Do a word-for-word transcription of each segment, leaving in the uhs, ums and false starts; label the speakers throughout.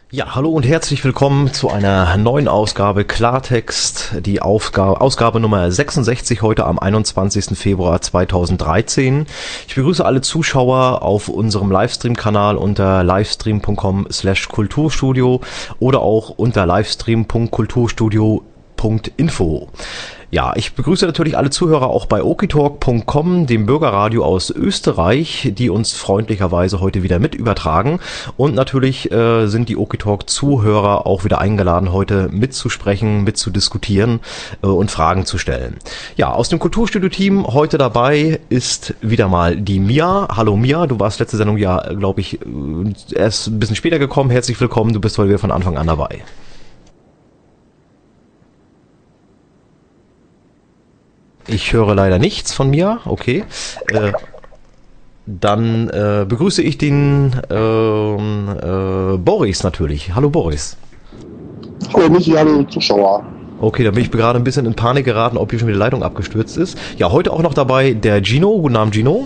Speaker 1: Ja, hallo und herzlich willkommen zu einer neuen Ausgabe Klartext, die Aufgabe, Ausgabe Nummer sechsundsechzig heute am einundzwanzigsten Februar zweitausenddreizehn. Ich begrüße alle Zuschauer auf unserem Livestream-Kanal unter livestream punkt com slash kulturstudio oder auch unter livestream punkt kulturstudio punkt info. Ja, ich begrüße natürlich alle Zuhörer auch bei okitalk punkt com, dem Bürgerradio aus Österreich, die uns freundlicherweise heute wieder mit übertragen. Und natürlich äh, sind die Okitalk-Zuhörer auch wieder eingeladen, heute mitzusprechen, mitzudiskutieren äh, und Fragen zu stellen. Ja, aus dem Kulturstudio-Team heute dabei ist wieder mal die Mia. Hallo Mia, du warst letzte Sendung ja, glaube ich, erst ein bisschen später gekommen. Herzlich willkommen, du bist heute wieder von Anfang an dabei. Ich höre leider nichts von mir. Okay. Äh, dann äh, begrüße ich den ähm, äh, Boris natürlich. Hallo Boris.
Speaker 2: Hallo Michi, hallo Zuschauer.
Speaker 1: Okay, da bin ich gerade ein bisschen in Panik geraten, ob hier schon wieder die Leitung abgestürzt ist. Ja, heute auch noch dabei der Gino. Guten Abend, Gino.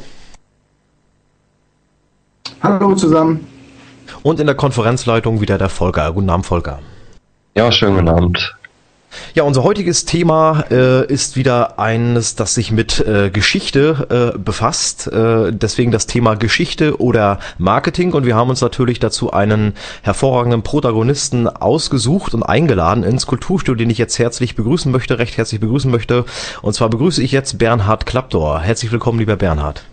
Speaker 3: Hallo zusammen.
Speaker 1: Und in der Konferenzleitung wieder der Volker. Guten Abend, Volker.
Speaker 4: Ja, schönen guten Abend.
Speaker 1: Ja, unser heutiges Thema äh, ist wieder eines, das sich mit äh, Geschichte äh, befasst. Äh, deswegen das Thema Geschichte oder Marketing. Und wir haben uns natürlich dazu einen hervorragenden Protagonisten ausgesucht und eingeladen ins Kulturstudio, den ich jetzt herzlich begrüßen möchte, recht herzlich begrüßen möchte. Und zwar begrüße ich jetzt Bernhard Klappdor. Herzlich willkommen, lieber Bernhard.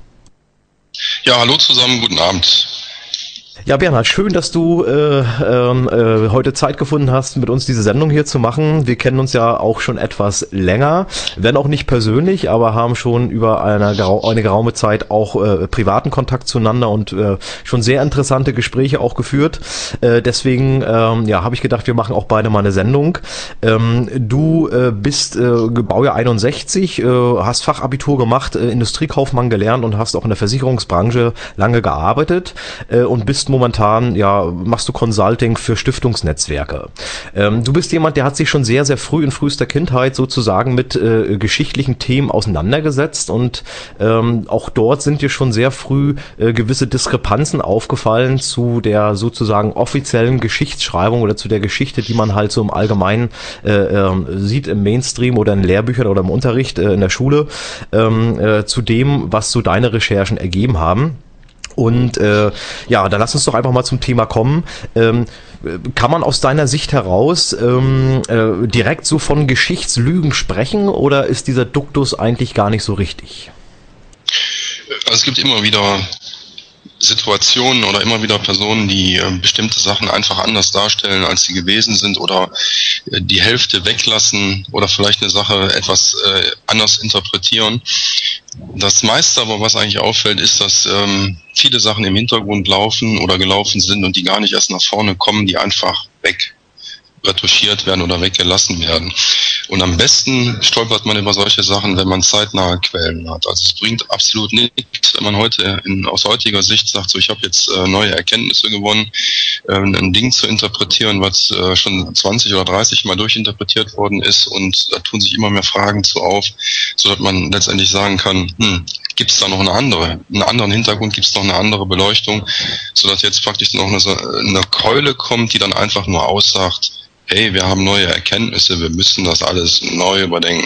Speaker 5: Ja, hallo zusammen, guten Abend.
Speaker 1: Ja, Bernhard, schön, dass du äh, äh, heute Zeit gefunden hast, mit uns diese Sendung hier zu machen. Wir kennen uns ja auch schon etwas länger, wenn auch nicht persönlich, aber haben schon über eine, gerau eine geraume Zeit auch äh, privaten Kontakt zueinander und äh, schon sehr interessante Gespräche auch geführt. Äh, deswegen ähm, ja, habe ich gedacht, wir machen auch beide mal eine Sendung. Ähm, du äh, bist äh, Baujahr einundsechzig, äh, hast Fachabitur gemacht, äh, Industriekaufmann gelernt und hast auch in der Versicherungsbranche lange gearbeitet äh, und bist momentan, ja, machst du Consulting für Stiftungsnetzwerke. Ähm, du bist jemand, der hat sich schon sehr, sehr früh in frühester Kindheit sozusagen mit äh, geschichtlichen Themen auseinandergesetzt und ähm, auch dort sind dir schon sehr früh äh, gewisse Diskrepanzen aufgefallen zu der sozusagen offiziellen Geschichtsschreibung oder zu der Geschichte, die man halt so im Allgemeinen äh, äh, sieht im Mainstream oder in Lehrbüchern oder im Unterricht äh, in der Schule, ähm, äh, zu dem, was so deine Recherchen ergeben haben. Und äh, ja, dann lass uns doch einfach mal zum Thema kommen. Ähm, kann man aus deiner Sicht heraus ähm, äh, direkt so von Geschichtslügen sprechen oder ist dieser Duktus eigentlich gar nicht so richtig?
Speaker 5: Also es gibt immer wieder Situationen oder immer wieder Personen, die äh, bestimmte Sachen einfach anders darstellen, als sie gewesen sind oder äh, die Hälfte weglassen oder vielleicht eine Sache etwas äh, anders interpretieren. Das meiste aber, was eigentlich auffällt, ist, dass ähm, viele Sachen im Hintergrund laufen oder gelaufen sind und die gar nicht erst nach vorne kommen, die einfach weg retuschiert werden oder weggelassen werden. Und am besten stolpert man über solche Sachen, wenn man zeitnahe Quellen hat. Also es bringt absolut nichts, wenn man heute in, aus heutiger Sicht sagt, so ich habe jetzt äh, neue Erkenntnisse gewonnen, äh, ein Ding zu interpretieren, was äh, schon zwanzig oder dreißig Mal durchinterpretiert worden ist und da tun sich immer mehr Fragen zu auf, sodass man letztendlich sagen kann, hm, gibt es da noch eine andere, einen anderen Hintergrund, gibt es noch eine andere Beleuchtung, sodass jetzt praktisch noch eine, eine Keule kommt, die dann einfach nur aussagt, hey, wir haben neue Erkenntnisse, wir müssen das alles neu überdenken,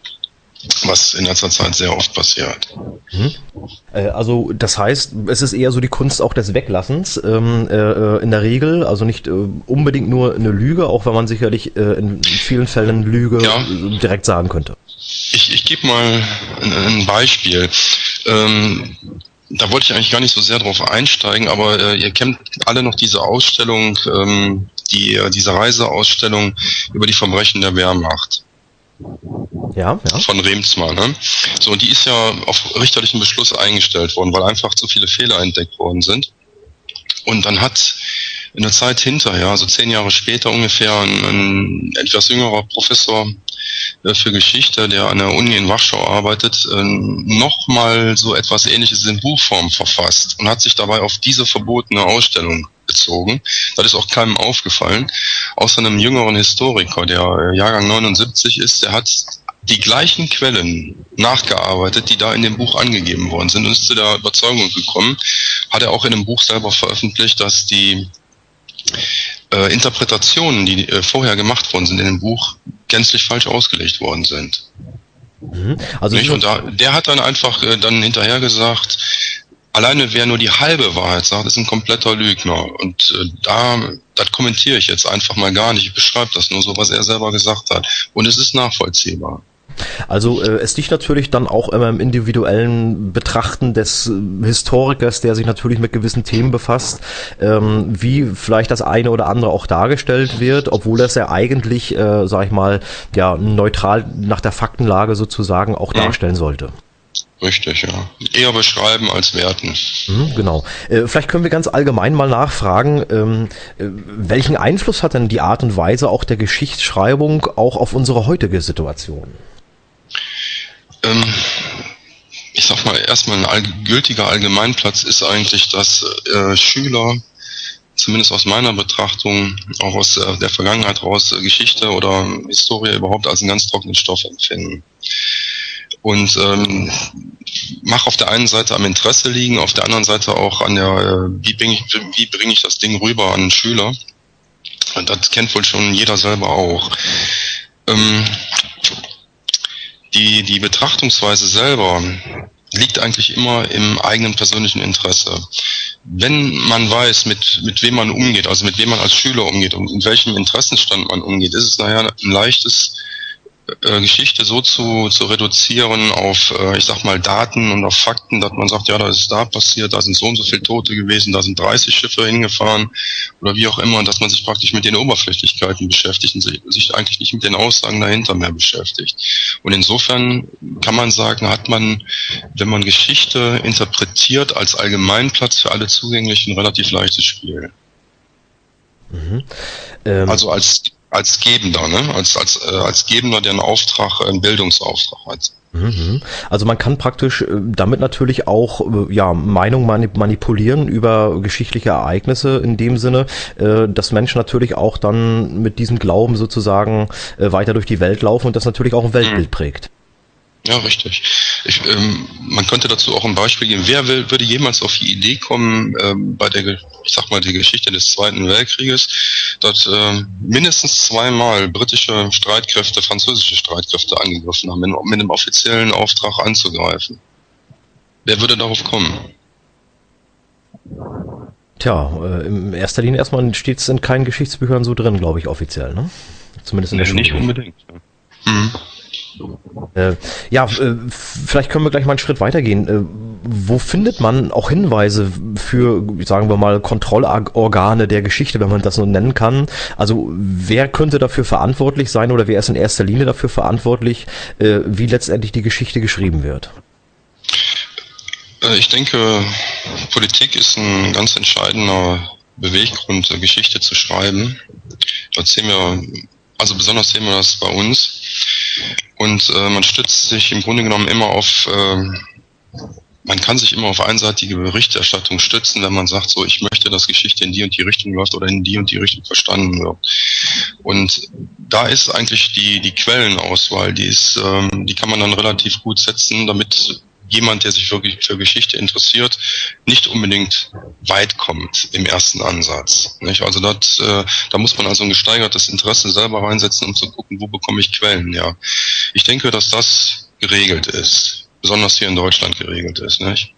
Speaker 5: was in letzter Zeit sehr oft passiert.
Speaker 1: Mhm. Äh, also das heißt, es ist eher so die Kunst auch des Weglassens ähm, äh, in der Regel, also nicht äh, unbedingt nur eine Lüge, auch wenn man sicherlich äh, in vielen Fällen Lüge
Speaker 5: ja.
Speaker 1: direkt sagen könnte.
Speaker 5: Ich, ich gebe mal ein, ein Beispiel. Ähm, Da wollte ich eigentlich gar nicht so sehr drauf einsteigen, aber äh, ihr kennt alle noch diese Ausstellung, ähm, die äh, diese Reiseausstellung über die Verbrechen der Wehrmacht.
Speaker 1: Ja, ja.
Speaker 5: Von Remsmar, ne? So, und die ist ja auf richterlichen Beschluss eingestellt worden, weil einfach zu viele Fehler entdeckt worden sind. Und dann hat in der Zeit hinterher, also zehn Jahre später ungefähr, ein, ein etwas jüngerer Professor für Geschichte, der an der Uni in Warschau arbeitet, nochmal so etwas Ähnliches in Buchform verfasst und hat sich dabei auf diese verbotene Ausstellung bezogen. Das ist auch keinem aufgefallen, außer einem jüngeren Historiker, der Jahrgang neunundsiebzig ist, der hat die gleichen Quellen nachgearbeitet, die da in dem Buch angegeben worden sind und ist zu der Überzeugung gekommen, hat er auch in dem Buch selber veröffentlicht, dass die äh, Interpretationen, die äh, vorher gemacht worden sind in dem Buch, gänzlich falsch ausgelegt worden sind.
Speaker 1: Mhm. Also
Speaker 5: Nicht? Und da, der hat dann einfach äh, dann hinterher gesagt, alleine wer nur die halbe Wahrheit sagt, ist ein kompletter Lügner. Und äh, da, das kommentiere ich jetzt einfach mal gar nicht. Ich beschreibe das nur so, was er selber gesagt hat. Und es ist nachvollziehbar.
Speaker 1: Also äh, es liegt natürlich dann auch immer im individuellen Betrachten des äh, Historikers, der sich natürlich mit gewissen Themen befasst, ähm, wie vielleicht das eine oder andere auch dargestellt wird, obwohl das ja eigentlich, äh, sag ich mal, ja neutral nach der Faktenlage sozusagen auch darstellen sollte.
Speaker 5: Richtig, ja. Eher beschreiben als werten.
Speaker 1: Mhm, genau. Äh, vielleicht können wir ganz allgemein mal nachfragen, ähm, äh, welchen Einfluss hat denn die Art und Weise auch der Geschichtsschreibung auch auf unsere heutige Situation?
Speaker 5: Ähm, ich sag mal, erstmal ein all- gültiger Allgemeinplatz ist eigentlich, dass äh, Schüler, zumindest aus meiner Betrachtung, auch aus äh, der Vergangenheit raus, äh, Geschichte oder Historie überhaupt als einen ganz trockenen Stoff empfinden. Und ähm, mach auf der einen Seite am Interesse liegen, auf der anderen Seite auch an der, äh, wie bringe ich, wie bringe ich das Ding rüber an einen Schüler. Und das kennt wohl schon jeder selber auch. Ähm, die, die Betrachtungsweise selber liegt eigentlich immer im eigenen persönlichen Interesse. Wenn man weiß, mit, mit wem man umgeht, also mit wem man als Schüler umgeht und in welchem Interessenstand man umgeht, ist es nachher ein leichtes, Äh, Geschichte so zu, zu reduzieren auf, äh, ich sag mal, Daten und auf Fakten, dass man sagt, ja, da ist da passiert, da sind so und so viele Tote gewesen, da sind dreißig Schiffe hingefahren oder wie auch immer, dass man sich praktisch mit den Oberflächlichkeiten beschäftigt und sich, sich eigentlich nicht mit den Aussagen dahinter mehr beschäftigt. Und insofern kann man sagen, hat man, wenn man Geschichte interpretiert, als Allgemeinplatz für alle zugänglich ein relativ leichtes Spiel.
Speaker 1: Mhm. Ähm,
Speaker 5: Also als als Gebender, ne? Als als äh, als Gebender, der einen Auftrag, einen Bildungsauftrag hat.
Speaker 1: Mhm. Also man kann praktisch äh, damit natürlich auch äh, ja Meinung manip- manipulieren über geschichtliche Ereignisse in dem Sinne, äh, dass Menschen natürlich auch dann mit diesem Glauben sozusagen äh, weiter durch die Welt laufen und das natürlich auch ein Weltbild prägt.
Speaker 5: Ja, richtig. Ich, ähm, man könnte dazu auch ein Beispiel geben. Wer will, würde jemals auf die Idee kommen, ähm, bei der, ich sag mal, der Geschichte des Zweiten Weltkrieges, dass ähm, mindestens zweimal britische Streitkräfte, französische Streitkräfte angegriffen haben, mit, mit einem offiziellen Auftrag anzugreifen? Wer würde darauf kommen?
Speaker 1: Tja, äh, in erster Linie erstmal steht es in keinen Geschichtsbüchern so drin, glaube ich, offiziell, ne? Zumindest in der Schule.
Speaker 5: Nicht unbedingt. Mhm.
Speaker 1: Äh, ja, äh, vielleicht können wir gleich mal einen Schritt weitergehen. Äh, wo findet man auch Hinweise für, sagen wir mal, Kontrollorgane der Geschichte, wenn man das so nennen kann? Also wer könnte dafür verantwortlich sein oder wer ist in erster Linie dafür verantwortlich, äh, wie letztendlich die Geschichte geschrieben wird?
Speaker 5: Äh, ich denke, Politik ist ein ganz entscheidender Beweggrund, Geschichte zu schreiben. Da sehen wir, also besonders sehen wir das bei uns. Und äh, man stützt sich im Grunde genommen immer auf, äh, man kann sich immer auf einseitige Berichterstattung stützen, wenn man sagt, so, ich möchte, dass Geschichte in die und die Richtung läuft oder in die und die Richtung verstanden wird. Und da ist eigentlich die die Quellenauswahl, die ist, ähm, die kann man dann relativ gut setzen, damit jemand, der sich wirklich für Geschichte interessiert, nicht unbedingt weit kommt im ersten Ansatz. Nicht? Also das, äh, da muss man also ein gesteigertes Interesse selber reinsetzen, um zu gucken, wo bekomme ich Quellen. Ja, ich denke, dass das geregelt ist, besonders hier in Deutschland geregelt ist. Nicht?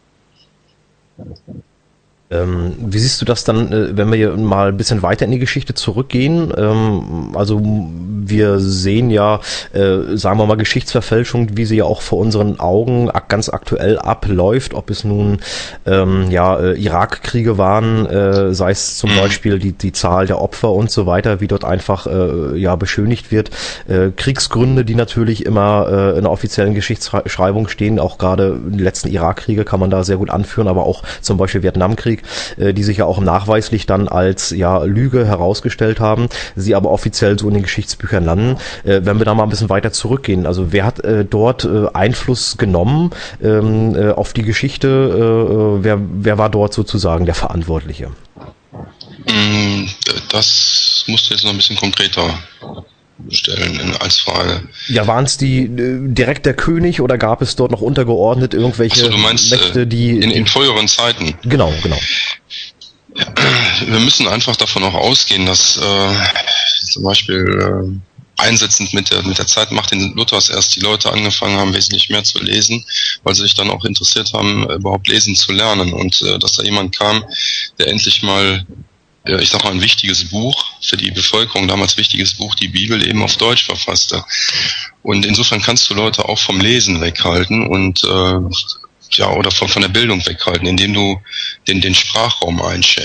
Speaker 1: Ähm, wie siehst du das dann, äh, wenn wir hier mal ein bisschen weiter in die Geschichte zurückgehen? Ähm, also wir sehen ja, äh, sagen wir mal, Geschichtsverfälschung, wie sie ja auch vor unseren Augen ak- ganz aktuell abläuft, ob es nun ähm, ja äh, Irakkriege waren, äh, sei es zum Beispiel die die Zahl der Opfer und so weiter, wie dort einfach äh, ja beschönigt wird. Äh, Kriegsgründe, die natürlich immer äh, in der offiziellen Geschichtsschreibung stehen, auch gerade die letzten Irakkriege kann man da sehr gut anführen, aber auch zum Beispiel Vietnamkrieg, die sich ja auch nachweislich dann als ja Lüge herausgestellt haben, sie aber offiziell so in den Geschichtsbüchern landen. Äh, wenn wir da mal ein bisschen weiter zurückgehen, also wer hat äh, dort äh, Einfluss genommen ähm, äh, auf die Geschichte, äh, wer, wer war dort sozusagen der Verantwortliche?
Speaker 5: Das musst du jetzt noch ein bisschen konkreter stellen als Frage.
Speaker 1: Ja, waren es die äh, direkt der König oder gab es dort noch untergeordnet irgendwelche
Speaker 5: Ach so, du meinst,
Speaker 1: Mächte, die
Speaker 5: in, in früheren Zeiten?
Speaker 1: Genau, genau.
Speaker 5: wir müssen einfach davon auch ausgehen, dass äh, zum Beispiel äh, einsetzend mit der mit der Zeit Martin Luthers erst die Leute angefangen haben, wesentlich mehr zu lesen, weil sie sich dann auch interessiert haben, überhaupt lesen zu lernen, und äh, dass da jemand kam, der endlich mal, äh, ich sag mal, ein wichtiges Buch, für die Bevölkerung damals wichtiges Buch, die Bibel, eben auf Deutsch verfasste. Und insofern kannst du Leute auch vom Lesen weghalten und äh, ja, oder von, von der Bildung weghalten, indem du den, den Sprachraum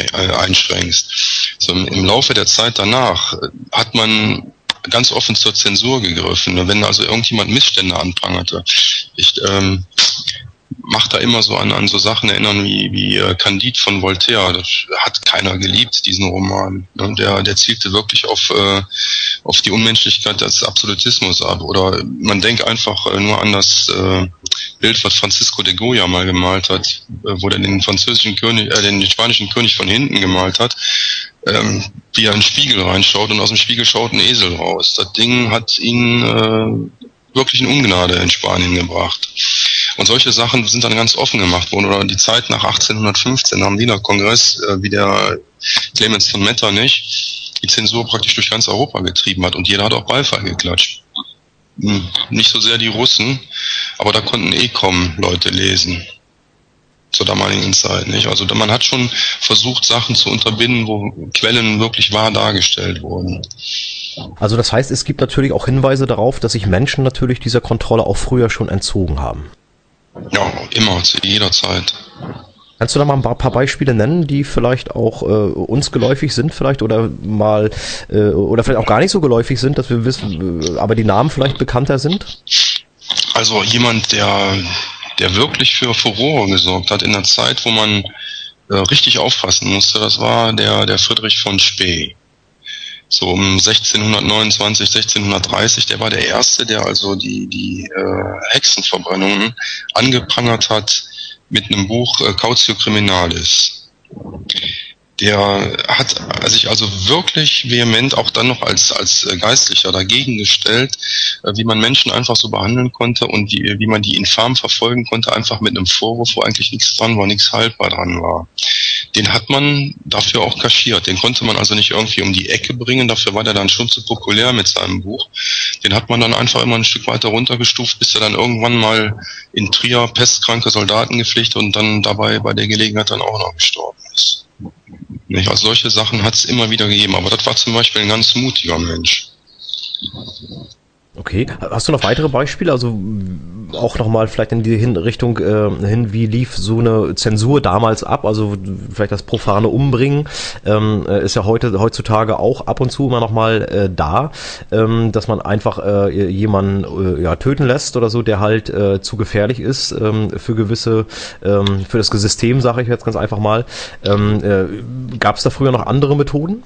Speaker 5: einschränkst. So im, im Laufe der Zeit danach hat man ganz offen zur Zensur gegriffen. Wenn also irgendjemand Missstände anprangerte, ich ähm, mache da immer so an, an so Sachen erinnern wie, wie äh, Candide von Voltaire. Das hat keiner geliebt, diesen Roman. Ne? Der, der zielte wirklich auf, äh, auf die Unmenschlichkeit des Absolutismus ab. Oder man denkt einfach äh, nur an das äh, Bild, was Francisco de Goya mal gemalt hat, äh, wo er den französischen König, äh, den spanischen König von hinten gemalt hat, ähm, wie er in den Spiegel reinschaut, und aus dem Spiegel schaut ein Esel raus. Das Ding hat ihn äh, wirklich in Ungnade in Spanien gebracht. Und solche Sachen sind dann ganz offen gemacht worden. Oder die Zeit nach achtzehnhundertfünfzehn, nach dem Wiener Kongress, äh, wie der Clemens von Metternich die Zensur praktisch durch ganz Europa getrieben hat. Und jeder hat auch Beifall geklatscht. Hm, nicht so sehr die Russen, aber da konnten eh kaum Leute lesen. Zur damaligen Zeit, nicht? Also man hat schon versucht, Sachen zu unterbinden, wo Quellen wirklich wahr dargestellt wurden.
Speaker 1: Also das heißt, es gibt natürlich auch Hinweise darauf, dass sich Menschen natürlich dieser Kontrolle auch früher schon entzogen haben.
Speaker 5: Ja, immer, zu jeder Zeit.
Speaker 1: Kannst du da mal ein paar Beispiele nennen, die vielleicht auch äh, uns geläufig sind, vielleicht, oder mal äh, oder vielleicht auch gar nicht so geläufig sind, dass wir wissen, äh, aber die Namen vielleicht bekannter sind?
Speaker 5: Also jemand, der der wirklich für Furore gesorgt hat in der Zeit, wo man äh, richtig aufpassen musste, das war der der Friedrich von Spee. So um sechzehnhundertneunundzwanzig, sechzehnhundertdreißig, der war der Erste, der also die die äh, Hexenverbrennungen angeprangert hat mit einem Buch äh, Cautio Criminalis. Der hat sich also wirklich vehement auch dann noch als als Geistlicher dagegen gestellt, wie man Menschen einfach so behandeln konnte und wie, wie man die infam verfolgen konnte, einfach mit einem Vorwurf, wo eigentlich nichts dran war, nichts haltbar dran war. Den hat man dafür auch kaschiert. Den konnte man also nicht irgendwie um die Ecke bringen, dafür war der dann schon zu populär mit seinem Buch. Den hat man dann einfach immer ein Stück weiter runtergestuft, bis er dann irgendwann mal in Trier pestkranke Soldaten gepflegt und dann dabei bei der Gelegenheit dann auch noch gestorben ist. Nicht? Also solche Sachen hat es immer wieder gegeben, aber das war zum Beispiel ein ganz mutiger Mensch.
Speaker 1: Okay, hast du noch weitere Beispiele, also auch nochmal vielleicht in die hin Richtung äh, hin, wie lief so eine Zensur damals ab, also vielleicht das profane Umbringen ähm, ist ja heute heutzutage auch ab und zu immer nochmal äh, da, ähm, dass man einfach äh, jemanden äh, ja, töten lässt oder so, der halt äh, zu gefährlich ist ähm, für gewisse, ähm, für das System, sage ich jetzt ganz einfach mal. Ähm, äh, gab es da früher noch andere Methoden?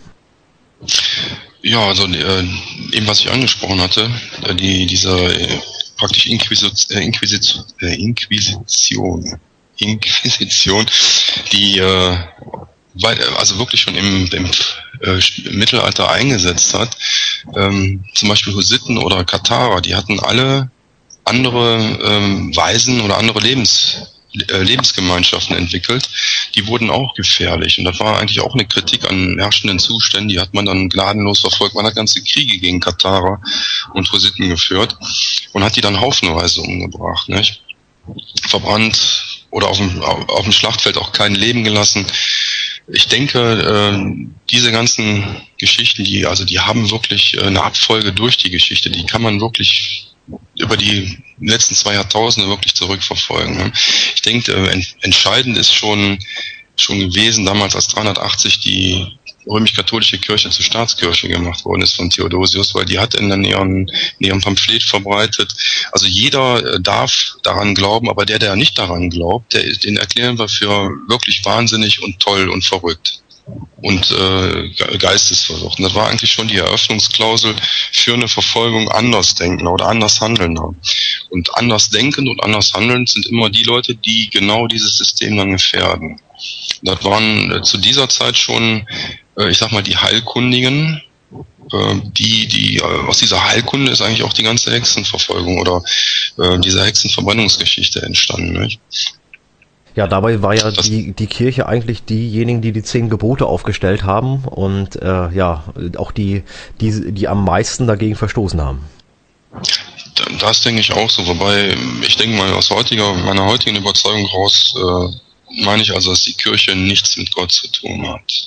Speaker 5: Ja, also äh, eben was ich angesprochen hatte, äh, die diese äh, praktisch Inquisition, äh, Inquisition, äh, Inquisition, Inquisition, die äh, weit, also wirklich schon im, im, äh, im Mittelalter eingesetzt hat. Ähm, zum Beispiel Hussiten oder Katharer, die hatten alle andere ähm, Weisen oder andere Lebens Lebensgemeinschaften entwickelt, die wurden auch gefährlich. Und das war eigentlich auch eine Kritik an herrschenden Zuständen, die hat man dann gnadenlos verfolgt. Man hat ganze Kriege gegen Katharer und Hussiten geführt und hat die dann haufenweise umgebracht, nicht? Verbrannt oder auf dem, auf dem Schlachtfeld auch kein Leben gelassen. Ich denke, äh, diese ganzen Geschichten, die, also die haben wirklich eine Abfolge durch die Geschichte, die kann man wirklich über die letzten zwei Jahrtausende wirklich zurückverfolgen. Ich denke, ent- entscheidend ist schon schon gewesen, damals als dreihundertachtzig die römisch-katholische Kirche zur Staatskirche gemacht worden ist von Theodosius, weil die hat in ihrem, in ihrem Pamphlet verbreitet, also jeder darf daran glauben, aber der, der nicht daran glaubt, der, den erklären wir für wirklich wahnsinnig und toll und verrückt und äh, geistesversucht. Und das war eigentlich schon die Eröffnungsklausel für eine Verfolgung Andersdenkender oder Andershandelnder. Und Andersdenkend und Andershandelnd sind immer die Leute, die genau dieses System dann gefährden. Das waren äh, zu dieser Zeit schon, äh, ich sag mal, die Heilkundigen. Äh, die, die äh, aus dieser Heilkunde ist eigentlich auch die ganze Hexenverfolgung oder äh, diese Hexenverbrennungsgeschichte entstanden, nicht?
Speaker 1: Ja, dabei war ja
Speaker 5: Das,
Speaker 1: die, die Kirche eigentlich diejenigen, die die zehn Gebote aufgestellt haben und äh, ja, auch die, die, die am meisten dagegen verstoßen haben.
Speaker 5: das denke ich auch so, wobei ich denke mal aus heutiger, meiner heutigen Überzeugung raus, äh, meine ich also, dass die Kirche nichts mit Gott zu tun hat.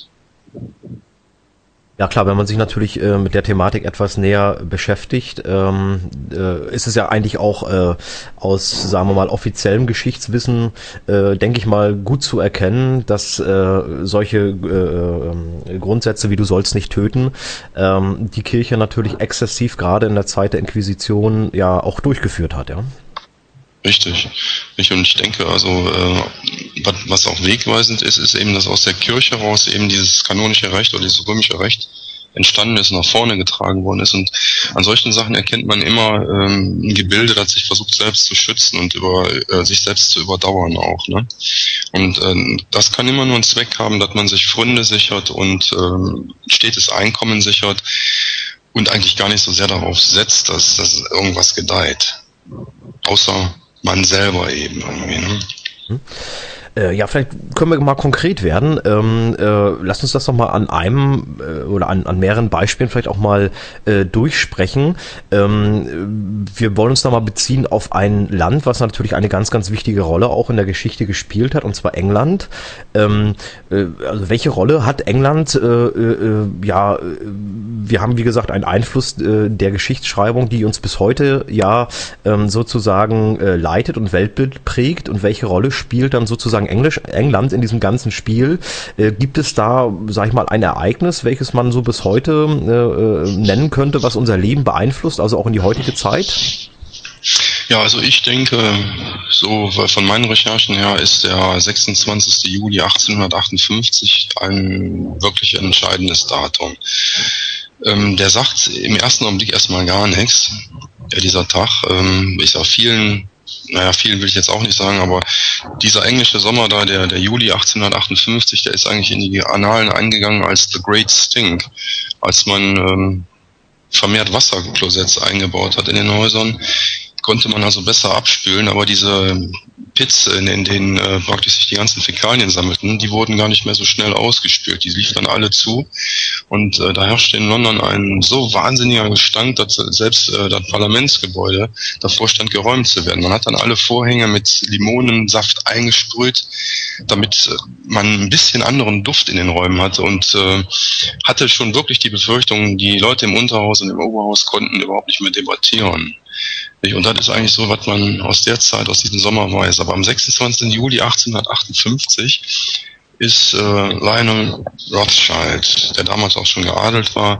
Speaker 1: Ja klar, wenn man sich natürlich äh, mit der Thematik etwas näher beschäftigt, ähm, äh, ist es ja eigentlich auch äh, aus, sagen wir mal, offiziellem Geschichtswissen, äh, denke ich mal, gut zu erkennen, dass äh, solche äh, äh, Grundsätze wie du sollst nicht töten, ähm, die Kirche natürlich exzessiv gerade in der Zeit der Inquisition ja auch durchgeführt hat, ja.
Speaker 5: Richtig. Ich, und ich denke also, äh, was, was auch wegweisend ist, ist eben, dass aus der Kirche raus eben dieses kanonische Recht oder dieses römische Recht entstanden ist und nach vorne getragen worden ist. Und an solchen Sachen erkennt man immer ähm, ein Gebilde, das sich versucht selbst zu schützen und über äh, sich selbst zu überdauern auch. Ne? Und ähm, das kann immer nur einen Zweck haben, dass man sich Pfründe sichert und ähm, stetes Einkommen sichert und eigentlich gar nicht so sehr darauf setzt, dass, dass irgendwas gedeiht. Außer man selber eben irgendwie, ne?
Speaker 1: Hm. Äh, ja, vielleicht können wir mal konkret werden. Ähm, äh, lass uns das doch mal an einem äh, oder an, an mehreren Beispielen vielleicht auch mal äh, durchsprechen. Ähm, wir wollen uns da mal beziehen auf ein Land, was natürlich eine ganz, ganz wichtige Rolle auch in der Geschichte gespielt hat, und zwar England. Ähm, äh, also welche Rolle hat England? Äh, äh, ja, wir haben wie gesagt einen Einfluss äh, der Geschichtsschreibung, die uns bis heute ja ähm, sozusagen äh, leitet und Weltbild prägt. Und welche Rolle spielt dann sozusagen Englisch, England in diesem ganzen Spiel? Äh, gibt es da, sag ich mal, ein Ereignis, welches man so bis heute äh, nennen könnte, was unser Leben beeinflusst, also auch in die heutige Zeit?
Speaker 5: Ja, also ich denke, so von meinen Recherchen her ist der sechsundzwanzigster Juli achtzehnhundertachtundfünfzig ein wirklich entscheidendes Datum. Ähm, der sagt im ersten Augenblick erstmal gar nichts, ja, dieser Tag. Ähm, ist auf vielen Naja, vielen will ich jetzt auch nicht sagen, aber dieser englische Sommer da, der, der Juli achtzehnhundertachtundfünfzig, der ist eigentlich in die Annalen eingegangen als The Great Stink, als man ähm, vermehrt Wasserklosetts eingebaut hat in den Häusern, konnte man also besser abspülen, aber diese Pits, in, in denen äh, praktisch sich die ganzen Fäkalien sammelten, die wurden gar nicht mehr so schnell ausgespült, die liefen dann alle zu und äh, da herrschte in London ein so wahnsinniger Gestank, dass selbst äh, das Parlamentsgebäude davor stand, geräumt zu werden. Man hat dann alle Vorhänge mit Limonensaft eingesprüht, damit äh, man ein bisschen anderen Duft in den Räumen hatte und äh, hatte schon wirklich die Befürchtung, die Leute im Unterhaus und im Oberhaus konnten überhaupt nicht mehr debattieren. Und das ist eigentlich so, was man aus der Zeit, aus diesem Sommer weiß. Aber am sechsundzwanzigster Juli achtzehnhundertachtundfünfzig ist äh, Lionel Rothschild, der damals auch schon geadelt war,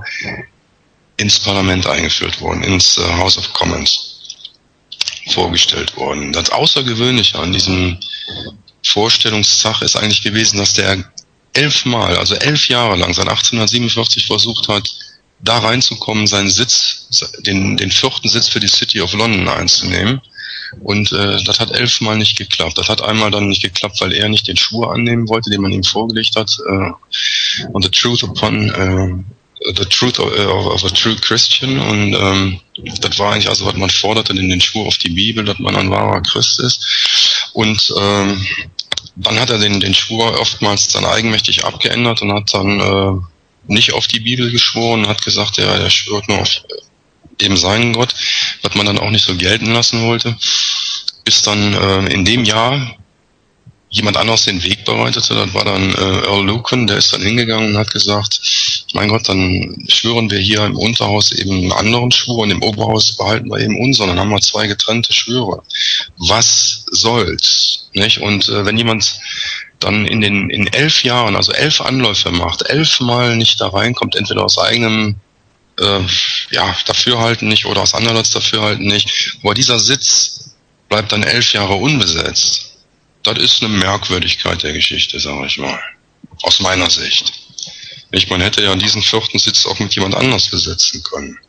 Speaker 5: ins Parlament eingeführt worden, ins äh, House of Commons vorgestellt worden. Das Außergewöhnliche an diesem Vorstellungstag ist eigentlich gewesen, dass der elfmal, also elf Jahre lang, seit achtzehnhundertsiebenundvierzig versucht hat, da reinzukommen, seinen Sitz, den, den vierten Sitz für die City of London einzunehmen. Und äh, das hat elfmal nicht geklappt. Das hat einmal dann nicht geklappt, weil er nicht den Schwur annehmen wollte, den man ihm vorgelegt hat. Äh, und the truth upon äh, the truth of, of a true Christian. Und ähm, das war eigentlich also, was man forderte, in den Schwur auf die Bibel, dass man ein wahrer Christ ist. Und ähm, dann hat er den, den Schwur oftmals dann eigenmächtig abgeändert und hat dann äh, nicht auf die Bibel geschworen, hat gesagt, ja, er schwört nur auf eben seinen Gott, was man dann auch nicht so gelten lassen wollte, bis dann äh, in dem Jahr jemand anderes den Weg bereitete, das war dann äh, Earl Lucan, der ist dann hingegangen und hat gesagt, mein Gott, dann schwören wir hier im Unterhaus eben einen anderen Schwur und im Oberhaus behalten wir eben unseren, dann haben wir zwei getrennte Schwüre. Was soll's? Nicht? Und äh, wenn jemand dann in den in elf Jahren, also elf Anläufe macht, elfmal nicht da reinkommt, entweder aus eigenem äh, ja, Dafürhalten nicht oder aus andererseits Dafürhalten nicht, aber dieser Sitz bleibt dann elf Jahre unbesetzt. Das ist eine Merkwürdigkeit der Geschichte, sage ich mal, aus meiner Sicht. Ich meine, hätte ja diesen vierten Sitz auch mit jemand anders besetzen können.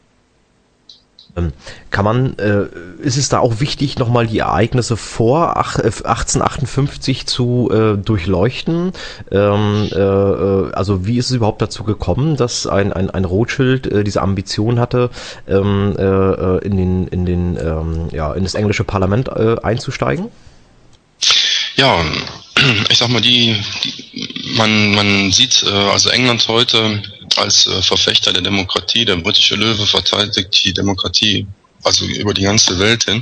Speaker 1: Kann man, äh, ist es da auch wichtig, nochmal die Ereignisse vor achtzehnhundertachtundfünfzig zu äh, durchleuchten? Ähm, äh, also wie ist es überhaupt dazu gekommen, dass ein, ein, ein Rothschild äh, diese Ambition hatte, ähm, äh, in den, in den, ähm, ja, in das englische Parlament äh, einzusteigen?
Speaker 5: Ja, ich sag mal, die, die man, man sieht äh, also England heute als äh, Verfechter der Demokratie, der britische Löwe verteidigt die Demokratie also über die ganze Welt hin.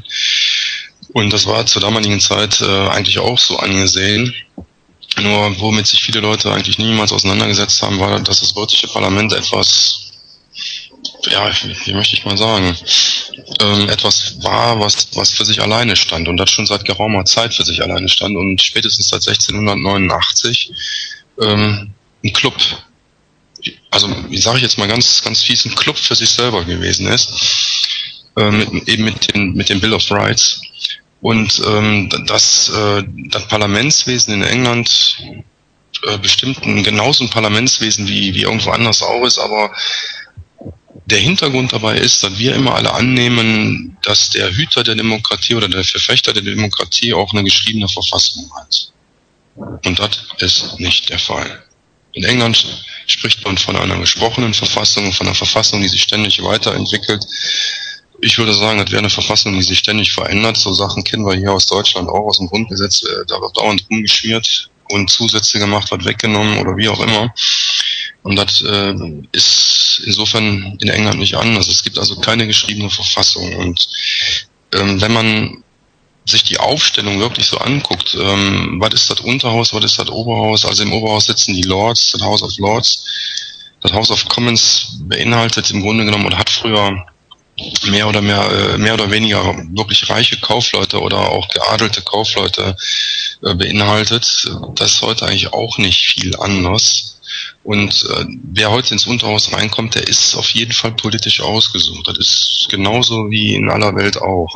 Speaker 5: Und das war zur damaligen Zeit äh, eigentlich auch so angesehen. Nur womit sich viele Leute eigentlich niemals auseinandergesetzt haben, war, dass das britische Parlament etwas, ja, wie möchte ich mal sagen, ähm, etwas war, was, was für sich alleine stand und das schon seit geraumer Zeit für sich alleine stand und spätestens seit sechzehnhundertneunundachtzig ähm, ein Club, also wie sage ich jetzt mal ganz, ganz fies, ein Club für sich selber gewesen ist, äh, mit, eben mit dem, mit dem Bill of Rights. Und ähm, das, äh, das Parlamentswesen in England äh, bestimmt ein, genauso ein Parlamentswesen wie, wie irgendwo anders auch ist, aber der Hintergrund dabei ist, dass wir immer alle annehmen, dass der Hüter der Demokratie oder der Verfechter der Demokratie auch eine geschriebene Verfassung hat. Und das ist nicht der Fall. In England spricht man von einer gesprochenen Verfassung, von einer Verfassung, die sich ständig weiterentwickelt. Ich würde sagen, das wäre eine Verfassung, die sich ständig verändert. So Sachen kennen wir hier aus Deutschland auch aus dem Grundgesetz. Da wird dauernd rumgeschmiert und Zusätze gemacht, wird weggenommen oder wie auch immer. Und das äh, ist insofern in England nicht anders. Es gibt also keine geschriebene Verfassung. Und ähm, wenn man sich die Aufstellung wirklich so anguckt, ähm, was ist das Unterhaus, was ist das Oberhaus? Also im Oberhaus sitzen die Lords, das House of Lords. Das House of Commons beinhaltet im Grunde genommen oder hat früher mehr oder mehr, äh, mehr oder weniger wirklich reiche Kaufleute oder auch geadelte Kaufleute äh, beinhaltet. Das ist heute eigentlich auch nicht viel anders. Und äh, wer heute ins Unterhaus reinkommt, der ist auf jeden Fall politisch ausgesucht. Das ist genauso wie in aller Welt auch.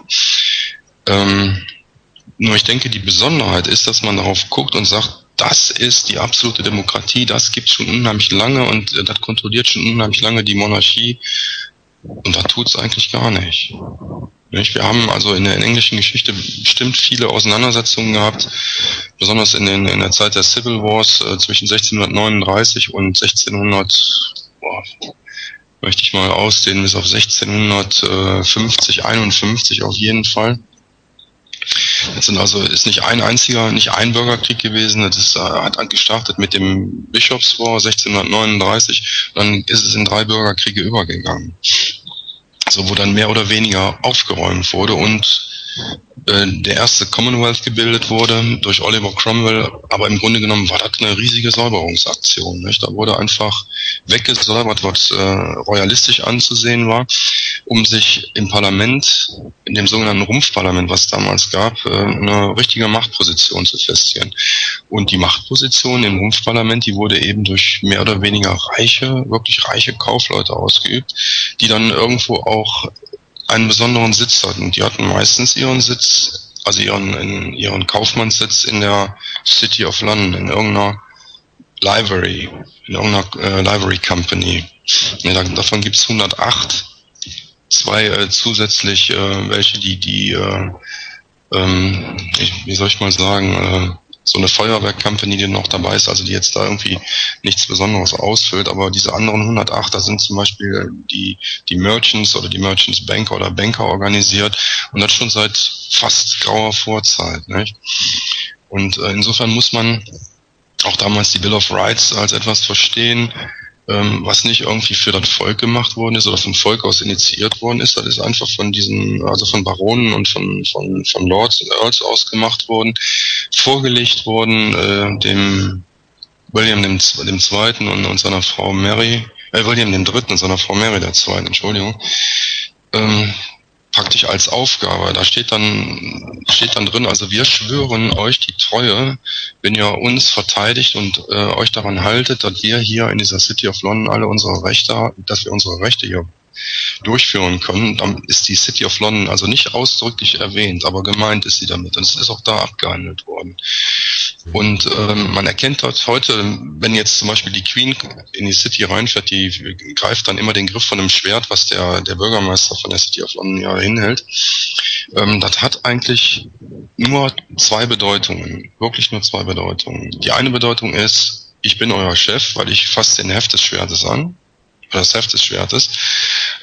Speaker 5: Ähm, nur ich denke, die Besonderheit ist, dass man darauf guckt und sagt, das ist die absolute Demokratie, das gibt schon unheimlich lange und äh, das kontrolliert schon unheimlich lange die Monarchie. Und da tut's eigentlich gar nicht. Nicht? Wir haben also in der in englischen Geschichte bestimmt viele Auseinandersetzungen gehabt, besonders in, den, in der Zeit der Civil Wars äh, zwischen sechzehnhundertneununddreißig und sechzehnhundert, boah, möchte ich mal ausdehnen, bis auf sechzehnhundertfünfzig, einundfünfzig auf jeden Fall. Das sind also, ist nicht ein einziger, nicht ein Bürgerkrieg gewesen, das ist, äh, hat gestartet mit dem Bischofs War sechzehnhundertneununddreißig, dann ist es in drei Bürgerkriege übergegangen. Also wo dann mehr oder weniger aufgeräumt wurde und äh, der erste Commonwealth gebildet wurde durch Oliver Cromwell, aber im Grunde genommen war das eine riesige Säuberungsaktion. Nicht? Da wurde einfach weggesäubert, was äh, royalistisch anzusehen war, um sich im Parlament, in dem sogenannten Rumpfparlament, was es damals gab, äh, eine richtige Machtposition zu festigen. Und die Machtposition im Rumpfparlament, die wurde eben durch mehr oder weniger reiche, wirklich reiche Kaufleute ausgeübt, die dann irgendwo auch einen besonderen Sitz hatten. Die hatten meistens ihren Sitz, also ihren, in, ihren Kaufmannssitz in der City of London, in irgendeiner Livery, in irgendeiner äh, Livery Company. Ja, da, davon gibt's hundertacht, zwei äh, zusätzlich, äh, welche die, die, äh, ähm, ich, wie soll ich mal sagen, äh, so eine Feuerwerk-Company, die noch dabei ist, also die jetzt da irgendwie nichts Besonderes ausfüllt, aber diese anderen hundertacht, da sind zum Beispiel die, die Merchants oder die Merchants Banker oder Banker organisiert und das schon seit fast grauer Vorzeit, nicht? Und äh, insofern muss man auch damals die Bill of Rights als etwas verstehen, ähm, was nicht irgendwie für das Volk gemacht worden ist oder vom Volk aus initiiert worden ist. Das ist einfach von diesen, also von Baronen und von von von Lords und Earls aus gemacht worden, vorgelegt worden äh, dem William dem, dem Zweiten und, und seiner Frau Mary, äh, William dem Dritten und seiner Frau Mary der Zweiten, Entschuldigung. Ähm, praktisch als Aufgabe. Da steht dann steht dann drin, also wir schwören euch die Treue, wenn ihr uns verteidigt und äh, euch daran haltet, dass wir hier in dieser City of London alle unsere Rechte, dass wir unsere Rechte hier durchführen können. Dann ist die City of London also nicht ausdrücklich erwähnt, aber gemeint ist sie damit. Und es ist auch da abgehandelt worden. Und ähm, man erkennt dort heute, wenn jetzt zum Beispiel die Queen in die City reinfährt, die greift dann immer den Griff von einem Schwert, was der der Bürgermeister von der City of London ja hinhält. Ähm, das hat eigentlich nur zwei Bedeutungen, wirklich nur zwei Bedeutungen. Die eine Bedeutung ist, ich bin euer Chef, weil ich fasse den Heft des Schwertes an, oder das Heft des Schwertes.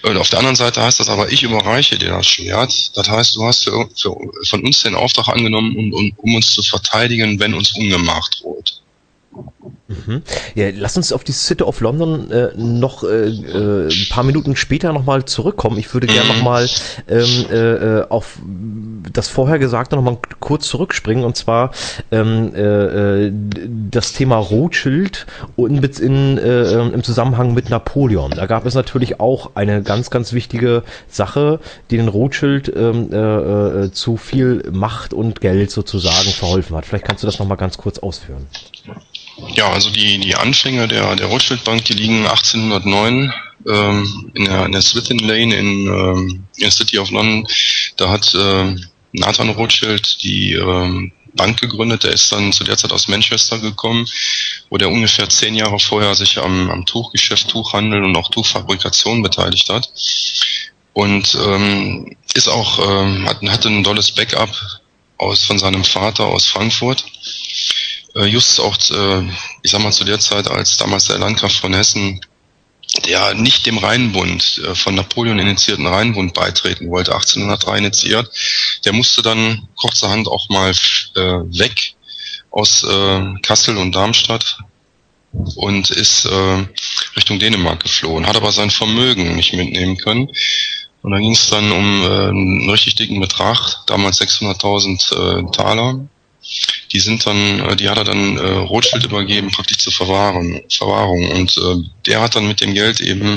Speaker 5: Und auf der anderen Seite heißt das aber, ich überreiche dir das Schwert. Das heißt, du hast für, für, von uns den Auftrag angenommen, um, um, um uns zu verteidigen, wenn uns Ungemach droht.
Speaker 1: Mhm. Ja, lass uns auf die City of London äh, noch äh, äh, ein paar Minuten später nochmal zurückkommen. Ich würde gerne
Speaker 5: Mhm.
Speaker 1: nochmal ähm, äh, auf das vorher Gesagte nochmal kurz zurückspringen, und zwar ähm, äh, das Thema Rothschild und in, äh, im Zusammenhang mit Napoleon. Da gab es natürlich auch eine ganz, ganz wichtige Sache, die den Rothschild ähm, äh, äh, zu viel Macht und Geld sozusagen verholfen hat. Vielleicht kannst du das nochmal ganz kurz ausführen.
Speaker 5: Ja, also die, die Anfänge der, der Rothschild Bank, die liegen achtzehnhundertneun ähm, in, der, in der Swithin Lane in, ähm, in der City of London. Da hat äh, Nathan Rothschild die ähm, Bank gegründet. Der ist dann zu der Zeit aus Manchester gekommen, wo der ungefähr zehn Jahre vorher sich am, am Tuchgeschäft, Tuchhandel und auch Tuchfabrikation beteiligt hat. Und ähm, ist auch ähm, hat, hatte ein tolles Backup aus von seinem Vater aus Frankfurt. Just auch, ich sag mal, zu der Zeit, als damals der Landgraf von Hessen, der nicht dem Rheinbund, von Napoleon initiierten Rheinbund beitreten wollte, achtzehnhundertdrei initiiert, der musste dann kurzerhand auch mal äh, weg aus äh, Kassel und Darmstadt und ist äh, Richtung Dänemark geflohen, hat aber sein Vermögen nicht mitnehmen können. Und dann ging es dann um äh, einen richtig dicken Betrag, damals sechshunderttausend äh, Taler. Die sind dann, die hat er dann äh, Rothschild übergeben, praktisch zur Verwahrung. Verwahrung. Und äh, der hat dann mit dem Geld eben,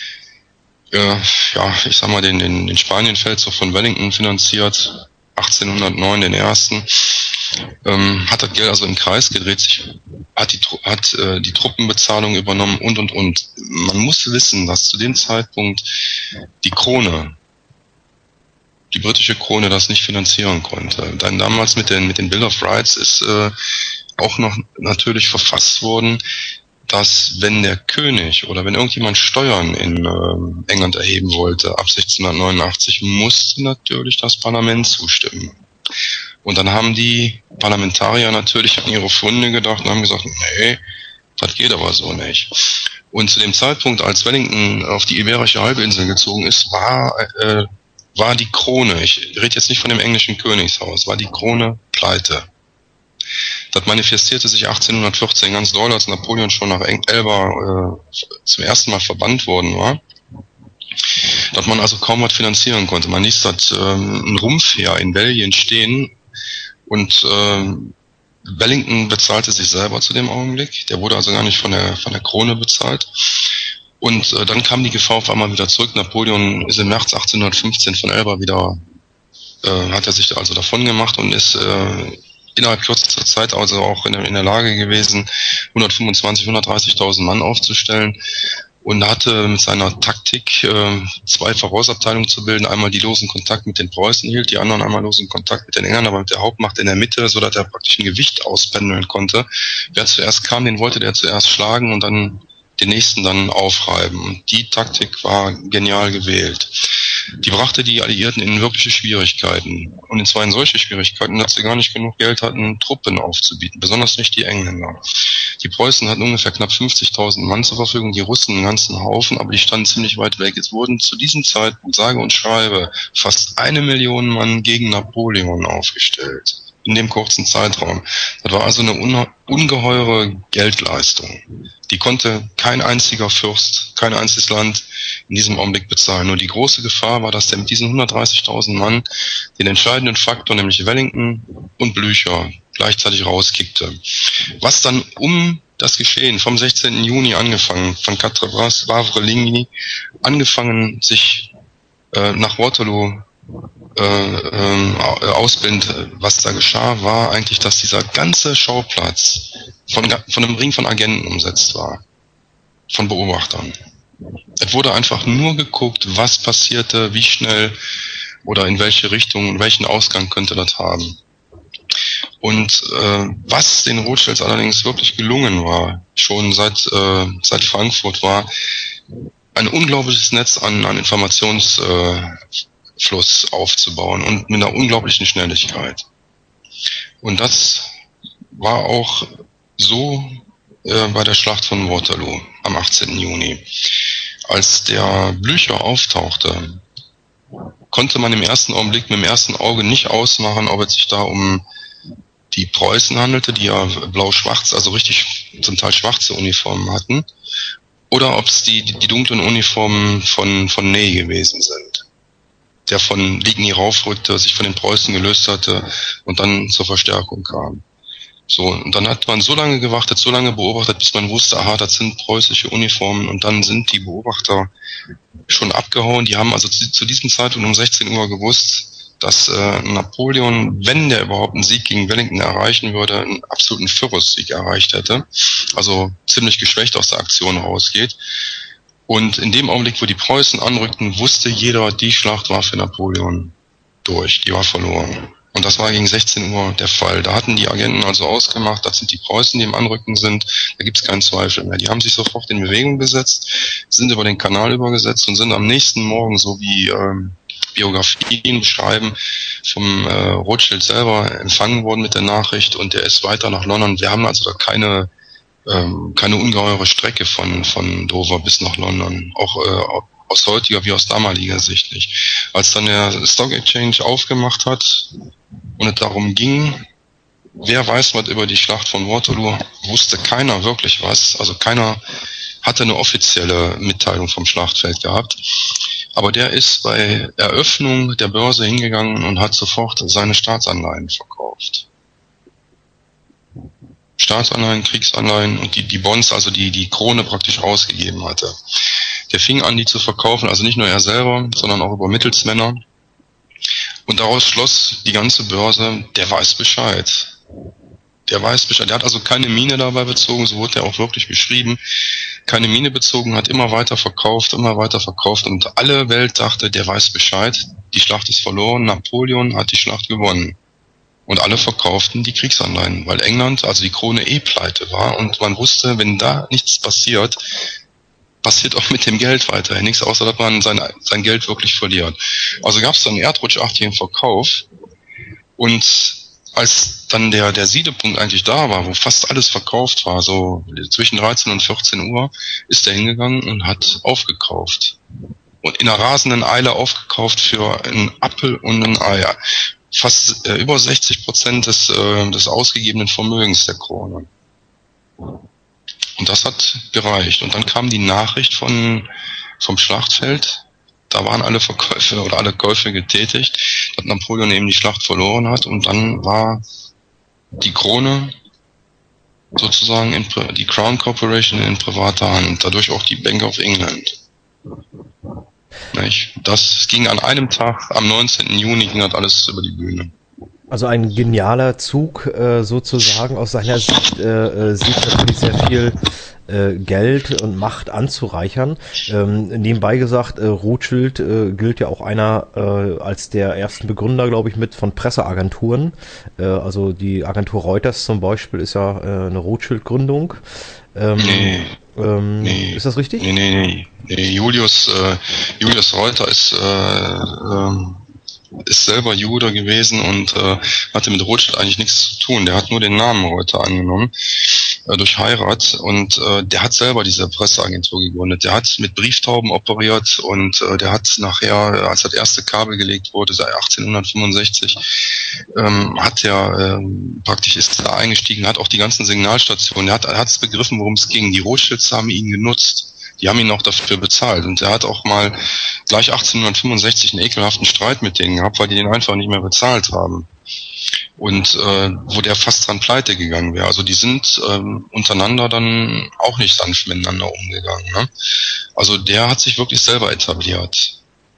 Speaker 5: äh, ja, ich sag mal, den, den, den Spanien-Feldzug von Wellington finanziert, achtzehnhundertneun den ersten. Ähm, hat das Geld also im Kreis gedreht, sich, hat die hat äh, die Truppenbezahlung übernommen und und und. Man muss wissen, dass zu dem Zeitpunkt die Krone, die britische Krone, das nicht finanzieren konnte. Dann damals mit den mit den Bill of Rights ist äh, auch noch natürlich verfasst worden, dass wenn der König oder wenn irgendjemand Steuern in äh, England erheben wollte, ab sechzehnhundertneunundachtzig, musste natürlich das Parlament zustimmen. Und dann haben die Parlamentarier natürlich an ihre Funde gedacht und haben gesagt, nee, das geht aber so nicht. Und zu dem Zeitpunkt, als Wellington auf die Iberische Halbinsel gezogen ist, war äh, war die Krone, ich rede jetzt nicht von dem englischen Königshaus, war die Krone pleite. Das manifestierte sich achtzehnhundertvierzehn ganz doll, als Napoleon schon nach Elba äh, zum ersten Mal verbannt worden war, dass man also kaum was finanzieren konnte. Man ließ das ähm, ein Rumpfheer in Belgien stehen und äh, Wellington bezahlte sich selber zu dem Augenblick. Der wurde also gar nicht von der von der Krone bezahlt. Und äh, dann kam die Gefahr auf einmal wieder zurück. Napoleon ist im März achtzehnhundertfünfzehn von Elba wieder, äh, hat er sich also davon gemacht und ist äh, innerhalb kürzester Zeit also auch in der, in der Lage gewesen, hundertfünfundzwanzig, hundertdreißigtausend Mann aufzustellen und hatte mit seiner Taktik äh, zwei Vorausabteilungen zu bilden. Einmal die losen Kontakt mit den Preußen hielt, die anderen einmal losen Kontakt mit den Engländern, aber mit der Hauptmacht in der Mitte, so dass er praktisch ein Gewicht auspendeln konnte. Wer zuerst kam, den wollte der zuerst schlagen und dann den nächsten dann aufreiben. Und die Taktik war genial gewählt. Die brachte die Alliierten in wirkliche Schwierigkeiten. Und zwar in solche Schwierigkeiten, dass sie gar nicht genug Geld hatten, Truppen aufzubieten. Besonders nicht die Engländer. Die Preußen hatten ungefähr knapp fünfzigtausend Mann zur Verfügung, die Russen einen ganzen Haufen, aber die standen ziemlich weit weg. Es wurden zu diesem Zeitpunkt, sage und schreibe, fast eine Million Mann gegen Napoleon aufgestellt. In dem kurzen Zeitraum. Das war also eine ungeheure Geldleistung. Die konnte kein einziger Fürst, kein einziges Land in diesem Augenblick bezahlen. Nur die große Gefahr war, dass der mit diesen hundertdreißigtausend Mann den entscheidenden Faktor, nämlich Wellington und Blücher, gleichzeitig rauskickte. Was dann um das Geschehen vom sechzehnten Juni angefangen, von Quatre-Bras, Wavre, Ligny, angefangen sich äh, nach Waterloo Äh, äh, ausbildet, was da geschah, war eigentlich, dass dieser ganze Schauplatz von, von einem Ring von Agenten umsetzt war. Von Beobachtern. Es wurde einfach nur geguckt, was passierte, wie schnell oder in welche Richtung, in welchen Ausgang könnte das haben. Und äh, was den Rothschilds allerdings wirklich gelungen war, schon seit, äh, seit Frankfurt, war ein unglaubliches Netz an, an Informations äh, Fluss aufzubauen und mit einer unglaublichen Schnelligkeit. Und das war auch so äh, bei der Schlacht von Waterloo am achtzehnten Juni. Als der Blücher auftauchte, konnte man im ersten Augenblick mit dem ersten Auge nicht ausmachen, ob es sich da um die Preußen handelte, die ja blau-schwarz, also richtig zum Teil schwarze Uniformen hatten, oder ob es die, die, die dunklen Uniformen von, von Ney gewesen sind, der von Ligny raufrückte, sich von den Preußen gelöst hatte und dann zur Verstärkung kam. So, und dann hat man so lange gewartet, so lange beobachtet, bis man wusste, aha, das sind preußische Uniformen, und dann sind die Beobachter schon abgehauen. Die haben also zu, zu diesem Zeitpunkt um sechzehn Uhr gewusst, dass äh, Napoleon, wenn der überhaupt einen Sieg gegen Wellington erreichen würde, einen absoluten Pyrrhus-Sieg erreicht hätte, also ziemlich geschwächt aus der Aktion rausgeht. Und in dem Augenblick, wo die Preußen anrückten, wusste jeder, die Schlacht war für Napoleon durch, die war verloren. Und das war gegen sechzehn Uhr der Fall. Da hatten die Agenten also ausgemacht, das sind die Preußen, die im Anrücken sind, da gibt es keinen Zweifel mehr. Die haben sich sofort in Bewegung gesetzt, sind über den Kanal übergesetzt und sind am nächsten Morgen, so wie ähm, Biografien beschreiben, vom äh, Rothschild selber empfangen worden mit der Nachricht, und der ist weiter nach London. Wir haben also da keine ähm, keine ungeheure Strecke von von Dover bis nach London, auch äh, aus heutiger wie aus damaliger Sicht nicht. Als dann der Stock Exchange aufgemacht hat und es darum ging, wer weiß was über die Schlacht von Waterloo, wusste keiner wirklich was. Also keiner hatte eine offizielle Mitteilung vom Schlachtfeld gehabt. Aber der ist bei Eröffnung der Börse hingegangen und hat sofort seine Staatsanleihen verkauft. Staatsanleihen, Kriegsanleihen und die, die Bonds, also die, die Krone praktisch ausgegeben hatte. Der fing an, die zu verkaufen, also nicht nur er selber, sondern auch über Mittelsmänner. Und daraus schloss die ganze Börse, der weiß Bescheid. Der weiß Bescheid. Der hat also keine Miene dabei bezogen, so wurde er auch wirklich beschrieben. Keine Miene bezogen, hat immer weiter verkauft, immer weiter verkauft, und alle Welt dachte, der weiß Bescheid, die Schlacht ist verloren, Napoleon hat die Schlacht gewonnen. Und alle verkauften die Kriegsanleihen, weil England, also die Krone, eh pleite war, und man wusste, wenn da nichts passiert, passiert auch mit dem Geld weiterhin nichts, außer dass man sein, sein Geld wirklich verliert. Also gab es dann einen erdrutschartigen Verkauf, und als dann der, der Siedepunkt eigentlich da war, wo fast alles verkauft war, so zwischen dreizehn und vierzehn Uhr, ist er hingegangen und hat aufgekauft. Und in einer rasenden Eile aufgekauft für einen Apfel und ein Ei. Fast äh, über sechzig Prozent des, äh, des ausgegebenen Vermögens der Krone. Und das hat gereicht. Und dann kam die Nachricht von, vom Schlachtfeld. Da waren alle Verkäufe oder alle Käufe getätigt, dass Napoleon eben die Schlacht verloren hat, und dann war die Krone sozusagen in die Crown Corporation in privater Hand, dadurch auch die Bank of England. Nicht? Das ging an einem Tag, am neunzehnten Juni ging das alles über die Bühne.
Speaker 1: Also ein genialer Zug äh, sozusagen aus seiner Sicht, äh, äh, sieht natürlich sehr viel äh, Geld und Macht anzureichern. Ähm, nebenbei gesagt, äh, Rothschild äh, gilt ja auch einer äh, als der ersten Begründer, glaube ich, mit von Presseagenturen. Äh, also die Agentur Reuters zum Beispiel ist ja äh, eine Rothschild-Gründung. Ähm,
Speaker 5: nee,
Speaker 1: ähm,
Speaker 5: nee,
Speaker 1: ist das richtig?
Speaker 5: Nee, nee, nee. nee Julius, äh, Julius Reuter ist äh, ähm, ist selber Jude gewesen und äh, hatte mit Rothschild eigentlich nichts zu tun. Der hat nur den Namen Reuter angenommen äh, durch Heirat, und äh, der hat selber diese Presseagentur gegründet. Der hat mit Brieftauben operiert, und äh, der hat nachher, als das erste Kabel gelegt wurde, seit achtzehnhundertfünfundsechzig, ähm, hat er ähm, praktisch ist da eingestiegen, hat auch die ganzen Signalstationen, er hat er hat es begriffen, worum es ging. Die Rothschilds haben ihn genutzt. Die haben ihn auch dafür bezahlt, und er hat auch mal gleich achtzehnhundertfünfundsechzig einen ekelhaften Streit mit denen gehabt, weil die den einfach nicht mehr bezahlt haben. Und äh, wo der fast dran pleite gegangen wäre. Also die sind ähm, untereinander dann auch nicht sanft miteinander umgegangen. Ne? Also der hat sich wirklich selber etabliert.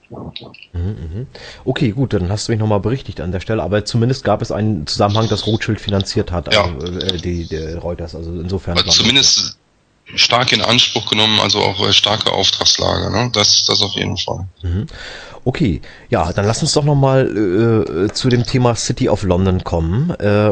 Speaker 1: Okay, gut, dann hast du mich nochmal berichtigt an der Stelle, aber zumindest gab es einen Zusammenhang, dass Rothschild finanziert hat,
Speaker 5: Ja.
Speaker 1: also, äh, die, die Reuters, also insofern.
Speaker 5: Also zumindest stark in Anspruch genommen, also auch äh, starke Auftragslage, ne? Das, das auf jeden Fall.
Speaker 1: Mhm. Okay, ja, dann lass uns doch nochmal äh, zu dem Thema City of London kommen. Äh,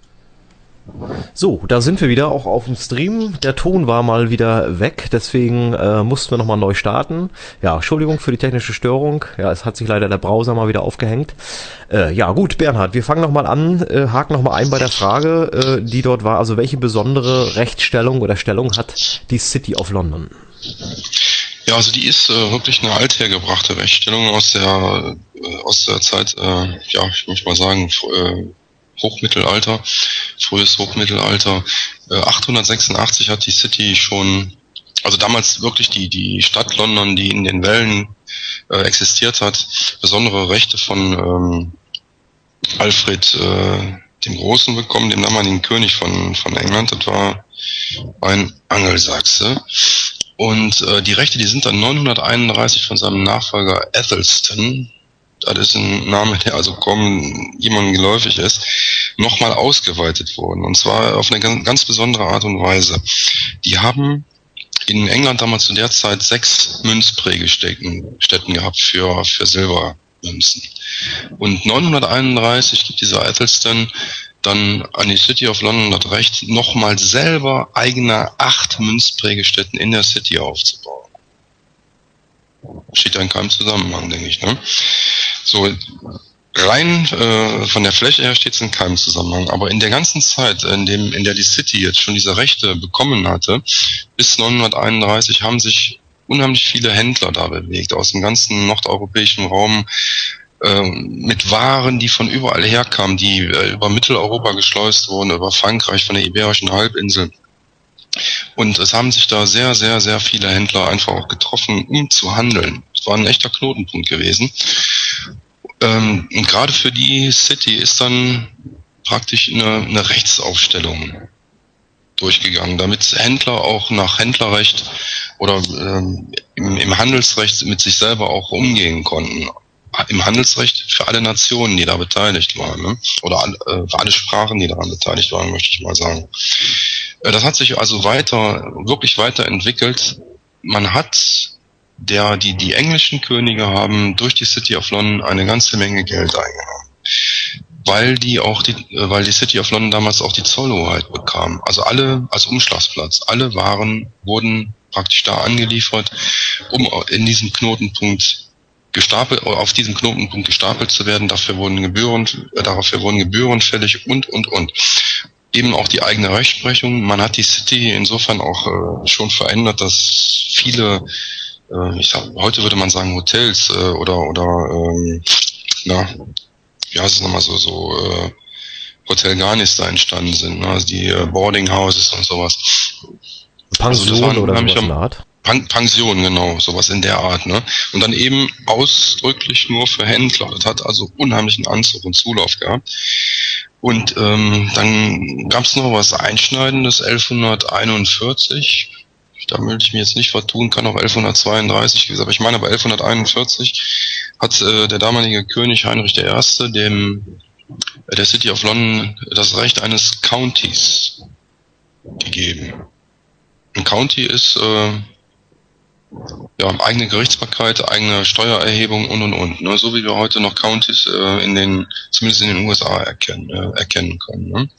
Speaker 1: so, da sind wir wieder, auch auf dem Stream. Der Ton war mal wieder weg, deswegen äh, mussten wir nochmal neu starten. Ja, Entschuldigung für die technische Störung. Ja, es hat sich leider der Browser mal wieder aufgehängt. Äh, ja, gut, Bernhard, wir fangen nochmal an, äh, haken nochmal ein bei der Frage, äh, die dort war. Also welche besondere Rechtsstellung oder Stellung hat die City of London?
Speaker 5: Ja, also die ist äh, wirklich eine althergebrachte Rechtsstellung aus der äh, aus der Zeit, äh, ja, ich möchte mal sagen, äh, Hochmittelalter, frühes Hochmittelalter. Äh, achthundertsechsundachtzig hat die City schon, also damals wirklich die die Stadt London, die in den Wällen äh, existiert hat, besondere Rechte von ähm, Alfred äh, dem Großen bekommen, dem damaligen König von von England. Das war ein Angelsachse. Und äh, die Rechte, die sind dann neunhunderteinunddreißig von seinem Nachfolger Athelstan, das ist ein Name, der also kaum jemandem geläufig ist, nochmal ausgeweitet worden. Und zwar auf eine ganz, ganz besondere Art und Weise. Die haben in England damals zu der Zeit sechs Münzprägestätten Stätten gehabt für, für Silbermünzen. Und neunhunderteinunddreißig gibt dieser Athelstan dann an die City of London das Recht, nochmal selber eigene acht Münzprägestätten in der City aufzubauen. Steht da in keinem Zusammenhang, denke ich, ne? So, rein äh, von der Fläche her steht es in keinem Zusammenhang, aber in der ganzen Zeit, in dem in der die City jetzt schon diese Rechte bekommen hatte, bis neunhunderteinunddreißig haben sich unheimlich viele Händler da bewegt, aus dem ganzen nordeuropäischen Raum, mit Waren, die von überall herkamen, die äh, über Mitteleuropa geschleust wurden, über Frankreich, von der Iberischen Halbinsel. Und es haben sich da sehr, sehr, sehr viele Händler einfach auch getroffen, um zu handeln. Es war ein echter Knotenpunkt gewesen. Ähm, und gerade für die City ist dann praktisch eine, eine Rechtsaufstellung durchgegangen, damit Händler auch nach Händlerrecht oder ähm, im, im Handelsrecht mit sich selber auch umgehen konnten. Im Handelsrecht für alle Nationen, die da beteiligt waren, ne? Oder äh, für alle Sprachen, die daran beteiligt waren, möchte ich mal sagen. Äh, das hat sich also weiter, wirklich weiterentwickelt. Man hat, der, die, die englischen Könige haben durch die City of London eine ganze Menge Geld eingenommen. Weil die auch die, äh, weil die City of London damals auch die Zollhoheit bekam. Also alle, als Umschlagsplatz, alle Waren wurden praktisch da angeliefert, um in diesem Knotenpunkt gestapelt, auf diesem Knotenpunkt gestapelt zu werden. Dafür wurden Gebühren, äh, dafür wurden Gebühren fällig und, und, und. Eben auch die eigene Rechtsprechung. Man hat die City insofern auch äh, schon verändert, dass viele, äh, ich sag, heute würde man sagen Hotels äh, oder, oder, ähm, na, wie heißt es nochmal so, so, äh, Hotel Garnis da entstanden sind, ne? Also die äh, Boarding Houses und sowas.
Speaker 1: Pension also oder sowas in der Art?
Speaker 5: Pension, genau, sowas in der Art, ne? Und dann eben ausdrücklich nur für Händler. Das hat also unheimlichen Anzug und Zulauf gehabt. Und ähm, dann gab es noch was Einschneidendes, elfhunderteinundvierzig. Da möchte ich mir jetzt nicht vertun, kann auch elfhundertzweiunddreißig gewesen, aber ich meine, bei elfhunderteinundvierzig hat äh, der damalige König Heinrich der Erste dem äh, der City of London das Recht eines Countys gegeben. Ein County ist äh, ja, eigene Gerichtsbarkeit, eigene Steuererhebung und und und. Ne? So wie wir heute noch Countys äh, in den, zumindest in den U S A erkennen, äh, erkennen können. Ne?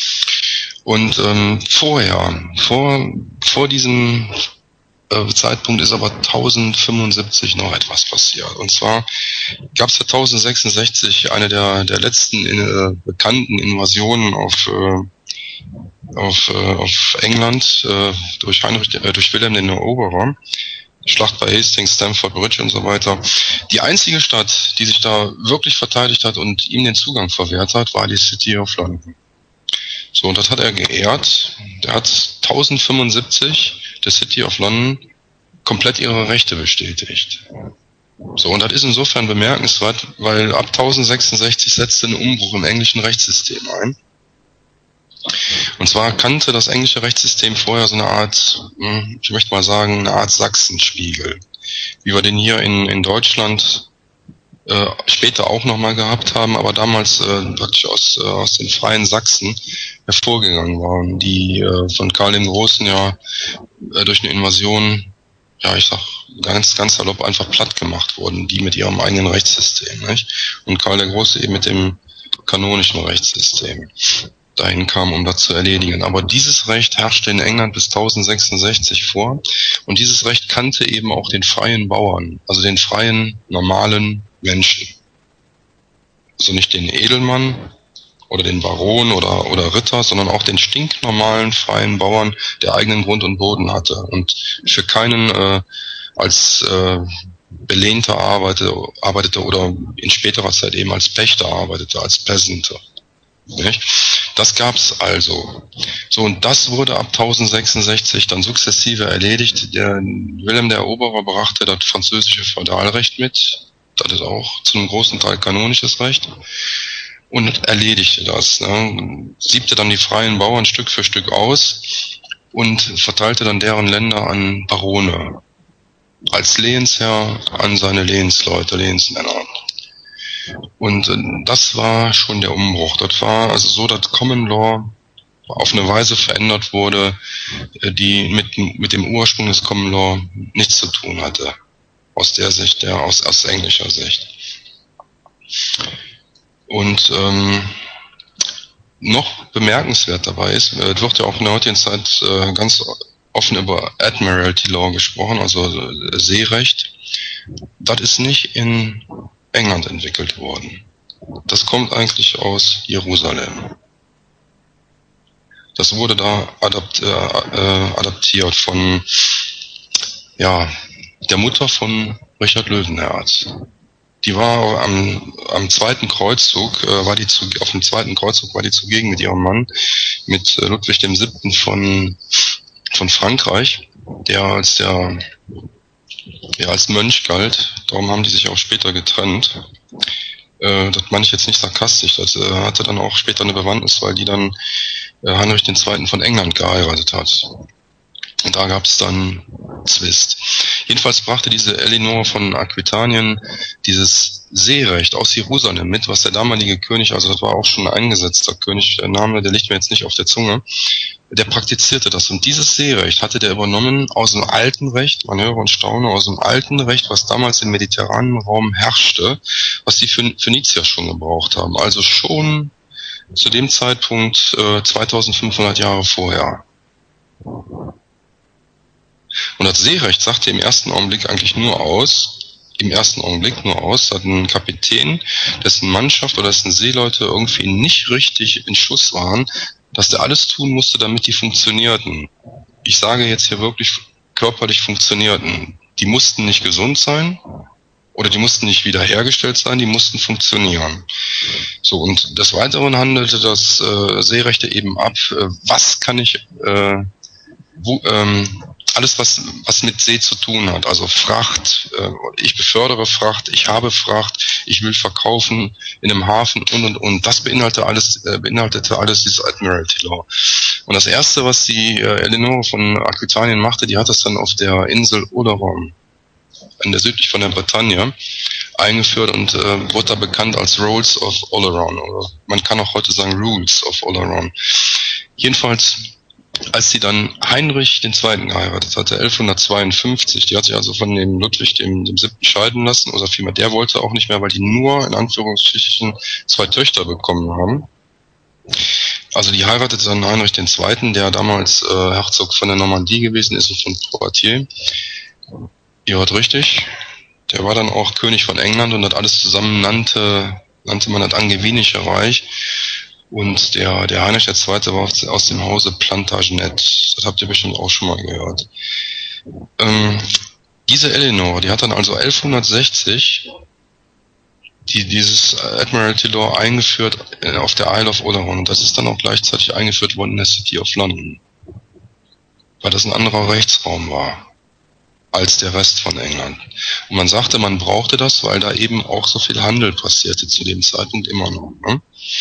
Speaker 5: Und ähm, vorher, vor vor diesem äh, Zeitpunkt ist aber tausendfünfundsiebzig noch etwas passiert. Und zwar gab es ja tausendsechsundsechzig eine der der letzten äh, bekannten Invasionen auf äh, auf äh, auf England äh, durch Heinrich äh, durch Wilhelm den Eroberer. Schlacht bei Hastings, Stamford Bridge und so weiter. Die einzige Stadt, die sich da wirklich verteidigt hat und ihm den Zugang verwehrt hat, war die City of London. So, und das hat er geehrt. Der hat tausendfünfundsiebzig der City of London komplett ihre Rechte bestätigt. So, und das ist insofern bemerkenswert, weil ab tausendsechsundsechzig setzte ein Umbruch im englischen Rechtssystem ein. Und zwar kannte das englische Rechtssystem vorher so eine Art, ich möchte mal sagen, eine Art Sachsenspiegel. Wie wir den hier in, in Deutschland äh, später auch nochmal gehabt haben, aber damals äh, praktisch aus, äh, aus den freien Sachsen hervorgegangen waren, die äh, von Karl dem Großen ja äh, durch eine Invasion, ja ich sag ganz, ganz salopp einfach platt gemacht wurden, die mit ihrem eigenen Rechtssystem, nicht? Und Karl der Große eben mit dem kanonischen Rechtssystem dahin kam, um das zu erledigen. Aber dieses Recht herrschte in England bis tausendsechsundsechzig vor und dieses Recht kannte eben auch den freien Bauern, also den freien, normalen Menschen. Also nicht den Edelmann oder den Baron oder, oder Ritter, sondern auch den stinknormalen, freien Bauern, der eigenen Grund und Boden hatte und für keinen äh, als äh, Belehnter arbeitete, arbeitete oder in späterer Zeit eben als Pächter arbeitete, als Peasant. Nicht? Das gab's also. So, und das wurde ab tausendsechsundsechzig dann sukzessive erledigt. Der Wilhelm der Eroberer brachte das französische Feudalrecht mit. Das ist auch zu einem großen Teil kanonisches Recht. Und erledigte das. Ne? Siebte dann die freien Bauern Stück für Stück aus und verteilte dann deren Länder an Barone. Als Lehensherr an seine Lehensleute, Lehensmänner. Und äh, das war schon der Umbruch. Das war also so, dass Common Law auf eine Weise verändert wurde, äh, die mit, mit dem Ursprung des Common Law nichts zu tun hatte. Aus der Sicht, der, aus, aus englischer Sicht. Und ähm, noch bemerkenswert dabei ist, äh, wird ja auch in der heutigen Zeit äh, ganz offen über Admiralty Law gesprochen, also äh, Seerecht. Das ist nicht in England entwickelt worden. Das kommt eigentlich aus Jerusalem. Das wurde da adapt, äh, äh, adaptiert von ja der Mutter von Richard Löwenherz. Die war am, am zweiten Kreuzzug, äh, war die zu, auf dem zweiten Kreuzzug war die zugegen mit ihrem Mann, mit äh, Ludwig dem Siebten von von Frankreich, der als der ja als Mönch galt. Darum haben die sich auch später getrennt. Äh, das meine ich jetzt nicht sarkastisch. Das äh, hatte dann auch später eine Bewandtnis, weil die dann äh, Heinrich den Zweiten von England geheiratet hat. Und da gab es dann Zwist. Jedenfalls brachte diese Eleanor von Aquitanien dieses Seerecht aus Jerusalem mit, was der damalige König, also das war auch schon ein eingesetzter König, der Name, der liegt mir jetzt nicht auf der Zunge, der praktizierte das. Und dieses Seerecht hatte der übernommen aus dem alten Recht, man höre und staune, aus dem alten Recht, was damals im mediterranen Raum herrschte, was die Phönizier schon gebraucht haben. Also schon zu dem Zeitpunkt äh, zweitausendfünfhundert Jahre vorher. Und das Seerecht sagte im ersten Augenblick eigentlich nur aus, im ersten Augenblick nur aus, dass ein Kapitän, dessen Mannschaft oder dessen Seeleute irgendwie nicht richtig in Schuss waren, dass der alles tun musste, damit die funktionierten. Ich sage jetzt hier wirklich körperlich funktionierten. Die mussten nicht gesund sein oder die mussten nicht wiederhergestellt sein, die mussten funktionieren. So, und des Weiteren handelte das äh, Seerechte eben ab, äh, was kann ich, äh, wo, ähm, alles, was was mit See zu tun hat, also Fracht, äh, ich befördere Fracht, ich habe Fracht, ich will verkaufen in einem Hafen und und und. Das beinhaltete alles, äh, beinhaltete alles dieses Admiralty Law. Und das erste, was die äh, Eleanor von Aquitanien machte, die hat das dann auf der Insel Oleron, in der südlich von der Bretagne, eingeführt und äh, wurde da bekannt als Rolls of Oleron, oder man kann auch heute sagen Rules of Oleron. Jedenfalls, als sie dann Heinrich den Zweiten geheiratet hatte, elfhundertzweiundfünfzig, die hat sich also von dem Ludwig dem, dem Siebten scheiden lassen, oder vielmehr der wollte auch nicht mehr, weil die nur in Anführungsstrichen zwei Töchter bekommen haben. Also die heiratete dann Heinrich den Zweiten, der damals äh, Herzog von der Normandie gewesen ist und von Poitiers. Ihr hört richtig. Der war dann auch König von England und das alles zusammen nannte, nannte man das Angevinische Reich. Und der, der Heinrich der Zweite war aus dem Hause Plantagenet. Das habt ihr bestimmt auch schon mal gehört. Ähm, diese Eleanor, die hat dann also elfhundertsechzig die, dieses Admiralty Law eingeführt äh, auf der Isle of Oleron. Und das ist dann auch gleichzeitig eingeführt worden in der City of London. Weil das ein anderer Rechtsraum war als der Rest von England. Und man sagte, man brauchte das, weil da eben auch so viel Handel passierte zu dem Zeitpunkt immer noch. Ne?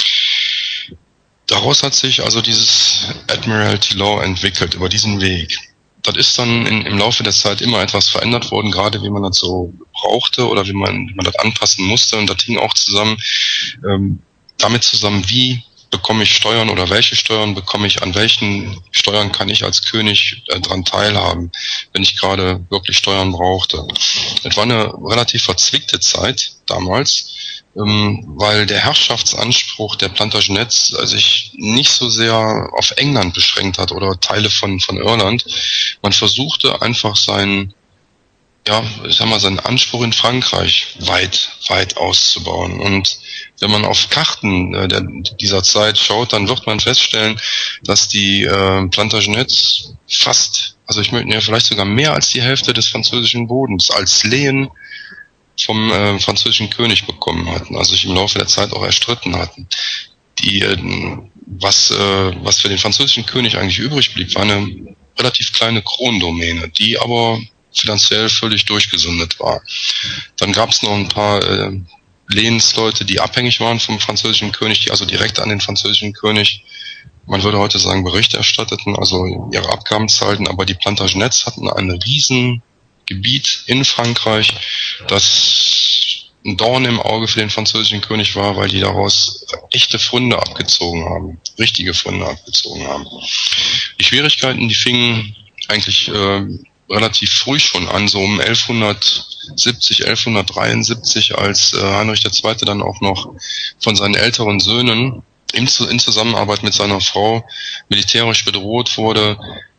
Speaker 5: Daraus hat sich also dieses Admiralty Law entwickelt, über diesen Weg. Das ist dann in, im Laufe der Zeit immer etwas verändert worden, gerade wie man das so brauchte oder wie man, wie man das anpassen musste. Und das hing auch zusammen, ähm, damit zusammen, wie bekomme ich Steuern oder welche Steuern bekomme ich, an welchen Steuern kann ich als König äh, dran teilhaben, wenn ich gerade wirklich Steuern brauchte. Es war eine relativ verzwickte Zeit damals, ähm, weil der Herrschaftsanspruch der Plantagenets sich nicht so sehr auf England beschränkt hat oder Teile von, von Irland. Man versuchte einfach sein ja, ich sag mal, seinen Anspruch in Frankreich weit, weit auszubauen. Und wenn man auf Karten äh, der, dieser Zeit schaut, dann wird man feststellen, dass die äh, Plantagenets fast, also ich möchte ja vielleicht sogar mehr als die Hälfte des französischen Bodens als Lehen vom äh, französischen König bekommen hatten, also sich im Laufe der Zeit auch erstritten hatten. Die, äh, was, äh, was für den französischen König eigentlich übrig blieb, war eine relativ kleine Krondomäne, die aber finanziell völlig durchgesundet war. Dann gab es noch ein paar äh, Lehensleute, die abhängig waren vom französischen König, die also direkt an den französischen König, man würde heute sagen, Bericht erstatteten, also ihre Abgaben zahlten, aber die Plantagenets hatten ein riesen Gebiet in Frankreich, das ein Dorn im Auge für den französischen König war, weil die daraus echte Funde abgezogen haben, richtige Funde abgezogen haben. Die Schwierigkeiten, die fingen eigentlich äh, relativ früh schon an, so um elfhundertsiebzig, elfhundertdreiundsiebzig, als äh, Heinrich der Zweite dann auch noch von seinen älteren Söhnen in, in Zusammenarbeit mit seiner Frau militärisch bedroht wurde,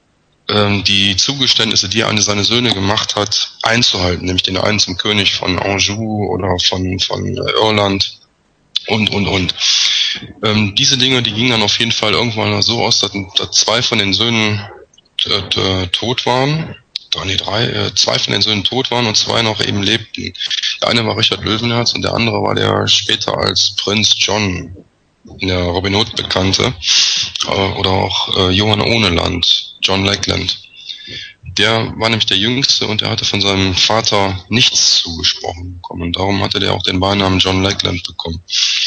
Speaker 5: die Zugeständnisse, die er an seine Söhne gemacht hat, einzuhalten, nämlich den einen zum König von Anjou oder von von Irland und und und. Ähm, diese Dinge, die gingen dann auf jeden Fall irgendwann so aus, dass, dass zwei von den Söhnen äh, tot waren, drei, nee, drei, äh, zwei von den Söhnen tot waren und zwei noch eben lebten. Der eine war Richard Löwenherz und der andere war der später als Prinz John in der Robin Hood bekannte, äh, oder auch äh, Johann Ohneland, John Lackland. Der war nämlich der Jüngste und er hatte von seinem Vater nichts zugesprochen bekommen. Und darum hatte der auch den Beinamen John Lackland bekommen.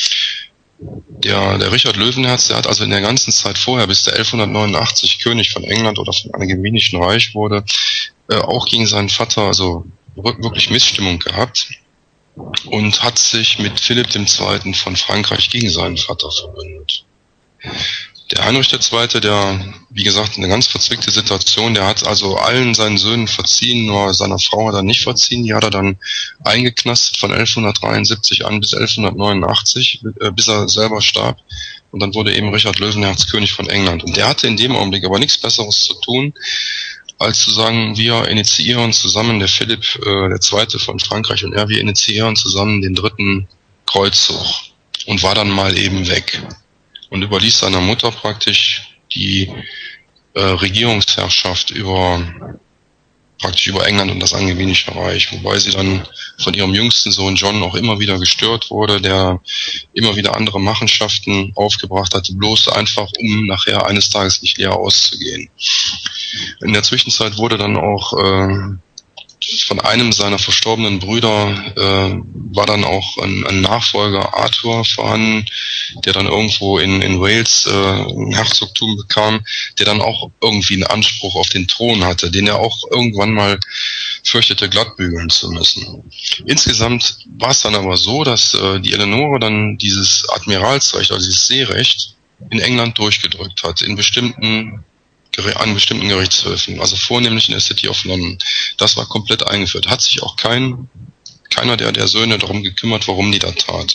Speaker 5: Der, der Richard Löwenherz, der hat also in der ganzen Zeit vorher, bis der elfhundertneunundachtzig König von England oder von einem gewinnischen Reich wurde, äh, auch gegen seinen Vater also wirklich Missstimmung gehabt und hat sich mit Philipp der Zweite von Frankreich gegen seinen Vater verbündet. Der Heinrich der Zweite, der, wie gesagt, eine ganz verzwickte Situation, der hat also allen seinen Söhnen verziehen, nur seiner Frau hat er nicht verziehen, die hat er dann eingeknastet von elfhundertdreiundsiebzig an bis elfhundertneunundachtzig, bis er selber starb. Und dann wurde eben Richard Löwenherz König von England. Und der hatte in dem Augenblick aber nichts Besseres zu tun, als zu sagen, wir initiieren zusammen, der Philipp äh, der Zweite von Frankreich und er, wir initiieren zusammen den dritten Kreuzzug. Und war dann mal eben weg. Und überließ seiner Mutter praktisch die äh, Regierungsherrschaft über praktisch über England und das Angevinische Reich, wobei sie dann von ihrem jüngsten Sohn John auch immer wieder gestört wurde, der immer wieder andere Machenschaften aufgebracht hatte, bloß einfach, um nachher eines Tages nicht leer auszugehen. In der Zwischenzeit wurde dann auch äh, von einem seiner verstorbenen Brüder äh, war dann auch ein, ein Nachfolger, Arthur, vorhanden, der dann irgendwo in, in Wales äh, ein Herzogtum bekam, der dann auch irgendwie einen Anspruch auf den Thron hatte, den er auch irgendwann mal fürchtete, glattbügeln zu müssen. Insgesamt war es dann aber so, dass äh, die Eleonore dann dieses Admiralsrecht, also dieses Seerecht, in England durchgedrückt hat, in bestimmten an bestimmten Gerichtshöfen, also vornehmlich in der City of London. Das war komplett eingeführt. Hat sich auch kein, keiner der, der Söhne darum gekümmert, warum die da tat.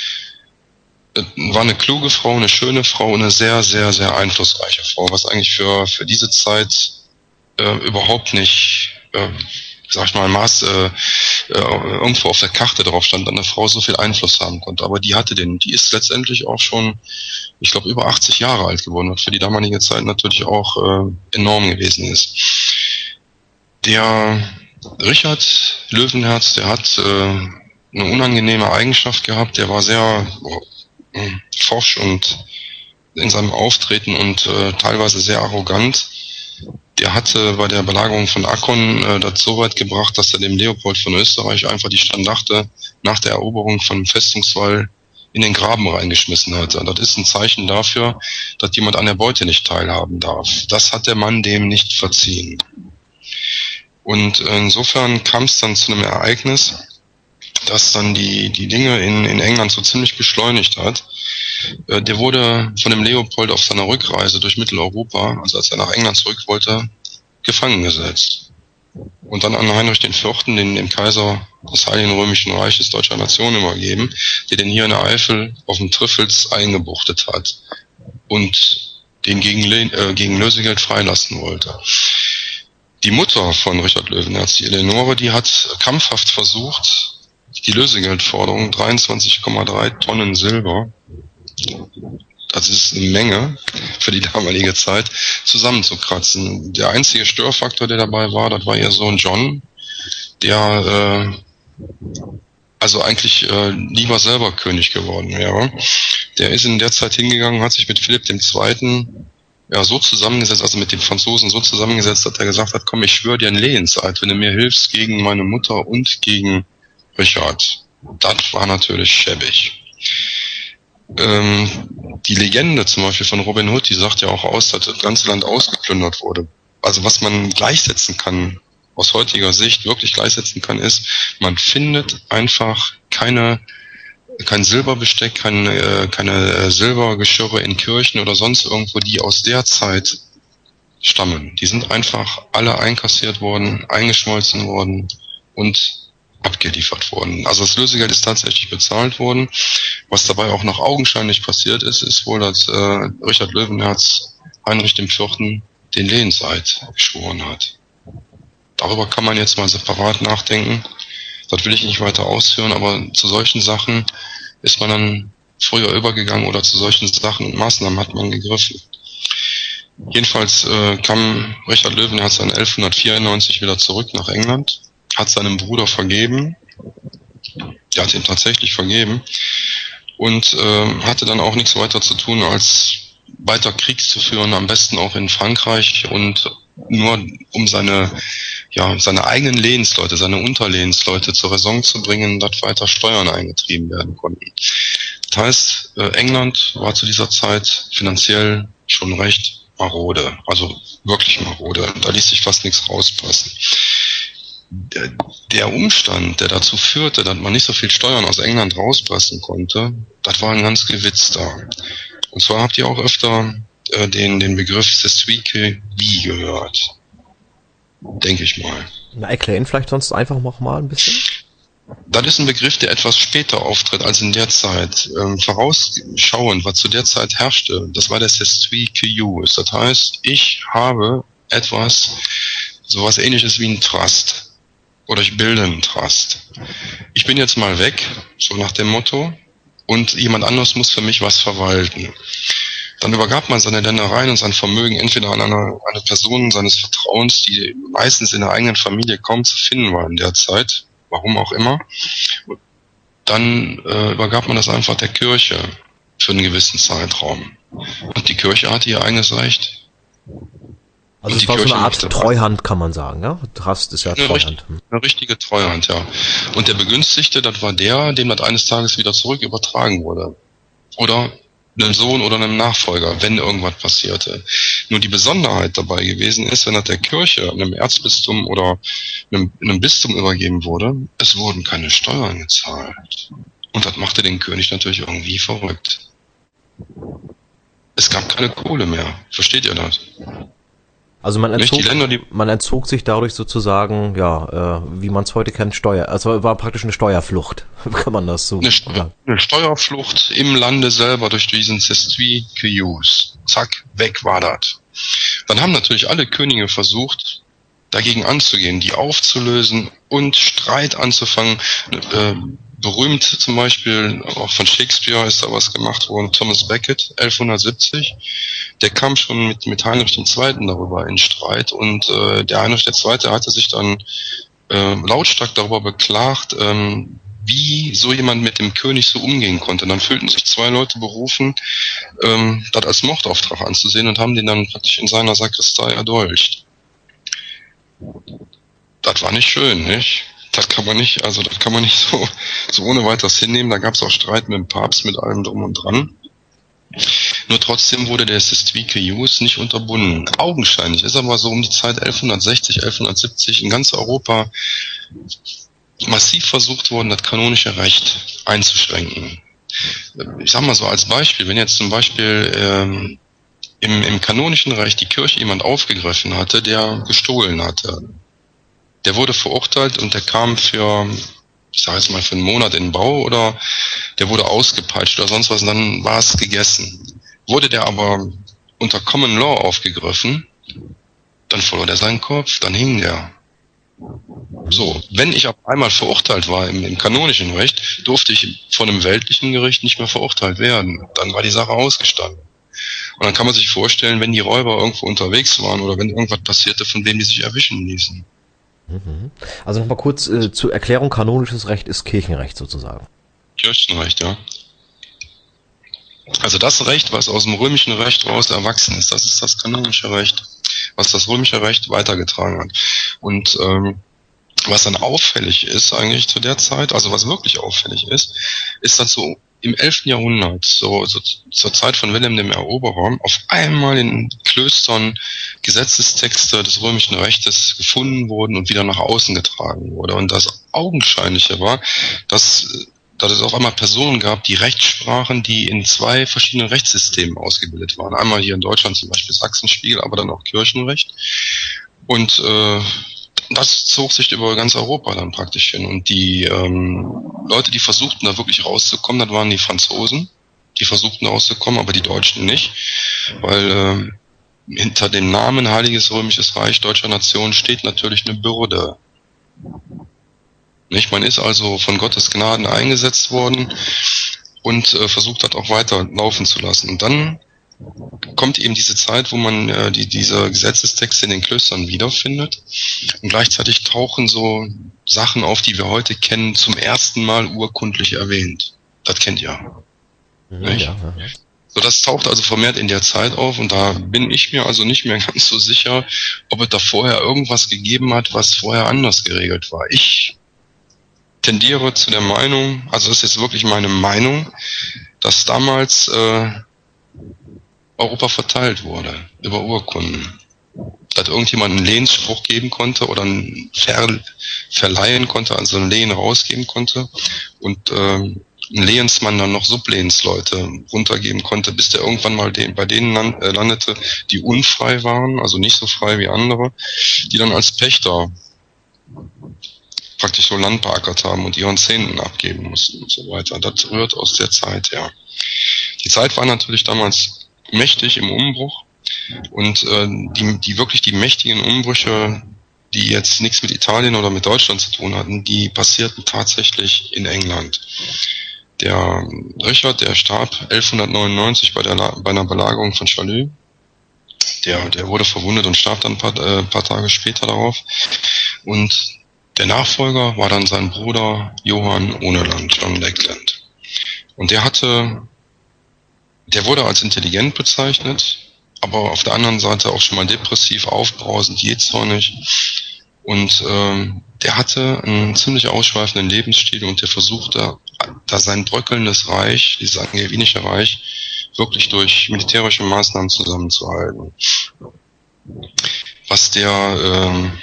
Speaker 5: War eine kluge Frau, eine schöne Frau, eine sehr, sehr, sehr einflussreiche Frau, was eigentlich für, für diese Zeit äh, überhaupt nicht, äh, sag ich mal, Maß äh, äh, irgendwo auf der Karte drauf stand, dass eine Frau so viel Einfluss haben konnte. Aber die hatte den. Die ist letztendlich auch schon, ich glaube, über achtzig Jahre alt geworden, was für die damalige Zeit natürlich auch äh, enorm gewesen ist. Der Richard Löwenherz, der hat äh, eine unangenehme Eigenschaft gehabt. Der war sehr äh, forsch und in seinem Auftreten und äh, teilweise sehr arrogant. Der hatte bei der Belagerung von Akkon äh, das so weit gebracht, dass er dem Leopold von Österreich einfach die Standarte nach der Eroberung von Festungswall in den Graben reingeschmissen hatte. Das ist ein Zeichen dafür, dass jemand an der Beute nicht teilhaben darf. Das hat der Mann dem nicht verziehen. Und insofern kam es dann zu einem Ereignis, das dann die die Dinge in in England so ziemlich beschleunigt hat. Äh, der wurde von dem Leopold auf seiner Rückreise durch Mitteleuropa, also als er nach England zurück wollte, gefangen gesetzt. Und dann an Heinrich den Vierten, den, den Kaiser des Heiligen Römischen Reiches Deutscher Nation, übergeben, der den hier in der Eifel auf dem Trifels eingebuchtet hat und den gegen, äh, gegen Lösegeld freilassen wollte. Die Mutter von Richard Löwenherz, die Eleonore, die hat krampfhaft versucht, die Lösegeldforderung dreiundzwanzig Komma drei Tonnen Silber, das ist eine Menge für die damalige Zeit, zusammenzukratzen. Der einzige Störfaktor, der dabei war, das war ihr Sohn John, der äh, also eigentlich äh, lieber selber König geworden wäre. Der ist in der Zeit hingegangen, hat sich mit Philipp dem Zweiten ja so zusammengesetzt, also mit den Franzosen so zusammengesetzt, dass er gesagt hat, komm, ich schwöre dir ein Lehenseid, wenn du mir hilfst gegen meine Mutter und gegen Richard. Das war natürlich schäbig. Ähm, die Legende zum Beispiel von Robin Hood, die sagt ja auch aus, dass das ganze Land ausgeplündert wurde. Also was man gleichsetzen kann, aus heutiger Sicht wirklich gleichsetzen kann, ist, man findet einfach keine kein Silberbesteck, keine, äh, keine äh, Silbergeschirre in Kirchen oder sonst irgendwo, die aus der Zeit stammen. Die sind einfach alle einkassiert worden, eingeschmolzen worden und abgeliefert worden. Also das Lösegeld ist tatsächlich bezahlt worden. Was dabei auch noch augenscheinlich passiert ist, ist wohl, dass äh, Richard Löwenherz Heinrich dem Vierten den Lehenseid geschworen hat. Darüber kann man jetzt mal separat nachdenken. Das will ich nicht weiter ausführen, aber zu solchen Sachen ist man dann früher übergegangen oder zu solchen Sachen und Maßnahmen hat man gegriffen. Jedenfalls äh, kam Richard Löwenherz dann elfhundertvierundneunzig wieder zurück nach England, hat seinem Bruder vergeben, der hat ihn tatsächlich vergeben und äh, hatte dann auch nichts weiter zu tun, als weiter Krieg zu führen, am besten auch in Frankreich und nur um seine ja seine eigenen Lehensleute, seine Unterlehensleute zur Raison zu bringen, dass weiter Steuern eingetrieben werden konnten. Das heißt, äh, England war zu dieser Zeit finanziell schon recht marode, also wirklich marode. Da ließ sich fast nichts rauspressen. Der, der Umstand, der dazu führte, dass man nicht so viel Steuern aus England rauspressen konnte, das war ein ganz Gewitz da. Und zwar habt ihr auch öfter äh, den, den Begriff Sestwike wie gehört. Denke ich mal.
Speaker 1: Na, erklären vielleicht sonst einfach noch mal ein bisschen.
Speaker 5: Das ist ein Begriff, der etwas später auftritt als in der Zeit. Ähm, vorausschauend, was zu der Zeit herrschte, das war der Sestwike Jus. Das heißt, ich habe etwas, sowas ähnliches wie ein Trust. Oder ich bilde einen Trust. Ich bin jetzt mal weg, so nach dem Motto, und jemand anderes muss für mich was verwalten. Dann übergab man seine Ländereien und sein Vermögen entweder an eine, eine Person seines Vertrauens, die meistens in der eigenen Familie kaum zu finden war in der Zeit, warum auch immer. Dann äh, übergab man das einfach der Kirche für einen gewissen Zeitraum. Und die Kirche hatte ihr eigenes Recht.
Speaker 1: Also es war so eine Art Treuhand, kann man sagen, ja? Trust ist ja
Speaker 5: eine
Speaker 1: Treuhand.
Speaker 5: Richtig, eine richtige Treuhand, ja. Und der Begünstigte, das war der, dem das eines Tages wieder zurück übertragen wurde. Oder einem Sohn oder einem Nachfolger, wenn irgendwas passierte. Nur die Besonderheit dabei gewesen ist, wenn das der Kirche, einem Erzbistum oder einem, einem Bistum übergeben wurde, es wurden keine Steuern gezahlt. Und das machte den König natürlich irgendwie verrückt. Es gab keine Kohle mehr. Versteht ihr das?
Speaker 1: Also man entzog,
Speaker 5: die Länder, die
Speaker 1: man entzog sich dadurch sozusagen, ja, äh, wie man es heute kennt, Steuer. Also war praktisch eine Steuerflucht, kann man das so
Speaker 5: eine,
Speaker 1: sagen.
Speaker 5: Eine Steuerflucht im Lande selber durch diesen Sestwike Jus. Zack, weg war das. Dann haben natürlich alle Könige versucht, dagegen anzugehen, die aufzulösen und Streit anzufangen. Äh, berühmt zum Beispiel, auch von Shakespeare ist da was gemacht worden, Thomas Becket, elfhundertsiebzig. Der kam schon mit, mit Heinrich der Zweite darüber in Streit und äh, der Heinrich der Zweite hatte sich dann äh, lautstark darüber beklagt, ähm, wie so jemand mit dem König so umgehen konnte. Dann fühlten sich zwei Leute berufen, ähm, das als Mordauftrag anzusehen und haben den dann praktisch in seiner Sakristei erdolcht. Das war nicht schön, nicht? Das kann man nicht, also das kann man nicht so, so ohne weiteres hinnehmen. Da gab es auch Streit mit dem Papst, mit allem drum und dran. Nur trotzdem wurde der Sestwike Jus nicht unterbunden. Augenscheinlich ist aber so um die Zeit elfhundertsechzig, elfhundertsiebzig in ganz Europa massiv versucht worden, das kanonische Recht einzuschränken. Ich sag mal so als Beispiel, wenn jetzt zum Beispiel ähm, im, im kanonischen Recht die Kirche jemand aufgegriffen hatte, der gestohlen hatte, der wurde verurteilt und der kam für, ich sage jetzt mal für einen Monat in den Bau oder der wurde ausgepeitscht oder sonst was und dann war es gegessen. Wurde der aber unter Common Law aufgegriffen, dann verlor der seinen Kopf, dann hing der. So, wenn ich auf einmal verurteilt war im, im kanonischen Recht, durfte ich von einem weltlichen Gericht nicht mehr verurteilt werden. Dann war die Sache ausgestanden. Und dann kann man sich vorstellen, wenn die Räuber irgendwo unterwegs waren oder wenn irgendwas passierte, von wem die sich erwischen ließen.
Speaker 1: Also nochmal kurz äh, zur Erklärung, kanonisches Recht ist Kirchenrecht sozusagen.
Speaker 5: Kirchenrecht, ja. Also das Recht, was aus dem römischen Recht raus erwachsen ist, das ist das kanonische Recht, was das römische Recht weitergetragen hat. Und ähm, was dann auffällig ist eigentlich zu der Zeit, also was wirklich auffällig ist, ist, dass so im elften Jahrhundert, so, so zur Zeit von Wilhelm dem Eroberer, auf einmal in Klöstern Gesetzestexte des römischen Rechtes gefunden wurden und wieder nach außen getragen wurde. Und das Augenscheinliche war, dass, dass es auf einmal Personen gab, die Recht sprachen, die in zwei verschiedenen Rechtssystemen ausgebildet waren. Einmal hier in Deutschland zum Beispiel Sachsenspiegel, aber dann auch Kirchenrecht. Und äh, das zog sich über ganz Europa dann praktisch hin. Und die ähm, Leute, die versuchten da wirklich rauszukommen, das waren die Franzosen. Die versuchten rauszukommen, aber die Deutschen nicht. Weil äh, hinter dem Namen Heiliges Römisches Reich Deutscher Nation steht natürlich eine Bürde. Nicht? Man ist also von Gottes Gnaden eingesetzt worden und äh, versucht hat auch weiter laufen zu lassen. Und dann kommt eben diese Zeit, wo man äh, die, diese Gesetzestexte in den Klöstern wiederfindet. Und gleichzeitig tauchen so Sachen auf, die wir heute kennen, zum ersten Mal urkundlich erwähnt. Das kennt ihr.
Speaker 1: Mhm, ja, ja.
Speaker 5: So, das taucht also vermehrt in der Zeit auf und da bin ich mir also nicht mehr ganz so sicher, ob es da vorher irgendwas gegeben hat, was vorher anders geregelt war. Ich tendiere zu der Meinung, also das ist jetzt wirklich meine Meinung, dass damals äh, Europa verteilt wurde über Urkunden. Dass irgendjemand einen Lehensspruch geben konnte oder einen Ver verleihen konnte, also einen Lehen rausgeben konnte und ähm, ein Lehensmann dann noch Sublehensleute runtergeben konnte, bis der irgendwann mal den, bei denen land, äh, landete, die unfrei waren, also nicht so frei wie andere, die dann als Pächter praktisch so Land beackert haben und ihren Zehnten abgeben mussten und so weiter. Das rührt aus der Zeit her. Die Zeit war natürlich damals mächtig im Umbruch und äh, die, die wirklich die mächtigen Umbrüche, die jetzt nichts mit Italien oder mit Deutschland zu tun hatten, die passierten tatsächlich in England. Der Richard, der starb elfhundertneunundneunzig bei der bei einer Belagerung von Chalus. Der, der wurde verwundet und starb dann ein paar, äh, paar Tage später darauf. Und der Nachfolger war dann sein Bruder Johann ohne Land, John Lackland. Und der hatte Der wurde als intelligent bezeichnet, aber auf der anderen Seite auch schon mal depressiv, aufbrausend, jähzornig. Und ähm, der hatte einen ziemlich ausschweifenden Lebensstil und der versuchte, da sein bröckelndes Reich, dieses angevinische Reich, wirklich durch militärische Maßnahmen zusammenzuhalten. Was der, ähm,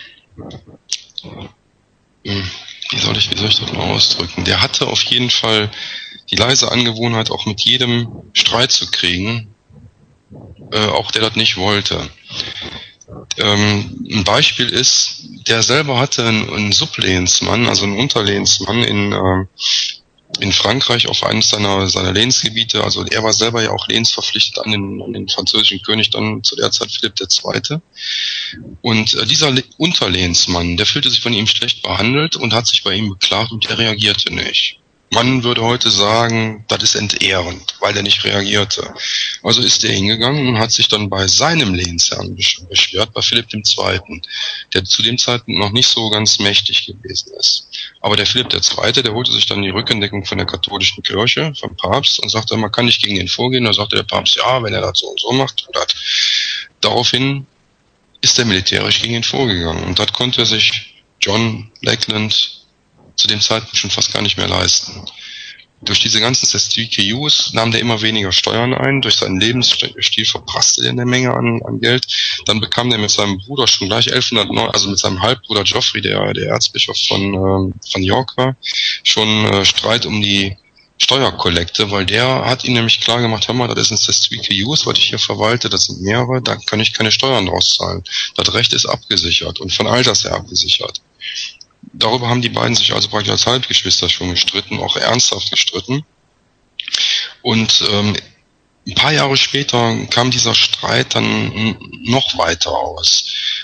Speaker 5: wie soll ich, wie soll ich das mal ausdrücken? Der hatte auf jeden Fall die leise Angewohnheit, auch mit jedem Streit zu kriegen, äh, auch der das nicht wollte. Ähm, ein Beispiel ist, der selber hatte einen, einen Sublehensmann, also einen Unterlehensmann in, äh, in Frankreich auf eines seiner, seiner Lehnsgebiete. Also er war selber ja auch lehnsverpflichtet an den, an den französischen König, dann zu der Zeit Philipp der Zweite. Und äh, dieser Le- Unterlehensmann, der fühlte sich von ihm schlecht behandelt und hat sich bei ihm beklagt und er reagierte nicht. Man würde heute sagen, das ist entehrend, weil er nicht reagierte. Also ist er hingegangen und hat sich dann bei seinem Lehnsherrn beschwert, bei Philipp der Zweite, der zu dem Zeitpunkt noch nicht so ganz mächtig gewesen ist. Aber der Philipp der Zweite, der holte sich dann die Rückendeckung von der katholischen Kirche, vom Papst, und sagte, man kann nicht gegen ihn vorgehen. Da sagte der Papst, ja, wenn er das so und so macht. Und das. Daraufhin ist er militärisch gegen ihn vorgegangen. Und das konnte sich John Lackland zu dem Zeitpunkt schon fast gar nicht mehr leisten. Durch diese ganzen S T Q Us nahm der immer weniger Steuern ein, durch seinen Lebensstil verprasste er eine Menge an, an Geld. Dann bekam der mit seinem Bruder schon gleich elfhundertneun, also mit seinem Halbbruder Geoffrey, der der Erzbischof von, ähm, von York war, schon äh, Streit um die Steuerkollekte, weil der hat ihm nämlich klar gemacht, hör mal, das ist ein S T Q Us, was ich hier verwalte, das sind mehrere, da kann ich keine Steuern draus zahlen. Das Recht ist abgesichert und von Alters her abgesichert. Darüber haben die beiden sich also praktisch als Halbgeschwister schon gestritten, auch ernsthaft gestritten. Und ähm, ein paar Jahre später kam dieser Streit dann noch weiter aus.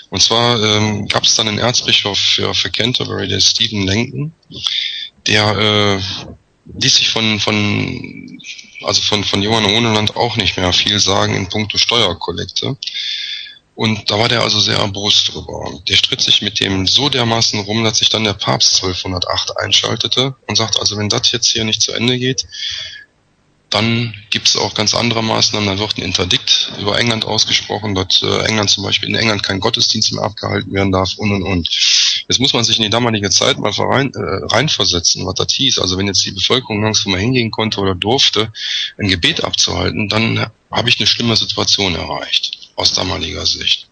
Speaker 5: Und zwar ähm, gab es dann einen Erzbischof für, für Canterbury, der Stephen Langton, der äh, ließ sich von von also von von Johann Ohneland auch nicht mehr viel sagen in puncto Steuerkollekte. Und da war der also sehr erbost drüber. Der stritt sich mit dem so dermaßen rum, dass sich dann der Papst zwölfhundertacht einschaltete und sagt, also wenn das jetzt hier nicht zu Ende geht, dann gibt es auch ganz andere Maßnahmen. Dann wird ein Interdikt über England ausgesprochen, dass äh, England zum Beispiel in England kein Gottesdienst mehr abgehalten werden darf und und und. Jetzt muss man sich in die damalige Zeit mal rein, äh, reinversetzen, was das hieß. Also wenn jetzt die Bevölkerung nirgendwo mal hingehen konnte oder durfte, ein Gebet abzuhalten, dann habe ich eine schlimme Situation erreicht, aus damaliger Sicht.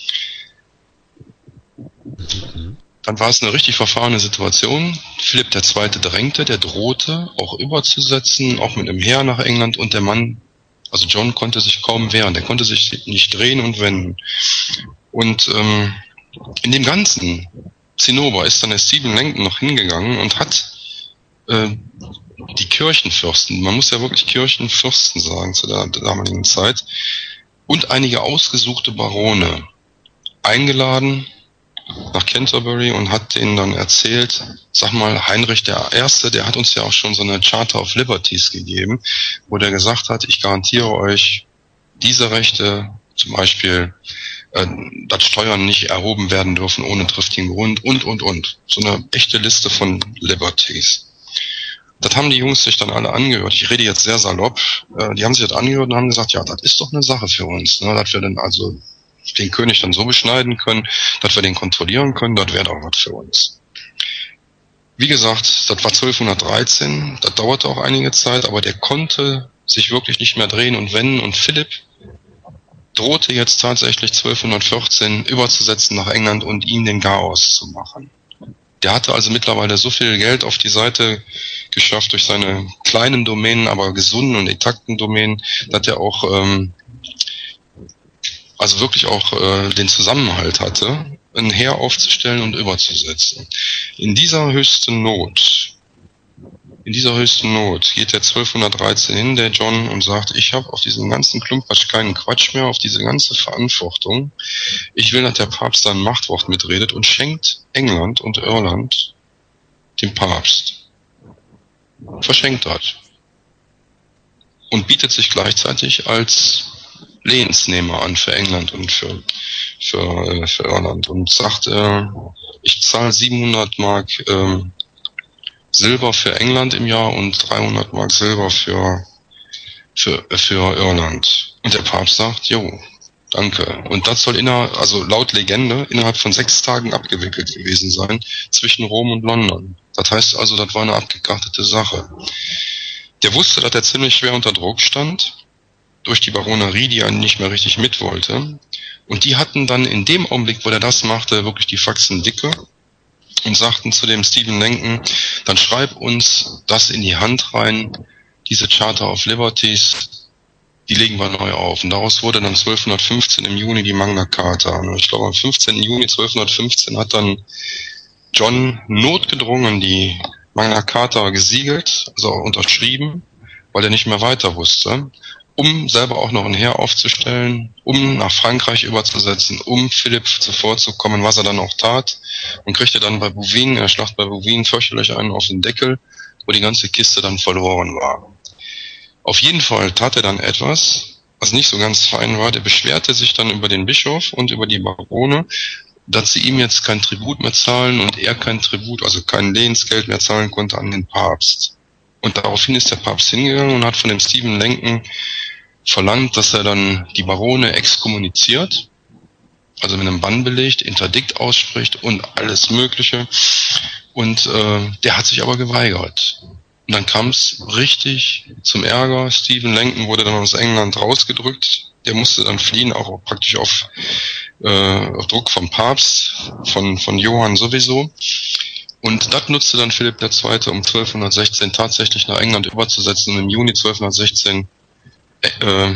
Speaker 5: Dann war es eine richtig verfahrene Situation. Philipp der Zweite drängte, der drohte, auch überzusetzen, auch mit einem Heer nach England, und der Mann, also John, konnte sich kaum wehren. Der konnte sich nicht drehen und wenden. Und ähm, in dem ganzen Zinnober ist dann der Stephen Langton noch hingegangen und hat äh, die Kirchenfürsten, man muss ja wirklich Kirchenfürsten sagen zu der, der damaligen Zeit, und einige ausgesuchte Barone eingeladen nach Canterbury und hat denen dann erzählt, sag mal, Heinrich der Erste, der hat uns ja auch schon so eine Charter of Liberties gegeben, wo der gesagt hat, ich garantiere euch diese Rechte, zum Beispiel, äh, dass Steuern nicht erhoben werden dürfen ohne triftigen Grund und, und, und. So eine echte Liste von Liberties. Das haben die Jungs sich dann alle angehört. Ich rede jetzt sehr salopp. Äh, die haben sich das angehört und haben gesagt, ja, das ist doch eine Sache für uns, ne, dass wir dann also den König dann so beschneiden können, dass wir den kontrollieren können, das wäre doch was für uns. Wie gesagt, das war zwölfhundertdreizehn, das dauerte auch einige Zeit, aber der konnte sich wirklich nicht mehr drehen und wenden, und Philipp drohte jetzt tatsächlich zwölfhundertvierzehn überzusetzen nach England und ihm den Garaus zu machen. Der hatte also mittlerweile so viel Geld auf die Seite geschafft durch seine kleinen Domänen, aber gesunden und intakten Domänen, dass er auch ähm, also wirklich auch äh, den Zusammenhalt hatte, ein Heer aufzustellen und überzusetzen. In dieser höchsten Not, in dieser höchsten Not geht der zwölfhundertdreizehn hin, der John, und sagt, ich habe auf diesen ganzen Klumpatsch keinen Quatsch mehr, auf diese ganze Verantwortung. Ich will, dass der Papst sein Machtwort mitredet, und schenkt England und Irland dem Papst. Verschenkt hat. Und bietet sich gleichzeitig als Lehensnehmer an für England und für für, für Irland und sagt, äh, ich zahle siebenhundert Mark äh, Silber für England im Jahr und dreihundert Mark Silber für für für Irland. Und der Papst sagt, jo, danke. Und das soll innerhalb, also laut Legende, innerhalb von sechs Tagen abgewickelt gewesen sein zwischen Rom und London. Das heißt also, das war eine abgekartete Sache. Der wusste, dass er ziemlich schwer unter Druck stand durch die Baronerie, die einen nicht mehr richtig mit wollte. Und die hatten dann in dem Augenblick, wo er das machte, wirklich die Faxen dicke und sagten zu dem Stephen Langton, dann schreib uns das in die Hand rein, diese Charter of Liberties, die legen wir neu auf. Und daraus wurde dann zwölfhundertfünfzehn im Juni die Magna Carta. Und ich glaube, am fünfzehnten Juni zwölfhundertfünfzehn hat dann John notgedrungen die Magna Carta gesiegelt, also unterschrieben, weil er nicht mehr weiter wusste, um selber auch noch ein Heer aufzustellen, um nach Frankreich überzusetzen, um Philipp zuvorzukommen, was er dann auch tat, und kriegte dann bei Bouvines, in der Schlacht bei Bouvines, fürchterlich einen auf den Deckel, wo die ganze Kiste dann verloren war. Auf jeden Fall tat er dann etwas, was nicht so ganz fein war. Der beschwerte sich dann über den Bischof und über die Barone, dass sie ihm jetzt kein Tribut mehr zahlen und er kein Tribut, also kein Lehensgeld mehr zahlen konnte an den Papst. Und daraufhin ist der Papst hingegangen und hat von dem Stephen Langton verlangt, dass er dann die Barone exkommuniziert, also mit einem Bann belegt, Interdikt ausspricht und alles Mögliche. Und äh, der hat sich aber geweigert. Und dann kam es richtig zum Ärger. Stephen Langton wurde dann aus England rausgedrückt. Der musste dann fliehen, auch praktisch auf, äh, auf Druck vom Papst, von, von Johann sowieso. Und das nutzte dann Philipp der Zweite, um zwölfhundertsechzehn tatsächlich nach England überzusetzen und im Juni zwölfhundertsechzehn äh,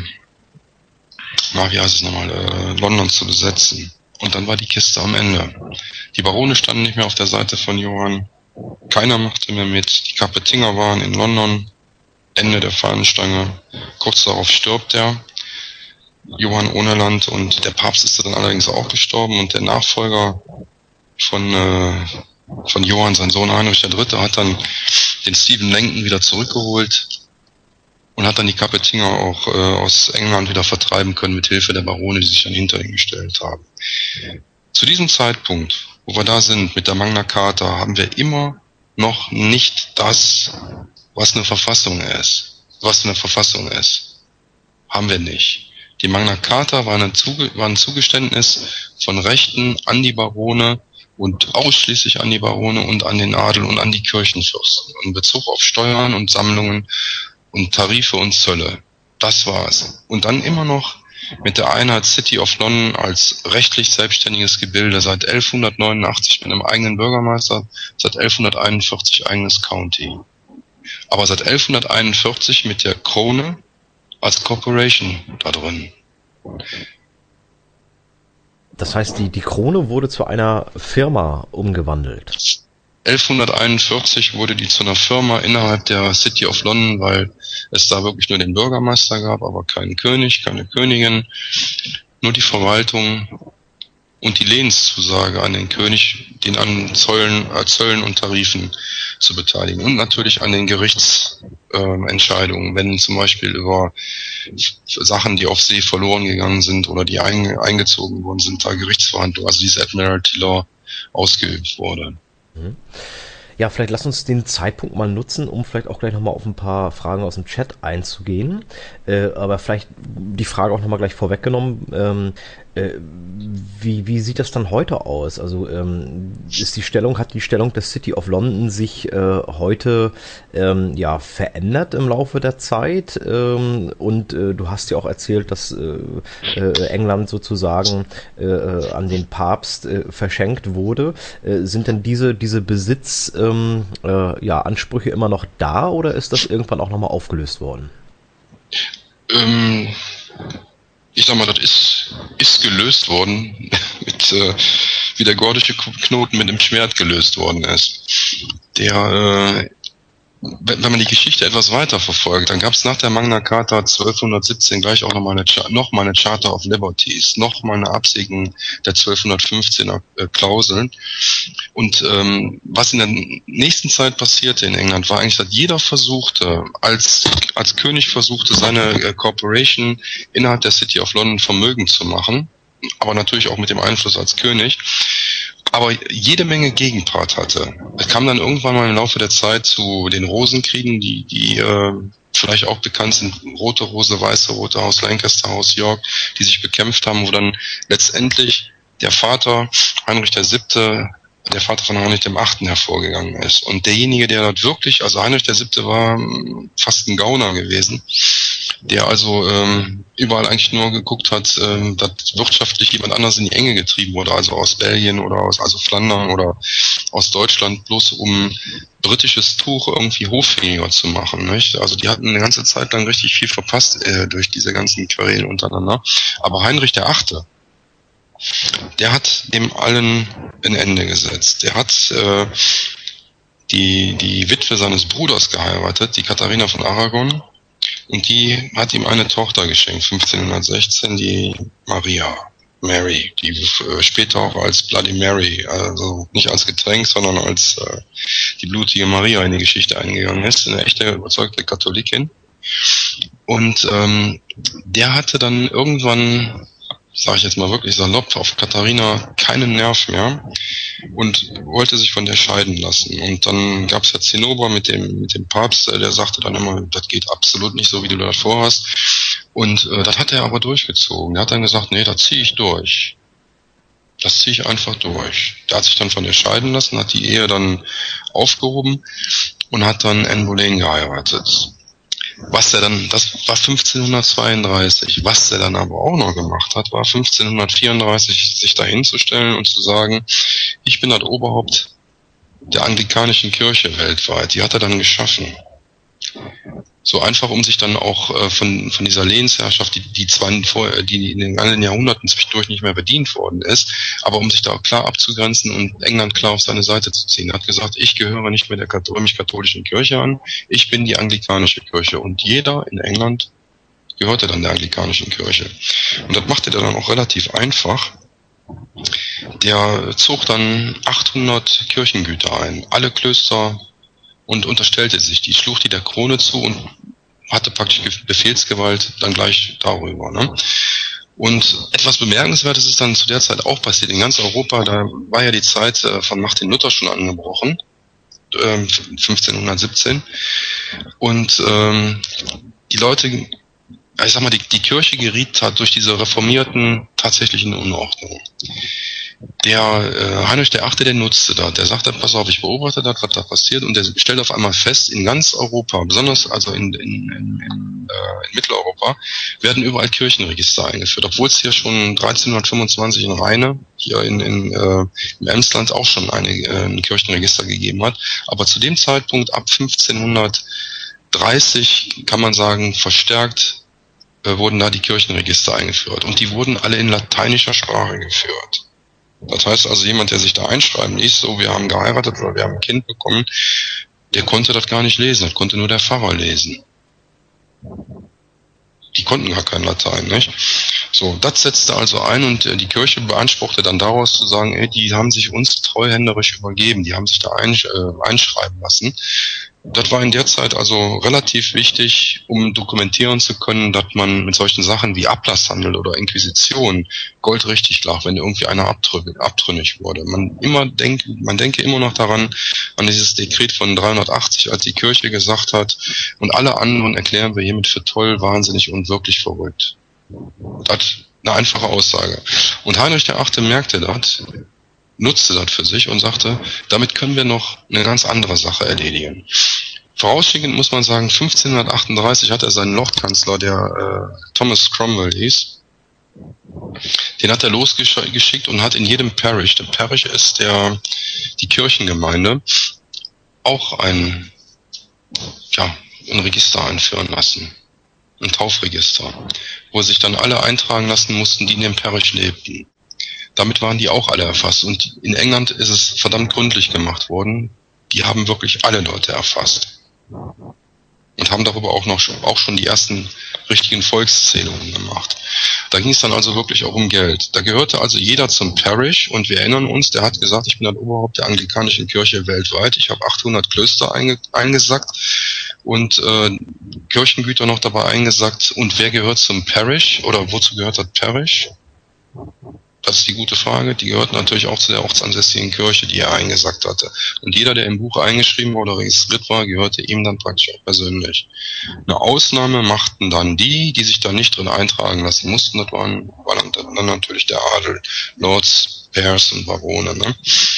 Speaker 5: na, wie heißt es nochmal, äh, London zu besetzen. Und dann war die Kiste am Ende. Die Barone standen nicht mehr auf der Seite von Johann. Keiner machte mehr mit. Die Kapetinger waren in London. Ende der Fahnenstange. Kurz darauf stirbt er. Johann ohne Land, und der Papst ist dann allerdings auch gestorben, und der Nachfolger von, äh, von Johann, sein Sohn Heinrich der Dritte, hat dann den Stephen Langton wieder zurückgeholt und hat dann die Kapetinger auch äh, aus England wieder vertreiben können mit Hilfe der Barone, die sich dann hinter ihn gestellt haben. Zu diesem Zeitpunkt, wo wir da sind mit der Magna Carta, haben wir immer noch nicht das, was eine Verfassung ist. Was eine Verfassung ist, haben wir nicht. Die Magna Carta war, eine Zuge- war ein Zugeständnis von Rechten an die Barone und ausschließlich an die Barone und an den Adel und an die Kirchenfürsten in Bezug auf Steuern und Sammlungen und Tarife und Zölle. Das war's. Und dann immer noch mit der Einheit City of London als rechtlich selbstständiges Gebilde seit elfhundertneunundachtzig mit einem eigenen Bürgermeister, seit elfhunderteinundvierzig eigenes County. Aber seit elfhunderteinundvierzig mit der Krone als Corporation da drin.
Speaker 1: Das heißt, die, die Krone wurde zu einer Firma umgewandelt.
Speaker 5: elfhunderteinundvierzig wurde die zu einer Firma innerhalb der City of London, weil es da wirklich nur den Bürgermeister gab, aber keinen König, keine Königin, nur die Verwaltung und die Lehnszusage an den König, den an Zöllen, äh, Zöllen und Tarifen zu beteiligen und natürlich an den Gerichtsentscheidungen, äh, wenn zum Beispiel über Sachen, die auf See verloren gegangen sind oder die ein, eingezogen worden sind, da Gerichtsverhandlungen, also diese Admiralty Law ausgeübt wurde.
Speaker 1: Mhm. Ja, vielleicht lass uns den Zeitpunkt mal nutzen, um vielleicht auch gleich nochmal auf ein paar Fragen aus dem Chat einzugehen. Äh, aber vielleicht die Frage auch nochmal gleich vorweggenommen. Ähm, äh, wie, wie sieht das dann heute aus? Also ähm, ist die Stellung, hat die Stellung der City of London sich äh, heute ähm, ja verändert im Laufe der Zeit? Ähm, und äh, du hast ja auch erzählt, dass äh, äh, England sozusagen äh, an den Papst äh, verschenkt wurde. Äh, sind denn diese, diese Besitz ähm, äh, ja, Ansprüche immer noch da, oder ist das irgendwann auch nochmal aufgelöst worden?
Speaker 5: Ähm, ich sag mal, das ist, ist gelöst worden, mit, äh, wie der gordische Knoten mit dem Schwert gelöst worden ist. Der, äh, wenn man die Geschichte etwas weiter verfolgt, dann gab es nach der Magna Carta zwölfhundertsiebzehn gleich auch nochmal eine, noch mal eine Charter of Liberties, nochmal eine Absegnung der zwölfhundertfünfzehner äh, Klauseln. Und ähm, was in der nächsten Zeit passierte in England, war eigentlich, dass jeder versuchte, als als König versuchte, seine äh, Corporation innerhalb der City of London vermögend zu machen, aber natürlich auch mit dem Einfluss als König, aber jede Menge Gegenpart hatte. Es kam dann irgendwann mal im Laufe der Zeit zu den Rosenkriegen, die die äh, vielleicht auch bekannt sind, Rote Rose, Weiße Rote, Haus Lancaster, Haus York, die sich bekämpft haben, wo dann letztendlich der Vater, Heinrich der Siebte, der Vater von Heinrich dem Achten hervorgegangen ist. Und derjenige, der dort wirklich, also Heinrich der Siebte war fast ein Gauner gewesen, der also ähm, überall eigentlich nur geguckt hat, ähm, dass wirtschaftlich jemand anders in die Enge getrieben wurde, also aus Belgien oder aus also Flandern oder aus Deutschland, bloß um britisches Tuch irgendwie hoffähiger zu machen, nicht? Also die hatten eine ganze Zeit lang richtig viel verpasst äh, durch diese ganzen Querelen untereinander. Aber Heinrich der Achte, der hat dem allen ein Ende gesetzt. Der hat äh, die die Witwe seines Bruders geheiratet, die Katharina von Aragon, und die hat ihm eine Tochter geschenkt, fünfzehnhundertsechzehn, die Maria, Mary, die äh, später auch als Bloody Mary, also nicht als Getränk, sondern als äh, die blutige Maria in die Geschichte eingegangen ist, eine echte überzeugte Katholikin. Und ähm, der hatte dann irgendwann, sage ich jetzt mal wirklich salopp, auf Katharina keinen Nerv mehr und wollte sich von der scheiden lassen. Und dann gab es ja Zinnober mit dem mit dem Papst, der sagte dann immer, das geht absolut nicht so, wie du das vorhast. Und äh, das hat er aber durchgezogen. Er hat dann gesagt, nee, das ziehe ich durch. Das ziehe ich einfach durch. Der hat sich dann von der scheiden lassen, hat die Ehe dann aufgehoben und hat dann Anne Boleyn geheiratet. Was er dann, das war fünfzehnhundertzweiunddreißig, was er dann aber auch noch gemacht hat, war fünfzehnhundertvierunddreißig sich dahinzustellen und zu sagen, ich bin das Oberhaupt der anglikanischen Kirche weltweit. Die hat er dann geschaffen. So einfach, um sich dann auch äh, von von dieser Lehensherrschaft, die die zwar vor, die in den allen Jahrhunderten zwischendurch nicht mehr bedient worden ist, aber um sich da auch klar abzugrenzen und England klar auf seine Seite zu ziehen. Er hat gesagt, ich gehöre nicht mehr der römisch-katholischen Kirche an, ich bin die anglikanische Kirche, und jeder in England gehörte dann der anglikanischen Kirche. Und das machte der dann auch relativ einfach. Der zog dann achthundert Kirchengüter ein, alle Klöster, und unterstellte sich die, schlug die der Krone zu und hatte praktisch Befehlsgewalt dann gleich darüber. Ne? Und etwas Bemerkenswertes ist dann zu der Zeit auch passiert in ganz Europa. Da war ja die Zeit von Martin Luther schon angebrochen, äh, fünfzehnhundertsiebzehn. Und ähm, die Leute, ich sag mal, die, die Kirche geriet hat durch diese Reformierten tatsächlich in Unordnung. Der äh, Heinrich der Achte, der nutzte das. Der sagte, pass auf, ich beobachte das, was da passiert, und der stellt auf einmal fest, in ganz Europa, besonders also in, in, in, in, äh, in Mitteleuropa, werden überall Kirchenregister eingeführt, obwohl es hier schon dreizehnhundertfünfundzwanzig in Rheine, hier in, in äh, im Emsland auch schon eine, äh, ein Kirchenregister gegeben hat. Aber zu dem Zeitpunkt, ab fünfzehnhundertdreißig, kann man sagen, verstärkt äh, wurden da die Kirchenregister eingeführt. Und die wurden alle in lateinischer Sprache geführt. Das heißt also, jemand, der sich da einschreiben ließ, so, wir haben geheiratet oder wir haben ein Kind bekommen, der konnte das gar nicht lesen, das konnte nur der Pfarrer lesen. Die konnten gar kein Latein, nicht? So, das setzte also ein, und äh, die Kirche beanspruchte dann daraus zu sagen, ey, die haben sich uns treuhänderisch übergeben, die haben sich da einsch äh, einschreiben lassen. Das war in der Zeit also relativ wichtig, um dokumentieren zu können, dass man mit solchen Sachen wie Ablasshandel oder Inquisition goldrichtig lag, wenn irgendwie einer abtrünnig wurde. Man immer denkt, man denke immer noch daran, an dieses Dekret von dreihundertachtzig, als die Kirche gesagt hat, und alle anderen erklären wir hiermit für toll, wahnsinnig und wirklich verrückt. Das ist eine einfache Aussage. Und Heinrich der Achte merkte das, nutzte das für sich und sagte, damit können wir noch eine ganz andere Sache erledigen. Vorausschickend muss man sagen, fünfzehnhundertachtunddreißig hat er seinen Lordkanzler, der äh, Thomas Cromwell hieß, den hat er losgeschickt und hat in jedem Parish, der Parish ist der die Kirchengemeinde, auch ein, ja, ein Register einführen lassen. Ein Taufregister, wo sich dann alle eintragen lassen mussten, die in dem Parish lebten. Damit waren die auch alle erfasst. Und in England ist es verdammt gründlich gemacht worden. Die haben wirklich alle Leute erfasst. Und haben darüber auch noch schon, auch schon die ersten richtigen Volkszählungen gemacht. Da ging es dann also wirklich auch um Geld. Da gehörte also jeder zum Parish, und wir erinnern uns, der hat gesagt, ich bin das Oberhaupt der anglikanischen Kirche weltweit. Ich habe achthundert Klöster einge eingesackt und äh, Kirchengüter noch dabei eingesackt. Und wer gehört zum Parish, oder wozu gehört das Parish? Das ist die gute Frage. Die gehört natürlich auch zu der ortsansässigen Kirche, die er eingesackt hatte. Und jeder, der im Buch eingeschrieben oder registriert war, gehörte ihm dann praktisch auch persönlich. Eine Ausnahme machten dann die, die sich da nicht drin eintragen lassen mussten. Das waren, waren dann natürlich der Adel, Lords, Peers und Barone. Ne?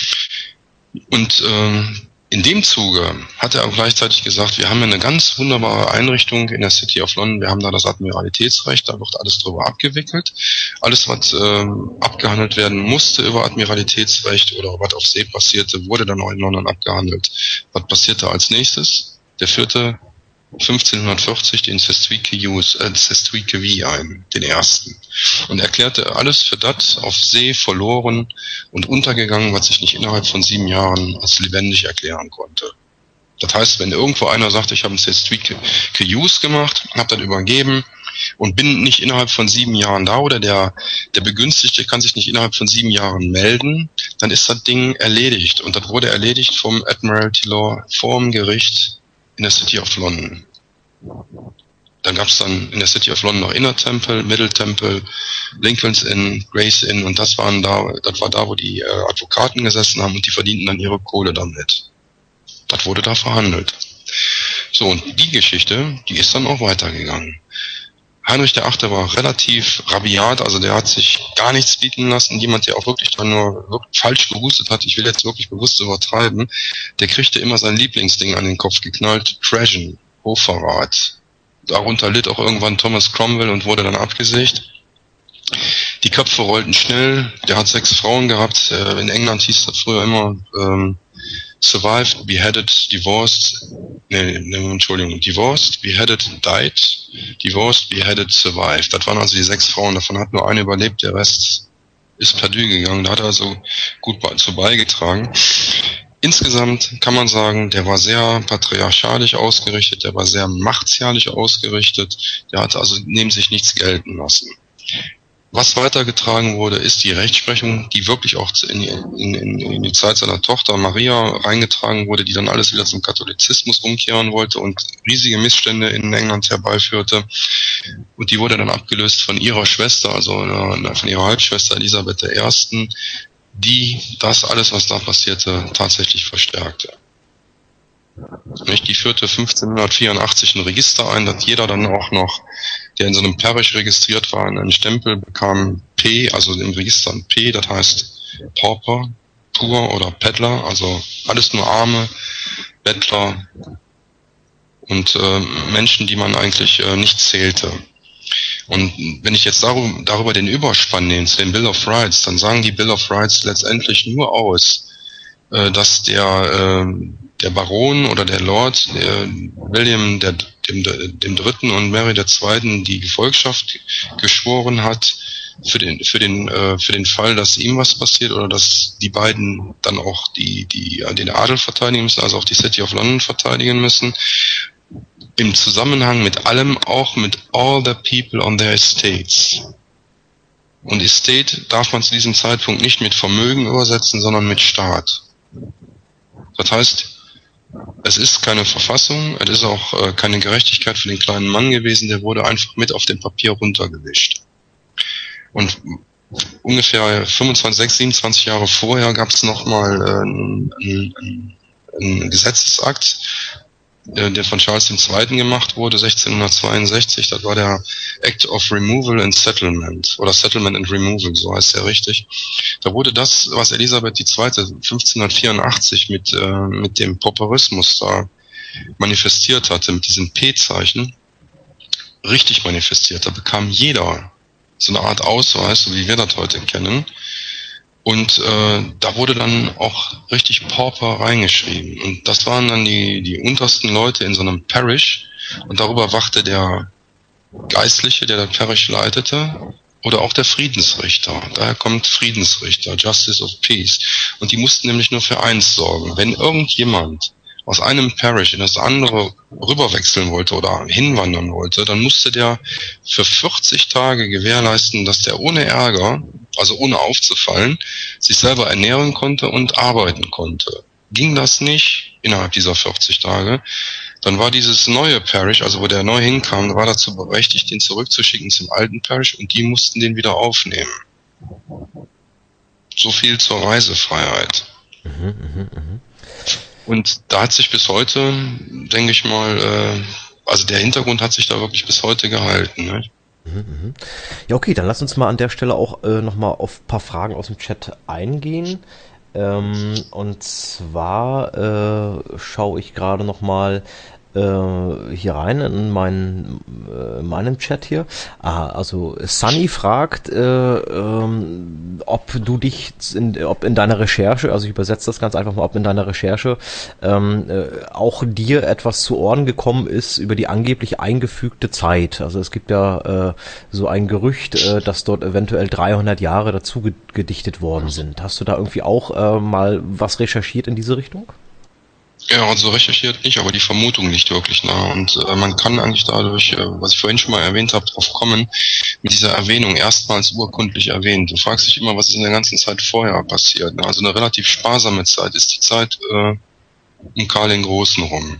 Speaker 5: Und äh, in dem Zuge hat er auch gleichzeitig gesagt, wir haben ja eine ganz wunderbare Einrichtung in der City of London, wir haben da das Admiralitätsrecht, da wird alles drüber abgewickelt. Alles, was äh, abgehandelt werden musste über Admiralitätsrecht oder was auf See passierte, wurde dann auch in London abgehandelt. Was passierte als nächstes? Der führte fünfzehnhundertvierzig den Cestui-Que-Use, äh, Cestui-Que-Vie ein, den ersten. Und erklärte alles für das auf See verloren und untergegangen, was sich nicht innerhalb von sieben Jahren als lebendig erklären konnte. Das heißt, wenn irgendwo einer sagt, ich habe einen Cestui-Que-Use gemacht, habe das übergeben und bin nicht innerhalb von sieben Jahren da, oder der, der Begünstigte kann sich nicht innerhalb von sieben Jahren melden, dann ist das Ding erledigt. Und das wurde erledigt vom Admiralty Law, vorm Gericht in der City of London. Dann gab es dann in der City of London noch Inner Temple, Middle Temple, Lincoln's Inn, Gray's Inn, und das waren da, das war da, wo die äh, Advokaten gesessen haben, und die verdienten dann ihre Kohle damit. Das wurde da verhandelt. So, und die Geschichte, die ist dann auch weitergegangen. Heinrich der Achte war relativ rabiat, also der hat sich gar nichts bieten lassen. Jemand, der auch wirklich dann nur wirklich falsch gehustet hat, ich will jetzt wirklich bewusst übertreiben, der kriegte immer sein Lieblingsding an den Kopf geknallt, Treason, Hochverrat. Darunter litt auch irgendwann Thomas Cromwell und wurde dann abgesägt. Die Köpfe rollten schnell, der hat sechs Frauen gehabt, in England hieß das früher immer ähm, survived, beheaded, divorced, nee, nee, Entschuldigung, divorced, beheaded, died, divorced, beheaded, survived. Das waren also die sechs Frauen, davon hat nur eine überlebt, der Rest ist perdu gegangen, da hat er also gut zu beigetragen. insgesamt kann man sagen, der war sehr patriarchalisch ausgerichtet, der war sehr martialisch ausgerichtet, der hat also neben sich nichts gelten lassen. Was weitergetragen wurde, ist die Rechtsprechung, die wirklich auch in, in, in die Zeit seiner Tochter Maria reingetragen wurde, die dann alles wieder zum Katholizismus umkehren wollte und riesige Missstände in England herbeiführte. Und die wurde dann abgelöst von ihrer Schwester, also von ihrer Halbschwester Elisabeth der Ersten, die das alles, was da passierte, tatsächlich verstärkte. Die führte fünfzehnhundertvierundachtzig ein Register ein, dass jeder dann auch noch, der in so einem Parish registriert war, einen Stempel bekam P, also im Register ein P, das heißt Pauper, Poor oder Peddler, also alles nur Arme, Bettler und äh, Menschen, die man eigentlich äh, nicht zählte. Und wenn ich jetzt darüber, darüber den Überspann nehme zu den Bill of Rights, dann sagen die Bill of Rights letztendlich nur aus, äh, dass der äh, der Baron oder der Lord, der William der, dem, dem Dritten und Mary der Zweiten die Gefolgschaft geschworen hat für den für den äh, für den Fall, dass ihm was passiert oder dass die beiden dann auch die die den Adel verteidigen müssen, also auch die City of London verteidigen müssen, im Zusammenhang mit allem, auch mit all the people on their estates. Und Estate darf man zu diesem Zeitpunkt nicht mit Vermögen übersetzen, sondern mit Staat. Das heißt, es ist keine Verfassung, es ist auch äh, keine Gerechtigkeit für den kleinen Mann gewesen, der wurde einfach mit auf dem Papier runtergewischt. Und ungefähr fünfundzwanzig, siebenundzwanzig Jahre vorher gab es nochmal äh, einen ein Gesetzesakt, äh, der von Charles der Zweite gemacht wurde, sechzehnhundertzweiundsechzig, das war der Act of Removal and Settlement, oder Settlement and Removal, so heißt der richtig. Da wurde das, was Elisabeth die Zweite fünfzehnhundertvierundachtzig mit, äh, mit dem Pauperismus da manifestiert hatte, mit diesem P-Zeichen, richtig manifestiert. Da bekam jeder so eine Art Ausweis, so wie wir das heute kennen. Und äh, da wurde dann auch richtig Pauper reingeschrieben. Und das waren dann die, die untersten Leute in so einem Parish. Und darüber wachte der Geistliche, der das Parish leitete, oder auch der Friedensrichter. Daher kommt Friedensrichter, Justice of Peace. Und die mussten nämlich nur für eins sorgen. Wenn irgendjemand aus einem Parish in das andere rüberwechseln wollte oder hinwandern wollte, dann musste der für vierzig Tage gewährleisten, dass der ohne Ärger, also ohne aufzufallen, sich selber ernähren konnte und arbeiten konnte. Ging das nicht innerhalb dieser vierzig Tage, dann war dieses neue Parish, also wo der neu hinkam, war dazu berechtigt, den zurückzuschicken zum alten Parish und die mussten den wieder aufnehmen. So viel zur Reisefreiheit. Mhm, mh, mh. Und da hat sich bis heute, denke ich mal, äh, also der Hintergrund hat sich da wirklich bis heute gehalten. Ne?
Speaker 1: Ja, okay, dann lass uns mal an der Stelle auch äh, nochmal auf ein paar Fragen aus dem Chat eingehen. Ähm, und zwar äh, schaue ich gerade nochmal äh, hier rein in meinen, äh, meinen Chat hier. Ah, also Sunny fragt, äh, ähm, ob du dich, in, ob in deiner Recherche, also ich übersetze das ganz einfach mal, ob in deiner Recherche ähm, äh, auch dir etwas zu Ohren gekommen ist über die angeblich eingefügte Zeit. Also es gibt ja äh, so ein Gerücht, äh, dass dort eventuell dreihundert Jahre dazu ge- gedichtet worden sind. Hast du da irgendwie auch äh, mal was recherchiert in diese Richtung?
Speaker 5: Ja, also recherchiert nicht, aber die Vermutung liegt wirklich nah. Und äh, man kann eigentlich dadurch, äh, was ich vorhin schon mal erwähnt habe, drauf kommen, mit dieser Erwähnung erstmals urkundlich erwähnt. Du fragst dich immer, was ist in der ganzen Zeit vorher passiert. Ne? Also eine relativ sparsame Zeit ist die Zeit äh, um Karl den Großen rum.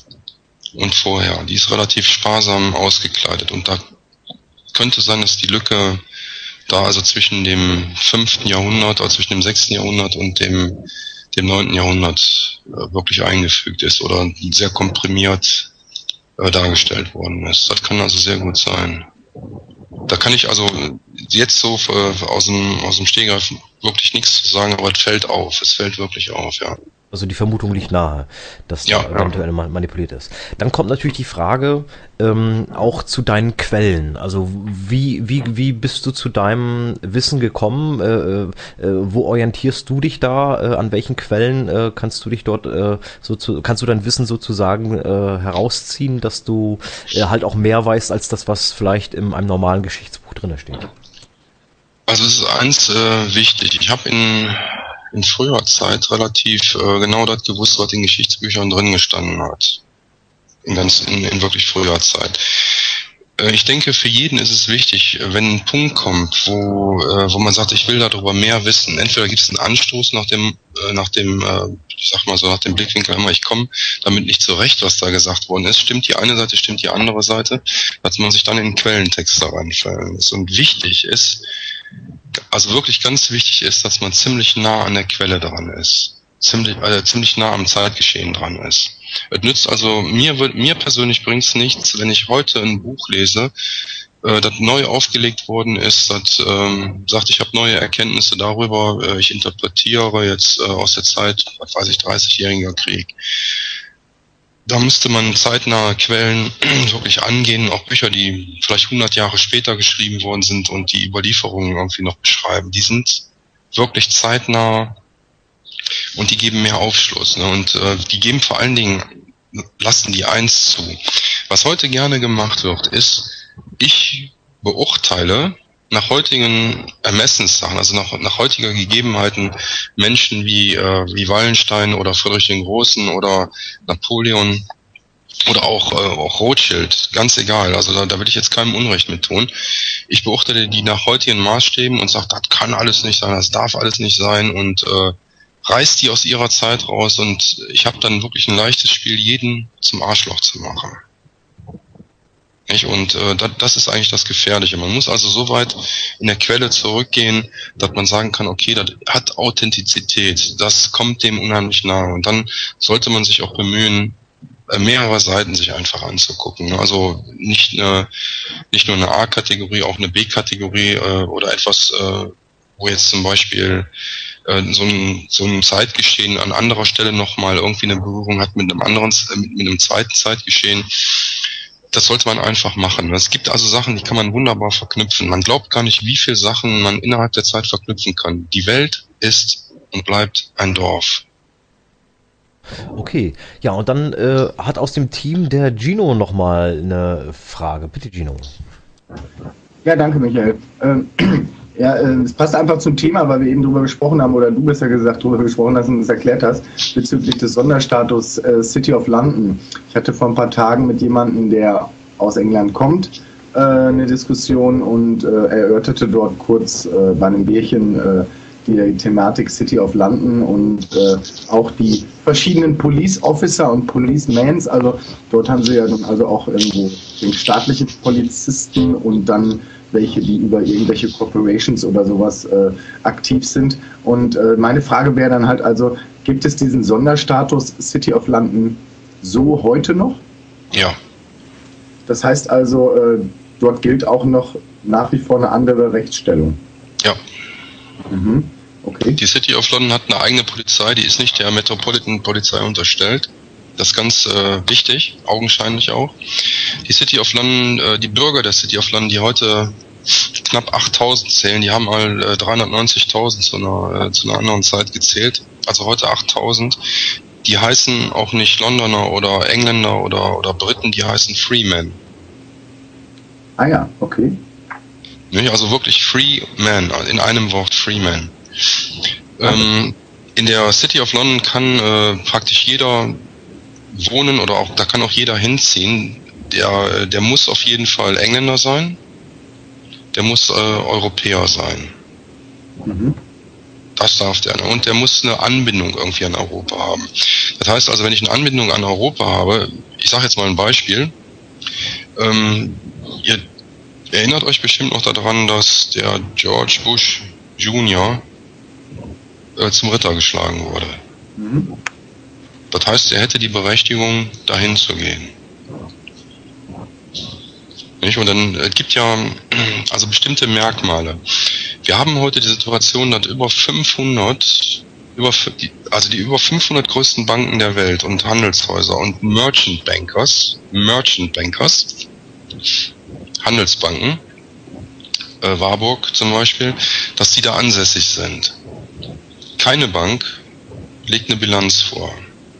Speaker 5: Und vorher, die ist relativ sparsam ausgekleidet. Und da könnte sein, dass die Lücke da also zwischen dem fünften Jahrhundert, also zwischen dem sechsten Jahrhundert und dem dem neunten Jahrhundert äh, wirklich eingefügt ist oder sehr komprimiert äh, dargestellt worden ist. Das kann also sehr gut sein. Da kann ich also jetzt so äh, aus dem aus dem Stegreif wirklich nichts zu sagen, aber es fällt auf. Es fällt wirklich auf, ja.
Speaker 1: Also die Vermutung liegt nahe, dass
Speaker 5: ja,
Speaker 1: da eventuell ja. manipuliert ist. Dann kommt natürlich die Frage ähm, auch zu deinen Quellen. Also wie wie wie bist du zu deinem Wissen gekommen? Äh, äh, wo orientierst du dich da? Äh, an welchen Quellen äh, kannst du dich dort äh, so zu, kannst du dein Wissen sozusagen äh, herausziehen, dass du äh, halt auch mehr weißt als das, was vielleicht in einem normalen Geschichtsbuch drinne steht?
Speaker 5: Also es ist eins äh, wichtig. Ich habe in in früher Zeit relativ äh, genau das gewusst, was in Geschichtsbüchern drin gestanden hat. In ganz, in, in wirklich früher Zeit. Äh, ich denke, für jeden ist es wichtig, wenn ein Punkt kommt, wo, äh, wo man sagt, ich will darüber mehr wissen. Entweder gibt es einen Anstoß nach dem, äh, nach dem, äh, ich sag mal so, nach dem Blickwinkel immer, ich komme damit nicht zurecht, was da gesagt worden ist. Stimmt die eine Seite, stimmt die andere Seite, dass man sich dann in den Quellentext heranfallen muss. Und wichtig ist, also wirklich ganz wichtig ist, dass man ziemlich nah an der Quelle dran ist. Ziemlich, äh, ziemlich nah am Zeitgeschehen dran ist. Es nützt also, mir wird, mir persönlich bringt's nichts, wenn ich heute ein Buch lese, äh, das neu aufgelegt worden ist, das ähm, sagt, ich habe neue Erkenntnisse darüber, äh, ich interpretiere jetzt äh, aus der Zeit, was weiß ich, dreißigjähriger Krieg. Da müsste man zeitnahe Quellen wirklich angehen, auch Bücher, die vielleicht hundert Jahre später geschrieben worden sind und die Überlieferungen irgendwie noch beschreiben. Die sind wirklich zeitnah und die geben mehr Aufschluss. Ne? Und äh, die geben vor allen Dingen, lassen die eins zu. Was heute gerne gemacht wird, ist, ich beurteile nach heutigen Ermessenssachen, also nach, nach heutiger Gegebenheiten, Menschen wie, äh, wie Wallenstein oder Friedrich den Großen oder Napoleon oder auch, äh, auch Rothschild, ganz egal, also da, da will ich jetzt keinem Unrecht mit tun. Ich beurteile die nach heutigen Maßstäben und sage, das kann alles nicht sein, das darf alles nicht sein und äh, reißt die aus ihrer Zeit raus und ich habe dann wirklich ein leichtes Spiel, jeden zum Arschloch zu machen. Nicht? Und äh, das, das ist eigentlich das Gefährliche. Man muss also so weit in der Quelle zurückgehen, dass man sagen kann, okay, das hat Authentizität, das kommt dem unheimlich nahe. Und dann sollte man sich auch bemühen, mehrere Seiten sich einfach anzugucken. Also nicht eine, nicht nur eine A-Kategorie, auch eine B-Kategorie äh, oder etwas, äh, wo jetzt zum Beispiel äh, so ein, so ein Zeitgeschehen an anderer Stelle nochmal irgendwie eine Berührung hat mit einem anderen, mit, mit einem zweiten Zeitgeschehen. Das sollte man einfach machen. Es gibt also Sachen, die kann man wunderbar verknüpfen. Man glaubt gar nicht, wie viele Sachen man innerhalb der Zeit verknüpfen kann. Die Welt ist und bleibt ein Dorf.
Speaker 1: Okay, ja, und dann äh, hat aus dem Team der Gino nochmal eine Frage. Bitte, Gino.
Speaker 3: Ja, danke, Michael. Ähm, ja, äh, es passt einfach zum Thema, weil wir eben drüber gesprochen haben, oder du besser gesagt drüber gesprochen hast und es erklärt hast, bezüglich des Sonderstatus äh, City of London. Ich hatte vor ein paar Tagen mit jemandem, der aus England kommt, äh, eine Diskussion und äh, erörterte dort kurz äh, bei einem Bierchen äh, die Thematik City of London und äh, auch die verschiedenen Police Officer und Policemans, also dort haben sie ja dann also auch irgendwo den staatlichen Polizisten und dann welche, die über irgendwelche Corporations oder sowas äh, aktiv sind. Und äh, meine Frage wäre dann halt also, gibt es diesen Sonderstatus City of London so heute noch?
Speaker 5: Ja.
Speaker 3: Das heißt also, äh, dort gilt auch noch nach wie vor eine andere Rechtsstellung?
Speaker 5: Ja.
Speaker 3: Mhm. Okay.
Speaker 5: Die City of London hat eine eigene Polizei, die ist nicht der Metropolitan Polizei unterstellt. Das ist ganz äh, wichtig, augenscheinlich auch. Die City of London, äh, die Bürger der City of London, die heute knapp achttausend zählen, die haben mal äh, dreihundertneunzigtausend zu einer, äh, zu einer anderen Zeit gezählt. Also heute achttausend. Die heißen auch nicht Londoner oder Engländer oder, oder Briten, die heißen Freemen.
Speaker 3: Ah ja, okay.
Speaker 5: Also wirklich Free Man, in einem Wort Free Man. Ähm, in der City of London kann äh, praktisch jeder wohnen oder auch, da kann auch jeder hinziehen. Der, der muss auf jeden Fall Engländer sein, der muss äh, Europäer sein.
Speaker 3: Mhm.
Speaker 5: Das darf der. Und der muss eine Anbindung irgendwie an Europa haben. Das heißt also, wenn ich eine Anbindung an Europa habe, ich sage jetzt mal ein Beispiel, ähm, ihr erinnert euch bestimmt noch daran, dass der George Bush Junior äh, zum Ritter geschlagen wurde.
Speaker 3: Mhm.
Speaker 5: Das heißt, er hätte die Berechtigung, dahin zu gehen. Nicht? Und dann äh, gibt ja also bestimmte Merkmale. Wir haben heute die Situation, dass über fünfhundert, über, also die über fünfhundert größten Banken der Welt und Handelshäuser und Merchant Bankers, Merchant Bankers, Handelsbanken, äh, Warburg zum Beispiel, dass die da ansässig sind. Keine Bank legt eine Bilanz vor.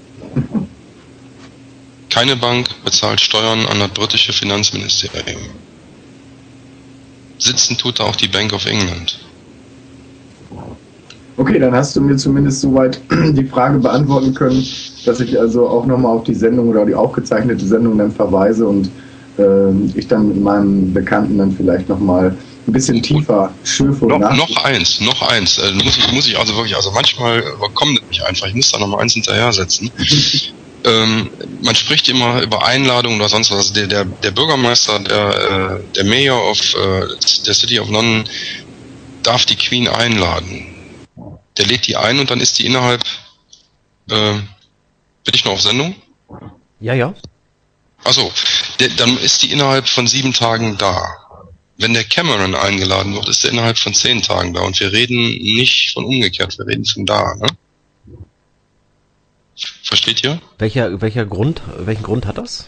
Speaker 5: Keine Bank bezahlt Steuern an das britische Finanzministerium. Sitzen tut da auch die Bank of England.
Speaker 3: Okay, dann hast du mir zumindest soweit die Frage beantworten können, dass ich also auch nochmal auf die Sendung oder die aufgezeichnete Sendung dann verweise und äh, ich dann mit meinem Bekannten dann vielleicht nochmal ein bisschen tiefer schürfe und
Speaker 5: noch, noch eins, noch eins. Äh, muss ich, muss ich also wirklich, also manchmal überkommt mich einfach, ich muss da nochmal eins hinterher setzen. ähm, man spricht immer über Einladungen oder sonst was. Also der, der, der Bürgermeister, der, äh, der Mayor of äh, der City of London darf die Queen einladen. Der lädt die ein und dann ist die innerhalb, äh, bin ich noch auf Sendung?
Speaker 1: Ja, ja.
Speaker 5: Achso, dann ist die innerhalb von sieben Tagen da. Wenn der Cameron eingeladen wird, ist er innerhalb von zehn Tagen da. Und wir reden nicht von umgekehrt, wir reden von da, ne? Versteht ihr?
Speaker 1: Welcher, welcher Grund, welchen Grund hat das?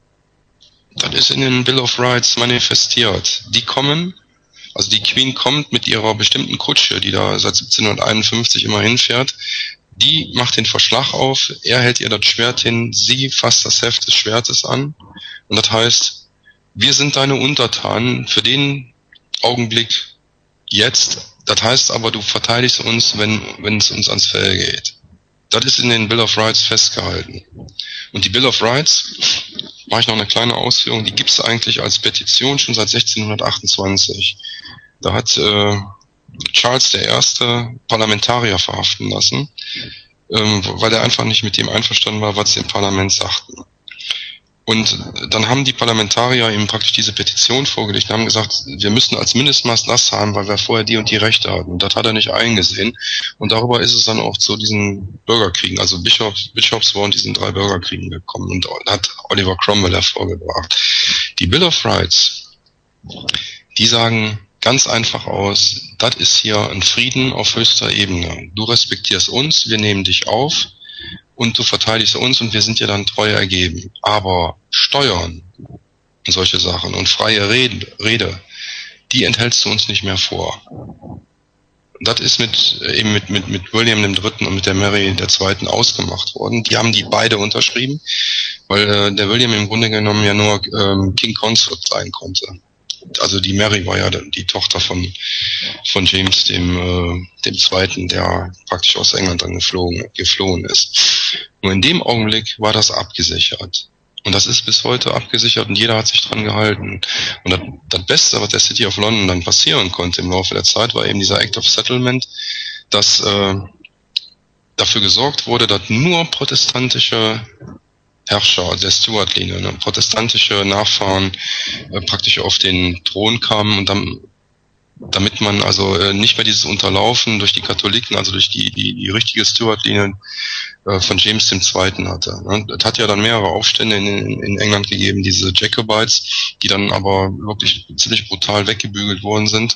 Speaker 5: Das ist in den Bill of Rights manifestiert. Die kommen, also die Queen kommt mit ihrer bestimmten Kutsche, die da seit siebzehnhunderteinundfünfzig immer hinfährt. Die macht den Verschlag auf, er hält ihr das Schwert hin, sie fasst das Heft des Schwertes an. Und das heißt, wir sind deine Untertanen für den Augenblick jetzt. Das heißt aber, du verteidigst uns, wenn, wenn es uns ans Fell geht. Das ist in den Bill of Rights festgehalten. Und die Bill of Rights, mache ich noch eine kleine Ausführung, die gibt es eigentlich als Petition schon seit sechzehnhundertachtundzwanzig. Da hat äh, Charles der Erste Parlamentarier verhaften lassen, ähm, weil er einfach nicht mit dem einverstanden war, was sie im Parlament sagten. Und dann haben die Parlamentarier ihm praktisch diese Petition vorgelegt und haben gesagt, wir müssen als Mindestmaß das haben, weil wir vorher die und die Rechte hatten. Und das hat er nicht eingesehen. Und darüber ist es dann auch zu diesen Bürgerkriegen, also Bischofs, Bischofs war und diesen drei Bürgerkriegen gekommen und hat Oliver Cromwell hervorgebracht. Die Bill of Rights, die sagen ganz einfach aus, das ist hier ein Frieden auf höchster Ebene. Du respektierst uns, wir nehmen dich auf. Und du verteidigst uns und wir sind dir dann treu ergeben. Aber Steuern und solche Sachen und freie Rede, Rede, die enthältst du uns nicht mehr vor. Das ist mit eben mit mit mit William dem Dritten und mit der Mary der Zweiten ausgemacht worden. Die haben die beide unterschrieben, weil äh, der William im Grunde genommen ja nur ähm, King Consort sein konnte. Also die Mary war ja die Tochter von von James dem äh, dem Zweiten, der praktisch aus England dann geflogen geflohen ist. Nur in dem Augenblick war das abgesichert. Und das ist bis heute abgesichert und jeder hat sich dran gehalten. Und das, das Beste, was der City of London dann passieren konnte im Laufe der Zeit, war eben dieser Act of Settlement, dass äh, dafür gesorgt wurde, dass nur protestantische Herrscher der Stuart-Linie, ne, protestantische Nachfahren äh, praktisch auf den Thron kamen und dann, damit man also äh, nicht mehr dieses Unterlaufen durch die Katholiken, also durch die die, die richtige Stuart-Linie äh, von James dem Zweiten hatte. Ne. Es hat ja dann mehrere Aufstände in, in, in England gegeben, diese Jacobites, die dann aber wirklich ziemlich brutal weggebügelt worden sind.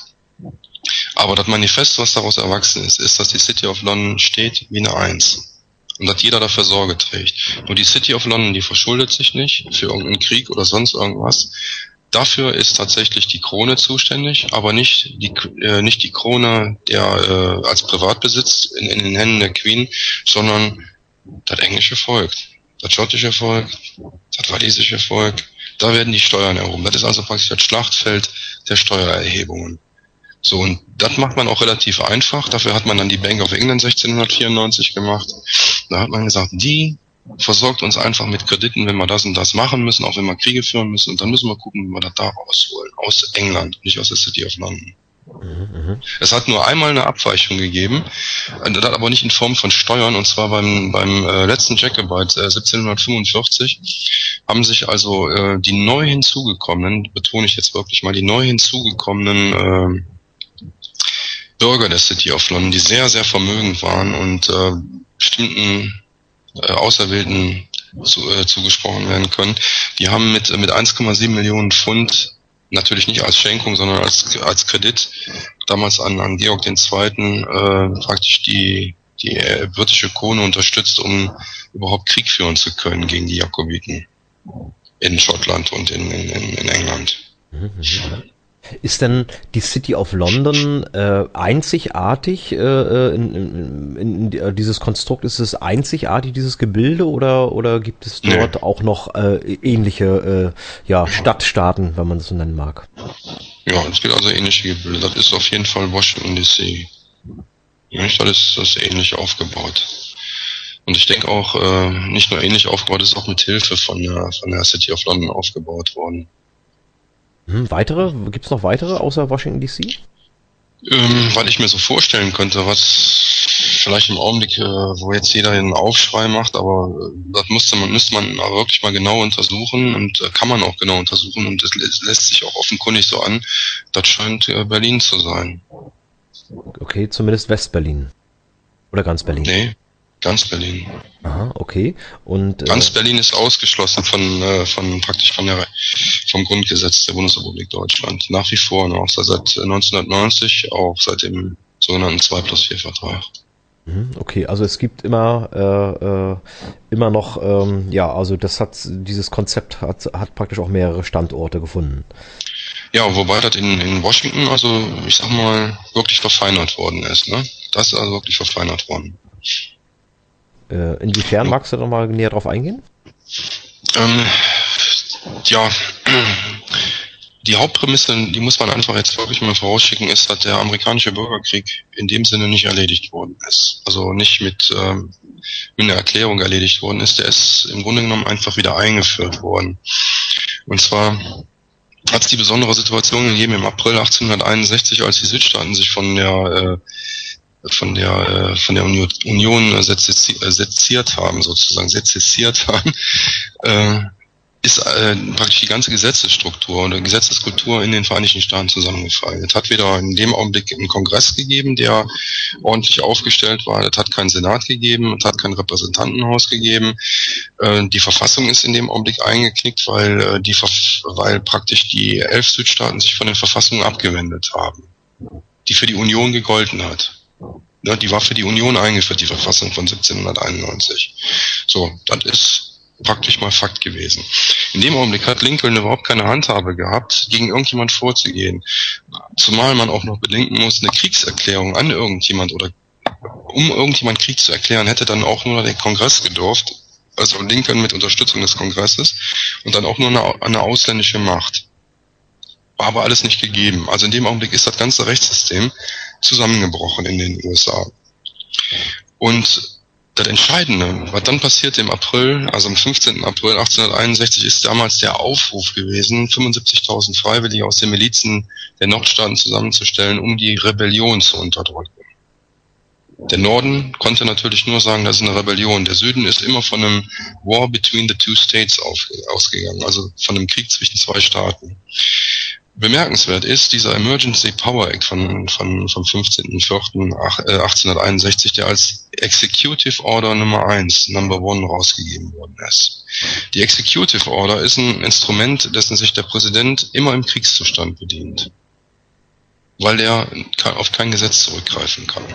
Speaker 5: Aber das Manifest, was daraus erwachsen ist, ist, dass die City of London steht wie eine Eins. Und dass jeder dafür Sorge trägt. Nur die City of London, die verschuldet sich nicht für irgendeinen Krieg oder sonst irgendwas. Dafür ist tatsächlich die Krone zuständig, aber nicht die äh, nicht die Krone der äh, als Privatbesitz in, in den Händen der Queen, sondern das englische Volk, das schottische Volk, das walisische Volk. Da werden die Steuern erhoben. Das ist also praktisch das Schlachtfeld der Steuererhebungen. So, und das macht man auch relativ einfach. Dafür hat man dann die Bank of England sechzehnhundertvierundneunzig gemacht. Da hat man gesagt, die versorgt uns einfach mit Krediten, wenn wir das und das machen müssen, auch wenn wir Kriege führen müssen. Und dann müssen wir gucken, wie wir das da rausholen. Aus England, nicht aus der City of London. Mhm. Es hat nur einmal eine Abweichung gegeben, das aber nicht in Form von Steuern, und zwar beim beim äh, letzten Jacobite äh, siebzehnhundertfünfundvierzig haben sich also äh, die neu hinzugekommenen, betone ich jetzt wirklich mal, die neu hinzugekommenen äh, Bürger der City of London, die sehr, sehr vermögend waren und äh, bestimmten äh, Auserwählten zu, äh, zugesprochen werden können, die haben mit mit eins Komma sieben Millionen Pfund, natürlich nicht als Schenkung, sondern als als Kredit, damals an an Georg den Zweiten äh, praktisch die die äh, britische Krone unterstützt, um überhaupt Krieg führen zu können gegen die Jakobiten in Schottland und in in, in England.
Speaker 1: Mhm. Ist denn die City of London äh, einzigartig äh, in, in, in, in dieses Konstrukt? Ist es einzigartig, dieses Gebilde, oder oder gibt es dort nee. auch noch äh, ähnliche äh, ja, Stadtstaaten, wenn man es so nennen mag?
Speaker 5: Ja, es gibt also ähnliche Gebilde. Das ist auf jeden Fall Washington D C. Nicht? Das ist, das ist ähnlich aufgebaut. Und ich denke auch, äh, nicht nur ähnlich aufgebaut, ist auch mit Hilfe von der, von der City of London aufgebaut worden.
Speaker 1: Hm, weitere? Gibt es noch weitere außer Washington D C?
Speaker 5: Ähm, weil ich mir so vorstellen könnte, was vielleicht im Augenblick, äh, wo jetzt jeder einen Aufschrei macht, aber äh, das müsste man, müsste man wirklich mal genau untersuchen und äh, kann man auch genau untersuchen und das lässt, lässt sich auch offenkundig so an, das scheint äh, Berlin zu sein.
Speaker 1: Okay, zumindest West-Berlin. Oder ganz Berlin?
Speaker 5: Nee, ganz Berlin.
Speaker 1: Aha, okay. Und äh,
Speaker 5: Ganz Berlin ist ausgeschlossen von, äh, von praktisch von der, vom Grundgesetz der Bundesrepublik Deutschland. Nach wie vor, noch seit neunzehnhundertneunzig, auch seit dem sogenannten zwei plus vier Vertrag.
Speaker 1: Okay, also es gibt immer äh, äh, immer noch, ähm, ja, also das hat, dieses Konzept hat, hat praktisch auch mehrere Standorte gefunden.
Speaker 5: Ja, wobei das in, in Washington, also ich sag mal, wirklich verfeinert worden ist, ne? Das ist also wirklich verfeinert worden.
Speaker 1: Äh, inwiefern, magst du da mal näher drauf eingehen?
Speaker 5: Ähm, ja, die Hauptprämisse, die muss man einfach jetzt wirklich mal vorausschicken, ist, dass der amerikanische Bürgerkrieg in dem Sinne nicht erledigt worden ist. Also nicht mit, ähm, mit einer Erklärung erledigt worden ist, der ist im Grunde genommen einfach wieder eingeführt worden. Und zwar hat es die besondere Situation gegeben im April achtzehnhunderteinundsechzig, als die Südstaaten sich von der äh, von der äh, von der Union, Union sezessiert haben, sozusagen sezessiert haben, äh, ist äh, praktisch die ganze Gesetzesstruktur oder Gesetzeskultur in den Vereinigten Staaten zusammengefallen. Es hat wieder in dem Augenblick einen Kongress gegeben, der ordentlich aufgestellt war. Es hat keinen Senat gegeben, es hat kein Repräsentantenhaus gegeben. Äh, die Verfassung ist in dem Augenblick eingeknickt, weil äh, die weil praktisch die elf Südstaaten sich von den Verfassungen abgewendet haben, die für die Union gegolten hat. Ja, die war für die Union eingeführt, die Verfassung von siebzehnhunderteinundneunzig. So, das ist praktisch mal Fakt gewesen. In dem Augenblick hat Lincoln überhaupt keine Handhabe gehabt, gegen irgendjemand vorzugehen. Zumal man auch noch bedenken muss, eine Kriegserklärung an irgendjemand oder um irgendjemand Krieg zu erklären, hätte dann auch nur der Kongress gedurft, also Lincoln mit Unterstützung des Kongresses und dann auch nur eine, eine ausländische Macht. War aber alles nicht gegeben. Also in dem Augenblick ist das ganze Rechtssystem zusammengebrochen in den U S A. Und das Entscheidende, was dann passierte im April, also am fünfzehnten April achtzehnhunderteinundsechzig, ist damals der Aufruf gewesen, fünfundsiebzigtausend Freiwillige aus den Milizen der Nordstaaten zusammenzustellen, um die Rebellion zu unterdrücken. Der Norden konnte natürlich nur sagen, das ist eine Rebellion. Der Süden ist immer von einem War between the two states auf, ausgegangen, also von einem Krieg zwischen zwei Staaten. Bemerkenswert ist dieser Emergency Power Act von, von, vom fünfzehnten vierten achtzehnhunderteinundsechzig, der als Executive Order Nummer eins, Number One, rausgegeben worden ist. Die Executive Order ist ein Instrument, dessen sich der Präsident immer im Kriegszustand bedient, weil er auf kein Gesetz zurückgreifen kann.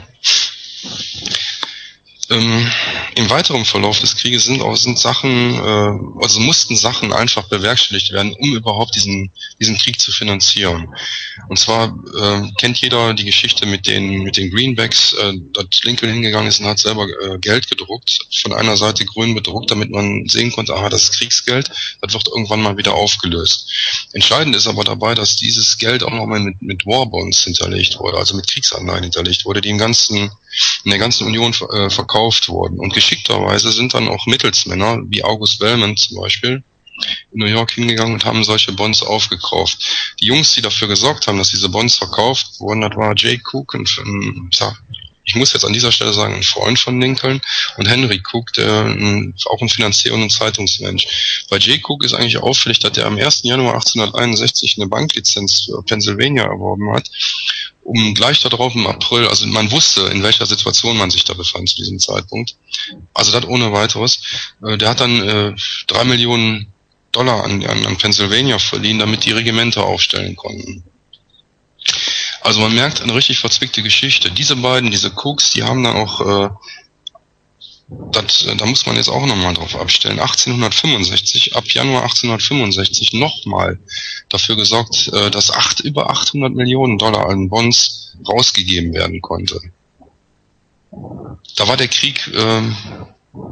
Speaker 5: Ähm, im weiteren Verlauf des Krieges sind auch sind Sachen, äh, also mussten Sachen einfach bewerkstelligt werden, um überhaupt diesen diesen Krieg zu finanzieren. Und zwar äh, kennt jeder die Geschichte mit den mit den Greenbacks, äh, dass Lincoln hingegangen ist und hat selber äh, Geld gedruckt, von einer Seite grün bedruckt, damit man sehen konnte, aha, das Kriegsgeld, das wird irgendwann mal wieder aufgelöst. Entscheidend ist aber dabei, dass dieses Geld auch nochmal mit mit Warbonds hinterlegt wurde, also mit Kriegsanleihen hinterlegt wurde, die im ganzen in der ganzen Union äh, verkauft wurden. Und geschickterweise sind dann auch Mittelsmänner, wie August Wellman zum Beispiel, in New York hingegangen und haben solche Bonds aufgekauft. Die Jungs, die dafür gesorgt haben, dass diese Bonds verkauft wurden, das war Jay Cook, und ich muss jetzt an dieser Stelle sagen, ein Freund von Lincoln, und Henry Cook, der ein, auch ein Finanzier und ein Zeitungsmensch. Bei Jay Cook ist eigentlich auffällig, dass er am ersten Januar achtzehnhunderteinundsechzig eine Banklizenz für Pennsylvania erworben hat, um gleich darauf im April, also man wusste, in welcher Situation man sich da befand zu diesem Zeitpunkt. Also das ohne weiteres. Äh, der hat dann äh, drei Millionen Dollar an, an, an Pennsylvania verliehen, damit die Regimenter aufstellen konnten. Also man merkt eine richtig verzwickte Geschichte. Diese beiden, diese Cooks, die haben dann auch, äh, das, da muss man jetzt auch nochmal drauf abstellen, achtzehnhundertfünfundsechzig, ab Januar achtzehnhundertfünfundsechzig nochmal dafür gesorgt, äh, dass acht, über achthundert Millionen Dollar an Bonds rausgegeben werden konnte. Da war der Krieg äh,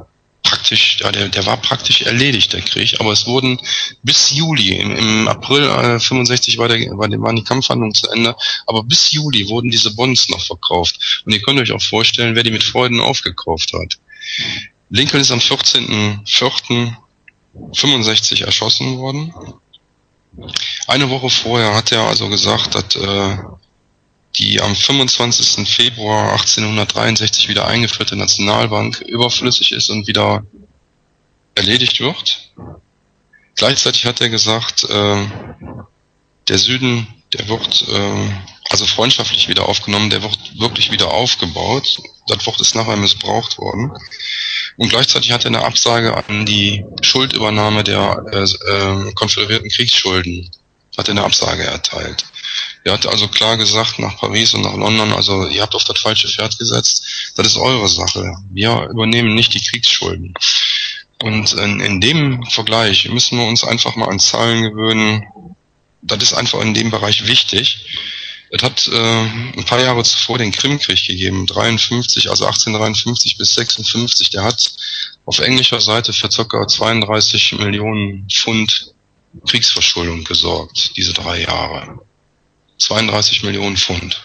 Speaker 5: praktisch, ja, der, der war praktisch erledigt, der Krieg, aber es wurden bis Juli, im, im April äh, fünfundsechzig war der, war, waren die Kampfhandlungen zu Ende, aber bis Juli wurden diese Bonds noch verkauft. Und ihr könnt euch auch vorstellen, wer die mit Freuden aufgekauft hat. Lincoln ist am vierzehnten vierten fünfundsechzig erschossen worden. Eine Woche vorher hat er also gesagt, dass äh, die am fünfundzwanzigsten Februar achtzehnhundertdreiundsechzig wieder eingeführte Nationalbank überflüssig ist und wieder erledigt wird. Gleichzeitig hat er gesagt, äh, der Süden, der wird äh, also freundschaftlich wieder aufgenommen, der wird wirklich wieder aufgebaut. Das Wort ist nachher missbraucht worden. Und gleichzeitig hat er eine Absage an die Schuldübernahme der äh, äh, konföderierten Kriegsschulden, hat er eine Absage erteilt. Er hat also klar gesagt nach Paris und nach London, also ihr habt auf das falsche Pferd gesetzt, das ist eure Sache. Wir übernehmen nicht die Kriegsschulden. Und in, in dem Vergleich müssen wir uns einfach mal an Zahlen gewöhnen. Das ist einfach in dem Bereich wichtig. Es hat äh, ein paar Jahre zuvor den Krimkrieg gegeben, dreiundfünfzig, also achtzehnhundertdreiundfünfzig bis sechsundfünfzig. Der hat auf englischer Seite für ca. zweiunddreißig Millionen Pfund Kriegsverschuldung gesorgt, diese drei Jahre. zweiunddreißig Millionen Pfund.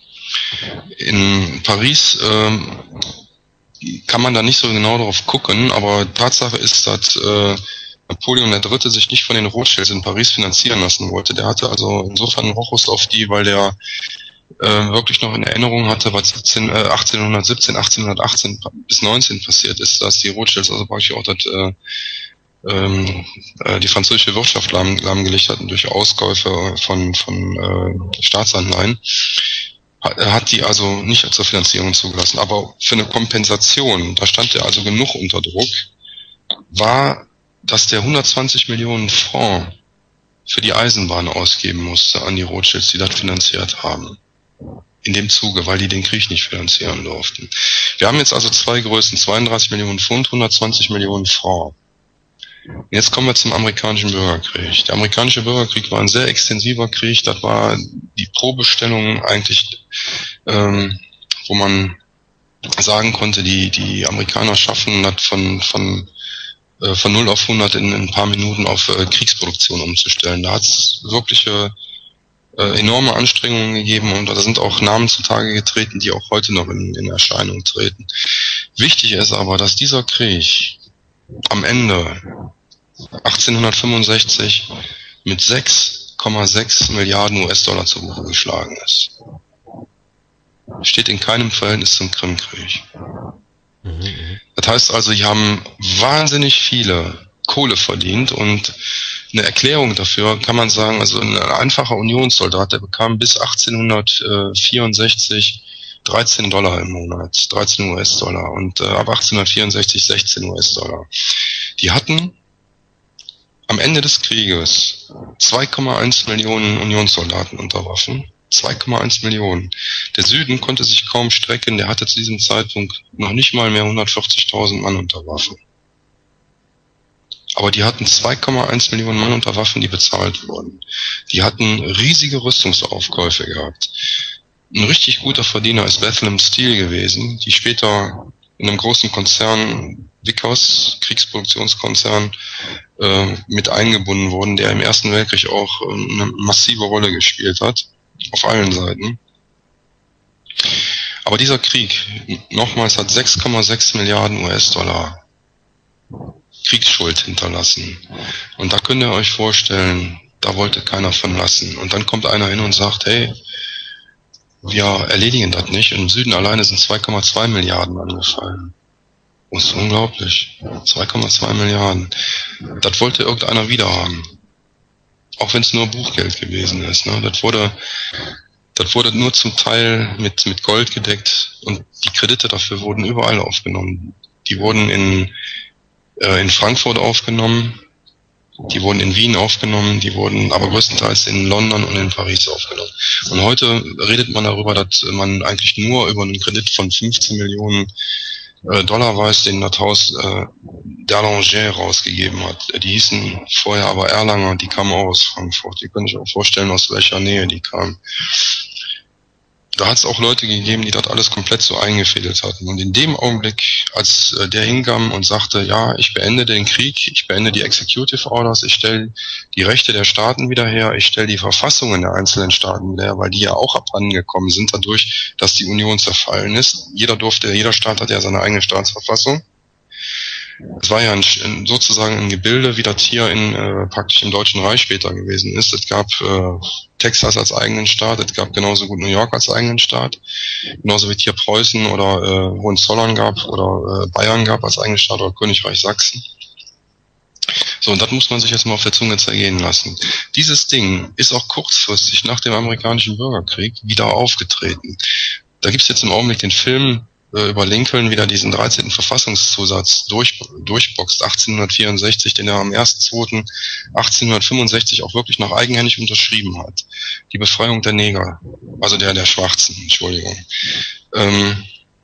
Speaker 5: In Paris ähm, kann man da nicht so genau drauf gucken, aber Tatsache ist, dass äh, Napoleon der Dritte sich nicht von den Rothschilds in Paris finanzieren lassen wollte. Der hatte also insofern einen Hochhaus auf die, weil der äh, wirklich noch in Erinnerung hatte, was siebzehn, äh, achtzehnhundertsiebzehn, achtzehnhundertachtzehn bis neunzehn passiert ist, dass die Rothschilds also praktisch auch das, äh, ähm, äh, die französische Wirtschaft lahm, lahmgelegt hatten durch Auskäufe von, von äh, Staatsanleihen. Er hat die also nicht zur Finanzierung zugelassen, aber für eine Kompensation, da stand er also genug unter Druck, war, dass der hundertzwanzig Millionen Franc für die Eisenbahn ausgeben musste an die Rothschilds, die das finanziert haben. In dem Zuge, weil die den Krieg nicht finanzieren durften. Wir haben jetzt also zwei Größen, zweiunddreißig Millionen Pfund, hundertzwanzig Millionen Franc. Jetzt kommen wir zum amerikanischen Bürgerkrieg. Der amerikanische Bürgerkrieg war ein sehr extensiver Krieg. Das war die Probestellung eigentlich, ähm, wo man sagen konnte, die die Amerikaner schaffen das von von äh, von null auf hundert in, in ein paar Minuten auf äh, Kriegsproduktion umzustellen. Da hat es wirkliche äh, enorme Anstrengungen gegeben und da sind auch Namen zutage getreten, die auch heute noch in, in Erscheinung treten. Wichtig ist aber, dass dieser Krieg am Ende achtzehnhundertfünfundsechzig mit sechs Komma sechs Milliarden U S-Dollar zu Buche geschlagen ist. Steht in keinem Verhältnis zum Krimkrieg. Mhm. Das heißt also, die haben wahnsinnig viele Kohle verdient und eine Erklärung dafür kann man sagen, also ein einfacher Unionssoldat, der bekam bis achtzehnhundertvierundsechzig dreizehn Dollar im Monat, dreizehn U S-Dollar und äh, ab achtzehnhundertvierundsechzig sechzehn U S-Dollar. Die hatten am Ende des Krieges zwei Komma eins Millionen Unionssoldaten unter Waffen. zwei Komma eins Millionen. Der Süden konnte sich kaum strecken, der hatte zu diesem Zeitpunkt noch nicht mal mehr hundertvierzigtausend Mann unter Waffen. Aber die hatten zwei Komma eins Millionen Mann unter Waffen, die bezahlt wurden. Die hatten riesige Rüstungsaufkäufe gehabt. Ein richtig guter Verdiener ist Bethlehem Steel gewesen, die später in einem großen Konzern, Vickers, Kriegsproduktionskonzern, äh, mit eingebunden wurden, der im Ersten Weltkrieg auch äh, eine massive Rolle gespielt hat, auf allen Seiten. Aber dieser Krieg, nochmals, hat sechs Komma sechs Milliarden U S-Dollar Kriegsschuld hinterlassen. Und da könnt ihr euch vorstellen, da wollte keiner von lassen. Und dann kommt einer hin und sagt, hey, wir erledigen das nicht. Im Süden alleine sind zwei Komma zwei Milliarden angefallen. Das ist unglaublich. zwei Komma zwei Milliarden. Das wollte irgendeiner wieder haben. Auch wenn es nur Buchgeld gewesen ist. Ne? Das wurde, das wurde nur zum Teil mit, mit Gold gedeckt und die Kredite dafür wurden überall aufgenommen. Die wurden in, äh, in Frankfurt aufgenommen. Die wurden in Wien aufgenommen, die wurden aber größtenteils in London und in Paris aufgenommen. Und heute redet man darüber, dass man eigentlich nur über einen Kredit von fünfzehn Millionen äh, Dollar weiß, den das Haus äh, d'Arlanger rausgegeben hat. Die hießen vorher aber Erlanger, die kamen auch aus Frankfurt. Die können sich auch vorstellen, aus welcher Nähe die kamen. da hat es auch Leute gegeben, die das alles komplett so eingefädelt hatten. Und in dem Augenblick, als äh, der hingam und sagte, ja, ich beende den Krieg, ich beende die Executive Orders, ich stelle die Rechte der Staaten wieder her, ich stelle die Verfassungen der einzelnen Staaten wieder her, weil die ja auch abhandengekommen sind dadurch, dass die Union zerfallen ist. Jeder durfte, jeder Staat hat ja seine eigene Staatsverfassung. Es war ja ein, sozusagen ein Gebilde, wie das hier in, äh, praktisch im Deutschen Reich später gewesen ist. Es gab äh, Texas als eigenen Staat, es gab genauso gut New York als eigenen Staat, genauso wie es hier Preußen oder äh, Hohenzollern gab oder äh, Bayern gab als eigenen Staat oder Königreich Sachsen. So, und das muss man sich jetzt mal auf der Zunge zergehen lassen. Dieses Ding ist auch kurzfristig nach dem amerikanischen Bürgerkrieg wieder aufgetreten. Da gibt's jetzt im Augenblick den Film über Lincoln wieder diesen dreizehnten Verfassungszusatz durch, durchboxt, achtzehnhundertvierundsechzig, den er am ersten zweiten achtzehnhundertfünfundsechzig auch wirklich noch eigenhändig unterschrieben hat. Die Befreiung der Neger, also der, der Schwarzen, Entschuldigung. Ähm,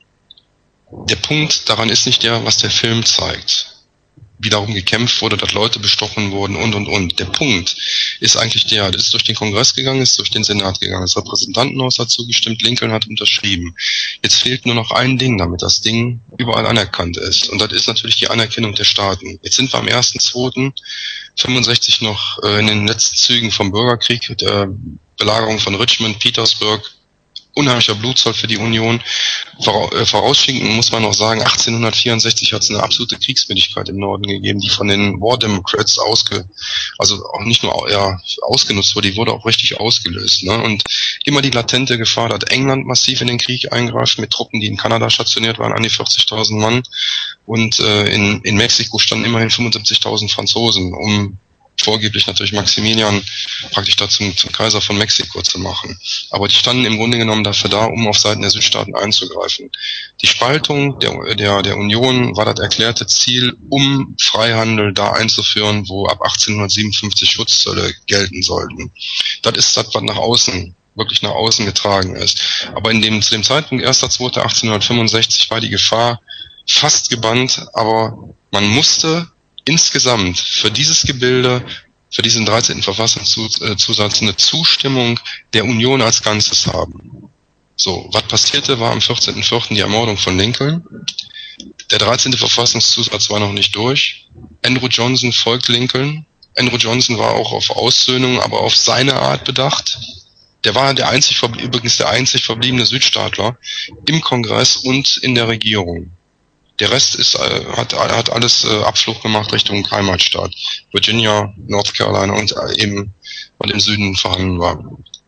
Speaker 5: der Punkt daran ist nicht der, was der Film zeigt, wie darum gekämpft wurde, dass Leute bestochen wurden und, und, und. Der Punkt ist eigentlich der, das ist durch den Kongress gegangen, ist durch den Senat gegangen, das Repräsentantenhaus hat zugestimmt, Lincoln hat unterschrieben. Jetzt fehlt nur noch ein Ding, damit das Ding überall anerkannt ist. Und das ist natürlich die Anerkennung der Staaten. Jetzt sind wir am ersten zweiten fünfundsechzig noch äh, in den letzten Zügen vom Bürgerkrieg, der Belagerung von Richmond, Petersburg, unheimlicher Blutzoll für die Union. Vorausschicken muss man noch sagen, achtzehnhundertvierundsechzig hat es eine absolute Kriegsmüdigkeit im Norden gegeben, die von den War Democrats ausge, also auch nicht nur ja, ausgenutzt wurde, die wurde auch richtig ausgelöst. Ne? Und immer die latente Gefahr, dass England massiv in den Krieg eingreift mit Truppen, die in Kanada stationiert waren, an die vierzigtausend Mann. Und äh, in, in Mexiko standen immerhin fünfundsiebzigtausend Franzosen, um vorgeblich natürlich Maximilian praktisch dazu zum Kaiser von Mexiko zu machen. Aber die standen im Grunde genommen dafür da, um auf Seiten der Südstaaten einzugreifen. Die Spaltung der, der, der Union war das erklärte Ziel, um Freihandel da einzuführen, wo ab achtzehnhundertsiebenundfünfzig Schutzzölle gelten sollten. Das ist das, was nach außen wirklich nach außen getragen ist. Aber in dem, zu dem Zeitpunkt, erster zweiter achtzehnhundertfünfundsechzig, war die Gefahr fast gebannt, aber man musste insgesamt für dieses Gebilde, für diesen dreizehnten Verfassungszusatz eine Zustimmung der Union als Ganzes haben. So, was passierte, war am vierzehnten vierten die Ermordung von Lincoln. Der dreizehnte Verfassungszusatz war noch nicht durch. Andrew Johnson folgt Lincoln. Andrew Johnson war auch auf Aussöhnung, aber auf seine Art bedacht. Der war der einzig, übrigens der einzig verbliebene Südstaatler im Kongress und in der Regierung. Der Rest ist, äh, hat, hat alles äh, Abflug gemacht Richtung Heimatstaat. Virginia, North Carolina und äh, eben, was im Süden vorhanden war.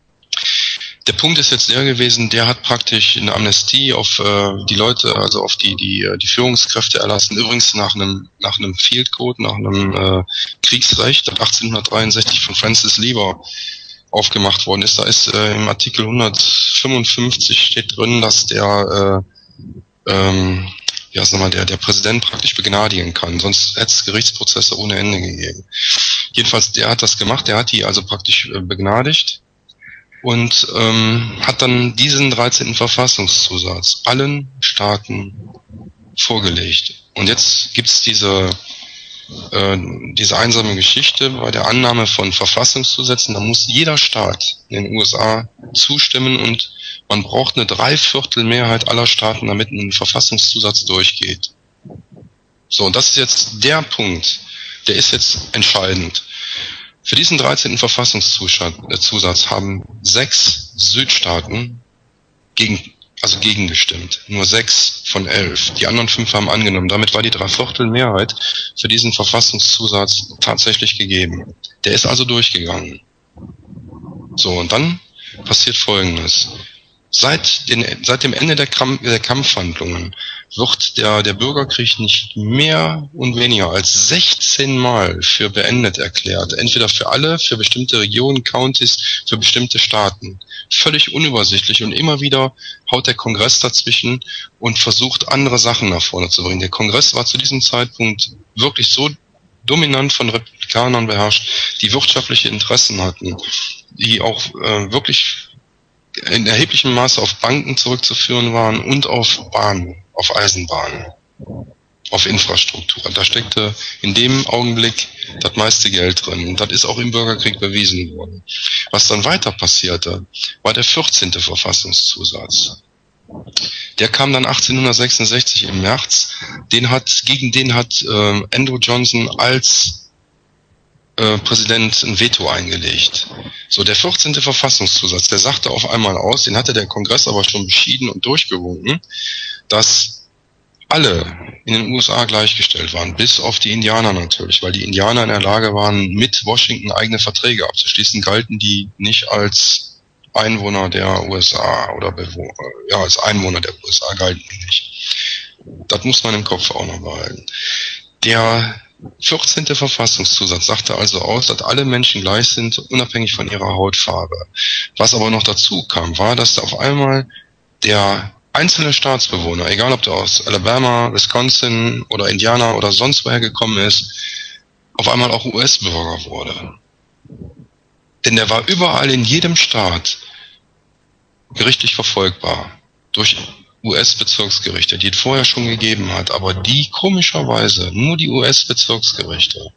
Speaker 5: Der Punkt ist jetzt der gewesen, der hat praktisch eine Amnestie auf äh, die Leute, also auf die die die Führungskräfte erlassen. Übrigens nach einem nach einem Field Code, nach einem äh, Kriegsrecht, das achtzehnhundertdreiundsechzig von Francis Lever aufgemacht worden ist. Da ist äh, im Artikel hundertfünfundfünfzig steht drin, dass der äh, ähm, ja, sag mal, der, der Präsident praktisch begnadigen kann. Sonst hätte es Gerichtsprozesse ohne Ende gegeben. Jedenfalls, der hat das gemacht, der hat die also praktisch äh, begnadigt und ähm, hat dann diesen dreizehnten Verfassungszusatz allen Staaten vorgelegt. Und jetzt gibt's diese äh, diese einsame Geschichte bei der Annahme von Verfassungszusätzen. Da muss jeder Staat in den U S A zustimmen und man braucht eine Dreiviertelmehrheit aller Staaten, damit ein Verfassungszusatz durchgeht. So, und das ist jetzt der Punkt, der ist jetzt entscheidend. Für diesen dreizehnten Verfassungszusatz haben sechs Südstaaten gegen, also gegengestimmt. Nur sechs von elf. Die anderen fünf haben angenommen. Damit war die Dreiviertelmehrheit für diesen Verfassungszusatz tatsächlich gegeben. Der ist also durchgegangen. So, und dann passiert Folgendes. Seit, den, seit dem Ende der, Kramp, der Kampfhandlungen wird der, der Bürgerkrieg nicht mehr und weniger als sechzehn Mal für beendet erklärt. Entweder für alle, für bestimmte Regionen, Countys, für bestimmte Staaten. Völlig unübersichtlich und immer wieder haut der Kongress dazwischen und versucht, andere Sachen nach vorne zu bringen. Der Kongress war zu diesem Zeitpunkt wirklich so dominant von Republikanern beherrscht, die wirtschaftliche Interessen hatten, die auch äh, wirklich in erheblichem Maße auf Banken zurückzuführen waren und auf Bahnen, auf Eisenbahnen. auf Infrastruktur. Da steckte in dem Augenblick das meiste Geld drin. Und das ist auch im Bürgerkrieg bewiesen worden. Was dann weiter passierte, war der vierzehnte Verfassungszusatz. Der kam dann achtzehnhundertsechsundsechzig im März. Den hat, gegen den hat äh, Andrew Johnson als äh, Präsident ein Veto eingelegt. So, der vierzehnte Verfassungszusatz, der sagte auf einmal aus, den hatte der Kongress aber schon beschieden und durchgewunken, dass alle in den U S A gleichgestellt waren, bis auf die Indianer natürlich, weil die Indianer in der Lage waren, mit Washington eigene Verträge abzuschließen, galten die nicht als Einwohner der U S A oder Bewohner, ja, als Einwohner der U S A galten die nicht. Das muss man im Kopf auch noch behalten. Der vierzehnte Verfassungszusatz sagte also aus, dass alle Menschen gleich sind, unabhängig von ihrer Hautfarbe. Was aber noch dazu kam, war, dass auf einmal der einzelne Staatsbewohner, egal ob der aus Alabama, Wisconsin oder Indiana oder sonst woher gekommen ist, auf einmal auch U S-Bürger wurde. Denn der war überall in jedem Staat gerichtlich verfolgbar durch U S-Bezirksgerichte, die es vorher schon gegeben hat, aber die komischerweise nur die U S-Bezirksgerichte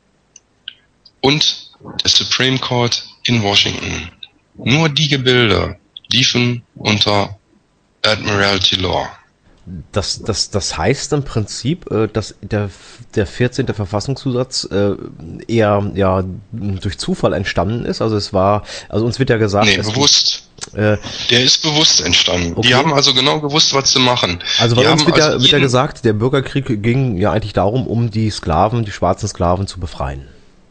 Speaker 5: und der Supreme Court in Washington, nur die Gebilde liefen unter Admiralty Law.
Speaker 1: Das, das, das heißt im Prinzip, dass der, der vierzehnte Verfassungszusatz eher ja durch Zufall entstanden ist. Also es war, also uns wird ja gesagt,
Speaker 5: nee, bewusst. Äh, der ist bewusst entstanden.
Speaker 1: Okay.
Speaker 5: Die haben also genau gewusst, was sie machen.
Speaker 1: Also bei
Speaker 5: die
Speaker 1: uns wird,
Speaker 5: also
Speaker 1: ja, wird ja gesagt, der Bürgerkrieg ging ja eigentlich darum, um die Sklaven, die schwarzen Sklaven zu befreien.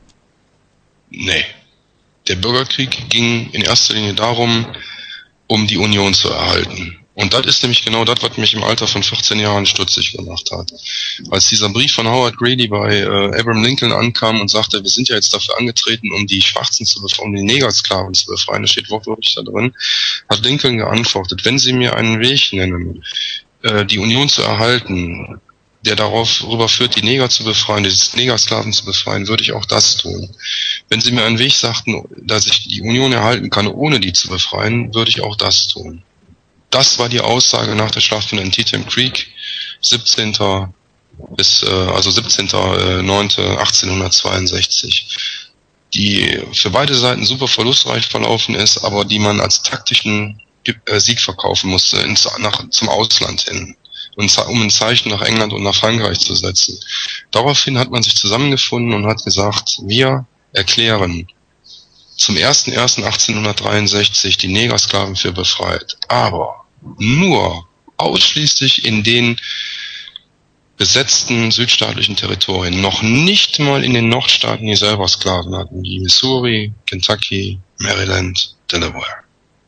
Speaker 5: Nee. Der Bürgerkrieg ging in erster Linie darum, um die Union zu erhalten. Und das ist nämlich genau das, was mich im Alter von vierzehn Jahren stutzig gemacht hat. Als dieser Brief von Howard Grady bei äh, Abraham Lincoln ankam und sagte, wir sind ja jetzt dafür angetreten, um die Schwarzen zu befreien, um die Negersklaven zu befreien, das steht wortwörtlich da drin, hat Lincoln geantwortet, wenn Sie mir einen Weg nennen, äh, die Union zu erhalten, der darauf rüberführt, die Neger zu befreien, die Negersklaven zu befreien, würde ich auch das tun. Wenn Sie mir einen Weg sagten, dass ich die Union erhalten kann, ohne die zu befreien, würde ich auch das tun. Das war die Aussage nach der Schlacht von Antietam Creek, siebzehnten bis, äh, also siebzehnten neunten achtzehnhundertzweiundsechzig, die für beide Seiten super verlustreich verlaufen ist, aber die man als taktischen äh, Sieg verkaufen musste, ins, nach, zum Ausland hin, und, um ein Zeichen nach England und nach Frankreich zu setzen. Daraufhin hat man sich zusammengefunden und hat gesagt, wir erklären zum ersten ersten achtzehnhundertdreiundsechzig die Negersklaven für befreit, aber nur ausschließlich in den besetzten südstaatlichen Territorien, noch nicht mal in den Nordstaaten, die selber Sklaven hatten, wie Missouri, Kentucky, Maryland, Delaware.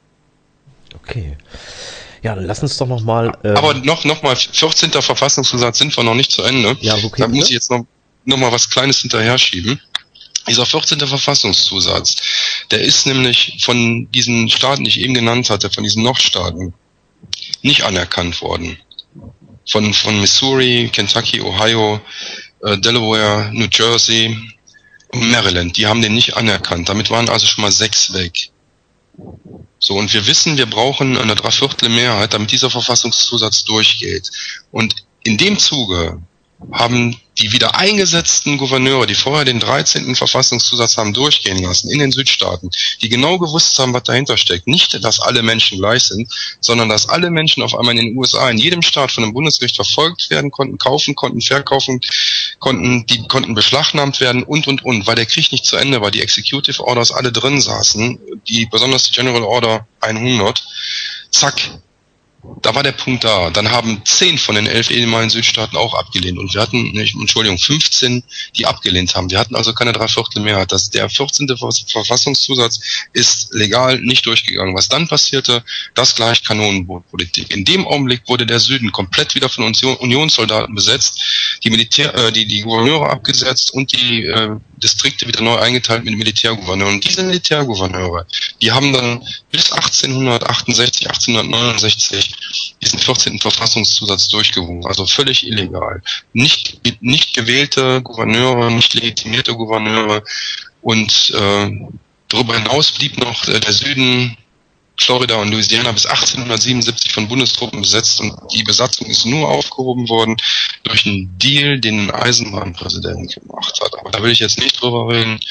Speaker 1: Okay. Ja, dann lass uns doch noch mal. Ähm
Speaker 5: aber noch noch mal vierzehnter Verfassungszusatz sind wir noch nicht zu Ende.
Speaker 1: Ja, okay.
Speaker 5: Da muss ich jetzt noch noch mal was Kleines hinterher schieben. Dieser vierzehnte Verfassungszusatz, der ist nämlich von diesen Staaten, die ich eben genannt hatte, von diesen Nordstaaten, nicht anerkannt worden. Von, von Missouri, Kentucky, Ohio, äh, Delaware, New Jersey und Maryland, die haben den nicht anerkannt. Damit waren also schon mal sechs weg. So, und wir wissen, wir brauchen eine Dreiviertelmehrheit, damit dieser Verfassungszusatz durchgeht. Und in dem Zuge haben die wieder eingesetzten Gouverneure, die vorher den dreizehnten Verfassungszusatz haben durchgehen lassen in den Südstaaten, die genau gewusst haben, was dahinter steckt. Nicht, dass alle Menschen gleich sind, sondern dass alle Menschen auf einmal in den U S A, in jedem Staat von einem Bundesgericht verfolgt werden konnten, kaufen konnten, verkaufen konnten, die konnten beschlagnahmt werden und, und, und, weil der Krieg nicht zu Ende war, die Executive Orders alle drin saßen, die besonders die General Order hundert, zack, da war der Punkt da. Dann haben zehn von den elf ehemaligen Südstaaten auch abgelehnt. Und wir hatten, nicht, Entschuldigung, fünfzehn, die abgelehnt haben. Wir hatten also keine Dreiviertelmehrheit. Das, der vierzehnte Verfassungszusatz ist legal nicht durchgegangen. Was dann passierte, das gleicht Kanonenpolitik. In dem Augenblick wurde der Süden komplett wieder von Unionssoldaten besetzt, die Militär, äh, die, die Gouverneure abgesetzt und die äh, Distrikte wieder neu eingeteilt mit Militärgouverneuren. Und diese Militärgouverneure, die haben dann bis achtzehnhundertachtundsechzig, achtzehnhundertneunundsechzig diesen vierzehnten Verfassungszusatz durchgewunken, also völlig illegal. Nicht, nicht gewählte Gouverneure, nicht legitimierte Gouverneure und äh, darüber hinaus blieb noch äh, der Süden Florida und Louisiana bis achtzehnhundertsiebenundsiebzig von Bundestruppen besetzt und die Besatzung ist nur aufgehoben worden durch einen Deal, den ein Eisenbahnpräsident gemacht hat. Aber da will ich jetzt nicht drüber reden.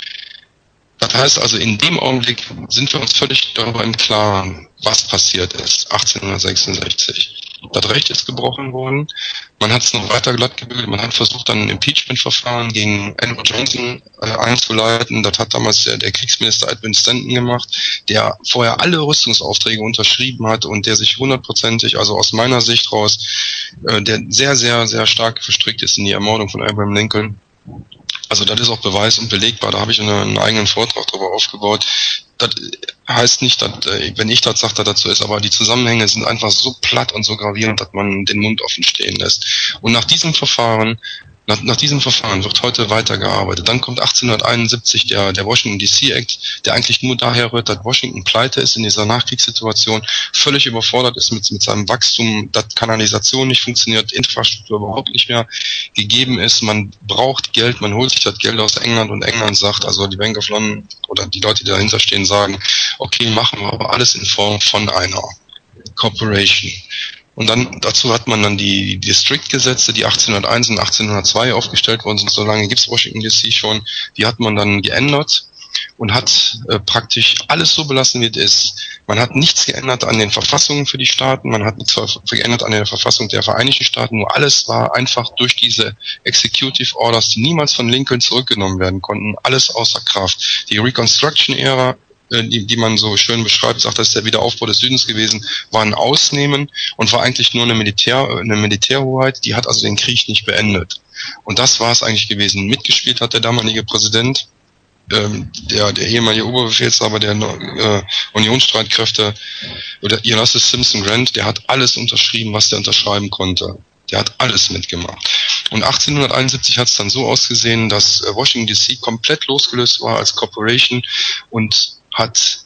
Speaker 5: Das heißt also, in dem Augenblick sind wir uns völlig darüber im Klaren, was passiert ist, achtzehnhundertsechsundsechzig. Das Recht ist gebrochen worden, man hat es noch weiter glatt gebügelt, man hat versucht, dann ein Impeachment-Verfahren gegen Andrew Johnson äh, einzuleiten. Das hat damals der, der Kriegsminister Edwin Stanton gemacht, der vorher alle Rüstungsaufträge unterschrieben hat und der sich hundertprozentig, also aus meiner Sicht raus, äh, der sehr, sehr, sehr stark verstrickt ist in die Ermordung von Abraham Lincoln. Also das ist auch beweis- und belegbar, da habe ich einen, einen eigenen Vortrag darüber aufgebaut. Das heißt nicht, dass, wenn ich das sage, dass das so ist, aber die Zusammenhänge sind einfach so platt und so gravierend, dass man den Mund offen stehen lässt. Und nach diesem Verfahren, nach, nach diesem Verfahren wird heute weitergearbeitet. Dann kommt achtzehnhunderteinundsiebzig der, der Washington D C Act, der eigentlich nur daher rührt, dass Washington pleite ist in dieser Nachkriegssituation, völlig überfordert ist mit, mit seinem Wachstum, dass Kanalisation nicht funktioniert, Infrastruktur überhaupt nicht mehr gegeben ist. Man braucht Geld, man holt sich das Geld aus England und England sagt, also die Bank of London oder die Leute, die dahinter stehen, sagen, okay, machen wir aber alles in Form von einer Corporation. Und dann, dazu hat man dann die District-Gesetze, die achtzehnhunderteins und achtzehnhundertzwei aufgestellt worden sind, so lange gibt's Washington D C schon, die hat man dann geändert und hat äh, praktisch alles so belassen, wie es ist. Man hat nichts geändert an den Verfassungen für die Staaten, man hat nichts geändert an der Verfassung der Vereinigten Staaten, nur alles war einfach durch diese Executive Orders, die niemals von Lincoln zurückgenommen werden konnten, alles außer Kraft. Die Reconstruction-Ära, Die, die man so schön beschreibt, sagt, das ist der Wiederaufbau des Südens gewesen, war ein Ausnehmen und war eigentlich nur eine Militär, eine Militärhoheit, die hat also den Krieg nicht beendet. Und das war es eigentlich gewesen. Mitgespielt hat der damalige Präsident, ähm, der, der ehemalige Oberbefehlshaber der äh, Unionsstreitkräfte, oder Ulysses Simpson Grant, der hat alles unterschrieben, was der unterschreiben konnte. Der hat alles mitgemacht. Und achtzehnhunderteinundsiebzig hat es dann so ausgesehen, dass äh, Washington D C komplett losgelöst war als Corporation und hat,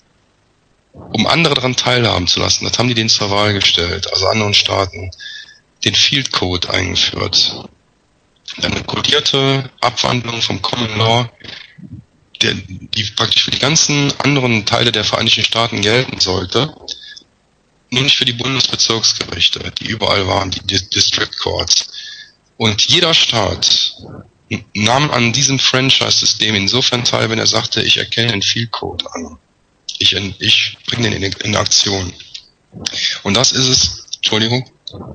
Speaker 5: um andere daran teilhaben zu lassen, das haben die denen zur Wahl gestellt, also anderen Staaten, den Field Code eingeführt. Eine kodierte Abwandlung vom Common Law, der, die praktisch für die ganzen anderen Teile der Vereinigten Staaten gelten sollte, nur nicht für die Bundesbezirksgerichte, die überall waren, die District Courts. Und jeder Staat nahm an diesem Franchise-System insofern teil, wenn er sagte, ich erkenne den Field Code an. Ich, ich bringe den in, in Aktion. Und das ist es, Entschuldigung,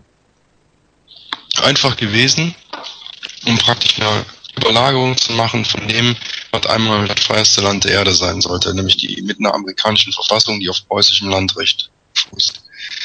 Speaker 5: einfach gewesen, um praktisch eine Überlagerung zu machen von dem, was einmal das freieste Land der Erde sein sollte, nämlich die mit einer amerikanischen Verfassung, die auf preußischem Landrecht fußt.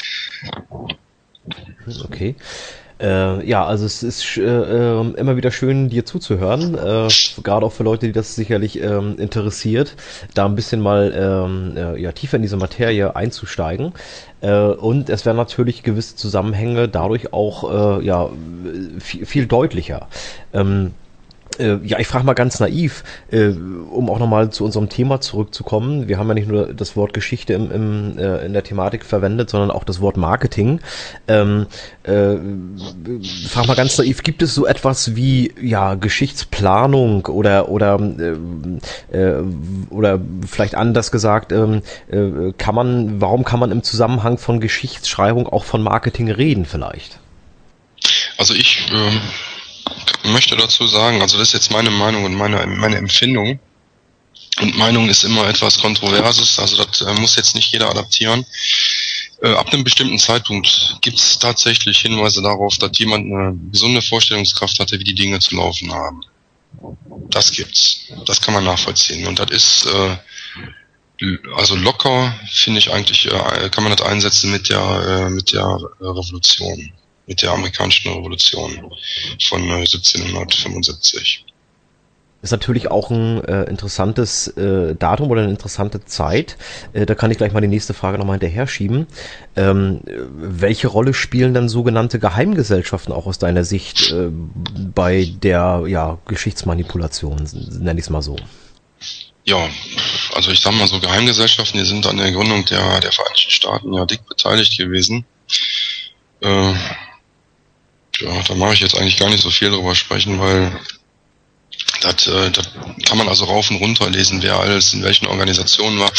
Speaker 1: Okay. Äh, ja, also es ist äh, immer wieder schön, dir zuzuhören, äh, gerade auch für Leute, die das sicherlich ähm, interessiert, da ein bisschen mal ähm, äh, ja, tiefer in diese Materie einzusteigen. Äh, und es werden natürlich gewisse Zusammenhänge dadurch auch äh, ja, viel, viel deutlicher. Ähm, Ja, ich frage mal ganz naiv, äh, um auch nochmal zu unserem Thema zurückzukommen. Wir haben ja nicht nur das Wort Geschichte im, im, äh, in der Thematik verwendet, sondern auch das Wort Marketing. Ähm, äh, frage mal ganz naiv, gibt es so etwas wie ja Geschichtsplanung oder oder äh, äh, oder vielleicht anders gesagt, äh, äh, kann man, warum kann man im Zusammenhang von Geschichtsschreibung auch von Marketing reden vielleicht?
Speaker 5: Also ich ähm Ich möchte dazu sagen, also das ist jetzt meine Meinung und meine, meine Empfindung. Und Meinung ist immer etwas Kontroverses, also das äh, muss jetzt nicht jeder adaptieren. Äh, ab einem bestimmten Zeitpunkt gibt es tatsächlich Hinweise darauf, dass jemand eine gesunde Vorstellungskraft hatte, wie die Dinge zu laufen haben. Das gibt's. Das kann man nachvollziehen. Und das ist äh, also locker, finde ich eigentlich, äh, kann man das einsetzen mit der, äh, mit der Revolution. Mit der amerikanischen Revolution von äh, siebzehnhundertfünfundsiebzig.
Speaker 1: Ist natürlich auch ein äh, interessantes äh, Datum oder eine interessante Zeit. Äh, da kann ich gleich mal die nächste Frage nochmal hinterher schieben. Ähm, welche Rolle spielen dann sogenannte Geheimgesellschaften auch aus deiner Sicht äh, bei der ja, Geschichtsmanipulation, nenne ich es mal so?
Speaker 5: Ja, also ich sag mal so, Geheimgesellschaften, die sind an der Gründung der, der Vereinigten Staaten ja dick beteiligt gewesen. Äh, Ja, da mache ich jetzt eigentlich gar nicht so viel drüber sprechen, weil das, äh, das kann man also rauf und runter lesen, wer alles in welchen Organisationen war.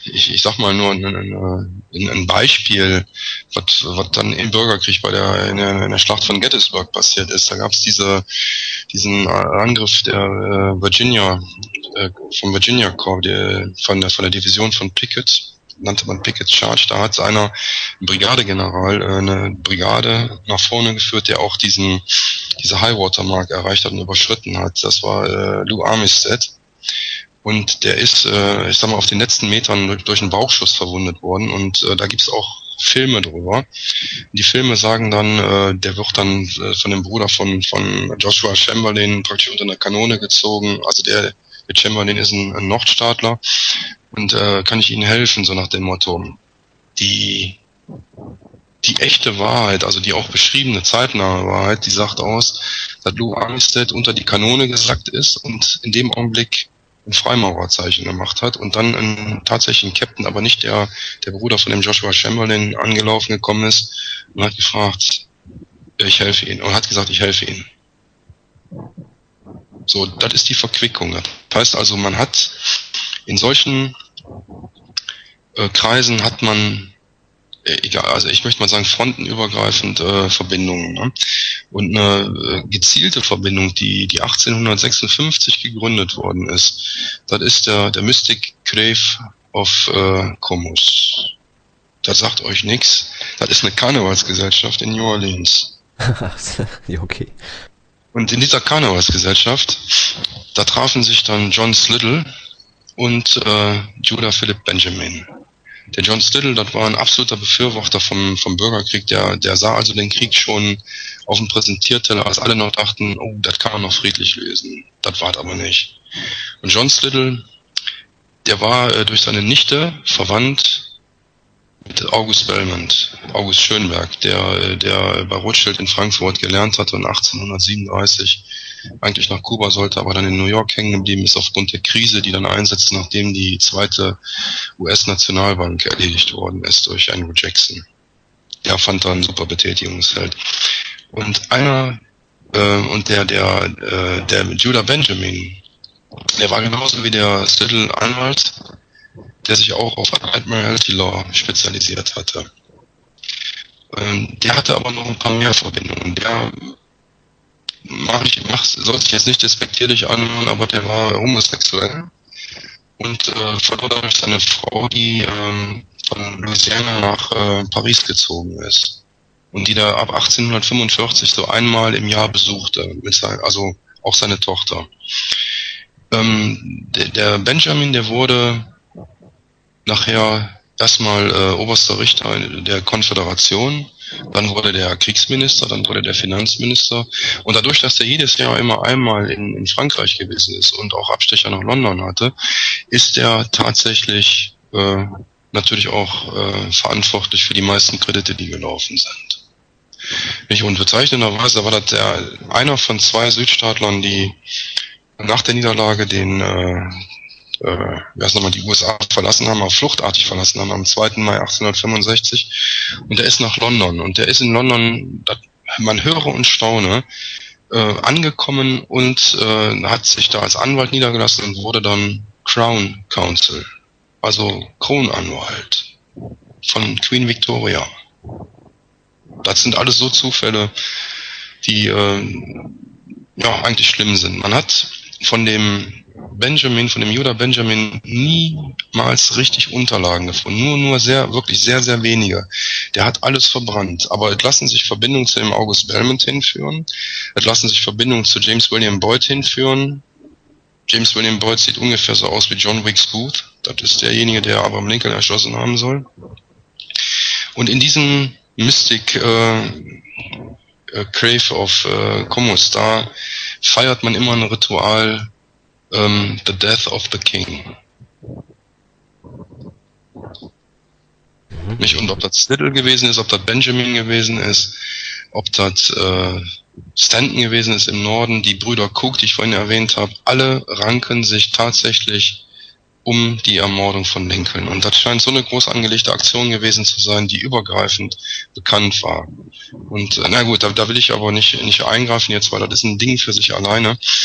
Speaker 5: ich, ich sag mal nur ein, ein, ein Beispiel, was, was dann im Bürgerkrieg bei der in, der in der Schlacht von Gettysburg passiert ist. Da gab es diese diesen Angriff der äh, Virginia äh, vom Virginia Corps, der, von der von der Division von Pickett, nannte man Pickett Charge. Da hat einer Brigadegeneral äh, eine Brigade nach vorne geführt, der auch diesen diese High-Water-Mark erreicht hat und überschritten hat. Das war äh, Lou Armistead. Und der ist, äh, ich sag mal, auf den letzten Metern durch, durch einen Bauchschuss verwundet worden. Und äh, da gibt's auch Filme drüber. Die Filme sagen dann, äh, der wird dann äh, von dem Bruder von von Joshua Chamberlain praktisch unter eine Kanone gezogen. Also der, der Chamberlain ist ein, ein Nordstaatler. Und äh, kann ich Ihnen helfen, so nach dem Motto. Die die echte Wahrheit, also die auch beschriebene zeitnahe Wahrheit, die sagt aus, dass Lou Armistead unter die Kanone gesackt ist und in dem Augenblick ein Freimaurerzeichen gemacht hat und dann einen tatsächlichen Captain, aber nicht der der Bruder von dem Joshua Chamberlain angelaufen gekommen ist und hat gefragt, ich helfe Ihnen, und hat gesagt, ich helfe Ihnen. So, das ist die Verquickung. Das heißt also, man hat in solchen äh, Kreisen hat man egal, also ich möchte mal sagen, frontenübergreifend äh, Verbindungen. Ne? Und eine äh, gezielte Verbindung, die die achtzehnhundertsechsundfünfzig gegründet worden ist, das ist der der Mystic Grave of äh, Comus. Das sagt euch nichts. Das ist eine Karnevalsgesellschaft in New Orleans.
Speaker 1: Ja, okay.
Speaker 5: Und in dieser Karnevalsgesellschaft, da trafen sich dann John Slidell und äh, Judah Philip Benjamin. Der John Slidell, das war ein absoluter Befürworter vom, vom Bürgerkrieg, der, der sah also den Krieg schon auf dem Präsentierteller, als alle noch dachten, oh, das kann man noch friedlich lösen. Das war aber nicht. Und John Slidell, der war äh, durch seine Nichte verwandt mit August Belmont, August Schönberg, der, der bei Rothschild in Frankfurt gelernt hatte und achtzehnhundertsiebenunddreißig eigentlich nach Kuba sollte, aber dann in New York hängen geblieben ist aufgrund der Krise, die dann einsetzte, nachdem die zweite U S-Nationalbank erledigt worden ist durch Andrew Jackson. Der fand dann ein super Betätigungsfeld. Und einer, äh, und der, der, äh, der Judah Benjamin, der war genauso wie der Slidell Anwalt, der sich auch auf Admiralty Law spezialisiert hatte. Ähm, der hatte aber noch ein paar mehr Verbindungen. Der mach ich, mach, soll sich jetzt nicht despektierlich anhören, aber der war homosexuell und äh, verlor dadurch seine Frau, die ähm, von Louisiana nach äh, Paris gezogen ist und die da ab achtzehnhundertfünfundvierzig so einmal im Jahr besuchte, mit sein, also auch seine Tochter. Ähm, der, der Benjamin, der wurde nachher erstmal äh, oberster Richter der Konföderation, dann wurde der Kriegsminister, dann wurde der Finanzminister. Und dadurch, dass er jedes Jahr immer einmal in, in Frankreich gewesen ist und auch Abstecher nach London hatte, ist er tatsächlich äh, natürlich auch äh, verantwortlich für die meisten Kredite, die gelaufen sind. Nicht unbezeichnenderweise war das der, einer von zwei Südstaatlern, die nach der Niederlage den äh, äh, wie heißt nochmal, die U S A verlassen haben, auf fluchtartig verlassen haben, am zweiten Mai achtzehnhundertfünfundsechzig. Und der ist nach London. Und der ist in London, das, man höre und staune, äh, angekommen und äh, hat sich da als Anwalt niedergelassen und wurde dann Crown Counsel, also Kronanwalt von Queen Victoria. Das sind alles so Zufälle, die äh, ja eigentlich schlimm sind. Man hat von dem Benjamin, von dem Judah Benjamin niemals richtig Unterlagen gefunden. Nur, nur sehr, wirklich sehr, sehr wenige. Der hat alles verbrannt. Aber es lassen sich Verbindungen zu dem August Belmont hinführen. Es lassen sich Verbindungen zu James William Boyd hinführen. James William Boyd sieht ungefähr so aus wie John Wilkes Booth. Das ist derjenige, der Abraham Lincoln erschossen haben soll. Und in diesem Mystic äh, äh, Grave of äh, Comus, da feiert man immer ein Ritual, um, The Death of the King. Mhm. Nicht, und ob das Slidell gewesen ist, ob das Benjamin gewesen ist, ob das äh, Stanton gewesen ist im Norden, die Brüder Cook, die ich vorhin erwähnt habe, alle ranken sich tatsächlich um die Ermordung von Lincoln. Und das scheint so eine groß angelegte Aktion gewesen zu sein, die übergreifend bekannt war. Und äh, na gut, da, da will ich aber nicht, nicht eingreifen jetzt, weil das ist ein Ding für sich alleine.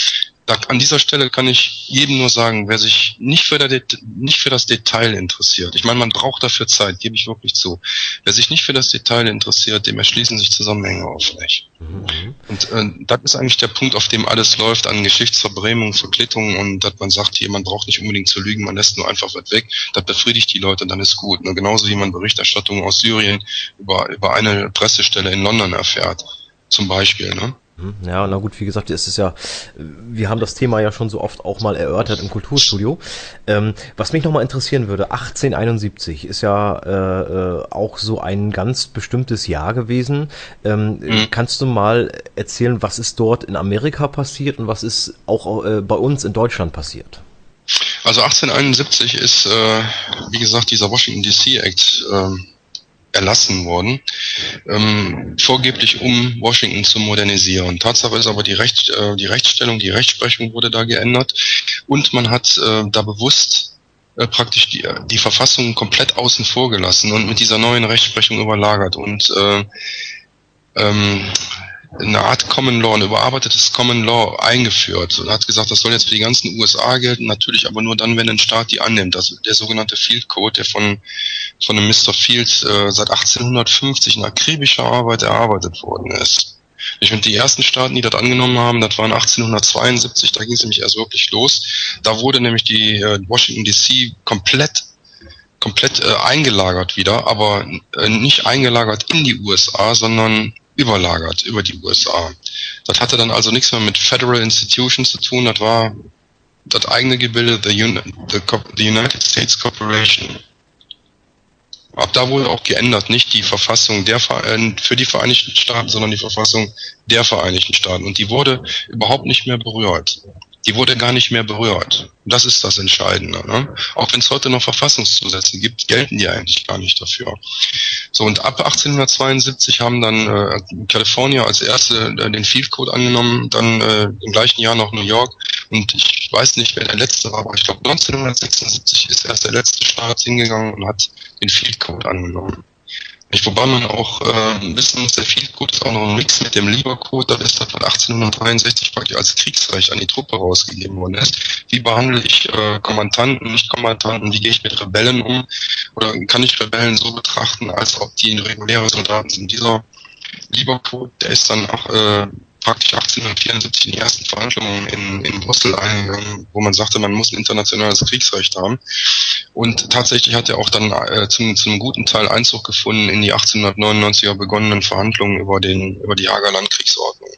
Speaker 5: da, an dieser Stelle kann ich jedem nur sagen, wer sich nicht für, der, nicht für das Detail interessiert, ich meine, man braucht dafür Zeit, gebe ich wirklich zu, wer sich nicht für das Detail interessiert, dem erschließen sich Zusammenhänge oft nicht. Mhm. Und äh, das ist eigentlich der Punkt, auf dem alles läuft, an Geschichtsverbrämung, Verklittung und dass man sagt, hier, man braucht nicht unbedingt zu lügen, man lässt nur einfach was weg, das befriedigt die Leute, dann ist gut. Ne? Genauso wie man Berichterstattung aus Syrien über, über eine Pressestelle in London erfährt, zum Beispiel, ne?
Speaker 1: Ja, na gut, wie gesagt, es ist ja, wir haben das Thema ja schon so oft auch mal erörtert im Kulturstudio. Ähm, was mich nochmal interessieren würde, achtzehnhunderteinundsiebzig ist ja äh, auch so ein ganz bestimmtes Jahr gewesen. Ähm, mhm. Kannst du mal erzählen, was ist dort in Amerika passiert und was ist auch äh, bei uns in Deutschland passiert?
Speaker 5: Also achtzehnhunderteinundsiebzig ist, äh, wie gesagt, dieser Washington D C Act äh, erlassen worden, ähm, vorgeblich um Washington zu modernisieren. Tatsache ist aber die, Recht, äh, die Rechtsstellung, die Rechtsprechung wurde da geändert und man hat äh, da bewusst äh, praktisch die, die Verfassung komplett außen vor gelassen und mit dieser neuen Rechtsprechung überlagert und äh, ähm, eine Art Common Law, ein überarbeitetes Common Law eingeführt und hat gesagt, das soll jetzt für die ganzen U S A gelten, natürlich aber nur dann, wenn ein Staat die annimmt. Also der sogenannte Field Code, der von von dem Mister Field äh, seit achtzehnhundertfünfzig in akribischer Arbeit erarbeitet worden ist. Ich finde, die ersten Staaten, die das angenommen haben, das waren achtzehnhundertzweiundsiebzig, da ging es nämlich erst wirklich los. Da wurde nämlich die äh, Washington D C komplett komplett äh, eingelagert wieder, aber äh, nicht eingelagert in die U S A, sondern überlagert über die U S A. Das hatte dann also nichts mehr mit Federal Institutions zu tun, das war das eigene Gebilde, the, Un the, the United States Corporation. Ab da wurde auch geändert, nicht die Verfassung der für die Vereinigten Staaten, sondern die Verfassung der Vereinigten Staaten. Und die wurde überhaupt nicht mehr berührt. Die wurde gar nicht mehr berührt. Das ist das Entscheidende. Ne? Auch wenn es heute noch Verfassungszusätze gibt, gelten die eigentlich gar nicht dafür. So, und ab achtzehnhundertzweiundsiebzig haben dann äh, Kalifornien als erste äh, den Field Code angenommen, dann äh, im gleichen Jahr noch New York. Und ich weiß nicht, wer der letzte war, aber ich glaube neunzehnhundertsechsundsiebzig ist erst der letzte Staat hingegangen und hat den Field Code angenommen. Ich, wobei man auch äh, wissen muss, der Field Code ist auch noch ein Mix mit dem Lieber Code, das ist das, was achtzehnhundertdreiundsechzig praktisch als Kriegsrecht an die Truppe rausgegeben worden ist. Wie behandle ich äh, Kommandanten, Nicht-Kommandanten, wie gehe ich mit Rebellen um? Oder kann ich Rebellen so betrachten, als ob die reguläre Soldaten sind? Dieser Lieber Code, der ist dann auch äh, praktisch achtzehnhundertvierundsiebzig in die ersten Verhandlungen in, in Brüssel eingegangen, wo man sagte, man muss ein internationales Kriegsrecht haben. Und tatsächlich hat er auch dann äh, zum, zum guten Teil Einzug gefunden in die achtzehnhundertneunundneunziger begonnenen Verhandlungen über den über die Haager Landkriegsordnung.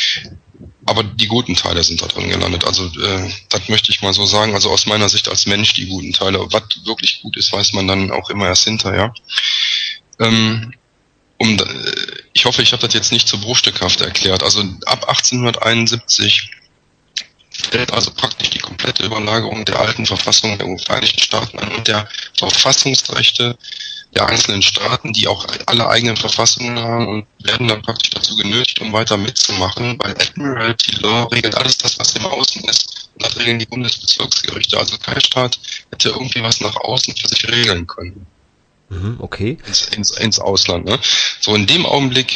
Speaker 5: Aber die guten Teile sind da drin gelandet. Also äh, das möchte ich mal so sagen. Also aus meiner Sicht als Mensch die guten Teile. Was wirklich gut ist, weiß man dann auch immer erst hinterher. Ähm, um, ich hoffe, ich habe das jetzt nicht zu bruchstückhaft erklärt. Also ab achtzehnhunderteinundsiebzig stellt also praktisch die komplette Überlagerung der alten Verfassung der Vereinigten Staaten an und der Verfassungsrechte der einzelnen Staaten, die auch alle eigenen Verfassungen haben und werden dann praktisch dazu genötigt, um weiter mitzumachen, weil Admiralty Law regelt alles das, was im Außen ist, und das regeln die Bundesbezirksgerichte. Also kein Staat hätte irgendwie was nach außen für sich regeln können.
Speaker 1: Mhm, okay.
Speaker 5: Ins, ins, ins Ausland, ne? So in dem Augenblick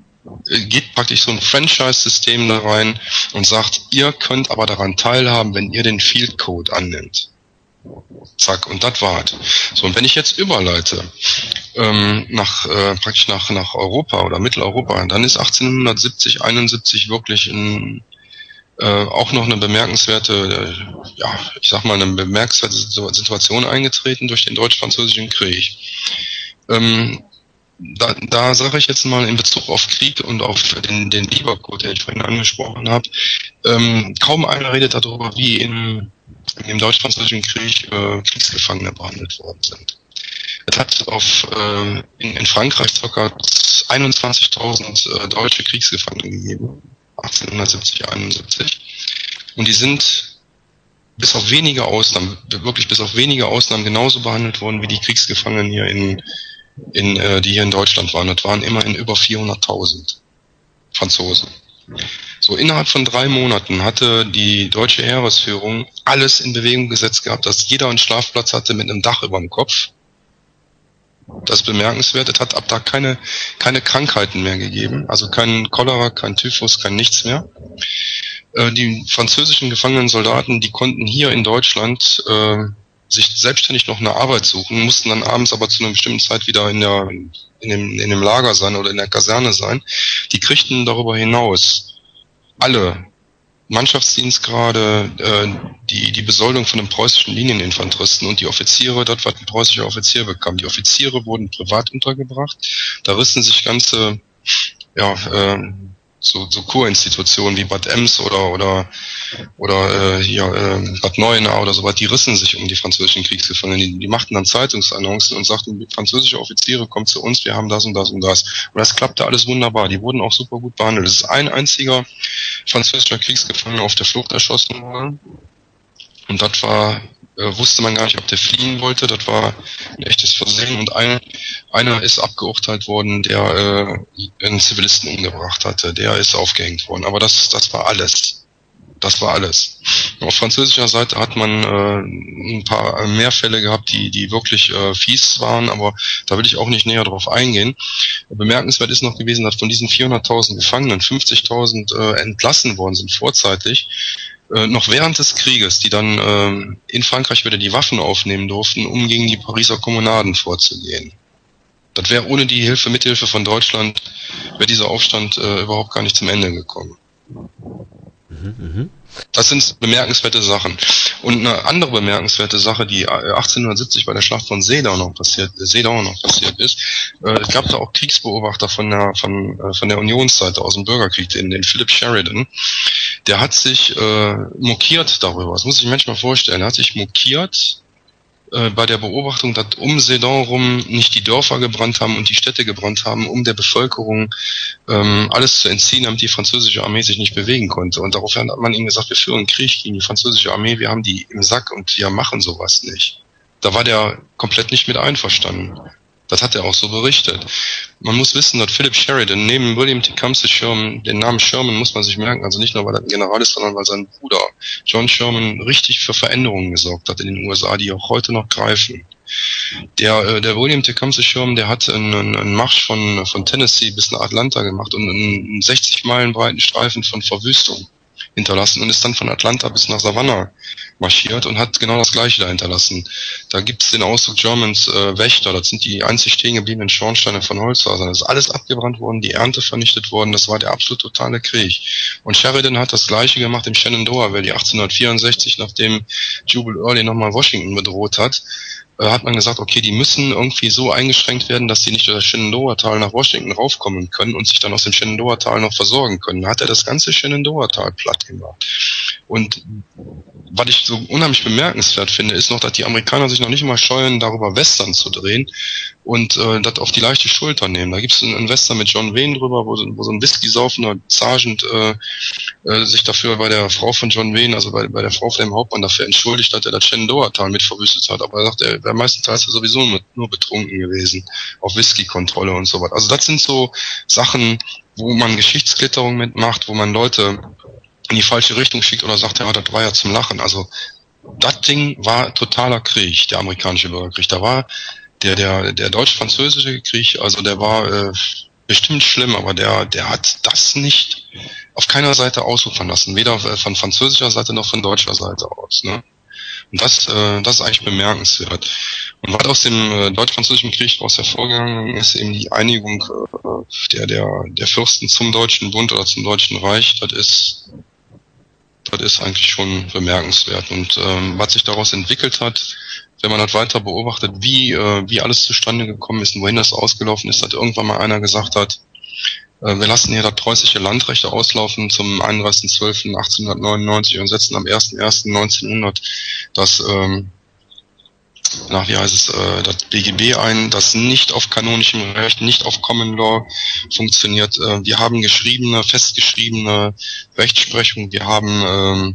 Speaker 5: geht praktisch so ein Franchise-System da rein und sagt, ihr könnt aber daran teilhaben, wenn ihr den Field Code annimmt. Zack, und das war's. So, und wenn ich jetzt überleite ähm, nach äh, praktisch nach nach Europa oder Mitteleuropa, dann ist achtzehnhundertsiebzig, einundsiebzig wirklich ein, äh, auch noch eine bemerkenswerte, äh, ja, ich sag mal, eine bemerkenswerte Situation eingetreten durch den Deutsch-Französischen Krieg. Ähm, Da, da sage ich jetzt mal in Bezug auf Krieg und auf den, den Lieber-Code, den ich vorhin angesprochen habe, ähm, kaum einer redet darüber, wie in, im Deutsch-Französischen Krieg äh, Kriegsgefangene behandelt worden sind. Es hat auf, äh, in, in Frankreich ca. einundzwanzigtausend äh, deutsche Kriegsgefangene gegeben, achtzehnhundertsiebzig, einundsiebzig. Und die sind bis auf wenige Ausnahmen, wirklich bis auf wenige Ausnahmen genauso behandelt worden wie die Kriegsgefangenen hier in in äh, die hier in Deutschland waren. Das waren immerhin über vierhunderttausend Franzosen. So, innerhalb von drei Monaten hatte die deutsche Heeresführung alles in Bewegung gesetzt gehabt, dass jeder einen Schlafplatz hatte mit einem Dach über dem Kopf. Das ist bemerkenswert. Es hat ab da keine keine Krankheiten mehr gegeben, also kein Cholera, kein Typhus, kein nichts mehr. Äh, die französischen gefangenen Soldaten, die konnten hier in Deutschland äh, sich selbstständig noch eine Arbeit suchen, mussten dann abends aber zu einer bestimmten Zeit wieder in der in dem, in dem Lager sein oder in der Kaserne sein. Die kriegten darüber hinaus alle Mannschaftsdienstgrade, äh, die die Besoldung von den preußischen Linieninfanteristen und die Offiziere, das was ein preußischer Offizier bekam. Die Offiziere wurden privat untergebracht. Da rissen sich ganze ja äh, so so Kurinstitutionen wie Bad Ems oder oder oder äh, hier äh, Bad Neuenahr oder so was, die rissen sich um die französischen Kriegsgefangenen. Die, die machten dann Zeitungsannoncen und sagten, französische Offiziere, kommt zu uns, wir haben das und das und das. Und das klappte alles wunderbar. Die wurden auch super gut behandelt. Es ist ein einziger französischer Kriegsgefangener auf der Flucht erschossen worden. Und das war, äh, wusste man gar nicht, ob der fliehen wollte. Das war ein echtes Versehen. Und ein, einer ist abgeurteilt worden, der äh, einen Zivilisten umgebracht hatte. Der ist aufgehängt worden. Aber das, das war alles. Das war alles. Auf französischer Seite hat man äh, ein paar mehr Fälle gehabt, die die wirklich äh, fies waren, aber da will ich auch nicht näher drauf eingehen. Bemerkenswert ist noch gewesen, dass von diesen vierhunderttausend Gefangenen fünfzigtausend äh, entlassen worden sind vorzeitig, äh, noch während des Krieges, die dann äh, in Frankreich wieder die Waffen aufnehmen durften, um gegen die Pariser Kommunaden vorzugehen. Das wäre ohne die Hilfe, Mithilfe von Deutschland, wäre dieser Aufstand äh, überhaupt gar nicht zum Ende gekommen. Das sind bemerkenswerte Sachen. Und eine andere bemerkenswerte Sache, die achtzehnhundertsiebzig bei der Schlacht von Sedan noch passiert, Sedan noch passiert ist, äh, es gab da auch Kriegsbeobachter von der von äh, von der Unionsseite aus dem Bürgerkrieg, den, den Philip Sheridan. Der hat sich äh, mokiert darüber. Das muss ich manchmal vorstellen. Er hat sich mokiert äh, bei der Beobachtung, dass um Sedan rum nicht die Dörfer gebrannt haben und die Städte gebrannt haben, um der Bevölkerung ähm, alles zu entziehen, damit die französische Armee sich nicht bewegen konnte. Und daraufhin hat man ihm gesagt, wir führen Krieg gegen die französische Armee, wir haben die im Sack und wir machen sowas nicht. Da war der komplett nicht mit einverstanden. Das hat er auch so berichtet. Man muss wissen, dass Philip Sheridan neben William Tecumseh Sherman, den Namen Sherman muss man sich merken, also nicht nur weil er ein General ist, sondern weil sein Bruder John Sherman richtig für Veränderungen gesorgt hat in den U S A, die auch heute noch greifen. Der, der William Tecumseh Sherman, der hat einen, einen Marsch von, von Tennessee bis nach Atlanta gemacht und einen sechzig Meilen breiten Streifen von Verwüstung hinterlassen und ist dann von Atlanta bis nach Savannah marschiert und hat genau das Gleiche da hinterlassen. Da gibt es den Ausdruck Germans äh, Wächter, das sind die einzig stehen gebliebenen Schornsteine von Holzhäusern. Das ist alles abgebrannt worden, die Ernte vernichtet worden, das war der absolut totale Krieg. Und Sheridan hat das Gleiche gemacht im Shenandoah Valley achtzehnhundertvierundsechzig, nachdem Jubal Early nochmal Washington bedroht hat. Hat man gesagt, okay, die müssen irgendwie so eingeschränkt werden, dass sie nicht durch das Shenandoah-Tal nach Washington raufkommen können und sich dann aus dem Shenandoah-Tal noch versorgen können. Da hat er das ganze Shenandoah-Tal platt gemacht. Und was ich so unheimlich bemerkenswert finde, ist noch, dass die Amerikaner sich noch nicht mal scheuen, darüber Western zu drehen und äh, das auf die leichte Schulter nehmen. Da gibt es einen Western mit John Wayne drüber, wo, wo so ein Whisky-saufender Sergeant äh, äh, sich dafür bei der Frau von John Wayne, also bei, bei der Frau von dem Hauptmann dafür entschuldigt, dass er das Shenandoah-Tal mit verwüstet hat. Aber er sagt, er wäre meistenteils sowieso nur, nur betrunken gewesen, auf Whisky-Kontrolle und so was. Also das sind so Sachen, wo man Geschichtsklitterung mitmacht, wo man Leute in die falsche Richtung schickt oder sagt, ja, das war ja zum Lachen. Also das Ding war totaler Krieg, der amerikanische Bürgerkrieg. Da war der der der deutsch-französische Krieg, also der war äh, bestimmt schlimm, aber der der hat das nicht auf keiner Seite ausufern lassen, weder von französischer Seite noch von deutscher Seite aus. Ne? Und das äh, das ist eigentlich bemerkenswert. Und was aus dem äh, deutsch-französischen Krieg daraus hervorgegangen ist, eben die Einigung äh, der der der Fürsten zum Deutschen Bund oder zum Deutschen Reich. Das ist Das ist eigentlich schon bemerkenswert. Und ähm, was sich daraus entwickelt hat, wenn man das weiter beobachtet, wie äh, wie alles zustande gekommen ist und wohin das ausgelaufen ist, hat irgendwann mal einer gesagt hat, äh, wir lassen hier das preußische Landrecht auslaufen zum einunddreißigsten zwölften achtzehnhundertneunundneunzig und setzen am ersten ersten neunzehnhundert das ähm, nach wie heißt es, äh, das B G B ein, das nicht auf kanonischem Recht, nicht auf Common Law funktioniert. Äh, wir haben geschriebene, festgeschriebene Rechtsprechung, wir haben, ähm,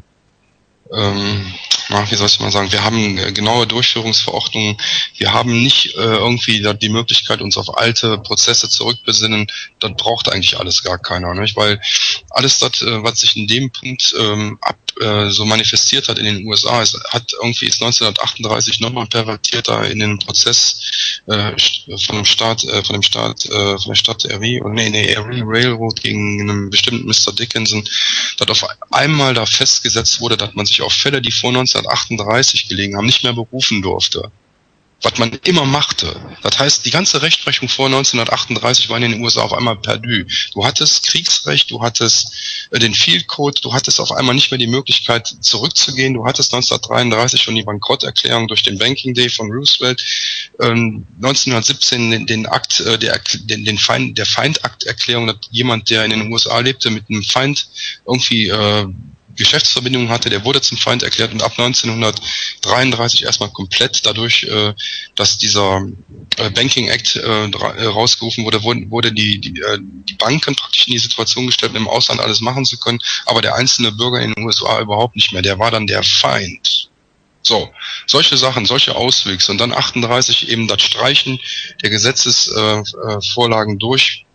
Speaker 5: ähm, na, wie soll ich mal sagen, wir haben äh, genaue Durchführungsverordnungen, wir haben nicht äh, irgendwie da die Möglichkeit, uns auf alte Prozesse zurückbesinnen, das braucht eigentlich alles gar keiner, nicht? Weil alles das, äh, was sich in dem Punkt ähm, ab äh, so manifestiert hat in den U S A. Es hat irgendwie ist neunzehnhundertachtunddreißig nochmal pervertierter in den Prozess äh, von dem Staat, äh, von dem Staat, äh, von der Stadt Erie, oder nee, nee, Erie Railroad gegen einen bestimmten Mister Dickinson, dass auf einmal da festgesetzt wurde, dass man sich auf Fälle, die vor neunzehnhundertachtunddreißig gelegen haben, nicht mehr berufen durfte. Was man immer machte. Das heißt, die ganze Rechtsprechung vor neunzehnhundertachtunddreißig war in den U S A auf einmal perdu. Du hattest Kriegsrecht, du hattest äh, den Field Code, du hattest auf einmal nicht mehr die Möglichkeit zurückzugehen. Du hattest neunzehnhundertdreiunddreißig schon die Bankrotterklärung durch den Banking Day von Roosevelt, ähm, neunzehnhundertsiebzehn den, den Akt, äh, der, den, den Feind, der Feindakterklärung, dass jemand, der in den U S A lebte, mit einem Feind irgendwie äh, Geschäftsverbindungen hatte, der wurde zum Feind erklärt und ab neunzehnhundertdreiunddreißig erstmal komplett dadurch, äh, dass dieser äh, Banking Act äh, rausgerufen wurde, wurde, wurde die, die, äh, die Banken praktisch in die Situation gestellt, im Ausland alles machen zu können, aber der einzelne Bürger in den U S A überhaupt nicht mehr, der war dann der Feind. So, solche Sachen, solche Auswüchse und dann achtunddreißig eben das Streichen der Gesetzesvorlagen äh, durch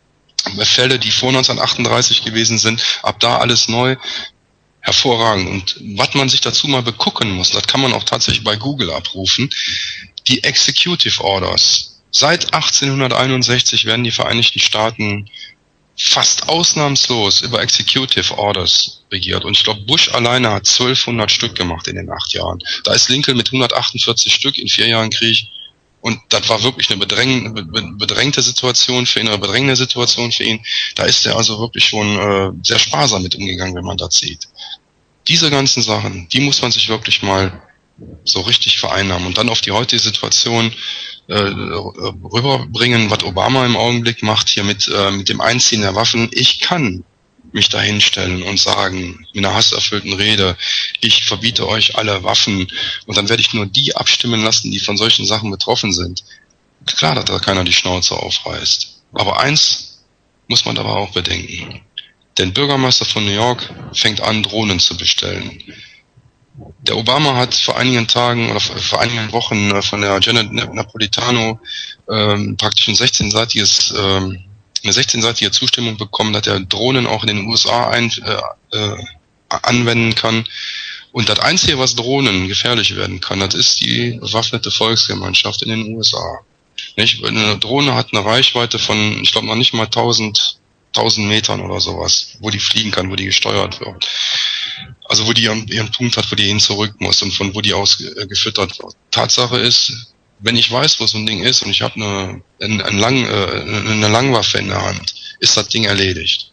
Speaker 5: Fälle, die vor neunzehnhundertachtunddreißig gewesen sind, ab da alles neu. Hervorragend. Und was man sich dazu mal begucken muss, das kann man auch tatsächlich bei Google abrufen, die Executive Orders. Seit achtzehnhunderteinundsechzig werden die Vereinigten Staaten fast ausnahmslos über Executive Orders regiert. Und ich glaube, Bush alleine hat zwölfhundert Stück gemacht in den acht Jahren. Da ist Lincoln mit hundertachtundvierzig Stück in vier Jahren Krieg. Und das war wirklich eine bedräng, bedrängte Situation für ihn, eine bedrängende Situation für ihn. Da ist er also wirklich schon äh, sehr sparsam mit umgegangen, wenn man das sieht. Diese ganzen Sachen, die muss man sich wirklich mal so richtig vereinnahmen und dann auf die heutige Situation äh, rüberbringen, was Obama im Augenblick macht hier mit, äh, mit dem Einziehen der Waffen. Ich kann mich da hinstellen und sagen, mit einer hasserfüllten Rede, ich verbiete euch alle Waffen und dann werde ich nur die abstimmen lassen, die von solchen Sachen betroffen sind. Klar, dass da keiner die Schnauze aufreißt. Aber eins muss man dabei auch bedenken. Der Bürgermeister von New York fängt an, Drohnen zu bestellen. Der Obama hat vor einigen Tagen oder vor einigen Wochen von der Janet Napolitano ähm, praktisch ein sechzehnseitiges ähm, eine sechzehnseitige Zustimmung bekommen, dass er Drohnen auch in den U S A ein, äh, äh, anwenden kann. Und das Einzige, was Drohnen gefährlich werden kann, das ist die bewaffnete Volksgemeinschaft in den U S A. Nicht? Eine Drohne hat eine Reichweite von, ich glaube noch nicht mal tausend, tausend Metern oder sowas, wo die fliegen kann, wo die gesteuert wird. Also wo die ihren, ihren Punkt hat, wo die hin zurück muss und von wo die aus äh, gefüttert wird. Tatsache ist, wenn ich weiß, wo so ein Ding ist und ich habe eine, eine, eine, Lang, äh, eine Langwaffe in der Hand, ist das Ding erledigt.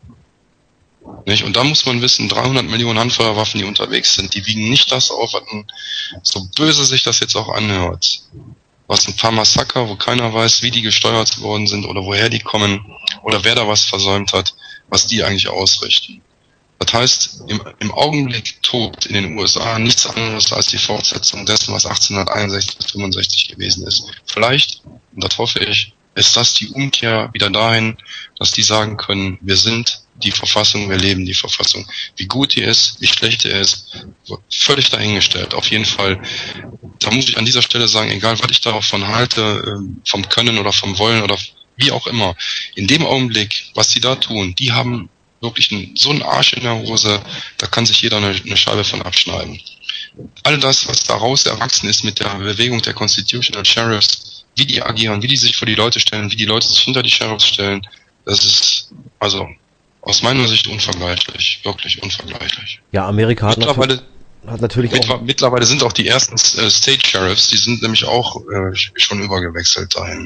Speaker 5: Nicht? Und da muss man wissen, dreihundert Millionen Handfeuerwaffen, die unterwegs sind, die wiegen nicht das auf, was ein, so böse sich das jetzt auch anhört. Was ein paar Massaker, wo keiner weiß, wie die gesteuert worden sind oder woher die kommen oder wer da was versäumt hat, was die eigentlich ausrichten. Das heißt, im, im Augenblick tobt in den U S A nichts anderes als die Fortsetzung dessen, was achtzehnhunderteinundsechzig bis fünfundsechzig gewesen ist. Vielleicht, und das hoffe ich, ist das die Umkehr wieder dahin, dass die sagen können, wir sind die Verfassung, wir leben die Verfassung. Wie gut die ist, wie schlecht die ist, völlig dahingestellt. Auf jeden Fall, da muss ich an dieser Stelle sagen, egal was ich davon halte, vom Können oder vom Wollen oder wie auch immer, in dem Augenblick, was sie da tun, die haben wirklich einen, so einen Arsch in der Hose, da kann sich jeder eine, eine Scheibe von abschneiden. All das, was daraus erwachsen ist mit der Bewegung der Constitutional Sheriffs, wie die agieren, wie die sich vor die Leute stellen, wie die Leute sich hinter die Sheriffs stellen, das ist also aus meiner Sicht unvergleichlich, wirklich unvergleichlich.
Speaker 1: Ja, Amerika hat
Speaker 5: mittlerweile,
Speaker 1: natürlich, hat natürlich
Speaker 5: mittler,
Speaker 1: auch...
Speaker 5: mittlerweile sind auch die ersten äh, State Sheriffs, die sind nämlich auch äh, schon übergewechselt dahin.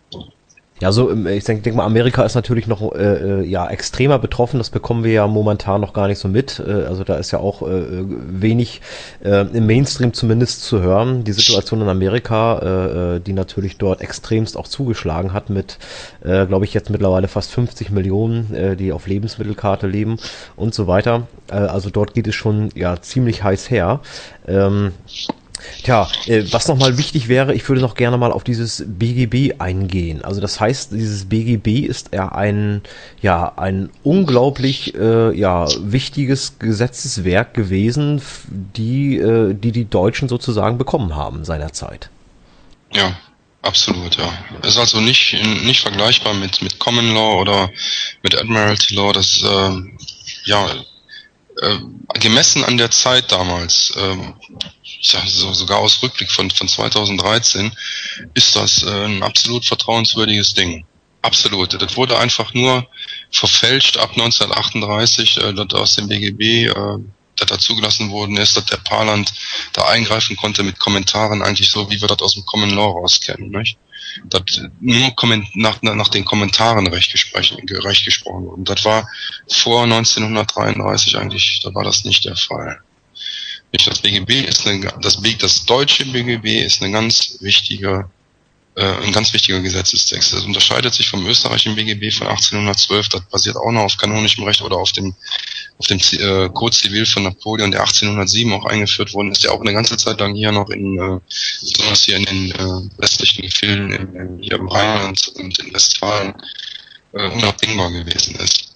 Speaker 1: Ja, so ich denke denk mal, Amerika ist natürlich noch äh, ja extremer betroffen. Das bekommen wir ja momentan noch gar nicht so mit. Äh, also da ist ja auch äh, wenig äh, im Mainstream zumindest zu hören. Die Situation in Amerika, äh, die natürlich dort extremst auch zugeschlagen hat mit, äh, glaube ich, jetzt mittlerweile fast fünfzig Millionen, äh, die auf Lebensmittelkarte leben und so weiter. Äh, also dort geht es schon ja ziemlich heiß her. Ähm, Tja, äh, was nochmal wichtig wäre, ich würde noch gerne mal auf dieses B G B eingehen. Also das heißt, dieses B G B ist ja ein, ja, ein unglaublich, äh, ja, wichtiges Gesetzeswerk gewesen, die, äh, die die Deutschen sozusagen bekommen haben seinerzeit.
Speaker 5: Ja, absolut, ja. Es ist also nicht, nicht vergleichbar mit, mit Common Law oder mit Admiralty Law, das, äh, ja, äh, gemessen an der Zeit damals, ähm, ja, so, sogar aus Rückblick von, von zweitausenddreizehn, ist das äh, ein absolut vertrauenswürdiges Ding. Absolut. Das wurde einfach nur verfälscht ab neunzehnhundertachtunddreißig, äh, dass aus dem B G B, äh, dass da zugelassen worden ist, dass der Paarland da eingreifen konnte mit Kommentaren, eigentlich so, wie wir das aus dem Common Law rauskennen, nicht? Dass nur nach, nach den Kommentaren recht, recht gesprochen wurde. Und das war vor neunzehnhundertdreiunddreißig eigentlich, da war das nicht der Fall. Nicht, das B G B ist eine, das, B, das deutsche B G B ist eine ganz wichtige, äh, ein ganz wichtiger Gesetzestext. Das unterscheidet sich vom österreichischen B G B von achtzehnhundertzwölf, das basiert auch noch auf kanonischem Recht oder auf dem auf dem äh, Code Civil von Napoleon, der achtzehnhundertsieben auch eingeführt worden ist, der auch eine ganze Zeit lang hier noch in, äh, besonders hier in den äh, westlichen Gefilden, in, in, hier im Rheinland und in Westfalen, äh, unabdingbar gewesen ist.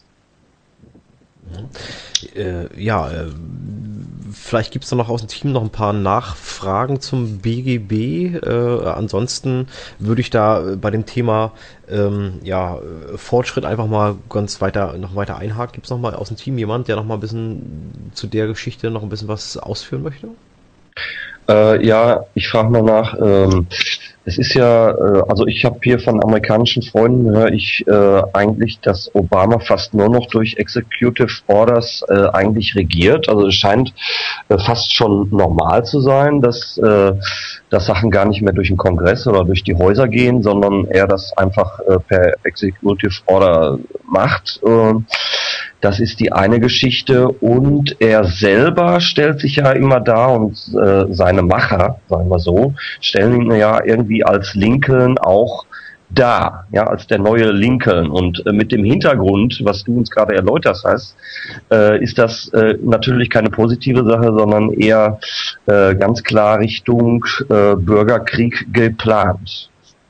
Speaker 1: Äh, ja, äh, vielleicht gibt es da noch aus dem Team noch ein paar Nachfragen zum B G B. Äh, ansonsten würde ich da bei dem Thema ähm, ja, Fortschritt einfach mal ganz weiter noch weiter einhaken. Gibt es noch mal aus dem Team jemand, der noch mal ein bisschen zu der Geschichte noch ein bisschen was ausführen möchte?
Speaker 4: Äh, ja, ich frage mal nach. Ähm, es ist ja, äh, also ich habe hier von amerikanischen Freunden höre ich äh, eigentlich, dass Obama fast nur noch durch Executive Orders äh, eigentlich regiert. Also es scheint äh, fast schon normal zu sein, dass äh, dass Sachen gar nicht mehr durch den Kongress oder durch die Häuser gehen, sondern er das einfach äh, per Executive Order macht. Äh, Das ist die eine Geschichte, und er selber stellt sich ja immer dar, und äh, seine Macher, sagen wir so, stellen ihn ja irgendwie als Lincoln auch dar, ja, als der neue Lincoln. Und äh, mit dem Hintergrund, was du uns gerade erläutert hast, äh, ist das äh, natürlich keine positive Sache, sondern eher äh, ganz klar Richtung äh, Bürgerkrieg geplant.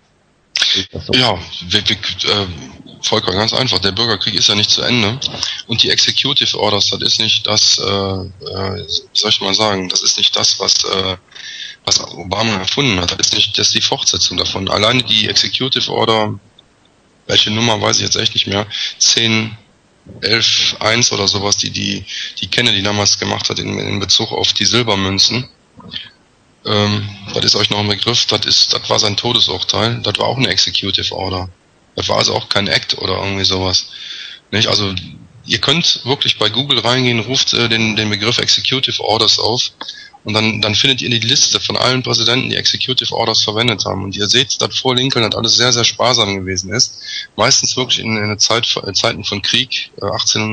Speaker 5: So? Ja, wir, wir, äh, Volker, ganz einfach. Der Bürgerkrieg ist ja nicht zu Ende. Und die Executive Orders, das ist nicht das, äh, äh, wie soll ich mal sagen, das ist nicht das, was, äh, was Obama erfunden hat. Das ist nicht, das ist die Fortsetzung davon. Alleine die Executive Order, welche Nummer weiß ich jetzt echt nicht mehr, zehn, elf, eins oder sowas, die, die, die Kennedy damals gemacht hat in, in Bezug auf die Silbermünzen. Ähm, das ist euch noch ein Begriff, das ist, das war sein Todesurteil, das war auch eine Executive Order. Das war also auch kein Act oder irgendwie sowas. Nicht? Also, ihr könnt wirklich bei Google reingehen, ruft äh, den, den Begriff Executive Orders auf, und dann, dann findet ihr die Liste von allen Präsidenten, die Executive Orders verwendet haben. Und ihr seht, dass vor Lincoln das alles sehr, sehr sparsam gewesen ist. Meistens wirklich in, in Zeit, Zeiten von Krieg, äh,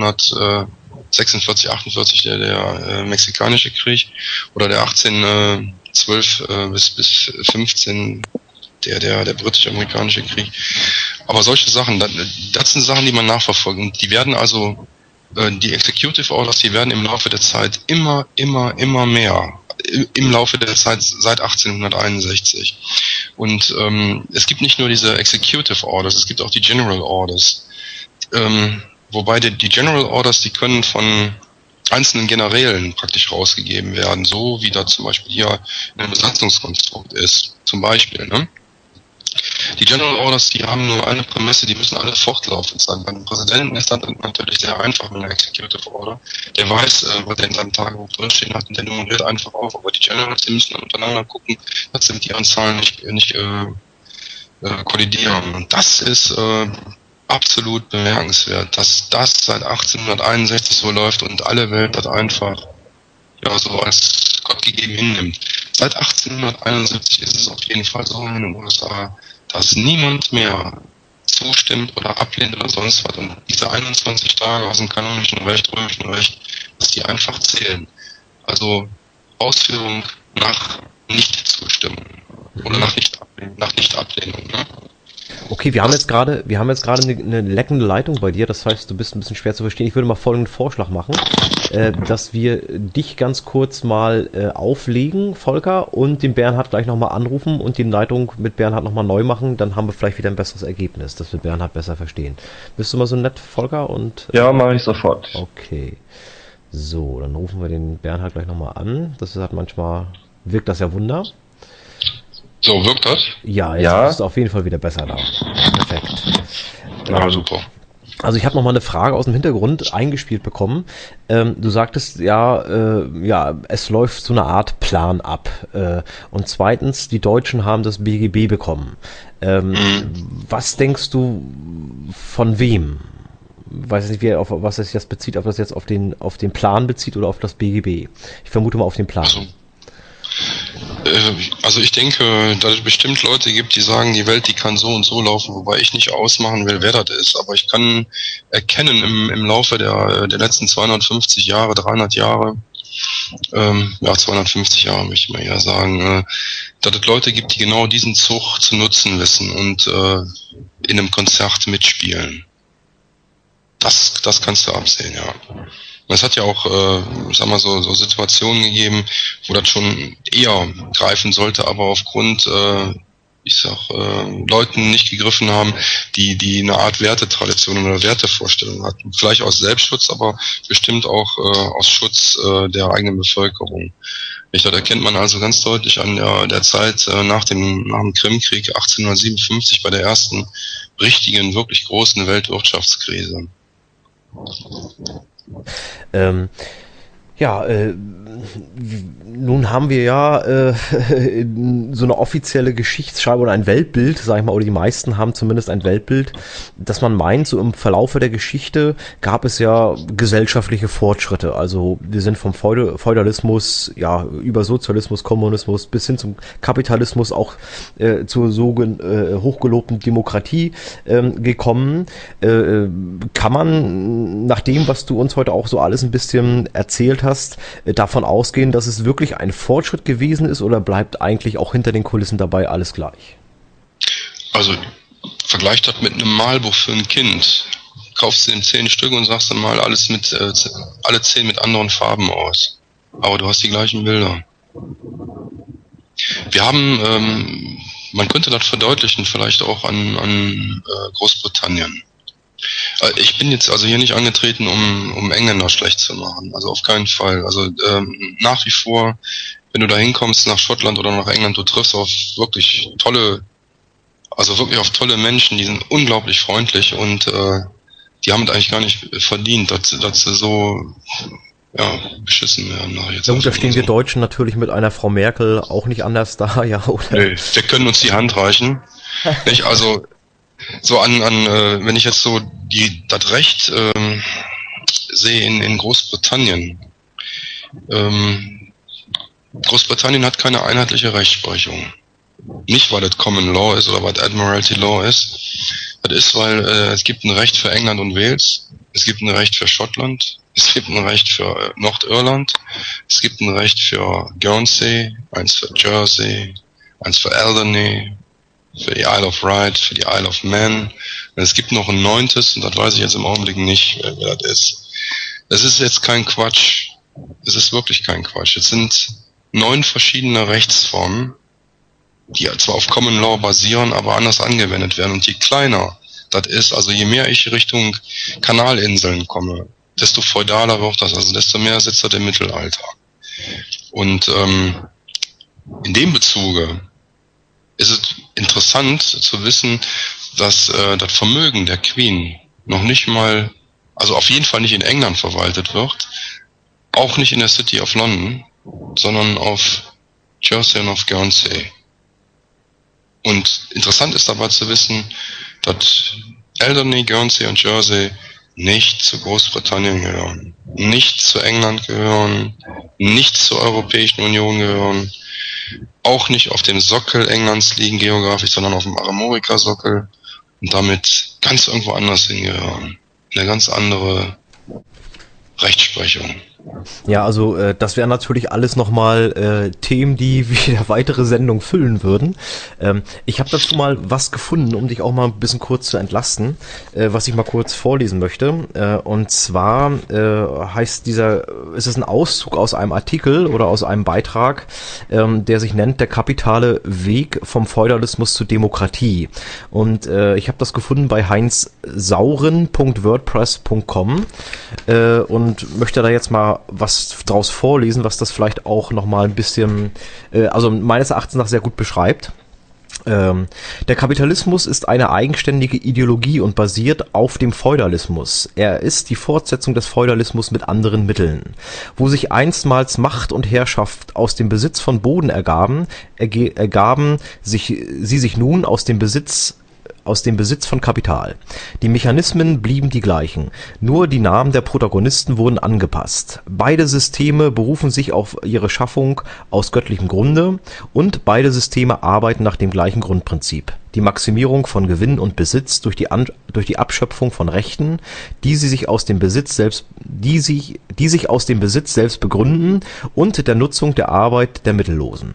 Speaker 5: achtzehnhundertsechsundvierzig, achtundvierzig der, der äh, Mexikanische Krieg, oder der achtzehnhundertzwölf äh, bis, bis fünfzehn, der, der, der britisch-amerikanische Krieg. Aber solche Sachen, das, das sind Sachen, die man nachverfolgt. Und die werden also, äh, die Executive Orders, die werden im Laufe der Zeit immer, immer, immer mehr. Im Laufe der Zeit seit achtzehnhunderteinundsechzig. Und ähm, es gibt nicht nur diese Executive Orders, es gibt auch die General Orders. Ähm, wobei die, die General Orders, die können von einzelnen Generälen praktisch rausgegeben werden, so wie da zum Beispiel hier in einem Besatzungskonstrukt ist. Zum Beispiel, ne? Die General Orders, die haben nur eine Prämisse, die müssen alle fortlaufend sein. Beim Präsidenten ist das natürlich sehr einfach mit einer Executive Order. Der weiß, äh, was er in seinem Tagebuch drinstehen hat, und der nummeriert einfach auf. Aber die Generals, die müssen dann untereinander gucken, dass sie mit ihren Zahlen nicht, nicht äh, äh, kollidieren. Und das ist äh, absolut bemerkenswert, dass das seit achtzehnhunderteinundsechzig so läuft und alle Welt das einfach ja so als Gott gegeben hinnimmt. Seit achtzehnhunderteinundsiebzig ist es auf jeden Fall so in den U S A, dass niemand mehr zustimmt oder ablehnt oder sonst was. Und diese einundzwanzig Tage aus dem kanonischen Recht, römischen Recht, dass die einfach zählen. Also Ausführung nach Nicht-Zustimmung oder nach Nicht-Ablehnung. Nach Nicht-Ablehnung, ne?
Speaker 1: Okay, wir haben jetzt gerade, wir haben jetzt gerade eine, eine leckende Leitung bei dir, das heißt, du bist ein bisschen schwer zu verstehen. Ich würde mal folgenden Vorschlag machen, äh, dass wir dich ganz kurz mal äh, auflegen, Volker, und den Bernhard gleich nochmal anrufen und die Leitung mit Bernhard nochmal neu machen, dann haben wir vielleicht wieder ein besseres Ergebnis, dass wir Bernhard besser verstehen. Bist du mal so nett, Volker? Und äh,
Speaker 4: ja, mache ich sofort.
Speaker 1: Okay. So, dann rufen wir den Bernhard gleich nochmal an. Das hat manchmal, wirkt das ja Wunder.
Speaker 5: So, wirkt das?
Speaker 1: Ja, jetzt
Speaker 4: ja.
Speaker 1: ist auf jeden Fall wieder besser da. Perfekt.
Speaker 5: Ja, super.
Speaker 1: Also ich habe noch mal eine Frage aus dem Hintergrund eingespielt bekommen. Ähm, du sagtest ja, äh, ja, es läuft so eine Art Plan ab. Äh, und zweitens, die Deutschen haben das B G B bekommen. Ähm,
Speaker 5: Mhm.
Speaker 1: Was denkst du von wem? Weiß nicht, wie auf was es sich das bezieht, ob das jetzt auf den auf den Plan bezieht oder auf das B G B. Ich vermute mal auf den Plan.
Speaker 5: Also, äh, also ich denke, dass es bestimmt Leute gibt, die sagen, die Welt, die kann so und so laufen, wobei ich nicht ausmachen will, wer das ist. Aber ich kann erkennen im, im Laufe der, der letzten zweihundertfünfzig Jahre, dreihundert Jahre, ähm, ja, zweihundertfünfzig Jahre möchte ich mal eher sagen, äh, dass es Leute gibt, die genau diesen Zug zu nutzen wissen und äh, in einem Konzert mitspielen. Das, das kannst du absehen, ja. Und es hat ja auch, äh, sag mal so, so Situationen gegeben, wo das schon eher greifen sollte, aber aufgrund, äh, ich sag, äh, Leuten nicht gegriffen haben, die, die eine Art Wertetradition oder Wertevorstellung hatten. Vielleicht aus Selbstschutz, aber bestimmt auch äh, aus Schutz äh, der eigenen Bevölkerung. Ich, das erkennt man also ganz deutlich an der, der Zeit äh, nach dem, nach dem Krimkrieg achtzehnhundertsiebenundfünfzig bei der ersten richtigen, wirklich großen Weltwirtschaftskrise.
Speaker 1: Ähm, ja, äh, nun haben wir ja äh, so eine offizielle Geschichtsschreibung oder ein Weltbild, sag ich mal, oder die meisten haben zumindest ein Weltbild, dass man meint, so im Verlaufe der Geschichte gab es ja gesellschaftliche Fortschritte. Also wir sind vom Feudal- Feudalismus, ja, über Sozialismus, Kommunismus bis hin zum Kapitalismus auch äh, zur so äh, hochgelobten Demokratie äh, gekommen. Äh, kann man nach dem, was du uns heute auch so alles ein bisschen erzählt hast, hast, davon ausgehen, dass es wirklich ein Fortschritt gewesen ist oder bleibt eigentlich auch hinter den Kulissen dabei alles gleich?
Speaker 5: Also vergleicht das mit einem Malbuch für ein Kind. Kaufst du in zehn Stück und sagst dann mal alles mit äh, alle zehn mit anderen Farben aus. Aber du hast die gleichen Bilder. Wir haben, ähm, man könnte das verdeutlichen, vielleicht auch an, an äh, Großbritannien. Ich bin jetzt also hier nicht angetreten, um, um Engländer schlecht zu machen. Also auf keinen Fall. Also ähm, nach wie vor, wenn du da hinkommst nach Schottland oder nach England, du triffst auf wirklich tolle, also wirklich auf tolle Menschen, die sind unglaublich freundlich und äh, die haben es eigentlich gar nicht verdient, dass, dass sie so ja, beschissen werden. Jetzt
Speaker 1: ja gut, da stehen
Speaker 5: so.
Speaker 1: Wir Deutschen natürlich mit einer Frau Merkel auch nicht anders da, ja, oder?
Speaker 5: Nee, wir können uns die Hand reichen. Nicht? Also so an, an äh, wenn ich jetzt so die das Recht ähm, sehe in, in Großbritannien. Ähm, Großbritannien hat keine einheitliche Rechtsprechung. Nicht, weil das Common Law ist oder weil das Admiralty Law ist. Das ist, weil äh, es gibt ein Recht für England und Wales, es gibt ein Recht für Schottland, es gibt ein Recht für äh, Nordirland, es gibt ein Recht für Guernsey, eins für Jersey, eins für Alderney, für die Isle of Wight, für die Isle of Man. Und es gibt noch ein neuntes, und das weiß ich jetzt im Augenblick nicht, wer das ist. Es ist jetzt kein Quatsch. Es ist wirklich kein Quatsch. Es sind neun verschiedene Rechtsformen, die zwar auf Common Law basieren, aber anders angewendet werden. Und je kleiner das ist, also je mehr ich Richtung Kanalinseln komme, desto feudaler wird das, also desto mehr sitzt das im Mittelalter. Und ähm, in dem Bezuge ist es interessant zu wissen, dass äh, das Vermögen der Queen noch nicht mal, also auf jeden Fall nicht in England verwaltet wird, auch nicht in der City of London, sondern auf Jersey und auf Guernsey. Und interessant ist dabei zu wissen, dass Alderney, Guernsey und Jersey nicht zu Großbritannien gehören, nicht zu England gehören, nicht zur Europäischen Union gehören, auch nicht auf dem Sockel Englands liegen geografisch, sondern auf dem Armorica-Sockel und damit ganz irgendwo anders hingehören. Eine ganz andere Rechtsprechung.
Speaker 1: Ja, also äh, das wären natürlich alles nochmal äh, Themen, die wieder weitere Sendungen füllen würden. Ähm, ich habe dazu mal was gefunden, um dich auch mal ein bisschen kurz zu entlasten, äh, was ich mal kurz vorlesen möchte. Äh, und zwar äh, heißt dieser, ist es ein Auszug aus einem Artikel oder aus einem Beitrag, ähm, der sich nennt Der kapitale Weg vom Feudalismus zur Demokratie. Und äh, ich habe das gefunden bei heinz sauren punkt wordpress punkt com äh, und möchte da jetzt mal was draus vorlesen, was das vielleicht auch nochmal ein bisschen, äh, also meines Erachtens nach sehr gut beschreibt. Ähm, der Kapitalismus ist eine eigenständige Ideologie und basiert auf dem Feudalismus. Er ist die Fortsetzung des Feudalismus mit anderen Mitteln. Wo sich einstmals Macht und Herrschaft aus dem Besitz von Boden ergaben, erge ergaben sich, sie sich nun aus dem Besitz aus dem Besitz von Kapital. Die Mechanismen blieben die gleichen, nur die Namen der Protagonisten wurden angepasst. Beide Systeme berufen sich auf ihre Schaffung aus göttlichem Grunde und beide Systeme arbeiten nach dem gleichen Grundprinzip: die Maximierung von Gewinn und Besitz durch die, An durch die Abschöpfung von Rechten, die sie sich aus dem Besitz selbst, die sich, die sich aus dem Besitz selbst begründen und der Nutzung der Arbeit der Mittellosen.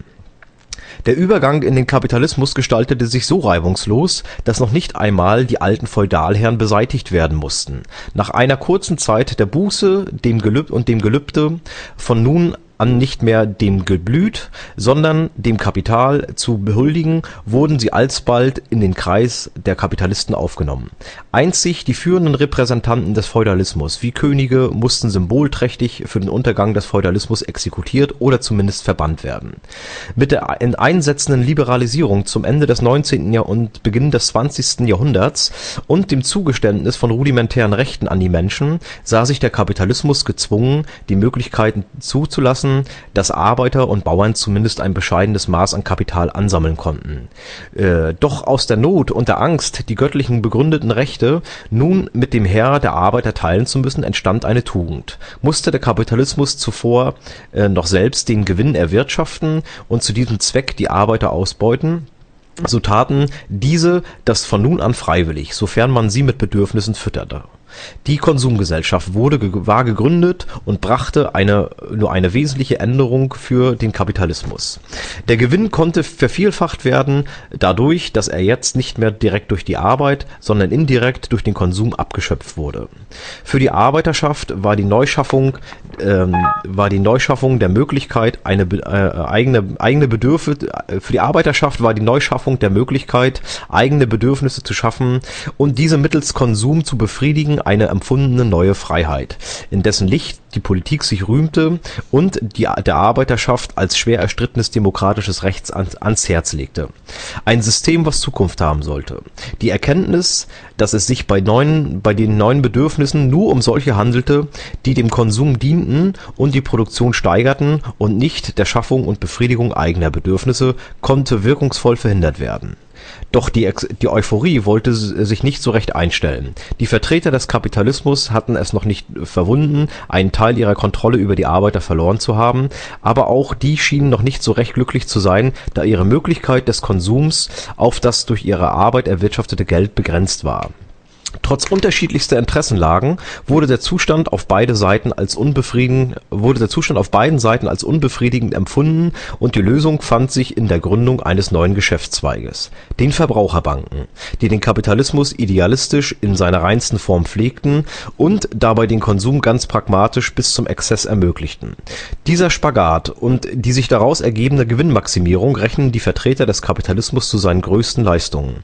Speaker 1: Der Übergang in den Kapitalismus gestaltete sich so reibungslos, dass noch nicht einmal die alten Feudalherren beseitigt werden mussten. Nach einer kurzen Zeit der Buße dem Gelüb und dem Gelübde, von nun an nicht mehr dem Geblüt, sondern dem Kapital zu behuldigen, wurden sie alsbald in den Kreis der Kapitalisten aufgenommen. Einzig die führenden Repräsentanten des Feudalismus, wie Könige, mussten symbolträchtig für den Untergang des Feudalismus exekutiert oder zumindest verbannt werden. Mit der einsetzenden Liberalisierung zum Ende des neunzehnten. Jahr und Beginn des zwanzigsten. Jahrhunderts und dem Zugeständnis von rudimentären Rechten an die Menschen sah sich der Kapitalismus gezwungen, die Möglichkeiten zuzulassen, dass Arbeiter und Bauern zumindest ein bescheidenes Maß an Kapital ansammeln konnten. Äh, doch aus der Not und der Angst, die göttlichen begründeten Rechte nun mit dem Heer der Arbeiter teilen zu müssen, entstand eine Tugend. Musste der Kapitalismus zuvor äh, noch selbst den Gewinn erwirtschaften und zu diesem Zweck die Arbeiter ausbeuten, so taten diese das von nun an freiwillig, sofern man sie mit Bedürfnissen fütterte. Die Konsumgesellschaft wurde, war gegründet und brachte eine, nur eine wesentliche Änderung für den Kapitalismus. Der Gewinn konnte vervielfacht werden, dadurch, dass er jetzt nicht mehr direkt durch die Arbeit, sondern indirekt durch den Konsum abgeschöpft wurde. Für die Arbeiterschaft war die Neuschaffung, ähm, war die Neuschaffung der Möglichkeit, eine äh, eigene, eigene Bedürfnisse, für die Arbeiterschaft war die Neuschaffung der Möglichkeit, eigene Bedürfnisse zu schaffen und diese mittels Konsum zu befriedigen, eine empfundene neue Freiheit, in dessen Licht die Politik sich rühmte und die der Arbeiterschaft als schwer erstrittenes demokratisches Recht ans, ans Herz legte. Ein System, was Zukunft haben sollte. Die Erkenntnis, dass es sich bei, neuen, bei den neuen Bedürfnissen nur um solche handelte, die dem Konsum dienten und die Produktion steigerten und nicht der Schaffung und Befriedigung eigener Bedürfnisse, konnte wirkungsvoll verhindert werden. Doch die, die Euphorie wollte sich nicht so recht einstellen. Die Vertreter des Kapitalismus hatten es noch nicht verwunden, einen Teil ihrer Kontrolle über die Arbeiter verloren zu haben, aber auch die schienen noch nicht so recht glücklich zu sein, da ihre Möglichkeit des Konsums auf das durch ihre Arbeit erwirtschaftete Geld begrenzt war. Trotz unterschiedlichster Interessenlagen wurde der Zustand auf beide Seiten als unbefriedigend, wurde der Zustand auf beiden Seiten als unbefriedigend empfunden und die Lösung fand sich in der Gründung eines neuen Geschäftszweiges, den Verbraucherbanken, die den Kapitalismus idealistisch in seiner reinsten Form pflegten und dabei den Konsum ganz pragmatisch bis zum Exzess ermöglichten. Dieser Spagat und die sich daraus ergebende Gewinnmaximierung rechnen die Vertreter des Kapitalismus zu seinen größten Leistungen.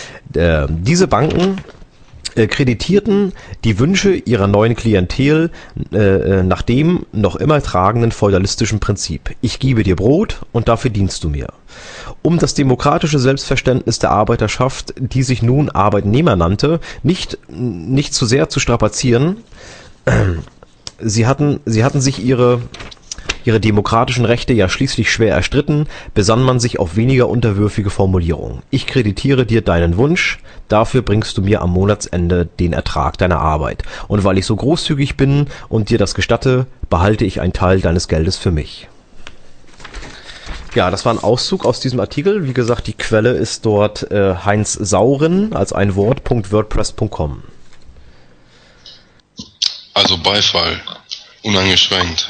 Speaker 1: Äh, diese Banken kreditierten die Wünsche ihrer neuen Klientel äh, nach dem noch immer tragenden feudalistischen Prinzip: Ich gebe dir Brot und dafür dienst du mir. Um das demokratische Selbstverständnis der Arbeiterschaft, die sich nun Arbeitnehmer nannte, nicht, nicht zu sehr zu strapazieren, äh, sie hatten, sie hatten sich ihre ihre demokratischen Rechte ja schließlich schwer erstritten, besann man sich auf weniger unterwürfige Formulierungen. Ich kreditiere dir deinen Wunsch, dafür bringst du mir am Monatsende den Ertrag deiner Arbeit. Und weil ich so großzügig bin und dir das gestatte, behalte ich einen Teil deines Geldes für mich. Ja, das war ein Auszug aus diesem Artikel. Wie gesagt, die Quelle ist dort äh, Heinz Sauren als ein Wort .wordpress punkt com.
Speaker 5: Also Beifall, uneingeschränkt.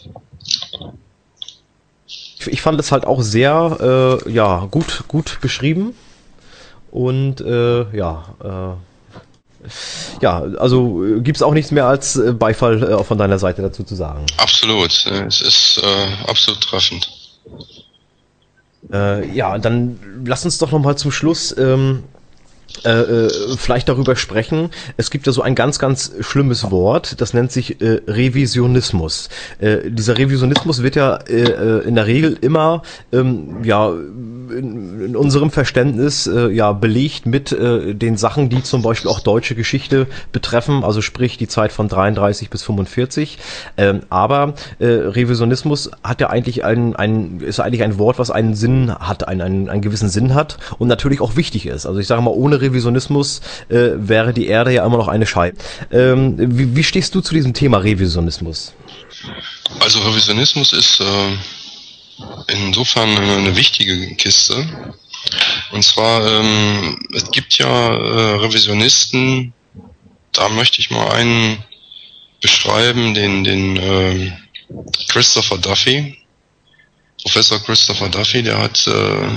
Speaker 1: Ich fand es halt auch sehr äh, ja, gut, gut beschrieben und äh, ja, äh, ja, also gibt es auch nichts mehr als äh, Beifall äh, von deiner Seite dazu zu sagen.
Speaker 5: Absolut, es ist äh, absolut treffend.
Speaker 1: Äh, ja, dann lass uns doch nochmal zum Schluss ähm, äh, äh, vielleicht darüber sprechen. Es gibt ja so ein ganz, ganz schlimmes Wort, das nennt sich äh, Revisionismus. Äh, dieser Revisionismus wird ja äh, in der Regel immer ähm, ja in, in unserem Verständnis äh, ja belegt mit äh, den Sachen, die zum Beispiel auch deutsche Geschichte betreffen, also sprich die Zeit von dreiunddreißig bis fünfundvierzig. Ähm, aber äh, Revisionismus hat ja eigentlich ein, ein ist eigentlich ein Wort, was einen Sinn hat, einen, einen, einen gewissen Sinn hat und natürlich auch wichtig ist. Also ich sage mal, ohne Revisionismus äh, wäre die Erde ja immer noch eine Scheibe. Ähm, wie, wie stehst du zu diesem Thema Revisionismus?
Speaker 5: Also Revisionismus ist äh, insofern eine, eine wichtige Kiste. Und zwar, ähm, es gibt ja äh, Revisionisten, da möchte ich mal einen beschreiben, den, den äh, Christopher Duffy. Professor Christopher Duffy, der hat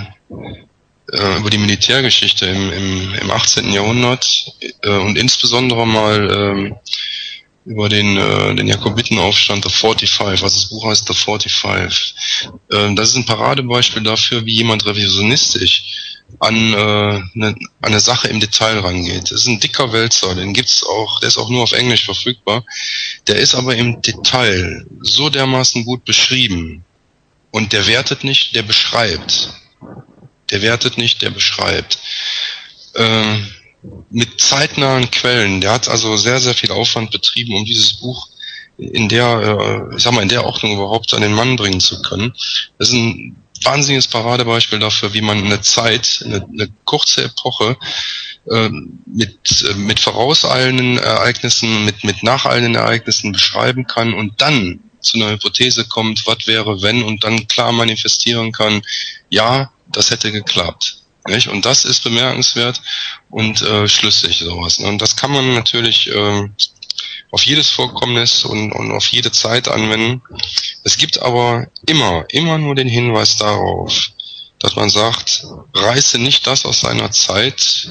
Speaker 5: äh, äh, über die Militärgeschichte im, im, im achtzehnten Jahrhundert äh, und insbesondere mal äh, über den, äh, den Jakobitenaufstand The forty-five, was das Buch heißt The forty-five. Äh, das ist ein Paradebeispiel dafür, wie jemand revisionistisch an äh, eine, eine Sache im Detail rangeht. Das ist ein dicker Wälzer, den gibt's auch, der ist auch nur auf Englisch verfügbar. Der ist aber im Detail so dermaßen gut beschrieben. Und der wertet nicht, der beschreibt. Der wertet nicht, der beschreibt. Ähm, mit zeitnahen Quellen. Der hat also sehr, sehr viel Aufwand betrieben, um dieses Buch in der, äh, ich sag mal, in der Ordnung überhaupt an den Mann bringen zu können. Das ist ein wahnsinniges Paradebeispiel dafür, wie man eine Zeit, eine, eine kurze Epoche äh, mit, äh, mit vorauseilenden Ereignissen, mit, mit nacheilenden Ereignissen beschreiben kann und dann zu einer Hypothese kommt, was wäre, wenn, und dann klar manifestieren kann, ja, das hätte geklappt. Nicht? Und das ist bemerkenswert und äh, schlüssig, sowas. Und das kann man natürlich äh, auf jedes Vorkommnis und, und auf jede Zeit anwenden. Es gibt aber immer, immer nur den Hinweis darauf, dass man sagt, reiße nicht das aus seiner Zeit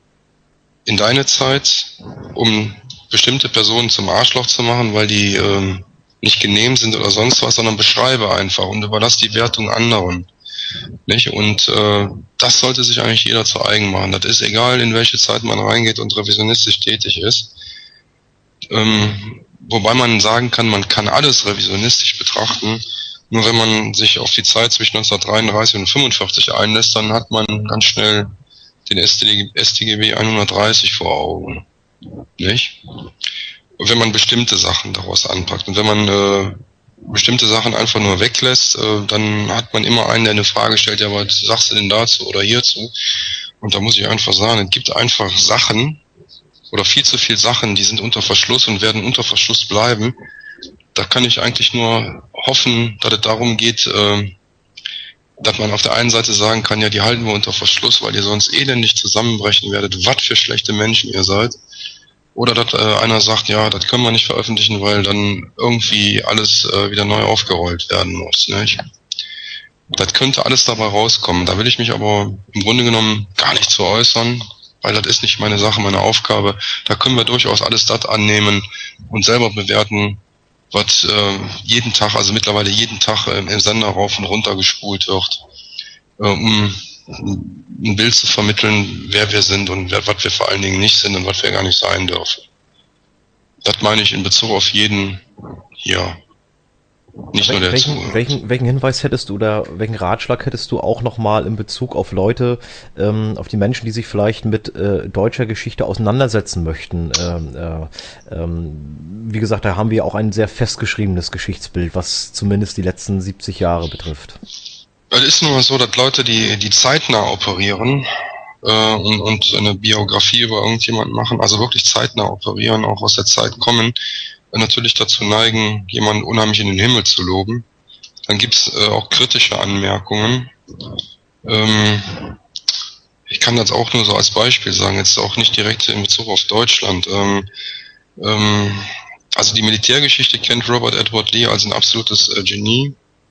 Speaker 5: in deine Zeit, um bestimmte Personen zum Arschloch zu machen, weil die ähm, nicht genehm sind oder sonst was, sondern beschreibe einfach und überlass die Wertung anderen. Nicht? Und äh, das sollte sich eigentlich jeder zu eigen machen. Das ist egal, in welche Zeit man reingeht und revisionistisch tätig ist. Ähm, wobei man sagen kann, man kann alles revisionistisch betrachten. Nur wenn man sich auf die Zeit zwischen neunzehnhundertdreiunddreißig und fünfundvierzig einlässt, dann hat man ganz schnell den S T G B hundertdreißig vor Augen. Nicht? Wenn man bestimmte Sachen daraus anpackt. Und wenn man äh, bestimmte Sachen einfach nur weglässt, äh, dann hat man immer einen, der eine Frage stellt, ja, was sagst du denn dazu oder hierzu? Und da muss ich einfach sagen, es gibt einfach Sachen oder viel zu viel Sachen, die sind unter Verschluss und werden unter Verschluss bleiben. Da kann ich eigentlich nur hoffen, dass es darum geht, äh, dass man auf der einen Seite sagen kann, ja, die halten wir unter Verschluss, weil ihr sonst elendig zusammenbrechen werdet, was für schlechte Menschen ihr seid. Oder dass äh, einer sagt, ja, das können wir nicht veröffentlichen, weil dann irgendwie alles äh, wieder neu aufgerollt werden muss. Nicht? Das könnte alles dabei rauskommen. Da will ich mich aber im Grunde genommen gar nicht zu äußern, weil das ist nicht meine Sache, meine Aufgabe. Da können wir durchaus alles das annehmen und selber bewerten, was äh, jeden Tag, also mittlerweile jeden Tag äh, im Sender rauf und runter gespult wird, äh, um ein Bild zu vermitteln, wer wir sind und wer, was wir vor allen Dingen nicht sind und was wir gar nicht sein dürfen. Das meine ich in Bezug auf jeden hier. Nicht nur der
Speaker 1: welchen,
Speaker 5: Zuhörer.
Speaker 1: welchen, welchen Hinweis hättest du oder welchen Ratschlag hättest du auch nochmal in Bezug auf Leute, ähm, auf die Menschen, die sich vielleicht mit äh, deutscher Geschichte auseinandersetzen möchten? Ähm, äh, ähm, wie gesagt, da haben wir auch ein sehr festgeschriebenes Geschichtsbild, was zumindest die letzten siebzig Jahre betrifft.
Speaker 5: Es ist nun mal so, dass Leute, die, die zeitnah operieren äh, und, und eine Biografie über irgendjemanden machen, also wirklich zeitnah operieren, auch aus der Zeit kommen, natürlich dazu neigen, jemanden unheimlich in den Himmel zu loben. Dann gibt's äh, auch kritische Anmerkungen. Ähm, ich kann das auch nur so als Beispiel sagen, jetzt auch nicht direkt in Bezug auf Deutschland. Ähm, ähm, also die Militärgeschichte kennt Robert Edward Lee als ein absolutes äh, Genie.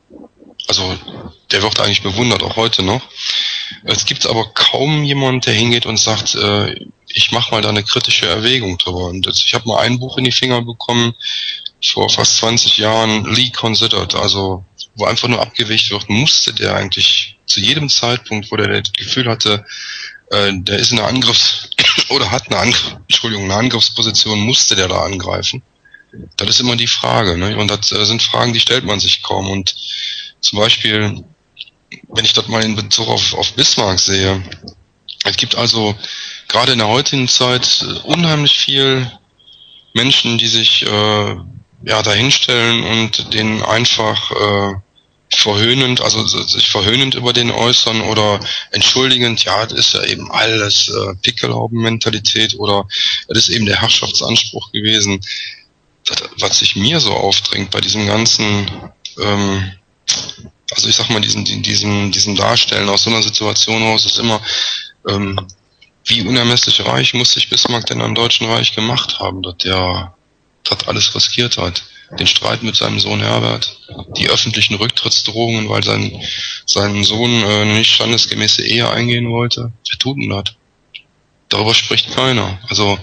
Speaker 5: Also der wird eigentlich bewundert, auch heute noch. Es gibt aber kaum jemand, der hingeht und sagt, äh, ich mache mal da eine kritische Erwägung drüber. Und jetzt, ich habe mal ein Buch in die Finger bekommen, vor fast zwanzig Jahren, Lee Considered, also wo einfach nur abgewegt wird, musste der eigentlich zu jedem Zeitpunkt, wo der das Gefühl hatte, äh, der ist in einer Angriffs- oder hat eine, Angr- Entschuldigung, eine Angriffsposition, musste der da angreifen. Das ist immer die Frage, ne? Und das äh, sind Fragen, die stellt man sich kaum. Und zum Beispiel, wenn ich das mal in Bezug auf, auf Bismarck sehe, es gibt also gerade in der heutigen Zeit unheimlich viel Menschen, die sich äh, ja dahinstellen und den einfach äh, verhöhnend, also sich verhöhnend über den äußern oder entschuldigend, ja, das ist ja eben alles äh, Pickelhauben-Mentalität oder das ist eben der Herrschaftsanspruch gewesen. Das, was sich mir so aufdrängt bei diesem ganzen, ähm, also ich sag mal, diesen, diesen, diesen Darstellen aus so einer Situation raus, ist immer, ähm, wie unermesslich reich muss sich Bismarck denn am Deutschen Reich gemacht haben, dass der das alles riskiert hat. Den Streit mit seinem Sohn Herbert, die öffentlichen Rücktrittsdrohungen, weil sein, sein Sohn äh, eine nicht standesgemäße Ehe eingehen wollte. Wer tut denn das? Darüber spricht keiner. Also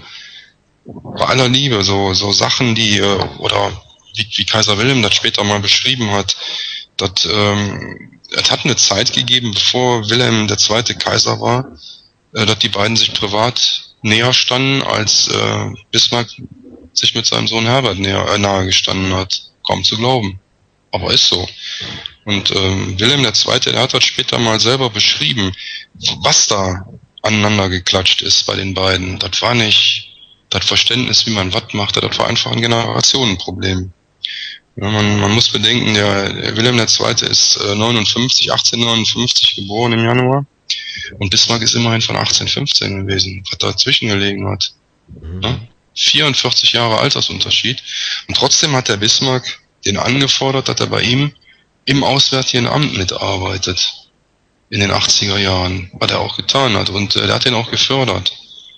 Speaker 5: bei aller Liebe, so, so Sachen, die, äh, oder wie, wie Kaiser Wilhelm das später mal beschrieben hat, das, ähm, es hat eine Zeit gegeben, bevor Wilhelm der zweite Kaiser war, äh, dass die beiden sich privat näher standen, als äh, Bismarck sich mit seinem Sohn Herbert näher, äh, nahe gestanden hat. Kaum zu glauben. Aber ist so. Und ähm, Wilhelm der Zweite, der hat das später mal selber beschrieben, was da aneinander geklatscht ist bei den beiden. Das war nicht das Verständnis, wie man was machte, das war einfach ein Generationenproblem. Ja, man, man muss bedenken, der, der Wilhelm der Zweite ist äh, neunundfünfzig, achtzehnhundertneunundfünfzig geboren im Januar und Bismarck ist immerhin von achtzehnhundertfünfzehn gewesen, was dazwischen gelegen hat. Ja? vierundvierzig Jahre Altersunterschied. Und trotzdem hat der Bismarck den angefordert, dass er bei ihm im Auswärtigen Amt mitarbeitet. In den achtziger Jahren. Was er auch getan hat. Und äh, er hat den auch gefördert.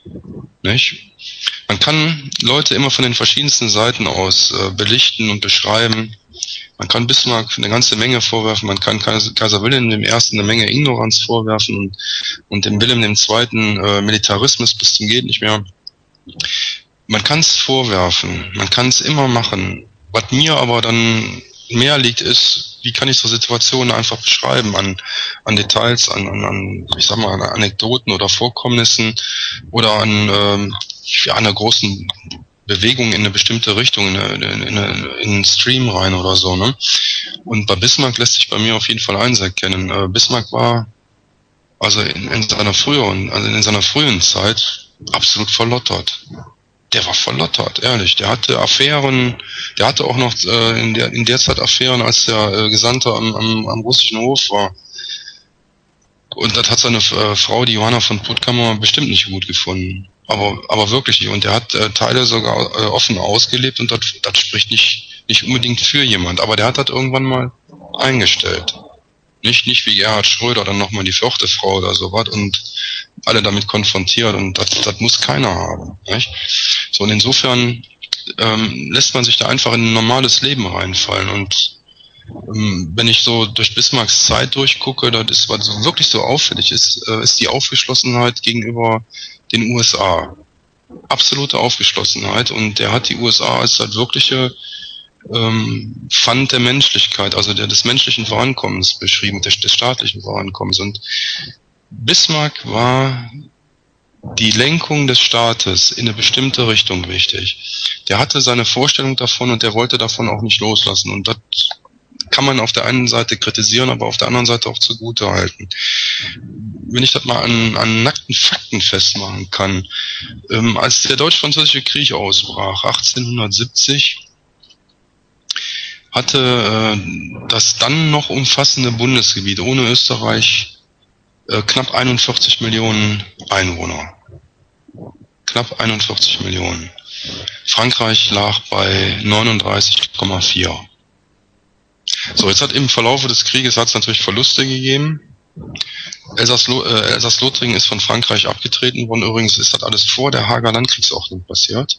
Speaker 5: Nicht? Man kann Leute immer von den verschiedensten Seiten aus äh, belichten und beschreiben. Man kann Bismarck eine ganze Menge vorwerfen. Man kann Kaiser Wilhelm dem Ersten eine Menge Ignoranz vorwerfen und, und dem Wilhelm dem Zweiten äh, Militarismus bis zum geht nicht mehr. Man kann es vorwerfen, man kann es immer machen. Was mir aber dann mehr liegt, ist, wie kann ich so Situationen einfach beschreiben an, an Details, an, an, an, ich sag mal, an Anekdoten oder Vorkommnissen oder an, ähm, ja, einer großen Bewegung in eine bestimmte Richtung, in, eine, in, eine, in einen Stream rein oder so, ne? Und bei Bismarck lässt sich bei mir auf jeden Fall eins erkennen. Äh, Bismarck war also in, in seiner früheren, also in seiner frühen Zeit absolut verlottert. Der war verlottert, ehrlich. Der hatte Affären, der hatte auch noch äh, in der in der Zeit Affären, als der äh, Gesandte am, am, am russischen Hof war. Und das hat seine äh, Frau, die Johanna von Puttkammer, bestimmt nicht gut gefunden. Aber aber wirklich nicht. Und der hat äh, Teile sogar äh, offen ausgelebt und das das spricht nicht nicht unbedingt für jemand. Aber der hat das irgendwann mal eingestellt. Nicht nicht wie Gerhard Schröder dann nochmal die vierte Frau oder sowas und alle damit konfrontiert und das, das muss keiner haben. Nicht? So, und insofern ähm, lässt man sich da einfach in ein normales Leben reinfallen und ähm, wenn ich so durch Bismarcks Zeit durchgucke, das ist, was so wirklich so auffällig ist, äh, ist die Aufgeschlossenheit gegenüber den U S A. Absolute Aufgeschlossenheit und der hat die U S A als das wirkliche ähm, Pfand der Menschlichkeit, also der des menschlichen Vorankommens beschrieben, des, des staatlichen Vorankommens und Bismarck war die Lenkung des Staates in eine bestimmte Richtung wichtig. Der hatte seine Vorstellung davon und der wollte davon auch nicht loslassen. Und das kann man auf der einen Seite kritisieren, aber auf der anderen Seite auch zugute halten. Wenn ich das mal an, an nackten Fakten festmachen kann, ähm, als der Deutsch-Französische Krieg ausbrach, achtzehnhundertsiebzig, hatte äh, das dann noch umfassende Bundesgebiet ohne Österreich knapp einundvierzig Millionen Einwohner. Knapp einundvierzig Millionen. Frankreich lag bei neununddreißig Komma vier. So, jetzt hat im Verlaufe des Krieges hat es natürlich Verluste gegeben. Elsass-Lothringen äh, Elsass ist von Frankreich abgetreten worden. Übrigens ist das alles vor der Haager Landkriegsordnung passiert.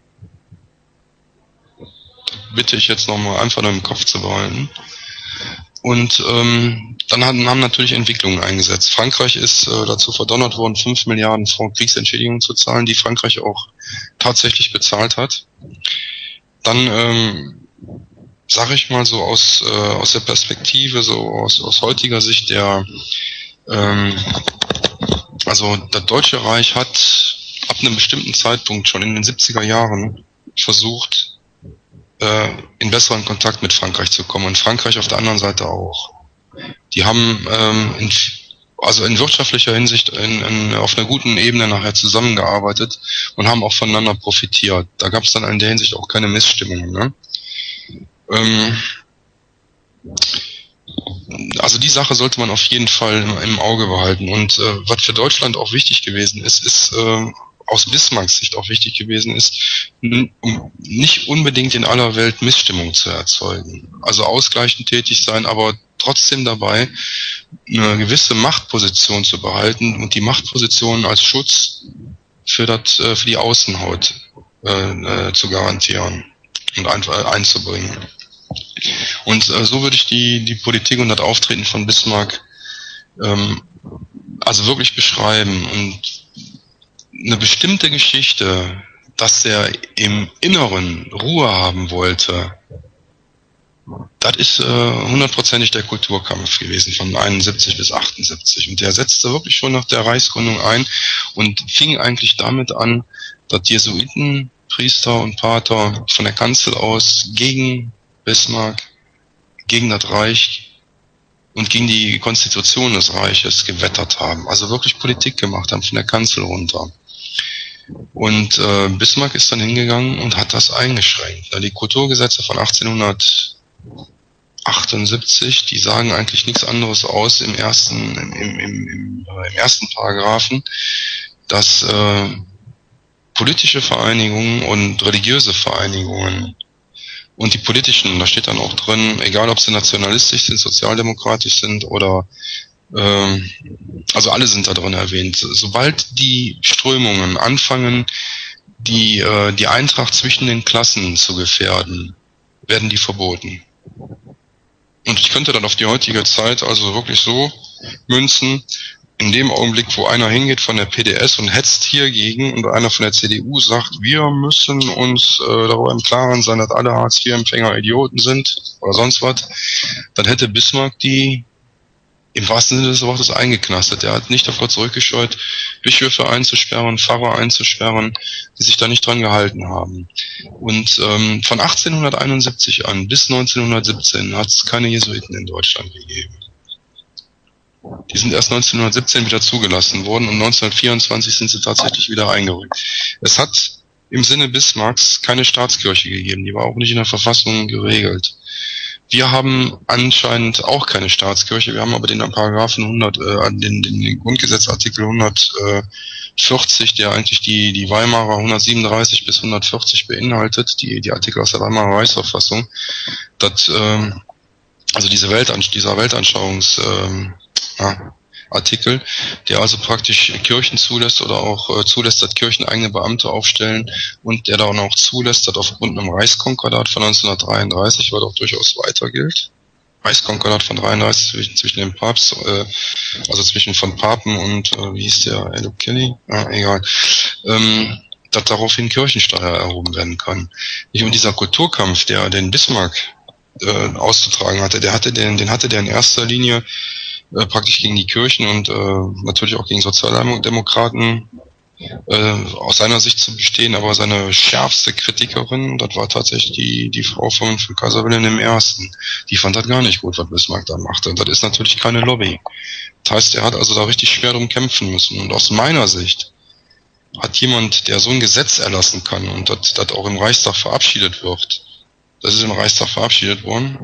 Speaker 5: Bitte ich jetzt nochmal einfach nur im Kopf zu behalten. Und ähm, dann haben, haben natürlich Entwicklungen eingesetzt. Frankreich ist äh, dazu verdonnert worden, fünf Milliarden Franc Kriegsentschädigung zu zahlen, die Frankreich auch tatsächlich bezahlt hat. Dann, ähm, sage ich mal so aus äh, aus der Perspektive, so aus, aus heutiger Sicht der Ähm, also das Deutsche Reich hat ab einem bestimmten Zeitpunkt schon in den siebziger Jahren versucht, äh, in besseren Kontakt mit Frankreich zu kommen und Frankreich auf der anderen Seite auch. Die haben ähm, in, also in wirtschaftlicher Hinsicht in, in, auf einer guten Ebene nachher zusammengearbeitet und haben auch voneinander profitiert. Da gab es dann in der Hinsicht auch keine Missstimmungen. Ne? Ähm, also die Sache sollte man auf jeden Fall im, im Auge behalten. Und äh, was für Deutschland auch wichtig gewesen ist, ist äh, aus Bismarcks Sicht auch wichtig gewesen ist, um nicht unbedingt in aller Welt Missstimmung zu erzeugen. Also ausgleichend tätig sein, aber trotzdem dabei eine gewisse Machtposition zu behalten und die Machtposition als Schutz für das, für die Außenhaut äh, zu garantieren und ein, einzubringen. Und äh, so würde ich die, die Politik und das Auftreten von Bismarck ähm, also wirklich beschreiben. Und eine bestimmte Geschichte, dass er im Inneren Ruhe haben wollte, das ist äh, hundertprozentig der Kulturkampf gewesen von einundsiebzig bis achtundsiebzig. Und der setzte wirklich schon nach der Reichsgründung ein und fing eigentlich damit an, dass Jesuiten, Priester und Pater von der Kanzel aus gegen Bismarck, gegen das Reich und gegen die Konstitution des Reiches gewettert haben. Also wirklich Politik gemacht haben von der Kanzel runter. Und äh, Bismarck ist dann hingegangen und hat das eingeschränkt. Die Kulturgesetze von achtzehnhundertachtundsiebzig, die sagen eigentlich nichts anderes aus im ersten, im, im, im, im, äh, im ersten Paragraphen, dass äh, politische Vereinigungen und religiöse Vereinigungen und die politischen, da steht dann auch drin, egal ob sie nationalistisch sind, sozialdemokratisch sind oder ähm, also alle sind da drin erwähnt. Sobald die Strömungen anfangen, die äh, die Eintracht zwischen den Klassen zu gefährden, werden die verboten. Und ich könnte dann auf die heutige Zeit also wirklich so münzen, in dem Augenblick, wo einer hingeht von der P D S und hetzt hiergegen und einer von der C D U sagt, wir müssen uns äh, darüber im Klaren sein, dass alle Hartz vier Empfänger Idioten sind oder sonst was, dann hätte Bismarck die im wahrsten Sinne des Wortes eingeknastet. Er hat nicht davor zurückgescheut, Bischöfe einzusperren, Pfarrer einzusperren, die sich da nicht dran gehalten haben. Und ähm, von achtzehnhunderteinundsiebzig an bis neunzehnhundertsiebzehn hat es keine Jesuiten in Deutschland gegeben. Die sind erst neunzehnhundertsiebzehn wieder zugelassen worden und neunzehnhundertvierundzwanzig sind sie tatsächlich wieder eingerückt. Es hat im Sinne Bismarcks keine Staatskirche gegeben, die war auch nicht in der Verfassung geregelt. Wir haben anscheinend auch keine Staatskirche, wir haben aber den Paragraphen hundert, äh, den, den, den Grundgesetzartikel hundertvierzig, der eigentlich die, die Weimarer hundertsiebenunddreißig bis hundertvierzig beinhaltet, die, die Artikel aus der Weimarer Reichsverfassung, dass, äh, also diese Weltansch dieser Weltanschauungs, äh, ja, Artikel, der also praktisch Kirchen zulässt oder auch äh, zulässt, dass Kirchen eigene Beamte aufstellen und der dann auch zulässt, dass aufgrund einem Reichskonkordat von neunzehnhundertdreiunddreißig, was auch durchaus weiter gilt, Reichskonkordat von dreiunddreißig zwischen, zwischen dem Papst, äh, also zwischen von Papen und, äh, wie hieß der, Edo Kelly? Ah, egal. Ähm, dass daraufhin Kirchensteuer erhoben werden kann. Nicht um dieser Kulturkampf, der den Bismarck äh, auszutragen hatte, der hatte den, den hatte der in erster Linie Äh, praktisch gegen die Kirchen und äh, natürlich auch gegen Sozialdemokraten äh, aus seiner Sicht zu bestehen, aber seine schärfste Kritikerin, das war tatsächlich die die Frau von, von Kaiser Wilhelm I. Die fand das gar nicht gut, was Bismarck da machte. Und das ist natürlich keine Lobby. Das heißt, er hat also da richtig schwer drum kämpfen müssen. Und aus meiner Sicht hat jemand, der so ein Gesetz erlassen kann und das, das auch im Reichstag verabschiedet wird, das ist im Reichstag verabschiedet worden,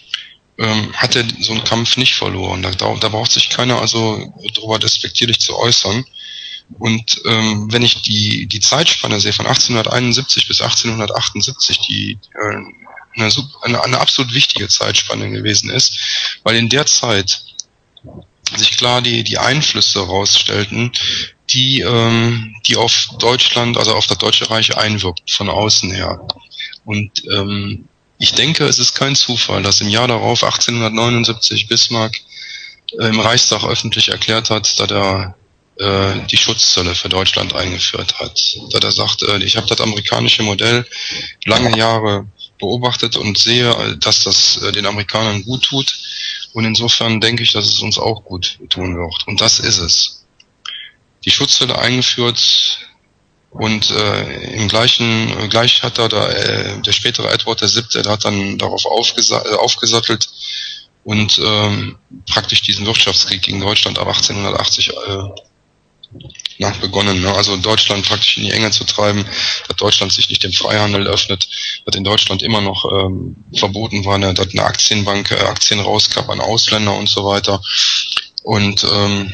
Speaker 5: Ähm, hat er so einen Kampf nicht verloren. Da, da braucht sich keiner also darüber despektierlich zu äußern. Und ähm, wenn ich die die Zeitspanne sehe von achtzehnhunderteinundsiebzig bis achtzehnhundertachtundsiebzig, die äh, eine, eine, eine absolut wichtige Zeitspanne gewesen ist, weil in der Zeit sich klar die die Einflüsse herausstellten, die ähm, die auf Deutschland, also auf das Deutsche Reich einwirkt von außen her. Und ähm, ich denke, es ist kein Zufall, dass im Jahr darauf, achtzehnhundertneunundsiebzig, Bismarck äh, im Reichstag öffentlich erklärt hat, dass er äh, die Schutzzölle für Deutschland eingeführt hat. Dass er sagt, äh, ich habe das amerikanische Modell lange Jahre beobachtet und sehe, dass das äh, den Amerikanern gut tut. Und insofern denke ich, dass es uns auch gut tun wird. Und das ist es. Die Schutzwelle eingeführt und äh, im gleichen, äh, gleich hat er da, äh, der spätere Edward der Siebte, der hat dann darauf aufgesa äh, aufgesattelt und ähm, praktisch diesen Wirtschaftskrieg gegen Deutschland ab achtzehnhundertachtzig äh, nach begonnen, ne? Also Deutschland praktisch in die Enge zu treiben, dass Deutschland sich nicht dem Freihandel öffnet, dass in Deutschland immer noch ähm, verboten war, ne? Dass eine Aktienbank äh, Aktien rauskam an Ausländer und so weiter. Und ähm,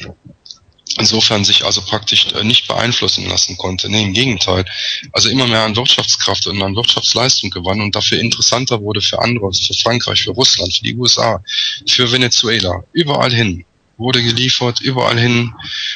Speaker 5: insofern sich also praktisch äh, nicht beeinflussen lassen konnte. Nee, im Gegenteil. Also immer mehr an Wirtschaftskraft und an Wirtschaftsleistung gewann und dafür interessanter wurde für andere, für Frankreich, für Russland, für die U S A, für Venezuela, überall hin. Wurde geliefert, überall hin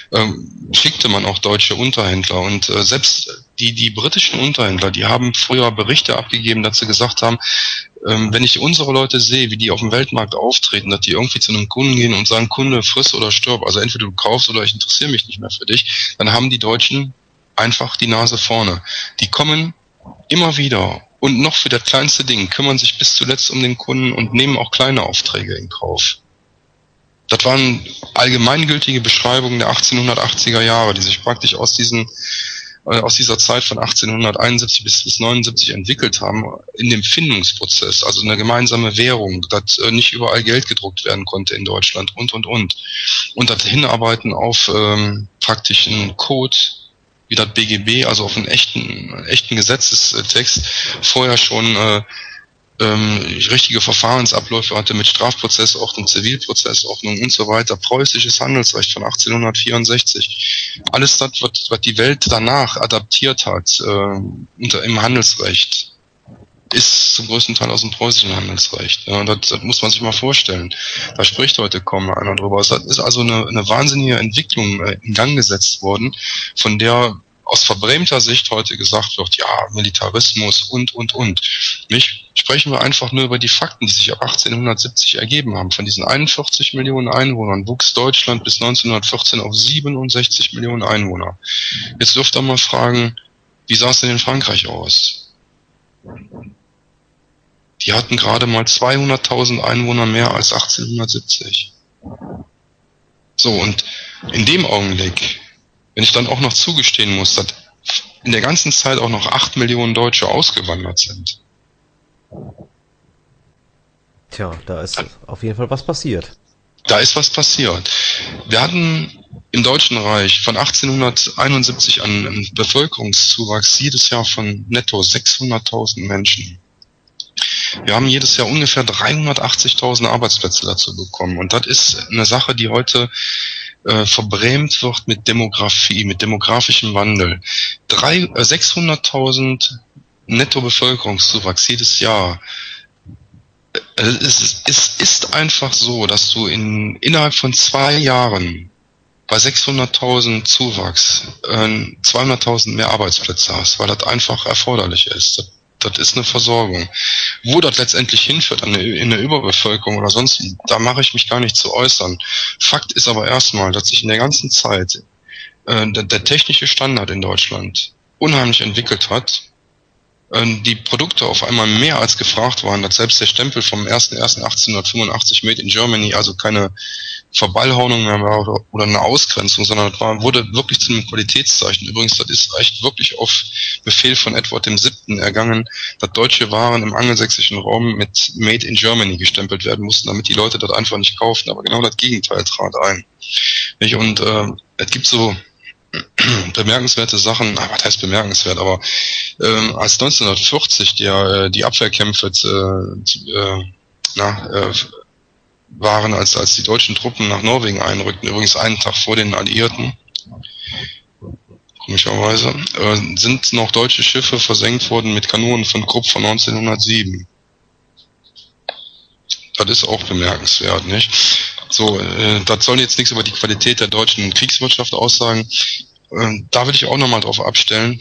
Speaker 5: ähm, schickte man auch deutsche Unterhändler und äh, selbst die die britischen Unterhändler, die haben früher Berichte abgegeben, dass sie gesagt haben, ähm, wenn ich unsere Leute sehe, wie die auf dem Weltmarkt auftreten, dass die irgendwie zu einem Kunden gehen und sagen, Kunde, friss oder stirb, also entweder du kaufst oder ich interessiere mich nicht mehr für dich, dann haben die Deutschen einfach die Nase vorne. Die kommen immer wieder und noch für das kleinste Ding, kümmern sich bis zuletzt um den Kunden und nehmen auch kleine Aufträge in Kauf. Das waren allgemeingültige Beschreibungen der achtzehnhundertachtziger Jahre, die sich praktisch aus diesen äh, aus dieser Zeit von achtzehnhunderteinundsiebzig bis, bis neunundsiebzig entwickelt haben, in dem Findungsprozess, also eine gemeinsame Währung, dass äh, nicht überall Geld gedruckt werden konnte in Deutschland und, und, und. Und das Hinarbeiten auf ähm, praktisch einen Code, wie das B G B, also auf einen echten, echten Gesetzestext, vorher schon äh, ähm, richtige Verfahrensabläufe hatte mit Strafprozessordnung, Zivilprozessordnung und so weiter, preußisches Handelsrecht von achtzehnhundertvierundsechzig. Alles das, was, was die Welt danach adaptiert hat, äh, unter, im Handelsrecht, ist zum größten Teil aus dem preußischen Handelsrecht. Ja, das, das muss man sich mal vorstellen. Da spricht heute kaum einer drüber. Es ist also eine, eine wahnsinnige Entwicklung äh, in Gang gesetzt worden, von der aus verbrämter Sicht heute gesagt wird, ja, Militarismus und, und, und. Nicht? Sprechen wir einfach nur über die Fakten, die sich ab achtzehnhundertsiebzig ergeben haben. Von diesen einundvierzig Millionen Einwohnern wuchs Deutschland bis neunzehnhundertvierzehn auf siebenundsechzig Millionen Einwohner. Jetzt dürft ihr mal fragen, wie sah es denn in Frankreich aus? Die hatten gerade mal zweihunderttausend Einwohner mehr als achtzehnhundertsiebzig. So, und in dem Augenblick, wenn ich dann auch noch zugestehen muss, dass in der ganzen Zeit auch noch acht Millionen Deutsche ausgewandert sind.
Speaker 1: Tja, da ist auf jeden Fall was passiert.
Speaker 5: Da ist was passiert. Wir hatten im Deutschen Reich von achtzehnhunderteinundsiebzig an einen Bevölkerungszuwachs jedes Jahr von netto sechshunderttausend Menschen. Wir haben jedes Jahr ungefähr dreihundertachtzigtausend Arbeitsplätze dazu bekommen. Und das ist eine Sache, die heute äh, verbrämt wird mit Demografie, mit demografischem Wandel. Drei, äh, sechshunderttausend Netto-Bevölkerungszuwachs jedes Jahr. Es ist, es ist einfach so, dass du in innerhalb von zwei Jahren bei sechshunderttausend Zuwachs äh, zweihunderttausend mehr Arbeitsplätze hast, weil das einfach erforderlich ist. Das, das ist eine Versorgung. Wo das letztendlich hinführt, an eine, in eine Überbevölkerung oder sonst, da mache ich mich gar nicht zu äußern. Fakt ist aber erstmal, dass sich in der ganzen Zeit äh, der, der technische Standard in Deutschland unheimlich entwickelt hat, die Produkte auf einmal mehr als gefragt waren, dass selbst der Stempel vom ersten ersten achtzehnhundertfünfundachtzig Made in Germany, also keine Verballhornung mehr war oder, oder eine Ausgrenzung, sondern das war, wurde wirklich zu einem Qualitätszeichen. Übrigens, das ist echt wirklich auf Befehl von Edward dem Siebten ergangen, dass deutsche Waren im angelsächsischen Raum mit Made in Germany gestempelt werden mussten, damit die Leute das einfach nicht kauften. Aber genau das Gegenteil trat ein. Und äh, es gibt so bemerkenswerte Sachen, was heißt bemerkenswert, aber ähm, als neunzehnhundertvierzig der, die Abwehrkämpfe äh, äh, na, äh, waren, als, als die deutschen Truppen nach Norwegen einrückten, übrigens einen Tag vor den Alliierten, komischerweise, äh, sind noch deutsche Schiffe versenkt worden mit Kanonen von Krupp von neunzehnhundertsieben. Das ist auch bemerkenswert, nicht? So, äh, das soll jetzt nichts über die Qualität der deutschen Kriegswirtschaft aussagen. Äh, da will ich auch nochmal drauf abstellen.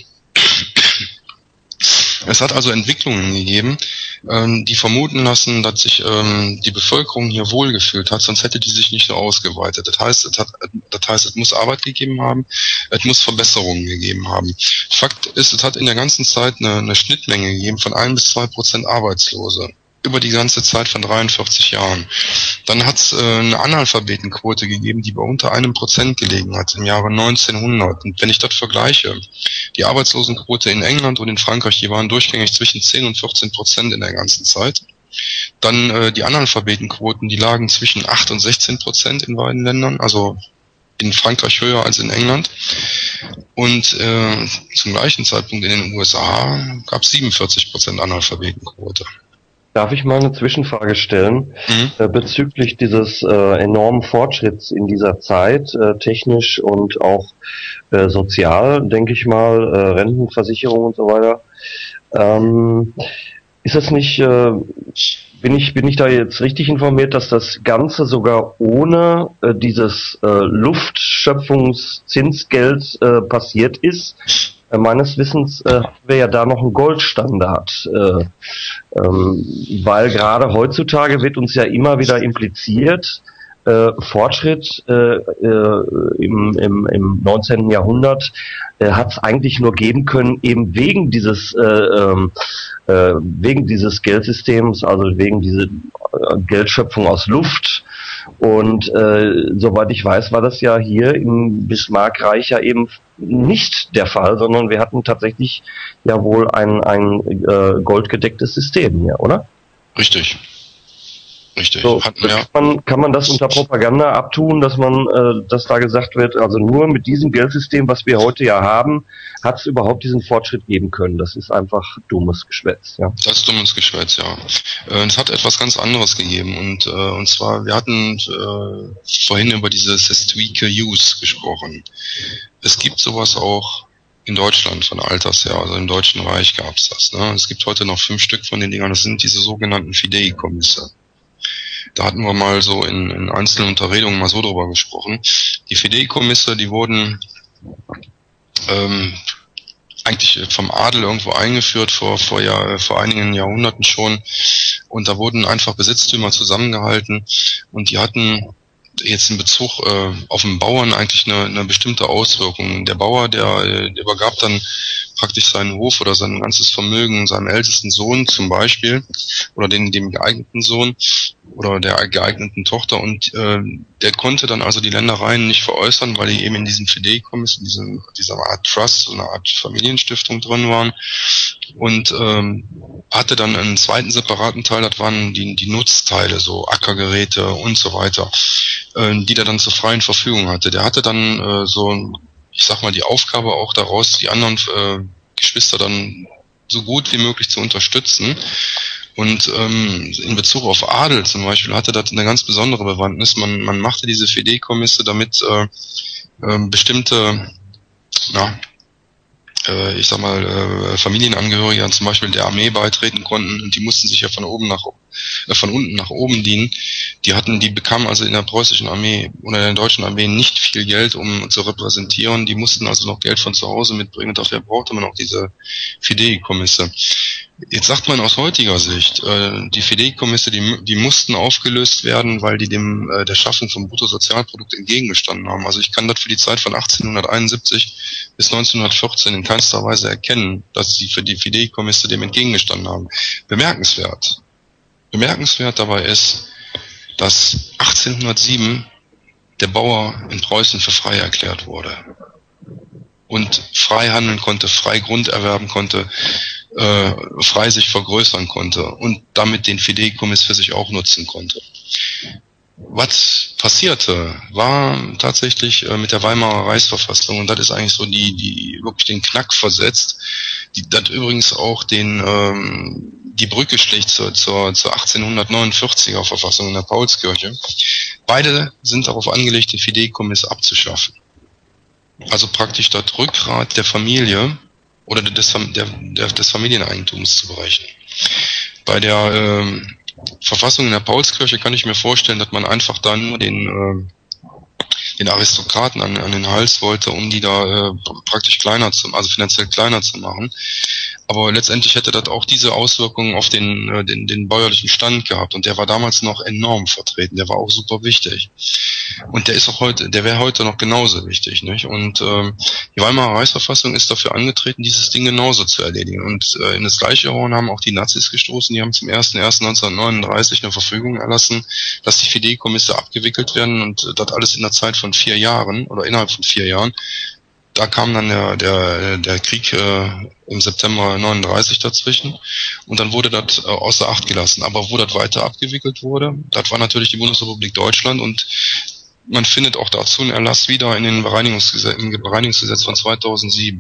Speaker 5: Es hat also Entwicklungen gegeben, ähm, die vermuten lassen, dass sich ähm, die Bevölkerung hier wohlgefühlt hat, sonst hätte die sich nicht so ausgeweitet. Das heißt, es hat, das heißt, es muss Arbeit gegeben haben, es muss Verbesserungen gegeben haben. Fakt ist, es hat in der ganzen Zeit eine, eine Schnittmenge gegeben von ein bis zwei Prozent Arbeitslose. über die ganze Zeit von dreiundvierzig Jahren. Dann hat es äh, eine Analphabetenquote gegeben, die bei unter einem Prozent gelegen hat im Jahre neunzehnhundert. Und wenn ich das vergleiche, die Arbeitslosenquote in England und in Frankreich, die waren durchgängig zwischen zehn und vierzehn Prozent in der ganzen Zeit. Dann äh, die Analphabetenquoten, die lagen zwischen acht und sechzehn Prozent in beiden Ländern, also in Frankreich höher als in England. Und äh, zum gleichen Zeitpunkt in den U S A gab es siebenundvierzig Prozent Analphabetenquote.
Speaker 4: Darf ich mal eine Zwischenfrage stellen
Speaker 5: Mhm.
Speaker 4: äh, bezüglich dieses äh, enormen Fortschritts in dieser Zeit, äh, technisch und auch äh, sozial, denke ich mal, äh, Rentenversicherung und so weiter. Ähm, ist das nicht, äh, bin ich bin ich da jetzt richtig informiert, dass das Ganze sogar ohne äh, dieses äh, Luftschöpfungszinsgeld äh, passiert ist? Äh, meines Wissens äh, haben wir ja da noch einen Goldstandard, äh, ähm, weil gerade heutzutage wird uns ja immer wieder impliziert, äh, Fortschritt äh, äh, im, im, im neunzehnten Jahrhundert äh, hat es eigentlich nur geben können, eben wegen dieses äh, ähm, äh, wegen dieses Geldsystems, also wegen dieser äh, Geldschöpfung aus Luft. Und äh, soweit ich weiß, war das ja hier im Bismarckreich ja eben nicht der Fall, sondern wir hatten tatsächlich ja wohl ein, ein äh, goldgedecktes System hier, oder?
Speaker 5: Richtig. Richtig.
Speaker 4: So,
Speaker 5: Hatten wir.
Speaker 4: kann, man, kann man das unter Propaganda abtun, dass man, äh, dass da gesagt wird, also nur mit diesem Geldsystem, was wir heute ja haben, hat es überhaupt diesen Fortschritt geben können. Das ist einfach dummes Geschwätz, ja.
Speaker 5: Das ist dummes Geschwätz, ja. Äh, es hat etwas ganz anderes gegeben und äh, und zwar, wir hatten äh, vorhin über diese Sestwike Use gesprochen. Es gibt sowas auch in Deutschland von Alters her, also im Deutschen Reich gab es das. Ne? Es gibt heute noch fünf Stück von den Dingern, das sind diese sogenannten Fideikommisse. Da hatten wir mal so in, in einzelnen Unterredungen mal so drüber gesprochen. Die Fideikommisse, die wurden ähm, eigentlich vom Adel irgendwo eingeführt vor vor, Jahr, vor einigen Jahrhunderten schon. Und da wurden einfach Besitztümer zusammengehalten und die hatten jetzt in Bezug äh, auf den Bauern eigentlich eine, eine bestimmte Auswirkung. Der Bauer, der, der übergab dann praktisch seinen Hof oder sein ganzes Vermögen seinem ältesten Sohn zum Beispiel oder den, dem geeigneten Sohn oder der geeigneten Tochter und äh, der konnte dann also die Ländereien nicht veräußern, weil die eben in diesem Fideikomiss, in diesem, dieser Art Trust, so eine Art Familienstiftung drin waren und ähm, hatte dann einen zweiten separaten Teil, das waren die, die Nutzteile, so Ackergeräte und so weiter, äh, die der dann zur freien Verfügung hatte. Der hatte dann äh, so, ich sag mal, die Aufgabe auch daraus, die anderen äh, Geschwister dann so gut wie möglich zu unterstützen. Und ähm, in Bezug auf Adel zum Beispiel hatte das eine ganz besondere Bewandtnis. Man, man machte diese Fideikommisse, damit äh, äh, bestimmte, na, äh, ich sag mal, äh, Familienangehörige zum Beispiel der Armee beitreten konnten und die mussten sich ja von oben nach äh, von unten nach oben dienen. Die hatten, die bekamen also in der preußischen Armee oder in der deutschen Armee nicht viel Geld, um zu repräsentieren. Die mussten also noch Geld von zu Hause mitbringen und dafür brauchte man auch diese Fideikommisse. Jetzt sagt man aus heutiger Sicht, äh, die Fideikommisse, die, die mussten aufgelöst werden, weil die dem äh, der Schaffung vom Bruttosozialprodukt entgegengestanden haben. Also ich kann das für die Zeit von achtzehnhunderteinundsiebzig bis neunzehnhundertvierzehn in keinster Weise erkennen, dass sie für die Fideikommisse dem entgegengestanden haben. Bemerkenswert. Bemerkenswert dabei ist, dass achtzehnhundertsieben der Bauer in Preußen für frei erklärt wurde und frei handeln konnte, frei Grund erwerben konnte, äh, frei sich vergrößern konnte und damit den Fideikomiss für sich auch nutzen konnte. Was passierte, war tatsächlich äh, mit der Weimarer Reichsverfassung und das ist eigentlich so die, die wirklich den Knack versetzt, die das übrigens auch den ähm, die Brücke schlägt zur, zur, zur achtzehnhundertneunundvierziger Verfassung in der Paulskirche. Beide sind darauf angelegt, den Fideikomiss abzuschaffen. Also praktisch das Rückgrat der Familie oder des, der, der, des Familieneigentums zu berechnen. Bei der ähm, Verfassung in der Paulskirche kann ich mir vorstellen, dass man einfach dann nur den, äh, den Aristokraten an, an den Hals wollte, um die da äh, praktisch kleiner zu, also finanziell kleiner zu machen. Aber letztendlich hätte das auch diese Auswirkungen auf den, äh, den, den bäuerlichen Stand gehabt. Und der war damals noch enorm vertreten. Der war auch super wichtig. Und der ist auch heute, der wäre heute noch genauso wichtig, nicht? Und ähm, die Weimarer Reichsverfassung ist dafür angetreten, dieses Ding genauso zu erledigen. Und äh, in das gleiche Horn haben auch die Nazis gestoßen. Die haben zum ersten ersten neunzehnhundertneununddreißig eine Verfügung erlassen, dass die Fideikommisse abgewickelt werden und äh, das alles in der Zeit von vier Jahren oder innerhalb von vier Jahren. Da kam dann der, der, der Krieg äh, im September neununddreißig dazwischen und dann wurde das äh, außer Acht gelassen. Aber wo das weiter abgewickelt wurde, das war natürlich die Bundesrepublik Deutschland und man findet auch dazu einen Erlass wieder in den Bereinigungsgesetz, im Bereinigungsgesetz von zweitausendsieben.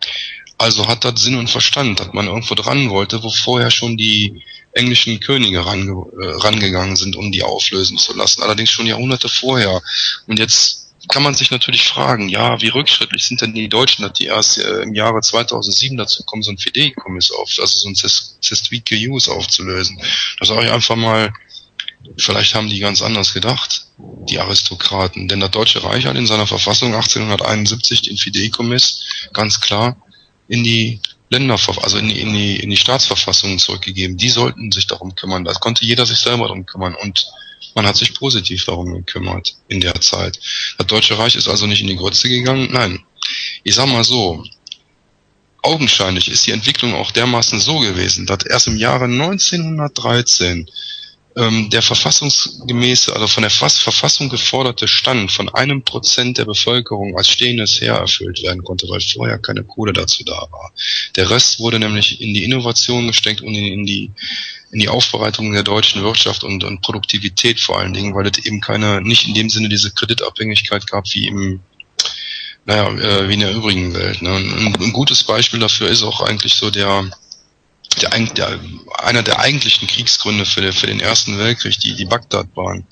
Speaker 5: Also hat das Sinn und Verstand, dass man irgendwo dran wollte, wo vorher schon die englischen Könige range, äh, rangegangen sind, um die auflösen zu lassen. Allerdings schon Jahrhunderte vorher. Und jetzt kann man sich natürlich fragen, ja, wie rückschrittlich sind denn die Deutschen, dass die erst äh, im Jahre zweitausendsieben dazu kommen, so ein Fideikommiss auf, also so ein Cestui Que aufzulösen. Da sage ich einfach mal, vielleicht haben die ganz anders gedacht, die Aristokraten. Denn das Deutsche Reich hat in seiner Verfassung achtzehnhunderteinundsiebzig den Fideikommiss ganz klar in die Länder, also in die, in die, in die Staatsverfassungen zurückgegeben. Die sollten sich darum kümmern. Da konnte jeder sich selber darum kümmern und man hat sich positiv darum gekümmert in der Zeit. Das Deutsche Reich ist also nicht in die Grütze gegangen. Nein, ich sag mal so, augenscheinlich ist die Entwicklung auch dermaßen so gewesen, dass erst im Jahre neunzehnhundertdreizehn ähm, der verfassungsgemäße, also von der Verfassung geforderte Stand von einem Prozent der Bevölkerung als stehendes Heer erfüllt werden konnte, weil vorher keine Kohle dazu da war. Der Rest wurde nämlich in die Innovation gesteckt und in, in die in die Aufbereitung der deutschen Wirtschaft und, und Produktivität vor allen Dingen, weil es eben keine, nicht in dem Sinne diese Kreditabhängigkeit gab wie im, naja, äh, wie in der übrigen Welt. Ne? Ein, ein gutes Beispiel dafür ist auch eigentlich so der, der, der einer der eigentlichen Kriegsgründe für, der, für den Ersten Weltkrieg, die, die Bagdadbahn.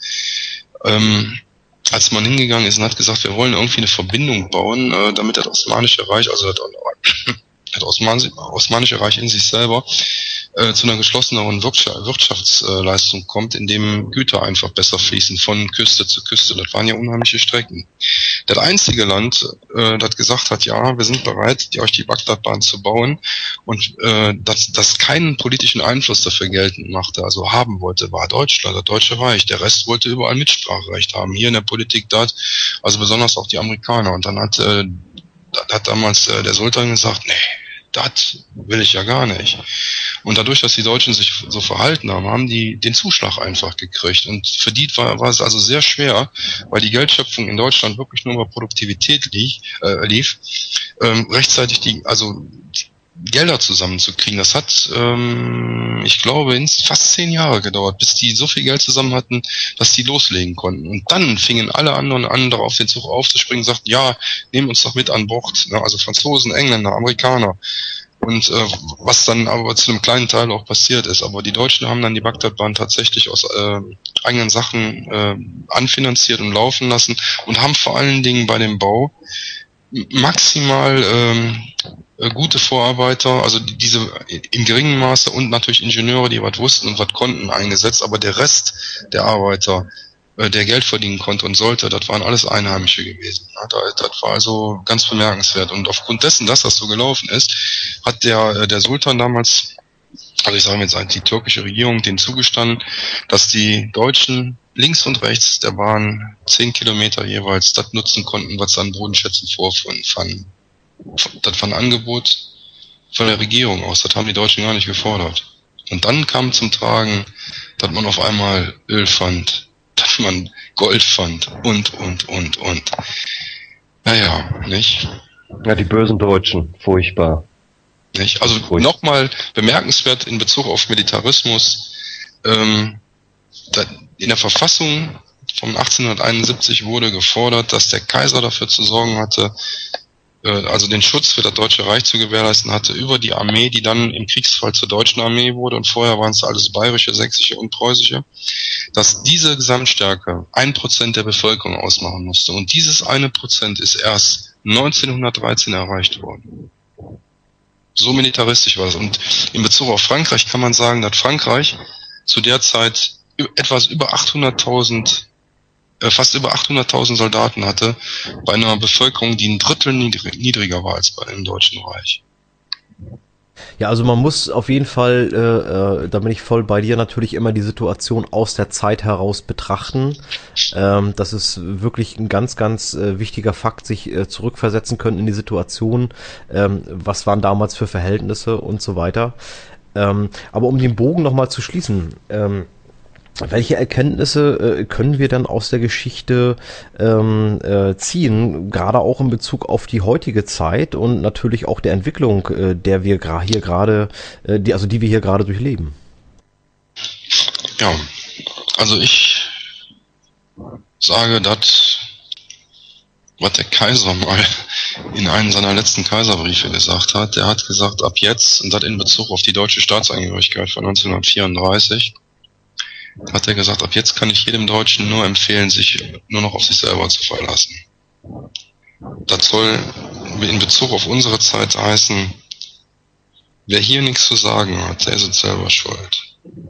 Speaker 5: Ähm, als man hingegangen ist und hat gesagt, wir wollen irgendwie eine Verbindung bauen, äh, damit das Osmanische Reich, also das, das Osmanische Reich in sich selber, äh, zu einer geschlosseneren Wirtschaftsleistung kommt, indem Güter einfach besser fließen von Küste zu Küste. Das waren ja unheimliche Strecken. Das einzige Land, äh, das gesagt hat, ja, wir sind bereit, die, euch die Bagdadbahn zu bauen und äh, das, das keinen politischen Einfluss dafür geltend machte, also haben wollte, war Deutschland, das Deutsche Reich. Der Rest wollte überall Mitspracherecht haben. Hier in der Politik dort, also besonders auch die Amerikaner. Und dann hat, äh, hat damals äh, der Sultan gesagt, nee, das will ich ja gar nicht. Und dadurch, dass die Deutschen sich so verhalten haben, haben die den Zuschlag einfach gekriegt. Und für die war, war es also sehr schwer, weil die Geldschöpfung in Deutschland wirklich nur über Produktivität lief, äh, lief ähm, rechtzeitig die, also die Gelder zusammenzukriegen. Das hat, ähm, ich glaube, ins fast zehn Jahre gedauert, bis die so viel Geld zusammen hatten, dass die loslegen konnten. Und dann fingen alle anderen an, darauf den Zug aufzuspringen, sagten, ja, nehmen uns doch mit an Bord. Ne? Also Franzosen, Engländer, Amerikaner. Und äh, was dann aber zu einem kleinen Teil auch passiert ist. Aber die Deutschen haben dann die Bagdadbahn tatsächlich aus äh, eigenen Sachen äh, anfinanziert und laufen lassen und haben vor allen Dingen bei dem Bau maximal ähm, gute Vorarbeiter, also diese im geringen Maße und natürlich Ingenieure, die was wussten und was konnten, eingesetzt, aber der Rest der Arbeiter, äh, der Geld verdienen konnte und sollte, das waren alles Einheimische gewesen. Ja, das, das war also ganz bemerkenswert und aufgrund dessen, dass das so gelaufen ist, hat der der Sultan damals, also ich sage jetzt die türkische Regierung, denen zugestanden, dass die Deutschen links und rechts der Bahn zehn Kilometer jeweils das nutzen konnten, was sie an Bodenschätzen vorfanden. Das war ein Angebot von der Regierung aus, das haben die Deutschen gar nicht gefordert. Und dann kam zum Tragen, dass man auf einmal Öl fand, dass man Gold fand und, und, und, und. Naja, nicht?
Speaker 4: Ja, die bösen Deutschen, furchtbar.
Speaker 5: Nicht? Also nochmal bemerkenswert in Bezug auf Militarismus, ähm, da, in der Verfassung von achtzehnhunderteinundsiebzig wurde gefordert, dass der Kaiser dafür zu sorgen hatte, äh, also den Schutz für das Deutsche Reich zu gewährleisten hatte über die Armee, die dann im Kriegsfall zur deutschen Armee wurde und vorher waren es alles bayerische, sächsische und preußische, dass diese Gesamtstärke ein Prozent der Bevölkerung ausmachen musste. Und dieses eine Prozent ist erst neunzehnhundertdreizehn erreicht worden. So militaristisch war das. Und in Bezug auf Frankreich kann man sagen, dass Frankreich zu der Zeit etwas über achthunderttausend, äh, fast über achthunderttausend Soldaten hatte, bei einer Bevölkerung, die ein Drittel niedriger war als bei dem Deutschen Reich.
Speaker 1: Ja, also man muss auf jeden Fall, äh, äh, da bin ich voll bei dir, natürlich immer die Situation aus der Zeit heraus betrachten. Ähm, das ist wirklich ein ganz, ganz äh, wichtiger Fakt, sich äh, zurückversetzen können in die Situation, ähm, was waren damals für Verhältnisse und so weiter. Ähm, aber um den Bogen nochmal zu schließen, ähm, welche Erkenntnisse äh, können wir dann aus der Geschichte ähm, äh, ziehen, gerade auch in Bezug auf die heutige Zeit und natürlich auch der Entwicklung, äh, der wir gra- hier gerade, äh, die, also die wir hier gerade durchleben?
Speaker 5: Ja, also ich sage, dass was der Kaiser mal in einem seiner letzten Kaiserbriefe gesagt hat, der hat gesagt, ab jetzt, und das in Bezug auf die deutsche Staatsangehörigkeit von neunzehnhundertvierunddreißig, hat er gesagt, ab jetzt kann ich jedem Deutschen nur empfehlen, sich nur noch auf sich selber zu verlassen. Das soll in Bezug auf unsere Zeit heißen, wer hier nichts zu sagen hat, der ist jetzt selber schuld.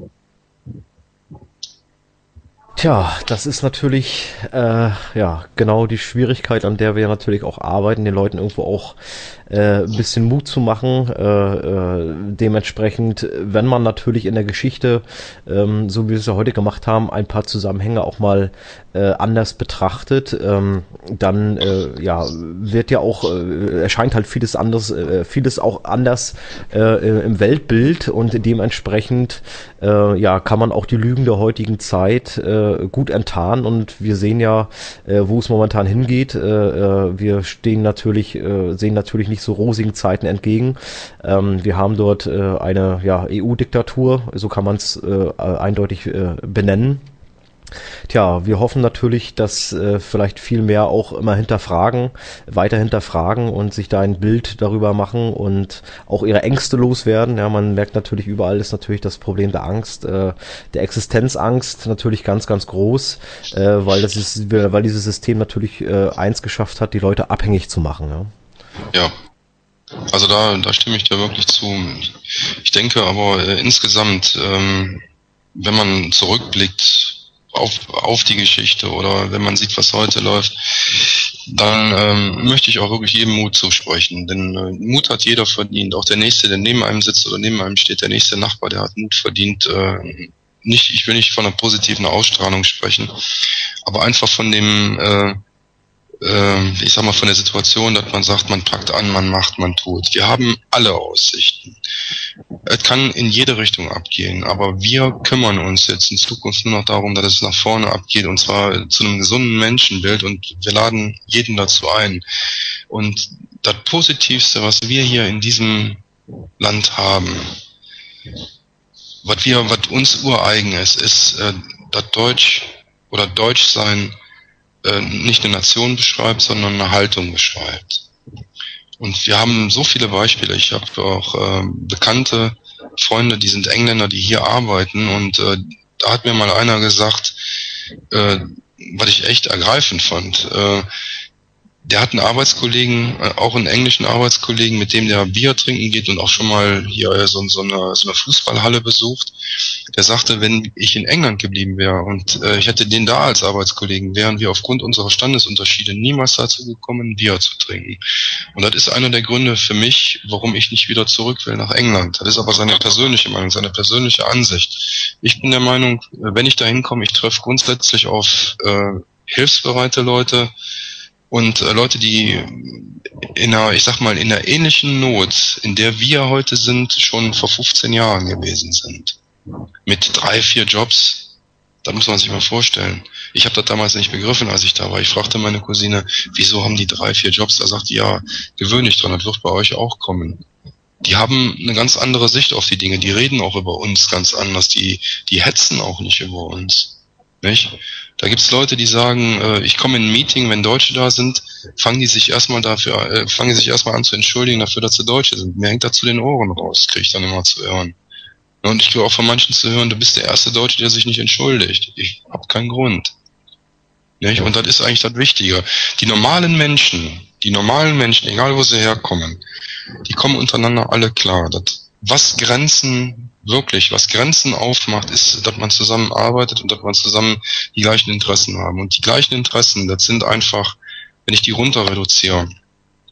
Speaker 1: Tja, das ist natürlich äh, ja genau die Schwierigkeit, an der wir natürlich auch arbeiten, den Leuten irgendwo auch äh, ein bisschen Mut zu machen. Äh, äh, dementsprechend, wenn man natürlich in der Geschichte, ähm, so wie wir es ja heute gemacht haben, ein paar Zusammenhänge auch mal äh, anders betrachtet, ähm, dann äh, ja wird ja auch äh, erscheint halt vieles anders, äh, vieles auch anders äh, im Weltbild und dementsprechend äh, ja kann man auch die Lügen der heutigen Zeit äh, gut enttarnen und wir sehen ja, äh, wo es momentan hingeht. Äh, äh, wir stehen natürlich, äh, sehen natürlich nicht so rosigen Zeiten entgegen. Ähm, wir haben dort äh, eine ja, E U-Diktatur, so kann man es äh, eindeutig äh, benennen. Tja, wir hoffen natürlich, dass äh, vielleicht viel mehr auch immer hinterfragen, weiter hinterfragen und sich da ein Bild darüber machen und auch ihre Ängste loswerden. Ja, man merkt natürlich, überall ist natürlich das Problem der Angst, äh, der Existenzangst natürlich ganz, ganz groß, äh, weil das ist, weil dieses System natürlich äh, eins geschafft hat, die Leute abhängig zu machen. Ja.
Speaker 5: Ja. Also da, da stimme ich dir wirklich zu. Ich denke aber äh, insgesamt, ähm, wenn man zurückblickt auf, auf die Geschichte oder wenn man sieht, was heute läuft, dann ähm, möchte ich auch wirklich jedem Mut zusprechen. Denn äh, Mut hat jeder verdient. Auch der Nächste, der neben einem sitzt oder neben einem steht, der nächste Nachbar, der hat Mut verdient. Äh, nicht, ich will nicht von einer positiven Ausstrahlung sprechen, aber einfach von dem äh, ich sag mal, von der Situation, dass man sagt, man packt an, man macht, man tut. Wir haben alle Aussichten. Es kann in jede Richtung abgehen, aber wir kümmern uns jetzt in Zukunft nur noch darum, dass es nach vorne abgeht, und zwar zu einem gesunden Menschenbild, und wir laden jeden dazu ein. Und das Positivste, was wir hier in diesem Land haben, was wir, was uns ureigen ist, ist, äh, das Deutsch oder Deutschsein nicht eine Nation beschreibt, sondern eine Haltung beschreibt. Und wir haben so viele Beispiele. Ich habe auch äh, bekannte Freunde, die sind Engländer, die hier arbeiten, und äh, da hat mir mal einer gesagt, äh, was ich echt ergreifend fand. Äh, der hat einen Arbeitskollegen, äh, auch einen englischen Arbeitskollegen, mit dem der Bier trinken geht und auch schon mal hier äh, so, so, eine, so eine Fußballhalle besucht. Der sagte, wenn ich in England geblieben wäre und äh, ich hätte den da als Arbeitskollegen, wären wir aufgrund unserer Standesunterschiede niemals dazu gekommen, Bier zu trinken. Und das ist einer der Gründe für mich, warum ich nicht wieder zurück will nach England. Das ist aber seine persönliche Meinung, seine persönliche Ansicht. Ich bin der Meinung, wenn ich da hinkomme, ich treffe grundsätzlich auf äh, hilfsbereite Leute und äh, Leute, die in einer, ich sag mal, in einer ähnlichen Not, in der wir heute sind, schon vor fünfzehn Jahren gewesen sind. Mit drei, vier Jobs, das muss man sich mal vorstellen. Ich habe das damals nicht begriffen, als ich da war. Ich fragte meine Cousine, wieso haben die drei, vier Jobs? Da sagt die, ja, gewöhn dich dran, das wird bei euch auch kommen. Die haben eine ganz andere Sicht auf die Dinge, die reden auch über uns ganz anders, die, die hetzen auch nicht über uns. Nicht? Da gibt's Leute, die sagen, äh, ich komme in ein Meeting, wenn Deutsche da sind, fangen die sich erstmal dafür, äh, fangen die sich erstmal an zu entschuldigen dafür, dass sie Deutsche sind. Mir hängt dazu den Ohren raus, kriege ich dann immer zu hören. Und ich kriege auch von manchen zu hören, du bist der erste Deutsche, der sich nicht entschuldigt. Ich habe keinen Grund. Nicht? Und das ist eigentlich das Wichtige. Die normalen Menschen, die normalen Menschen, egal wo sie herkommen, die kommen untereinander alle klar. Das, was Grenzen wirklich, was Grenzen aufmacht, ist, dass man zusammenarbeitet und dass man zusammen die gleichen Interessen haben. Und die gleichen Interessen, das sind einfach, wenn ich die runter reduziere,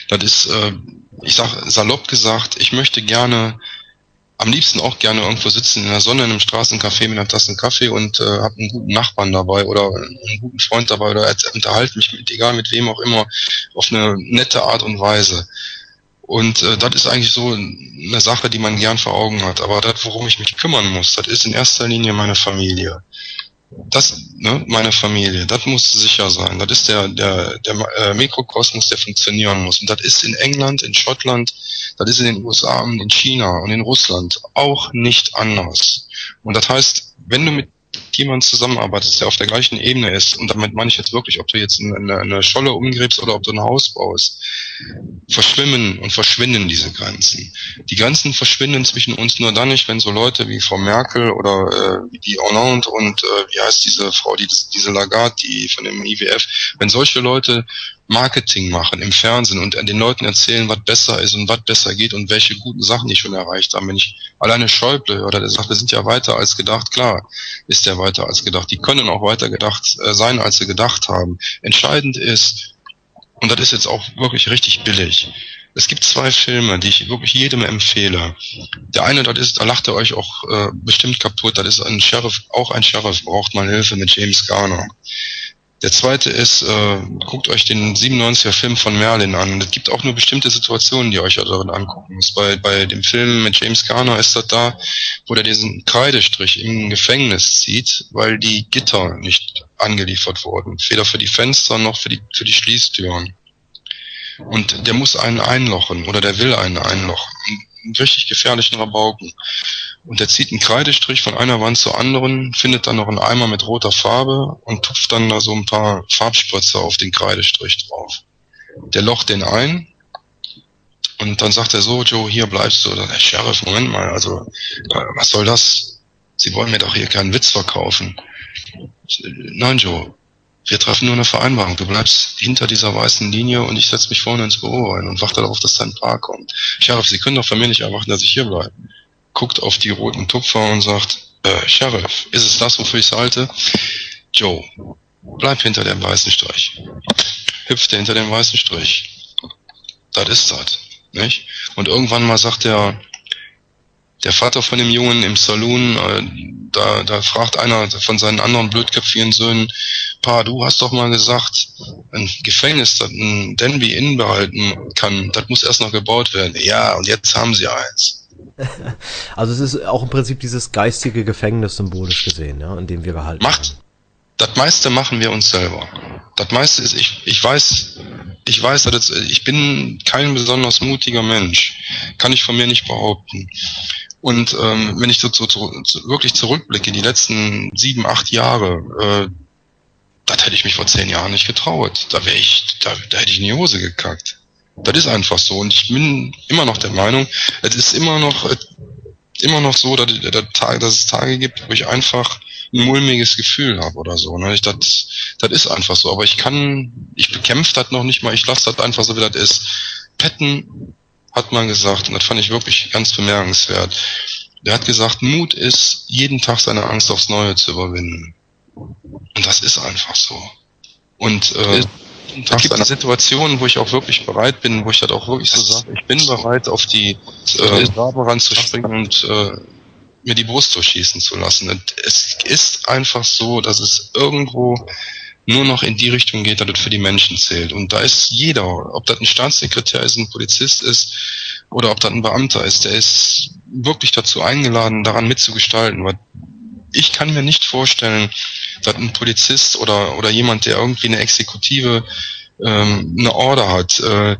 Speaker 5: Das ist, äh, ich sag salopp gesagt, ich möchte gerne, am liebsten auch gerne irgendwo sitzen in der Sonne in einem Straßencafé mit einer Tasse Kaffee und äh, habe einen guten Nachbarn dabei oder einen guten Freund dabei oder unterhalte mich mit, egal mit wem auch immer, auf eine nette Art und Weise. Und äh, das ist eigentlich so eine Sache, die man gern vor Augen hat. Aber das, worum ich mich kümmern muss, das ist in erster Linie meine Familie. Das, ne, meine Familie, das muss sicher sein. Das ist der, der, der äh, Mikrokosmos, der funktionieren muss. Und das ist in England, in Schottland, das ist in den U S A und in China und in Russland auch nicht anders. Und das heißt, wenn du mit jemandem zusammenarbeitest, der auf der gleichen Ebene ist, und damit meine ich jetzt wirklich, ob du jetzt eine, eine Scholle umgräbst oder ob du ein Haus baust, verschwimmen und verschwinden diese Grenzen. Die Grenzen verschwinden zwischen uns nur dann nicht, wenn so Leute wie Frau Merkel oder äh, die Hollande und äh, wie heißt diese Frau, die, diese Lagarde, die von dem I W F, wenn solche Leute Marketing machen im Fernsehen und den Leuten erzählen, was besser ist und was besser geht und welche guten Sachen die schon erreicht haben. Wenn ich alleine Schäuble höre, der sagt, wir sind ja weiter als gedacht, klar ist der weiter als gedacht. Die können auch weiter gedacht äh, sein, als sie gedacht haben. Entscheidend ist, und das ist jetzt auch wirklich richtig billig, es gibt zwei Filme, die ich wirklich jedem empfehle. Der eine, das ist, da lacht ihr euch auch äh, bestimmt kaputt, das ist ein Sheriff, auch ein Sheriff braucht mal Hilfe mit James Garner. Der zweite ist, äh, guckt euch den siebenundneunziger Film von Merlin an. Es gibt auch nur bestimmte Situationen, die ihr euch ja darin angucken müsst. Bei, bei dem Film mit James Garner ist das da, wo der diesen Kreidestrich im Gefängnis zieht, weil die Gitter nicht angeliefert wurden. Weder für die Fenster noch für die, für die Schließtüren. Und der muss einen einlochen oder der will einen einlochen. Einen richtig gefährlichen Rabauken. Und der zieht einen Kreidestrich von einer Wand zur anderen, findet dann noch einen Eimer mit roter Farbe und tupft dann da so ein paar Farbspritzer auf den Kreidestrich drauf. Der locht den ein und dann sagt er so, Joe, hier bleibst du. Oder der Sheriff, Moment mal, also was soll das? Sie wollen mir doch hier keinen Witz verkaufen. Nein, Joe, wir treffen nur eine Vereinbarung. Du bleibst hinter dieser weißen Linie und ich setze mich vorne ins Büro rein und warte darauf, dass dein Paar kommt. Sheriff, Sie können doch von mir nicht erwarten, dass ich hier bleibe. Guckt auf die roten Tupfer und sagt, äh, Sheriff, ist es das, wofür ich es halte? Joe, bleib hinter dem weißen Strich. Hüpft er hinter dem weißen Strich. Das ist das, nicht? Und irgendwann mal sagt der, der Vater von dem Jungen im Saloon, äh, da, da fragt einer von seinen anderen blödköpfigen Söhnen, Pa, du hast doch mal gesagt, ein Gefängnis, das ein Denby Inn behalten kann, das muss erst noch gebaut werden. Ja, und jetzt haben sie eins.
Speaker 1: Also es ist auch im Prinzip dieses geistige Gefängnis symbolisch gesehen, ja, in dem wir gehalten
Speaker 5: Macht,
Speaker 1: werden.
Speaker 5: Das meiste machen wir uns selber. Das meiste ist, ich, ich weiß, ich weiß, dass ich bin kein besonders mutiger Mensch. Kann ich von mir nicht behaupten. Und ähm, wenn ich so, so, so wirklich zurückblicke, die letzten sieben, acht Jahre, äh, das hätte ich mich vor zehn Jahren nicht getraut. Da wäre ich, da, da hätte ich in die Hose gekackt. Das ist einfach so. Und ich bin immer noch der Meinung, es ist immer noch, immer noch so, dass, dass es Tage gibt, wo ich einfach ein mulmiges Gefühl habe oder so. Ne? Ich, das, das ist einfach so. Aber ich kann, ich bekämpfe das noch nicht mal. Ich lasse das einfach so, wie das ist. Patton hat mal gesagt, und das fand ich wirklich ganz bemerkenswert. Der hat gesagt, Mut ist, jeden Tag seine Angst aufs Neue zu überwinden. Und das ist einfach so. Und äh, es gibt Situationen, wo ich auch wirklich bereit bin, wo ich halt auch wirklich so sage, ich bin bereit, auf die äh, Graben ranzuspringen und äh, mir die Brust durchschießen zu lassen. Und es ist einfach so, dass es irgendwo nur noch in die Richtung geht, dass das für die Menschen zählt. Und da ist jeder, ob das ein Staatssekretär ist, ein Polizist ist oder ob das ein Beamter ist, der ist wirklich dazu eingeladen, daran mitzugestalten. Weil ich kann mir nicht vorstellen, dass ein Polizist oder oder jemand, der irgendwie eine Exekutive ähm, eine Order hat, äh,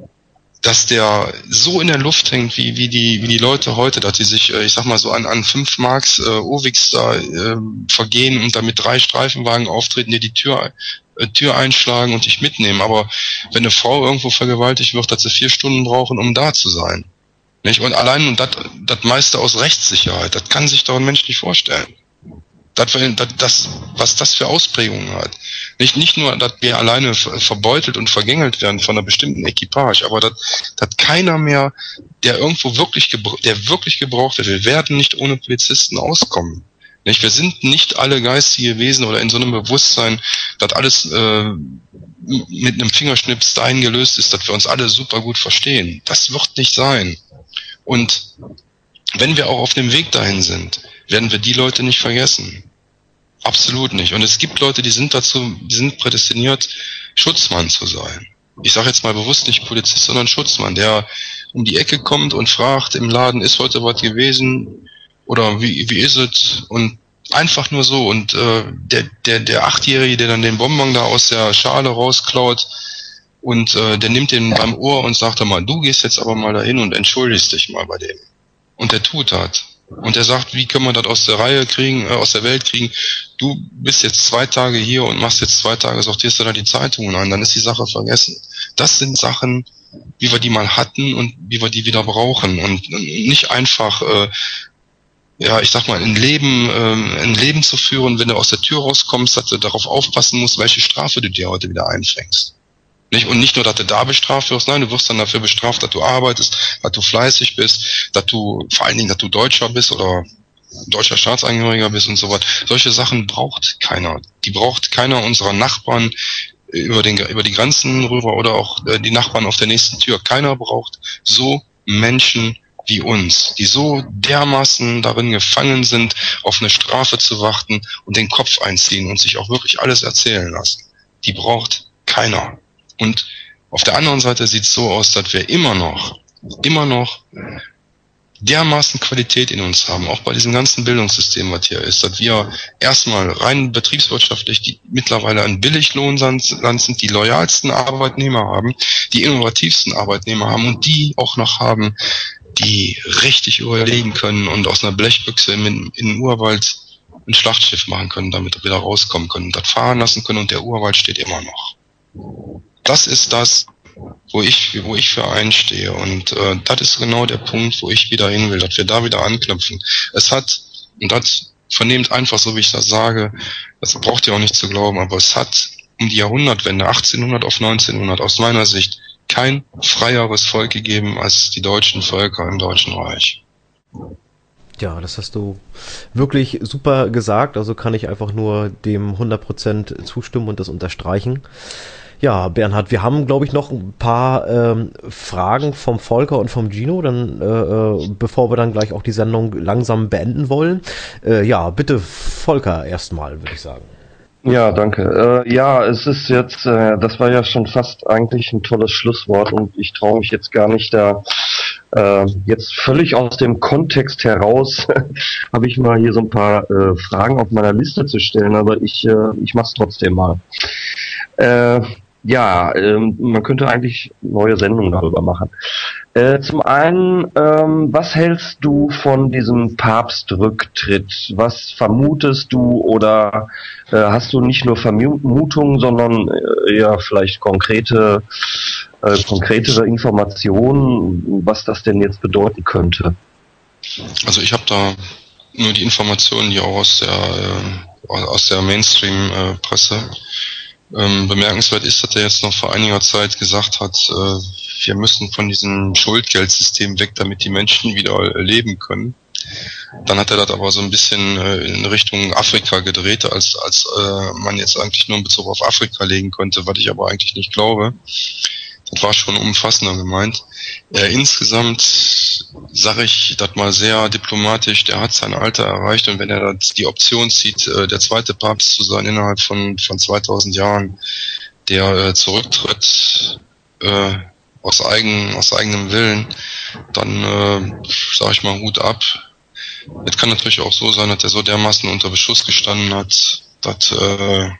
Speaker 5: dass der so in der Luft hängt, wie wie die wie die Leute heute, dass die sich, äh, ich sag mal so an an fünf Marks äh, Owix da äh, vergehen und damit drei Streifenwagen auftreten, die die Tür äh, Tür einschlagen und dich mitnehmen. Aber wenn eine Frau irgendwo vergewaltigt wird, dass sie vier Stunden brauchen, um da zu sein. Nicht? Und allein und das das meiste aus Rechtssicherheit, das kann sich doch ein Mensch nicht vorstellen. Das, das, was das für Ausprägungen hat. Nicht, nicht nur, dass wir alleine verbeutelt und vergängelt werden von einer bestimmten Equipage, aber dass, dass keiner mehr, der irgendwo wirklich, der wirklich gebraucht wird, wir werden nicht ohne Polizisten auskommen. Nicht? Wir sind nicht alle geistige Wesen oder in so einem Bewusstsein, dass alles äh, mit einem Fingerschnips dahin gelöst ist, dass wir uns alle super gut verstehen. Das wird nicht sein. Und wenn wir auch auf dem Weg dahin sind, werden wir die Leute nicht vergessen. Absolut nicht. Und es gibt Leute, die sind dazu, die sind prädestiniert, Schutzmann zu sein. Ich sage jetzt mal bewusst nicht Polizist, sondern Schutzmann, der um die Ecke kommt und fragt im Laden, ist heute was gewesen oder wie wie ist es? Und einfach nur so. Und äh, der der der Achtjährige, der dann den Bonbon da aus der Schale rausklaut und äh, der nimmt den beim Ohr und sagt dann mal, du gehst jetzt aber mal dahin und entschuldigst dich mal bei dem. Und der tut das. Und er sagt, wie können wir das aus der Reihe kriegen, äh, aus der Welt kriegen? Du bist jetzt zwei Tage hier und machst jetzt zwei Tage, sortierst du da die Zeitungen ein, dann ist die Sache vergessen. Das sind Sachen, wie wir die mal hatten und wie wir die wieder brauchen. Und nicht einfach, äh, ja, ich sag mal, ein Leben, äh, ein Leben zu führen, wenn du aus der Tür rauskommst, dass du darauf aufpassen musst, welche Strafe du dir heute wieder einfängst. Nicht, und nicht nur, dass du da bestraft wirst, nein, du wirst dann dafür bestraft, dass du arbeitest, dass du fleißig bist, dass du, vor allen Dingen, dass du Deutscher bist oder deutscher Staatsangehöriger bist und so was. Solche Sachen braucht keiner. Die braucht keiner unserer Nachbarn über den, über die Grenzen rüber oder auch äh, die Nachbarn auf der nächsten Tür. Keiner braucht so Menschen wie uns, die so dermaßen darin gefangen sind, auf eine Strafe zu warten und den Kopf einziehen und sich auch wirklich alles erzählen lassen. Die braucht keiner. Und auf der anderen Seite sieht es so aus, dass wir immer noch, immer noch dermaßen Qualität in uns haben, auch bei diesem ganzen Bildungssystem, was hier ist, dass wir erstmal rein betriebswirtschaftlich die mittlerweile ein Billiglohnland sind, die loyalsten Arbeitnehmer haben, die innovativsten Arbeitnehmer haben und die auch noch haben, die richtig überlegen können und aus einer Blechbüchse in, in den Urwald ein Schlachtschiff machen können, damit wir wieder rauskommen können und das fahren lassen können und der Urwald steht immer noch. Das ist das, wo ich, wo ich für einstehe. Und äh, das ist genau der Punkt, wo ich wieder hin will, dass wir da wieder anknüpfen. Es hat, und das vernehmt einfach so, wie ich das sage, das braucht ihr auch nicht zu glauben, aber es hat um die Jahrhundertwende, achtzehnhundert auf neunzehnhundert, aus meiner Sicht kein freieres Volk gegeben als die deutschen Völker im Deutschen Reich.
Speaker 1: Ja, das hast du wirklich super gesagt, also kann ich einfach nur dem hundert Prozent zustimmen und das unterstreichen. Ja, Bernhard, wir haben, glaube ich, noch ein paar ähm, Fragen vom Volker und vom Gino, dann äh, bevor wir dann gleich auch die Sendung langsam beenden wollen. Äh, ja, bitte Volker erstmal, würde ich sagen.
Speaker 4: Ja, danke. Äh, ja, es ist jetzt, äh, das war ja schon fast eigentlich ein tolles Schlusswort und ich traue mich jetzt gar nicht da, äh, jetzt völlig aus dem Kontext heraus, habe ich mal hier so ein paar äh, Fragen auf meiner Liste zu stellen, aber ich, äh, ich mache es trotzdem mal. Äh, Ja, ähm, man könnte eigentlich neue Sendungen darüber machen. Äh, zum einen, ähm, was hältst du von diesem Papstrücktritt? Was vermutest du oder äh, hast du nicht nur Vermutungen, sondern äh, ja vielleicht konkrete, äh, konkretere Informationen, was das denn jetzt bedeuten könnte?
Speaker 5: Also ich habe da nur die Informationen, die auch aus der äh, aus der Mainstream-Presse äh, Ähm, bemerkenswert ist, dass er jetzt noch vor einiger Zeit gesagt hat, äh, wir müssen von diesem Schuldgeldsystem weg, damit die Menschen wieder leben können. Dann hat er das aber so ein bisschen äh, in Richtung Afrika gedreht, als als äh, man jetzt eigentlich nur in Bezug auf Afrika legen konnte, was ich aber eigentlich nicht glaube. Das war schon umfassender gemeint. Äh, insgesamt sage ich das mal sehr diplomatisch, der hat sein Alter erreicht und wenn er das, die Option zieht, äh, der zweite Papst zu sein innerhalb von von zweitausend Jahren, der äh, zurücktritt äh, aus eigen aus eigenem Willen, dann äh, sage ich mal Hut ab. Es kann natürlich auch so sein, dass er so dermaßen unter Beschuss gestanden hat, dass äh,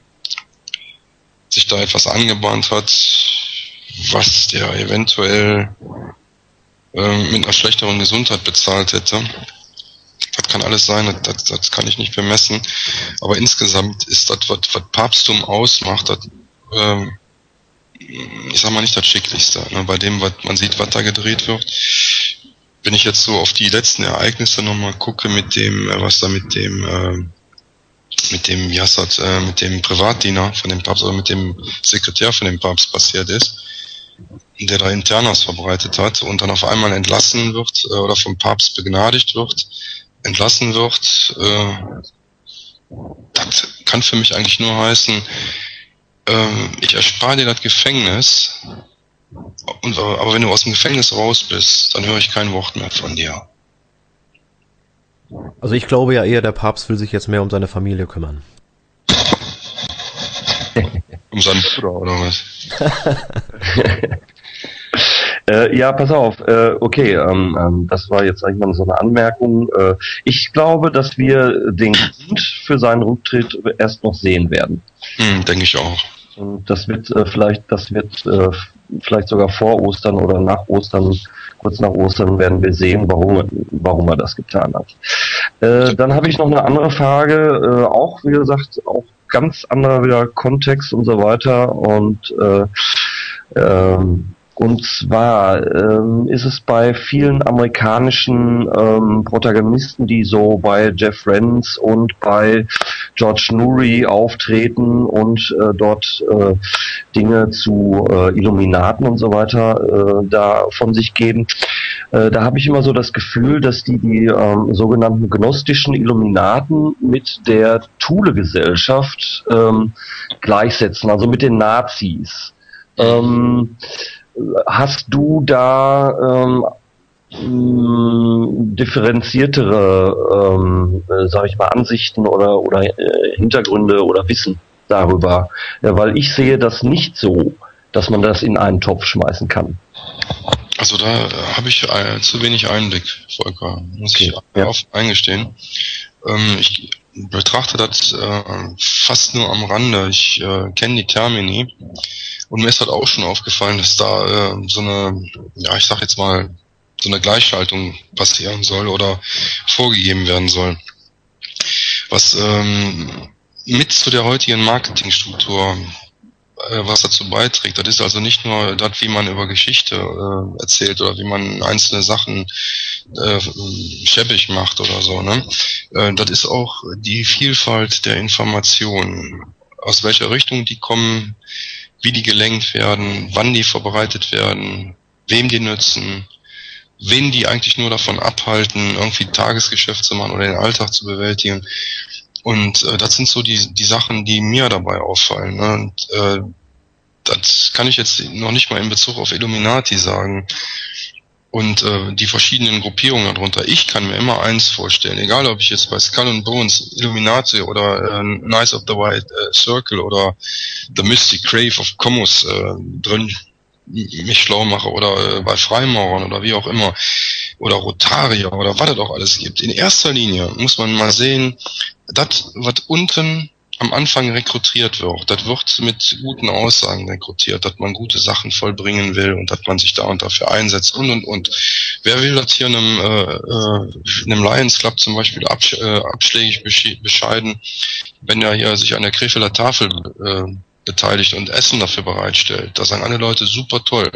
Speaker 5: sich da etwas angebahnt hat, was der eventuell äh, mit einer schlechteren Gesundheit bezahlt hätte. Das kann alles sein, das, das kann ich nicht bemessen. Aber insgesamt ist das, was, was Papsttum ausmacht, das, äh, ich sag mal nicht das Schicklichste. Ne? Bei dem, was man sieht, was da gedreht wird. Wenn ich jetzt so auf die letzten Ereignisse nochmal gucke, mit dem, was da mit dem, äh, mit dem, wie heißt das, äh, mit dem Privatdiener von dem Papst oder mit dem Sekretär von dem Papst passiert ist, der da Internas verbreitet hat und dann auf einmal entlassen wird äh, oder vom Papst begnadigt wird, entlassen wird, äh, das kann für mich eigentlich nur heißen, ähm, ich erspare dir das Gefängnis, und, aber wenn du aus dem Gefängnis raus bist, dann höre ich kein Wort mehr von dir.
Speaker 1: Also ich glaube ja eher, der Papst will sich jetzt mehr um seine Familie kümmern.
Speaker 5: Um seinen Bruder oder was?
Speaker 4: Äh, ja, pass auf, äh, okay, ähm, ähm, das war jetzt eigentlich mal so eine Anmerkung. Äh, ich glaube, dass wir den Grund für seinen Rücktritt erst noch sehen werden.
Speaker 5: Hm, denke ich auch.
Speaker 4: Und das wird äh, vielleicht, das wird äh, vielleicht sogar vor Ostern oder nach Ostern, kurz nach Ostern werden wir sehen, warum, warum er das getan hat. Äh, dann habe ich noch eine andere Frage, äh, auch wie gesagt, auch ganz anderer wieder Kontext und so weiter und äh, ähm, Und zwar ähm, ist es bei vielen amerikanischen ähm, Protagonisten, die so bei Jeff Renz und bei George Noory auftreten und äh, dort äh, Dinge zu äh, Illuminaten und so weiter äh, da von sich geben. Äh, da habe ich immer so das Gefühl, dass die die ähm, sogenannten gnostischen Illuminaten mit der Thule-Gesellschaft ähm, gleichsetzen, also mit den Nazis. Ähm, Hast du da ähm, mh, differenziertere, ähm, äh, sag ich mal, Ansichten oder oder äh, Hintergründe oder Wissen darüber? Ja, weil ich sehe das nicht so, dass man das in einen Topf schmeißen kann.
Speaker 5: Also da habe ich äh, zu wenig Einblick, Volker, muss
Speaker 4: Okay,
Speaker 5: ich
Speaker 4: ja.
Speaker 5: auf eingestehen. Ähm, ich betrachte das äh, fast nur am Rande. Ich äh, kenne die Termini. Und mir ist halt auch schon aufgefallen, dass da äh, so eine, ja, ich sag jetzt mal, so eine Gleichschaltung passieren soll oder vorgegeben werden soll. Was ähm, mit zu der heutigen Marketingstruktur, äh, was dazu beiträgt, das ist also nicht nur das, wie man über Geschichte äh, erzählt oder wie man einzelne Sachen äh, schäbig macht oder so, ne? Äh, das ist auch die Vielfalt der Informationen, aus welcher Richtung die kommen, wie die gelenkt werden, wann die verbreitet werden, wem die nützen, wen die eigentlich nur davon abhalten, irgendwie Tagesgeschäft zu machen oder den Alltag zu bewältigen. Und äh, das sind so die die Sachen, die mir dabei auffallen. Ne? Und äh, das kann ich jetzt noch nicht mal in Bezug auf Illuminati sagen. Und äh, die verschiedenen Gruppierungen darunter. Ich kann mir immer eins vorstellen, egal ob ich jetzt bei Skull and Bones, Illuminati oder äh, Knights of the White äh, Circle oder The Mystic Crave of Comus äh, drin mich schlau mache oder äh, bei Freimaurern oder wie auch immer oder Rotarier oder was es auch alles gibt. In erster Linie muss man mal sehen, das, was unten am Anfang rekrutiert wird, das wird mit guten Aussagen rekrutiert, dass man gute Sachen vollbringen will und dass man sich da und dafür einsetzt und und und. Wer will das hier einem, äh, äh, einem Lions Club zum Beispiel absch äh, abschlägig bescheiden, wenn er hier sich an der Krefelder Tafel äh, beteiligt und Essen dafür bereitstellt? Da sagen alle Leute, super toll.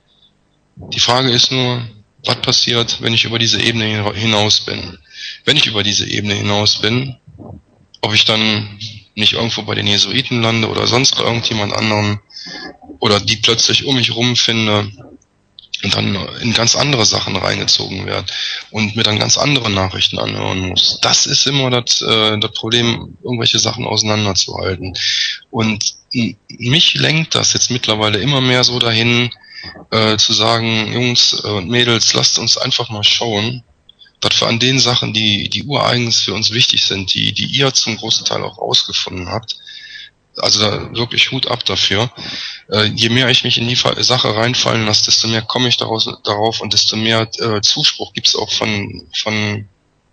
Speaker 5: Die Frage ist nur, was passiert, wenn ich über diese Ebene hinaus bin? Wenn ich über diese Ebene hinaus bin, ob ich dann nicht irgendwo bei den Jesuiten lande oder sonst bei irgendjemand anderem oder die plötzlich um mich rum finde und dann in ganz andere Sachen reingezogen werde und mir dann ganz andere Nachrichten anhören muss. Das ist immer das, äh, das Problem, irgendwelche Sachen auseinanderzuhalten. Und mich lenkt das jetzt mittlerweile immer mehr so dahin, äh, zu sagen, Jungs und Mädels, lasst uns einfach mal schauen, dass wir an den Sachen, die die ureigens für uns wichtig sind, die die ihr zum großen Teil auch rausgefunden habt, also da wirklich Hut ab dafür. Äh, je mehr ich mich in die Sache reinfallen lasse, desto mehr komme ich daraus, darauf und desto mehr äh, Zuspruch gibt es auch von von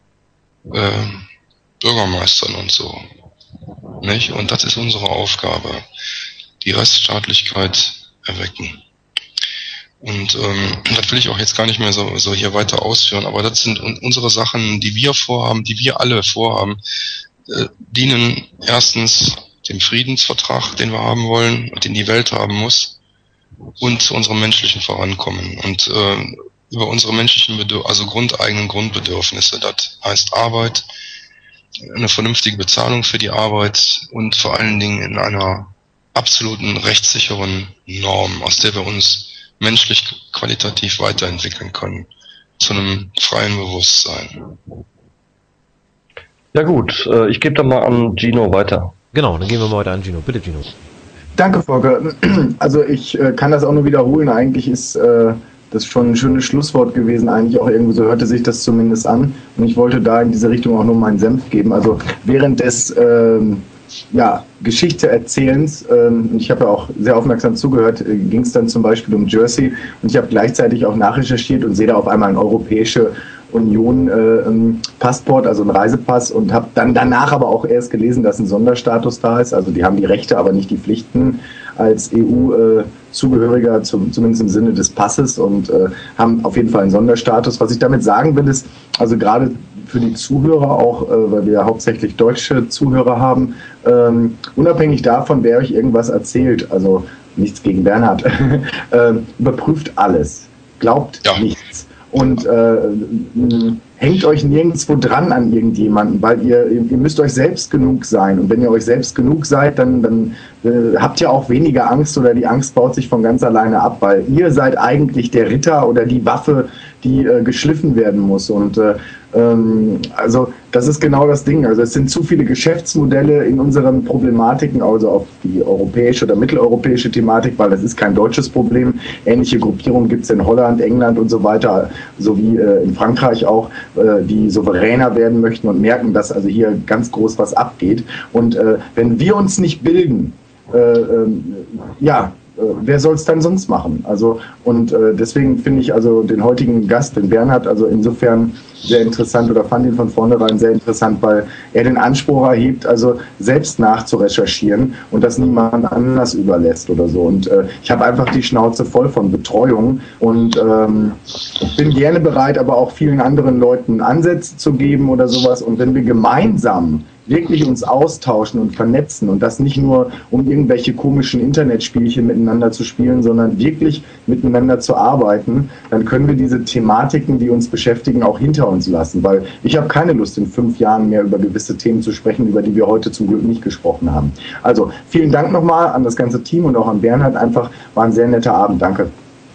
Speaker 5: äh, Bürgermeistern und so. Nicht? Und das ist unsere Aufgabe. Die Rechtsstaatlichkeit erwecken. Und ähm, das will ich auch jetzt gar nicht mehr so, so hier weiter ausführen, aber das sind un unsere Sachen, die wir vorhaben, die wir alle vorhaben, äh, dienen erstens dem Friedensvertrag, den wir haben wollen und den die Welt haben muss, und zu unserem menschlichen Vorankommen und äh, über unsere menschlichen Bedürf also grundeigenen Grundbedürfnisse. Das heißt Arbeit, eine vernünftige Bezahlung für die Arbeit und vor allen Dingen in einer absoluten rechtssicheren Norm, aus der wir uns menschlich qualitativ weiterentwickeln können, zu einem freien Bewusstsein.
Speaker 4: Ja gut, äh, ich gebe dann mal an Gino weiter.
Speaker 1: Genau, dann gehen wir mal weiter an Gino. Bitte, Gino.
Speaker 3: Danke, Volker. Also ich äh, kann das auch nur wiederholen. Eigentlich ist äh, das schon ein schönes Schlusswort gewesen. Eigentlich auch irgendwie, so hörte sich das zumindest an. Und ich wollte da in diese Richtung auch nur meinen Senf geben. Also während des ähm, ja, Geschichte-Erzählens, ähm, ich habe ja auch sehr aufmerksam zugehört, äh, ging es dann zum Beispiel um Jersey. Und ich habe gleichzeitig auch nachrecherchiert und sehe da auf einmal eine europäische Union äh, ein Passport, also ein Reisepass, und habe dann danach aber auch erst gelesen, dass ein Sonderstatus da ist. Also die haben die Rechte, aber nicht die Pflichten als E U-Zugehöriger, äh, zum, zumindest im Sinne des Passes, und äh, haben auf jeden Fall einen Sonderstatus. Was ich damit sagen will, ist, also gerade für die Zuhörer auch, äh, weil wir ja hauptsächlich deutsche Zuhörer haben, ähm, unabhängig davon, wer euch irgendwas erzählt, also nichts gegen Bernhard, äh, überprüft alles, glaubt ja nichts. Und äh, hängt euch nirgendwo dran an irgendjemanden, weil ihr, ihr müsst euch selbst genug sein. Und wenn ihr euch selbst genug seid, dann, dann äh, habt ihr auch weniger Angst, oder die Angst baut sich von ganz alleine ab, weil ihr seid eigentlich der Ritter oder die Waffe, die äh, geschliffen werden muss. Und äh, ähm, also das ist genau das Ding. Also es sind zu viele Geschäftsmodelle in unseren Problematiken, also auf die europäische oder mitteleuropäische Thematik, weil das ist kein deutsches Problem. Ähnliche Gruppierungen gibt es in Holland, England und so weiter, sowie äh, in Frankreich auch, äh, die souveräner werden möchten und merken, dass also hier ganz groß was abgeht. Und äh, wenn wir uns nicht bilden, äh, äh, ja, wer soll es dann sonst machen? Also, und äh, deswegen finde ich also den heutigen Gast, den Bernhard, also insofern sehr interessant, oder fand ihn von vornherein sehr interessant, weil er den Anspruch erhebt, also selbst nachzurecherchieren und das niemand anders überlässt oder so. Und äh, ich habe einfach die Schnauze voll von Betreuung und ähm, bin gerne bereit, aber auch vielen anderen Leuten Ansätze zu geben oder sowas. Und wenn wir gemeinsam wirklich uns austauschen und vernetzen, und das nicht nur, um irgendwelche komischen Internetspielchen miteinander zu spielen, sondern wirklich miteinander zu arbeiten, dann können wir diese Thematiken, die uns beschäftigen, auch hinter uns lassen, weil ich habe keine Lust, in fünf Jahren mehr über gewisse Themen zu sprechen, über die wir heute zum Glück nicht gesprochen haben. Also vielen Dank nochmal an das ganze Team und auch an Bernhard. Einfach war ein sehr netter Abend. Danke.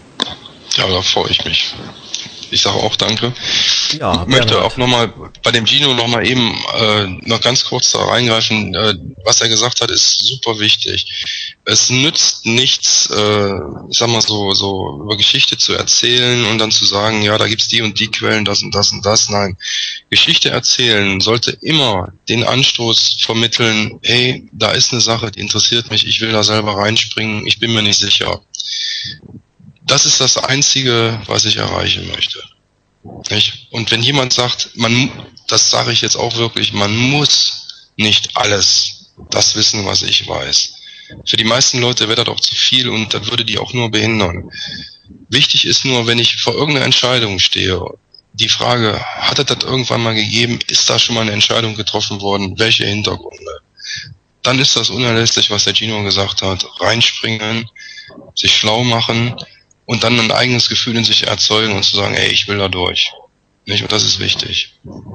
Speaker 5: Ja, da freue ich mich. Ich sage auch danke.
Speaker 1: Ja,
Speaker 5: ich möchte auch nochmal bei dem Gino nochmal eben äh, noch ganz kurz da reingreifen. Äh, was er gesagt hat, ist super wichtig. Es nützt nichts, äh, ich sag mal so, so über Geschichte zu erzählen und dann zu sagen, ja, da gibt's die und die Quellen, das und das und das. Nein, Geschichte erzählen sollte immer den Anstoß vermitteln, hey, da ist eine Sache, die interessiert mich, ich will da selber reinspringen, ich bin mir nicht sicher. Das ist das Einzige, was ich erreichen möchte. Nicht? Und wenn jemand sagt, man, das sage ich jetzt auch wirklich, man muss nicht alles das wissen, was ich weiß. Für die meisten Leute wäre das auch zu viel und das würde die auch nur behindern. Wichtig ist nur, wenn ich vor irgendeiner Entscheidung stehe, die Frage, hat es das irgendwann mal gegeben, ist da schon mal eine Entscheidung getroffen worden, welche Hintergründe? Dann ist das unerlässlich, was der Gino gesagt hat, reinspringen, sich schlau machen, und dann ein eigenes Gefühl in sich erzeugen und zu sagen, ey, ich will da durch. Nicht? Und das ist wichtig.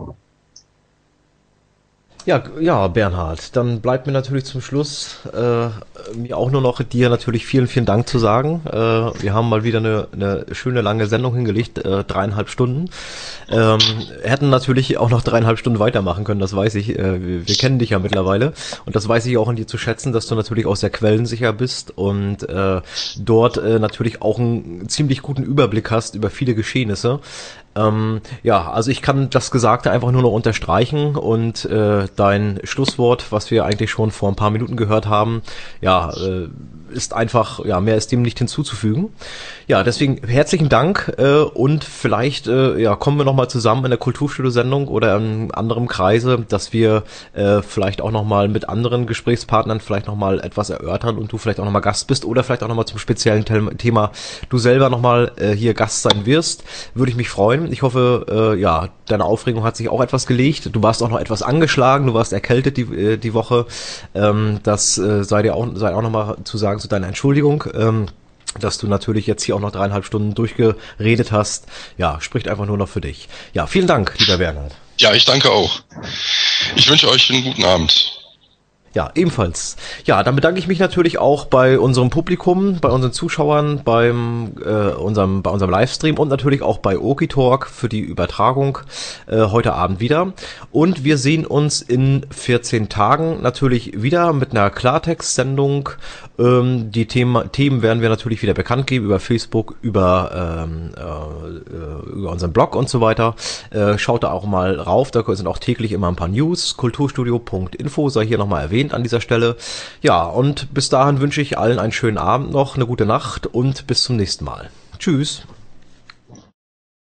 Speaker 1: Ja, ja, Bernhard, dann bleibt mir natürlich zum Schluss äh, mir auch nur noch dir natürlich vielen, vielen Dank zu sagen. Äh, wir haben mal wieder eine, eine schöne lange Sendung hingelegt, äh, dreieinhalb Stunden. Ähm, hätten natürlich auch noch dreieinhalb Stunden weitermachen können, das weiß ich. Äh, wir, wir kennen dich ja mittlerweile und das weiß ich auch an dir zu schätzen, dass du natürlich auch sehr quellensicher bist und äh, dort äh, natürlich auch einen ziemlich guten Überblick hast über viele Geschehnisse. Ähm, ja, also ich kann das Gesagte einfach nur noch unterstreichen und äh, dein Schlusswort, was wir eigentlich schon vor ein paar Minuten gehört haben, ja, äh, ist einfach, ja, mehr ist dem nicht hinzuzufügen. Ja, deswegen herzlichen Dank äh, und vielleicht äh, ja, kommen wir nochmal zusammen in der Kulturstudio-Sendung oder in anderem Kreise, dass wir äh, vielleicht auch nochmal mit anderen Gesprächspartnern vielleicht nochmal etwas erörtern und du vielleicht auch nochmal Gast bist oder vielleicht auch nochmal zum speziellen Thema du selber nochmal äh, hier Gast sein wirst. Würde ich mich freuen. Ich hoffe, äh, ja, deine Aufregung hat sich auch etwas gelegt. Du warst auch noch etwas angeschlagen, du warst erkältet die, äh, die Woche. Ähm, das äh, sei dir auch, sei auch nochmal zu sagen, zu deiner Entschuldigung. Ähm, dass du natürlich jetzt hier auch noch dreieinhalb Stunden durchgeredet hast. Ja, spricht einfach nur noch für dich. Ja, vielen Dank, lieber Bernhard.
Speaker 5: Ja, ich danke auch. Ich wünsche euch einen guten Abend.
Speaker 1: Ja, ebenfalls. Ja, dann bedanke ich mich natürlich auch bei unserem Publikum, bei unseren Zuschauern, beim äh, unserem bei unserem Livestream und natürlich auch bei Okitalk für die Übertragung äh, heute Abend wieder. Und wir sehen uns in vierzehn Tagen natürlich wieder mit einer Klartext-Sendung. Ähm, die Themen, Themen werden wir natürlich wieder bekannt geben über Facebook, über ähm, äh, über unseren Blog und so weiter. Äh, schaut da auch mal rauf, da sind auch täglich immer ein paar News. kulturstudio punkt info sei hier nochmal erwähnt an dieser Stelle. Ja, und bis dahin wünsche ich allen einen schönen Abend noch, eine gute Nacht und bis zum nächsten Mal. Tschüss.